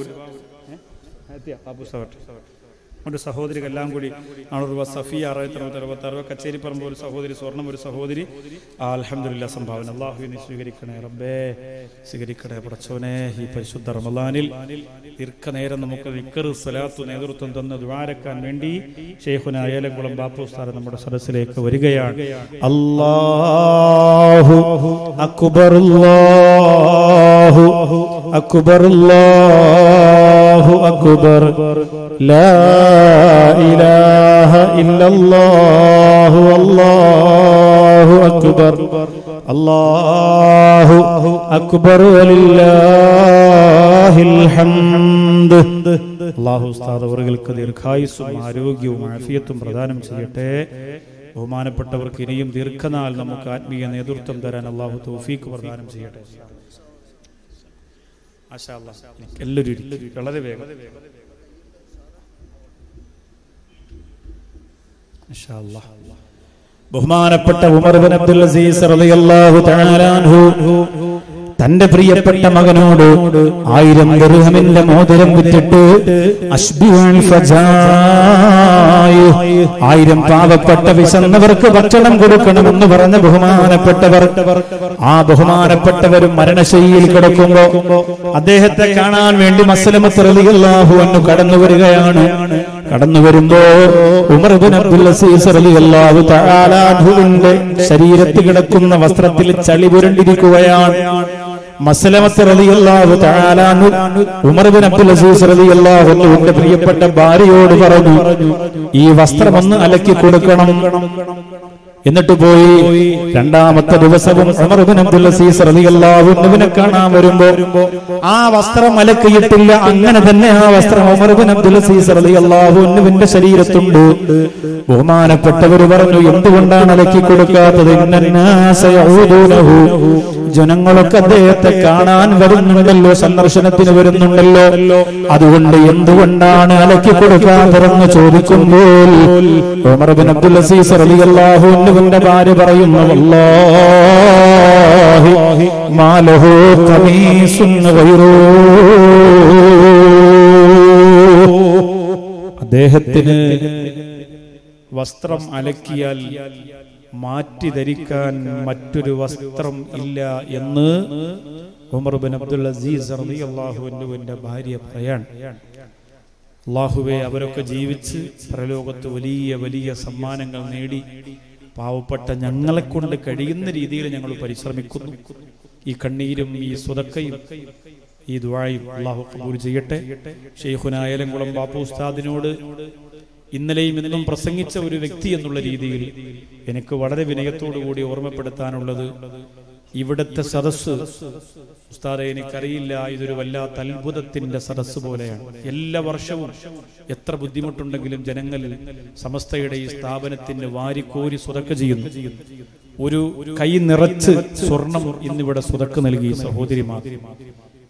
ഒരു സഹോദരിക്ക് എല്ലാം കൂടി 400 രൂപ. സഫിയ 6666 രൂപ. കച്ചേരിപ്പറമ്പ് ഒരു സഹോദരി സ്വർണം, ഒരു സഹോദരി അൽഹംദുലില്ലാ സംഭാവന. അല്ലാഹു നീ സ്വീകരിക്കണേ റബ്ബേ, സ്വീകരിക്കണേ പടച്ചോനെ. ഈ പരിശുദ്ധ റമളാനിൽ ദീർഘനേരം നമുക്ക് ദിക്ർ സ്വലാത്ത് നേതൃത്വം തന്ന ദുആരക്കാൻ വേണ്ടി ശൈഖുന ഏലംകുളം ബാപ്പു ഉസ്താദ് നമ്മുടെ സദസ്സിലേക്ക് വരികയാണ്. അല്ലാഹു അക്ബർ, അല്ലാഹു അക്ബർ, അല്ലാഹു അക്ബർ, ലാ ഇലാഹ ഇല്ലല്ലാഹു അല്ലാഹു അക്ബർ, അല്ലാഹു അക്ബർ വലില്ലാഹിൽ ഹംദ്. അല്ലാഹു ഉസ്താദ് അവർക്ക് ദീർഘായുസ്സും ആരോഗ്യവും ആഫിയത്തും പ്രദാനം ചെയ്യട്ടെ. ബഹുമാനപ്പെട്ടവർക്ക് ഇനിയും ദീർഘനാൾ നമുക്ക് ആത്മീയ നേതൃത്വം തരാൻ അല്ലാഹു തൗഫീഖ് പ്രദാനം ചെയ്യട്ടെ. മാഷാ അല്ലാഹ്. എല്ലാവരും വളരെ വേഗം ബഹുമാനപ്പെട്ട ഉമർ ഇബ്നു അബ്ദുൽ അസീസ് റളിയല്ലാഹു തആല അൻഹു തന്റെ പ്രിയപ്പെട്ട മകനോട് 1000 ദിർഹമിന്റെ മോതിരം വിറ്റിട്ട് 1000 പാവപ്പെട്ട വിശന്നവർക്ക് ഭക്ഷണം കൊടുക്കണമെന്ന് പറഞ്ഞ ബഹുമാനപ്പെട്ടവരും മരണശയ്യയിൽ കിടക്കുമ്പോ അദ്ദേഹത്തെ കാണാൻ വേണ്ടി മസ്ലമത്ത് റളിയല്ലാഹു അൻഹു കടന്നു വരികയാണ്. കടന്നു വരുമ്പോ ഉമർ ഇബ്നു അബ്ദുൽ അസീസ് റളിയല്ലാഹു തആല അൻഹുവിന്റെ ശരീരത്തിൽ കിടക്കുന്ന വസ്ത്രത്തിൽ ചളി പുരണ്ടിരിക്കുകയാണ്. മസ്ലമത്ത് റളിയല്ലാഹു തആല അൻഹു ഉമർ ഇബ്നു അബ്ദുൽ അസീസ് റളിയല്ലാഹു അൻഹുവിന്റെ പ്രിയപ്പെട്ട ഭാര്യയോട് പറഞ്ഞു, ഈ വസ്ത്രം ഒന്ന് അലക്കി കൊടുക്കണം. എന്നിട്ട് പോയി. രണ്ടാമത്തെ ദിവസവും ഉമർ ഇബ്നു അബ്ദുൽ അസീസ് റളിയല്ലാഹു അൻഹുവിനെ കാണാൻ വരുമ്പോ ആ വസ്ത്രം അലക്കിയിട്ടില്ല. അങ്ങനെ തന്നെ ആ വസ്ത്രം ഉമർ ഇബ്നു അബ്ദുൽ അസീസ് റളിയല്ലാഹു അൻഹുവിന്റെ ശരീരത്തുണ്ട്. ബഹുമാനപ്പെട്ടവർ പറഞ്ഞു, എന്തുകൊണ്ടാണ് അലക്കി കൊടുക്കാത്തത്? ജനങ്ങളൊക്കെ അദ്ദേഹത്തെ കാണാൻ വരുന്നുണ്ടല്ലോ, സന്ദർശനത്തിന് വരുന്നുണ്ടല്ലോ, അതുകൊണ്ട് എന്തുകൊണ്ടാണ് അലക്കി കൊടുക്കാത്തതെന്ന് ചോദിക്കുമ്പോൾ ഉമർ ഇബ്നു അബ്ദുൽ അസീസ് റളിയല്ലാഹു അൻഹുവിന്റെ ഭാര്യ പറയുന്നു, വല്ലാഹി മാ ലഹു ഖമീസുൻ ഗൈറു. അദ്ദേഹത്തിന് വസ്ത്രം അലക്കിയാൽ മാറ്റി ധരിക്കാൻ മറ്റൊരു വസ്ത്രം ഇല്ല എന്ന് ഉമർ ഇബ്നു അബ്ദുൽ അസീസ് റളിയല്ലാഹു അൻഹുവിന്റെ ഭാര്യ പറയാണ്. അല്ലാഹുവേ, അവരൊക്കെ ജീവിച്ച് പരലോകത്ത് വലിയ വലിയ സമ്മാനങ്ങൾ നേടി പാവപ്പെട്ട ഞങ്ങളെ കൊണ്ട് കഴിയുന്ന രീതിയിൽ ഞങ്ങൾ പരിശ്രമിക്കുന്നു. ഈ കണ്ണീരും ഈ സ്വതക്കയും ഈ ദുആയും അല്ലാഹു ഖബൂൽ ചെയ്യട്ടെ. ശൈഖുന ഏലംകുളം ബാപ്പു ഉസ്താദിനോട് ഇന്നലെയും ഇന്നും പ്രസംഗിച്ച ഒരു വ്യക്തി എന്നുള്ള രീതിയിൽ എനിക്ക് വളരെ വിനയത്തോടുകൂടി ഓർമ്മപ്പെടുത്താനുള്ളത്, ഇവിടുത്തെ സദസ്സ് ഉസ്താദെ എനിക്കറിയില്ല, ഇതൊരു വല്ലാത്ത അത്ഭുതത്തിന്റെ സദസ്സ് പോലെയാണ്. എല്ലാ വർഷവും എത്ര ബുദ്ധിമുട്ടുണ്ടെങ്കിലും ജനങ്ങളിൽ സമസ്തയുടെ ഈ സ്ഥാപനത്തിന് വാരിക്കോരി സ്വതക്ക ചെയ്യുന്നു. ഒരു കൈ നിറച്ച് സ്വർണം ഇന്നിവിടെ സ്വതക്ക നൽകി സഹോദരിമാർ.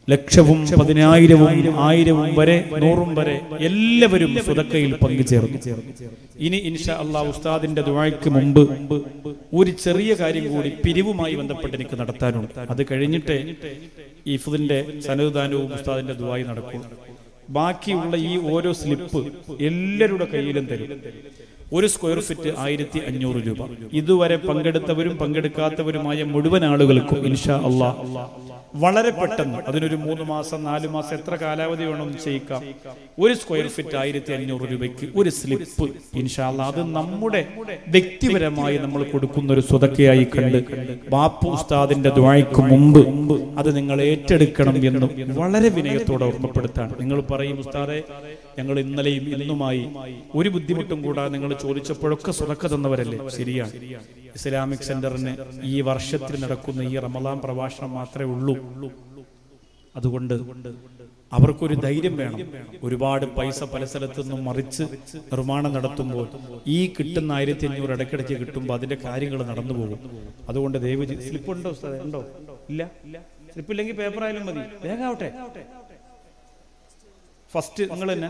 ലക്ഷവും 10,000-ഉം 1000-ഉം വരെ 100-ഉം വരെ എല്ലാവരും സ്വതക്കയിൽ പങ്കുചേർന്നു. ഇനി ഇൻഷാ അല്ലാഹ് ഉസ്താദിന്റെ ദുആയ്ക്ക് മുമ്പ് ഒരു ചെറിയ കാര്യം കൂടി പിരിവുമായി ബന്ധപ്പെട്ട് എനിക്ക് നടത്താനുണ്ട്. അത് കഴിഞ്ഞിട്ട് ഇഫ്ദിന്റെ സനദാനവും ഉസ്താദിന്റെ ദുആയി നടക്കും. ബാക്കിയുള്ള ഈ ഓരോ സ്ലിപ്പ് എല്ലാവരുടെ കയ്യിലും തരും. ഒരു സ്ക്വയർ ഫീറ്റ് 1500 രൂപ. ഇതുവരെ പങ്കെടുത്തവരും പങ്കെടുക്കാത്തവരുമായ മുഴുവൻ ആളുകൾക്കും ഇൻഷാ അല്ലാഹ് വളരെ പെട്ടെന്ന്, അതിനൊരു 3 മാസം 4 മാസം എത്ര കാലാവധി വേണമെന്ന് ചെയ്യിക്കാം, ഒരു സ്ക്വയർ ഫീറ്റ് 1500 രൂപയ്ക്ക് ഒരു സ്ലിപ്പ് ഇൻഷാ അല്ലാഹ് അത് നമ്മുടെ വ്യക്തിപരമായി നമ്മൾ കൊടുക്കുന്ന ഒരു സ്വതക്കയായി കണ്ട് ബാപ്പു ഉസ്താദിന്റെ ദുആയ്ക്ക് മുമ്പ് അത് നിങ്ങൾ ഏറ്റെടുക്കണം എന്ന് വളരെ വിനയത്തോടെ ഓർമ്മപ്പെടുത്താണ്. നിങ്ങൾ പറയും ഉസ്താദെ ഞങ്ങൾ ഇന്നലെയും ഇന്നുമായി ഒരു ബുദ്ധിമുട്ടും കൂടാതെ നിങ്ങൾ ചോദിച്ചപ്പോഴൊക്കെ സ്വതക്ക തന്നവരല്ലേ? ശരിയാണ്. ഇസ്ലാമിക് സെന്ററിന് ഈ വർഷത്തിൽ നടക്കുന്ന ഈ റമളാൻ പ്രഭാഷണം മാത്രമേ ഉള്ളൂ. അതുകൊണ്ട് അവർക്കൊരു ധൈര്യം വേണം. ഒരുപാട് പൈസ പല സ്ഥലത്തു നിന്നും മറിച്ച് നിർമ്മാണം നടത്തുമ്പോൾ ഈ കിട്ടുന്ന 1500 ഇടയ്ക്കിടയ്ക്ക് കിട്ടുമ്പോൾ അതിന്റെ കാര്യങ്ങൾ നടന്നു പോകും. അതുകൊണ്ട് ദയവ് സ്ലിപ്പ് ഉണ്ടോ ഉസ്താദേ? ഉണ്ടോ? ഇല്ല. സ്ലിപ്പ് ഇല്ലെങ്കിൽ പേപ്പർ ആയാലും മതി, വേഗാവട്ടെ. ഫസ്റ്റ് നിങ്ങൾ തന്നെ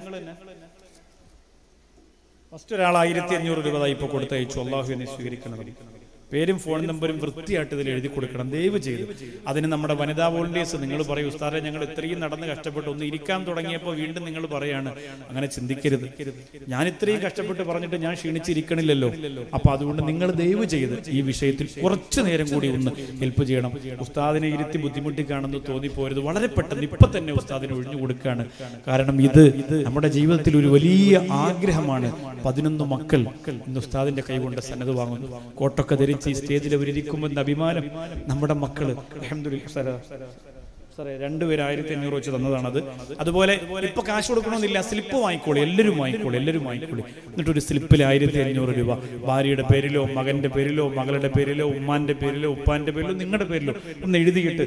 ഫസ്റ്റ് ഒരാൾ 1500 രൂപ ഇപ്പൊ കൊടുത്തയച്ചു. അള്ളാഹു എന്നെ സ്വീകരിക്കണം. പേരും ഫോൺ നമ്പറും വൃത്തിയായിട്ട് ഇതിൽ എഴുതി കൊടുക്കണം ദയവ് ചെയ്ത്. അതിന് നമ്മുടെ വനിതാ വോളണ്ടിയേഴ്സ് നിങ്ങൾ പറയും ഉസ്താദെ ഞങ്ങൾ ഇത്രയും നടന്ന് കഷ്ടപ്പെട്ട് ഒന്ന് ഇരിക്കാൻ തുടങ്ങിയപ്പോൾ വീണ്ടും നിങ്ങൾ പറയാണ്. അങ്ങനെ ചിന്തിക്കരുത്. ഞാൻ ഇത്രയും കഷ്ടപ്പെട്ട് പറഞ്ഞിട്ട് ഞാൻ ക്ഷീണിച്ചിരിക്കണില്ലല്ലോ. അപ്പൊ അതുകൊണ്ട് നിങ്ങൾ ദയവ് ചെയ്ത് ഈ വിഷയത്തിൽ കുറച്ചു നേരം കൂടി ഒന്ന് ഹെൽപ്പ് ചെയ്യണം. ഉസ്താദിനെ ഇരുത്തി ബുദ്ധിമുട്ടിക്കാണെന്ന് തോന്നിപ്പോരുത്. വളരെ പെട്ടെന്ന് ഇപ്പൊ തന്നെ ഉസ്താദിനെ ഒഴിഞ്ഞു കൊടുക്കുകയാണ്. കാരണം ഇത് നമ്മുടെ ജീവിതത്തിൽ ഒരു വലിയ ആഗ്രഹമാണ്. 11 മക്കൾ ഇന്ന് ഉസ്താദിന്റെ കൈകൊണ്ട് സന്നദ്ധ വാങ്ങുന്നു. കോട്ടൊക്കെ ധരിച്ച് ഈ സ്റ്റേജിൽ അവരിയ്ക്കുമെന്ന അഭിമാനം നമ്മുടെ മക്കള് അൽഹംദുലില്ലാഹ്. സാറേ 2 പേര് 1500 വെച്ച് തന്നതാണത്. അതുപോലെ ഇപ്പൊ കാശ് കൊടുക്കണമെന്നില്ല, സ്ലിപ്പ് വാങ്ങിക്കോളൂ. എല്ലാവരും വാങ്ങിക്കോളൂ. എന്നിട്ടൊരു സ്ലിപ്പിൽ 1500 രൂപ ഭാര്യയുടെ പേരിലോ മകന്റെ പേരിലോ മകളുടെ പേരിലോ ഉമ്മാന്റെ പേരിലോ ഉപ്പാന്റെ പേരിലോ നിങ്ങളുടെ പേരിലോ ഒന്ന് എഴുതിയിട്ട്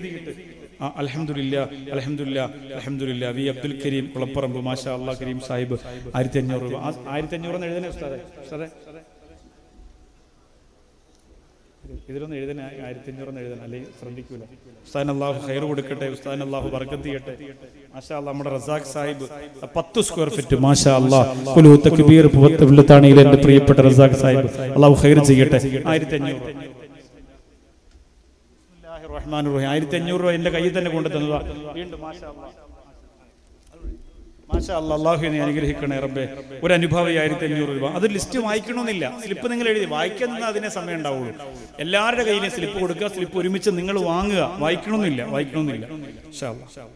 അൽഹംദുലില്ലാ വി അബ്ദുൽ കരീം കുളപ്പറമ്പ് മാഷാ അല്ലാഹ് കരീം സാഹിബ് 1500 രൂപ. 1500 എന്ന് എഴുതണേ ഉസ്താദേ. ഇതിലൊന്നും എഴുതണേ, 1500 എന്ന് എഴുതണം, അല്ലെങ്കിൽ ശ്രദ്ധിക്കൂല. ഉസ്താദിന് അല്ലാഹു ഖൈർ കൊടുക്കട്ടെ, ഉസ്താദിന് അല്ലാഹു ബറക്കത്ത് ചെയ്യട്ടെ. മാഷാ അല്ലാഹ് നമ്മുടെ റസാഖ് സാഹിബ് 10 സ്ക്വയർ ഫീറ്റ് മാഷാ അല്ലാഹ് കുലു തക്ബീർ പുവത്തവില്ലത്താണിയിലെ എൻ്റെ പ്രിയപ്പെട്ട റസാഖ് സാഹിബ് അല്ലാഹു ഖൈർ ചെയ്യട്ടെ. 1500 1500 എന്റെ കയ്യിൽ തന്നെ കൊണ്ടു തന്നതാ. വീണ്ടും മാഷാ അല്ലാഹ് അല്ലാഹു എന്നെ അനുഗ്രഹിക്കണേ റബ്ബേ. ഒരു അനുഭവി 1500 രൂപ. അത് ലിസ്റ്റ് വായിക്കണമെന്നില്ല, സ്ലിപ്പ് നിങ്ങൾ എഴുതി വായിക്കാൻ അതിനെ സമയം ഉണ്ടാവുള്ളൂ. എല്ലാവരുടെ കയ്യിലും സ്ലിപ്പ് കൊടുക്കുക, സ്ലിപ്പ് ഒരുമിച്ച് നിങ്ങൾ വാങ്ങുക. വായിക്കണമെന്നില്ല. ഇൻഷാ അല്ലാഹ്.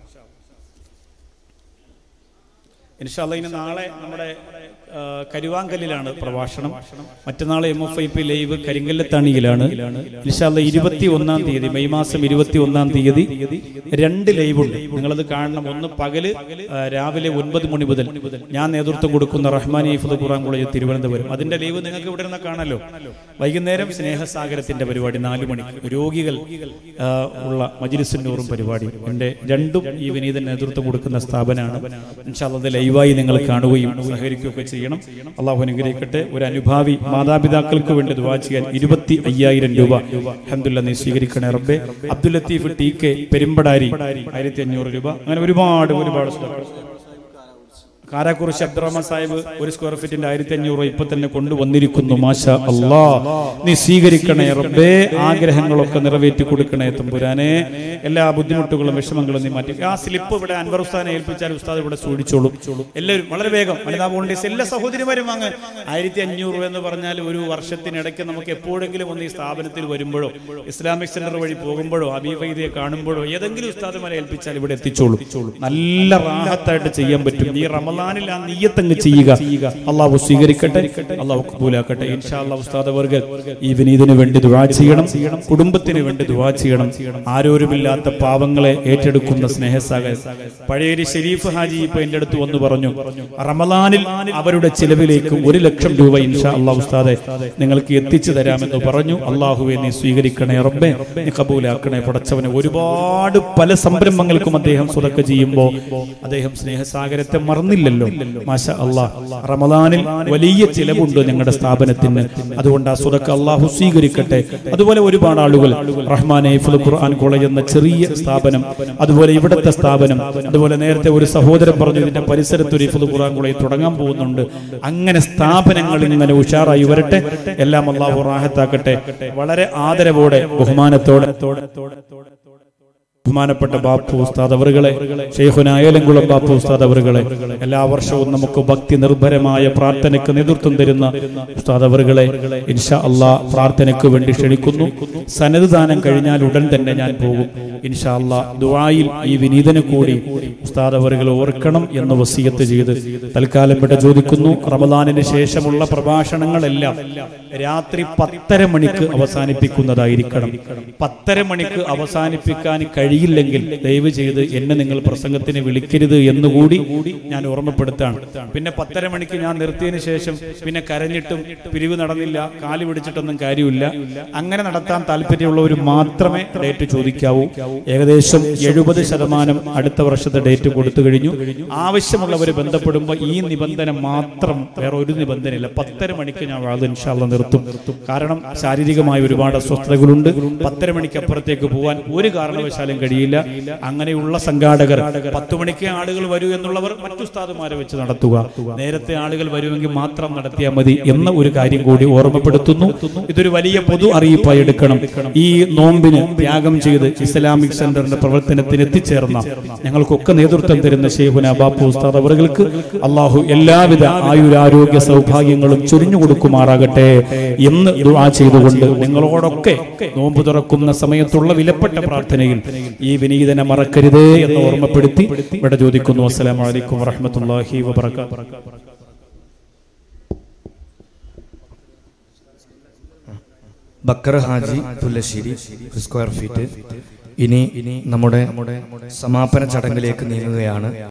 ഇൻഷാ അല്ലാഹ് ഇനി നാളെ നമ്മുടെ കരുവാങ്കല്ലിലാണ് പ്രഭാഷണം. മറ്റന്നാൾ MFIP ലൈവ് കരിങ്കല്ലത്താണിയിലാണ്. ഇൻഷാ അല്ലാഹ് 21-ാം തീയതി മെയ് മാസം 21-ാം തീയതി 2 ലൈവ് ഉണ്ട്. നിങ്ങളത് കാണണം. ഒന്ന് പകല് രാവിലെ 9 മണി മുതൽ ഞാൻ നേതൃത്വം കൊടുക്കുന്ന റഹ്മാനി ഹിഫ്ദ് ഖുർആൻ കോളേജ് തിരുവനന്തപുരം, അതിന്റെ ലൈവ് നിങ്ങൾക്ക് ഇവിടെ നിന്ന് കാണാലോ. വൈകുന്നേരം സ്നേഹസാഗരത്തിന്റെ പരിപാടി 4 മണിക്ക് രോഗികൾ ഉള്ള മജ്ലിസുൻ നൂറും പരിപാടി. എന്റെ രണ്ടും ഈ വിനീതൻ നേതൃത്വം കൊടുക്കുന്ന സ്ഥാപനമാണ്. ഇൻഷാ അല്ലാഹ് ലൈവായി നിങ്ങൾ കാണുകയും സഹകരിക്കുകയൊക്കെ ചെയ്യണം. അള്ളാഹു അനുഗ്രഹിക്കട്ടെ. ഒരു അനുഭാവി മാതാപിതാക്കൾക്ക് വേണ്ടി ദുആ ചെയ്യാൻ 25,000 രൂപ അൽഹംദുലില്ലാഹ് നീ സ്വീകരിക്കണേ റബ്ബേ. അബ്ദുൽ ലത്തീഫ് TK പെരുമ്പടാരി 1500 രൂപ. അങ്ങനെ ഒരുപാട് കാരാക്കുറിശി അബ്ദുറഹ്മാൻ സാഹിബ് 1 സ്ക്വയർ ഫീറ്റിന്റെ 1500 ഇപ്പൊ തന്നെ കൊണ്ടുവന്നിരിക്കുന്നു. മാഷാ അല്ലാഹ് നീ സ്വീകരിക്കണേ റബ്ബേ. ആഗ്രഹങ്ങളൊക്കെ നിറവേറ്റി കൊടുക്കണേ തമ്പുരാനെ. എല്ലാ ബുദ്ധിമുട്ടുകളും വിഷമങ്ങളും നീ മാറ്റി. ആ സ്ലിപ്പ് ഇവിടെ അൻവർ ഉസ്താദിനെ ഏൽപ്പിച്ചാൽ ഉസ്താദ് ഇവിടെ സൂക്ഷിച്ചോളും. എല്ലാവരും വളരെ വേഗം വനിതാ വോളണ്ടിയേഴ്സ് എല്ലാ സഹോദരിമാരും വാങ്ങാൻ. 1500 എന്ന് പറഞ്ഞാൽ ഒരു വർഷത്തിനിടയ്ക്ക് നമുക്ക് എപ്പോഴെങ്കിലും ഒന്ന് ഈ സ്ഥാപനത്തിൽ വരുമ്പോഴോ ഇസ്ലാമിക് സെന്റർ വഴി പോകുമ്പോഴോ അബീവൈദിയെ കാണുമ്പോഴോ ഏതെങ്കിലും ഉസ്താദുമാരെ ഏൽപ്പിച്ചാൽ ഇവിടെ എത്തിച്ചോളും. നല്ല റാഹത്തായിട്ട് ചെയ്യാൻ പറ്റും. ഈ റമളാനിൽ ആ നിയ്യത്തങ്ങ് ചെയ്യുക. അള്ളാഹു സ്വീകരിക്കട്ടെ, അള്ളാഹു കബൂലാക്കട്ടെ. ഇൻഷാ അല്ലാഹ് ഉസ്താദ് വർഗൽ ഈ വിനീതിന് വേണ്ടി ദുആ ചെയ്യണം, കുടുംബത്തിന് വേണ്ടി ദുആ ചെയ്യണം. ആരോരുമില്ലാത്ത പാവങ്ങളെ ഏറ്റെടുക്കുന്ന സ്നേഹസാഗർ പഴയൊരു ഷെരീഫ് ഹാജി ഇപ്പൊ എന്റെ അടുത്ത് വന്ന് പറഞ്ഞു, റമളാനിൽ അവരുടെ ചിലവിലേക്ക് 1 ലക്ഷം രൂപ ഇൻഷാ അല്ലാഹ് ഉസ്താദെ നിങ്ങൾക്ക് എത്തിച്ചു തരാമെന്ന് പറഞ്ഞു. അള്ളാഹുവെ നീ സ്വീകരിക്കണേ റബ്ബേ, നീ കബൂലാക്കണേ പടച്ചവനെ. ഒരുപാട് പല സംരംഭങ്ങൾക്കും അദ്ദേഹം സ്വതക്ക ചെയ്യുമ്പോൾ അദ്ദേഹം സ്നേഹസാഗരത്തെ മറന്നില്ല. മറന്നില്ലല്ലോ. മാഷാ അല്ലാഹ്, റമദാനിൽ വലിയ ചിലവുണ്ട് ഞങ്ങളുടെ സ്ഥാപനത്തിന്. അതുകൊണ്ട് ആ സ്വതക്ക അല്ലാഹു സ്വീകരിക്കട്ടെ. അതുപോലെ ഒരുപാട് ആളുകൾ റഹ്മാനെ ഹിഫ്ളുൽ ഖുർആൻ കോളേജ് എന്ന ചെറിയ സ്ഥാപനം, അതുപോലെ ഇവിടുത്തെ സ്ഥാപനം, അതുപോലെ നേരത്തെ ഒരു സഹോദരൻ പറഞ്ഞു ഇതിന്റെ പരിസരത്ത് ഒരു ഹിഫ്ളുൽ ഖുർആൻ കോളേജ് തുടങ്ങാൻ പോകുന്നുണ്ട്. അങ്ങനെ സ്ഥാപനങ്ങൾ ഇങ്ങനെ ഉഷാറായി വരട്ടെ. എല്ലാം അല്ലാഹു റാഹത്താക്കട്ടെ. വളരെ ആദരവോടെ ബഹുമാനത്തോടെ ബഹുമാനപ്പെട്ട ബാപ്പു ഉസ്താദ് അവറുകളെ, ശൈഖുനാ ഏലംകുളം ബാപ്പു ഉസ്താദ് അവറുകളെ, എല്ലാ വർഷവും നമുക്ക് ഭക്തി നിർഭരമായ പ്രാർത്ഥനയ്ക്ക് നേതൃത്വം തരുന്ന ഉസ്താദ് അവറുകളെ ഇൻഷാ അല്ലാഹ് പ്രാർത്ഥനയ്ക്ക് വേണ്ടി ക്ഷണിക്കുന്നു. സനദ് ദാനം കഴിഞ്ഞാൽ ഉടൻ തന്നെ ഞാൻ പോകും ഇൻഷാ അല്ലാഹ്. ദുആയിൽ ഈ വിനീതനെ കൂടി ഉസ്താദ് അവറുകളെ ഓർക്കണം എന്ന് വസിയത്ത് ചെയ്ത് തൽക്കാലം ഇവിടെ ചോദിക്കുന്നു. റമദാനിന് ശേഷമുള്ള പ്രഭാഷണങ്ങളെല്ലാം രാത്രി 10:30 മണിക്ക് അവസാനിപ്പിക്കുന്നതായിരിക്കണം. 10:30 മണിക്ക് അവസാനിപ്പിക്കാൻ കഴിയില്ലെങ്കിൽ ദയവ് ചെയ്ത് എന്നെ നിങ്ങൾ പ്രസംഗത്തിന് വിളിക്കരുത് എന്നുകൂടി ഞാൻ ഓർമ്മപ്പെടുത്താണ്. പിന്നെ 10:30 മണിക്ക് ഞാൻ നിർത്തിയതിനു ശേഷം പിന്നെ കരഞ്ഞിട്ടും പിരിവ് നടന്നില്ല, കാല് പിടിച്ചിട്ടൊന്നും കാര്യമില്ല. അങ്ങനെ നടത്താൻ താല്പര്യമുള്ളവർ മാത്രമേ ഡേറ്റ് ചോദിക്കാവൂ. ഏകദേശം 70% അടുത്ത വർഷത്തെ ഡേറ്റ് കൊടുത്തു കഴിഞ്ഞു. ആവശ്യമുള്ളവർ ബന്ധപ്പെടുമ്പോൾ ഈ നിബന്ധന മാത്രം, വേറെ ഒരു നിബന്ധനയില്ല. 10:30 മണിക്ക് ഞാൻ വാഴ ഇൻഷാ അല്ലാഹ് നിർത്തും. കാരണം ശാരീരികമായ ഒരുപാട് അസ്വസ്ഥതകളുണ്ട്. 10:30 മണിക്ക് അപ്പുറത്തേക്ക് പോകാൻ ഒരു കാരണവശാലും കഴിയില്ല. അങ്ങനെയുള്ള സംഘാടകർ 10 മണിക്ക് ആളുകൾ വരൂ എന്നുള്ളവർ മറ്റു ഉസ്താദുമാരെ വെച്ച് നടത്തുക. നേരത്തെ ആളുകൾ വരുമെങ്കിൽ മാത്രം നടത്തിയാൽ മതി എന്ന ഒരു കാര്യം കൂടി ഓർമ്മപ്പെടുത്തുന്നു. ഇതൊരു വലിയ പൊതു അറിയിപ്പായി എടുക്കണം. ഈ നോമ്പിന് ത്യാഗം ചെയ്ത് ഇസ്ലാമിക് സെന്ററിന്റെ പ്രവർത്തനത്തിന് എത്തിച്ചേർന്ന ഞങ്ങൾക്കൊക്കെ നേതൃത്വം തരുന്ന ശൈഖുനാ ബാപ്പു ഉസ്താദ് അവറുകൾക്ക് അല്ലാഹു എല്ലാവിധ ആയുരാരോഗ്യ സൗഭാഗ്യങ്ങളും ചൊരിഞ്ഞു കൊടുക്കുമാറാകട്ടെ എന്ന് ദുആ ചെയ്തുകൊണ്ട് നിങ്ങളോടൊക്കെ നോമ്പ് തുറക്കുന്ന സമയത്തുള്ള വിലപ്പെട്ട പ്രാർത്ഥനയിൽ ഈ വിനീതനെ മറക്കരുതേ എന്ന് ഓർമ്മപ്പെടുത്തി ഇവിടെ ചോദിക്കുന്നു. അസ്സലാമു അലൈക്കും വറഹ്മത്തുള്ളാഹി വബറകാതുഹു. Bakkar Haji Pullassery square feet. ഇനി നമ്മുടെ സമാപന ചടങ്ങിലേക്ക് നീങ്ങുകയാണ്.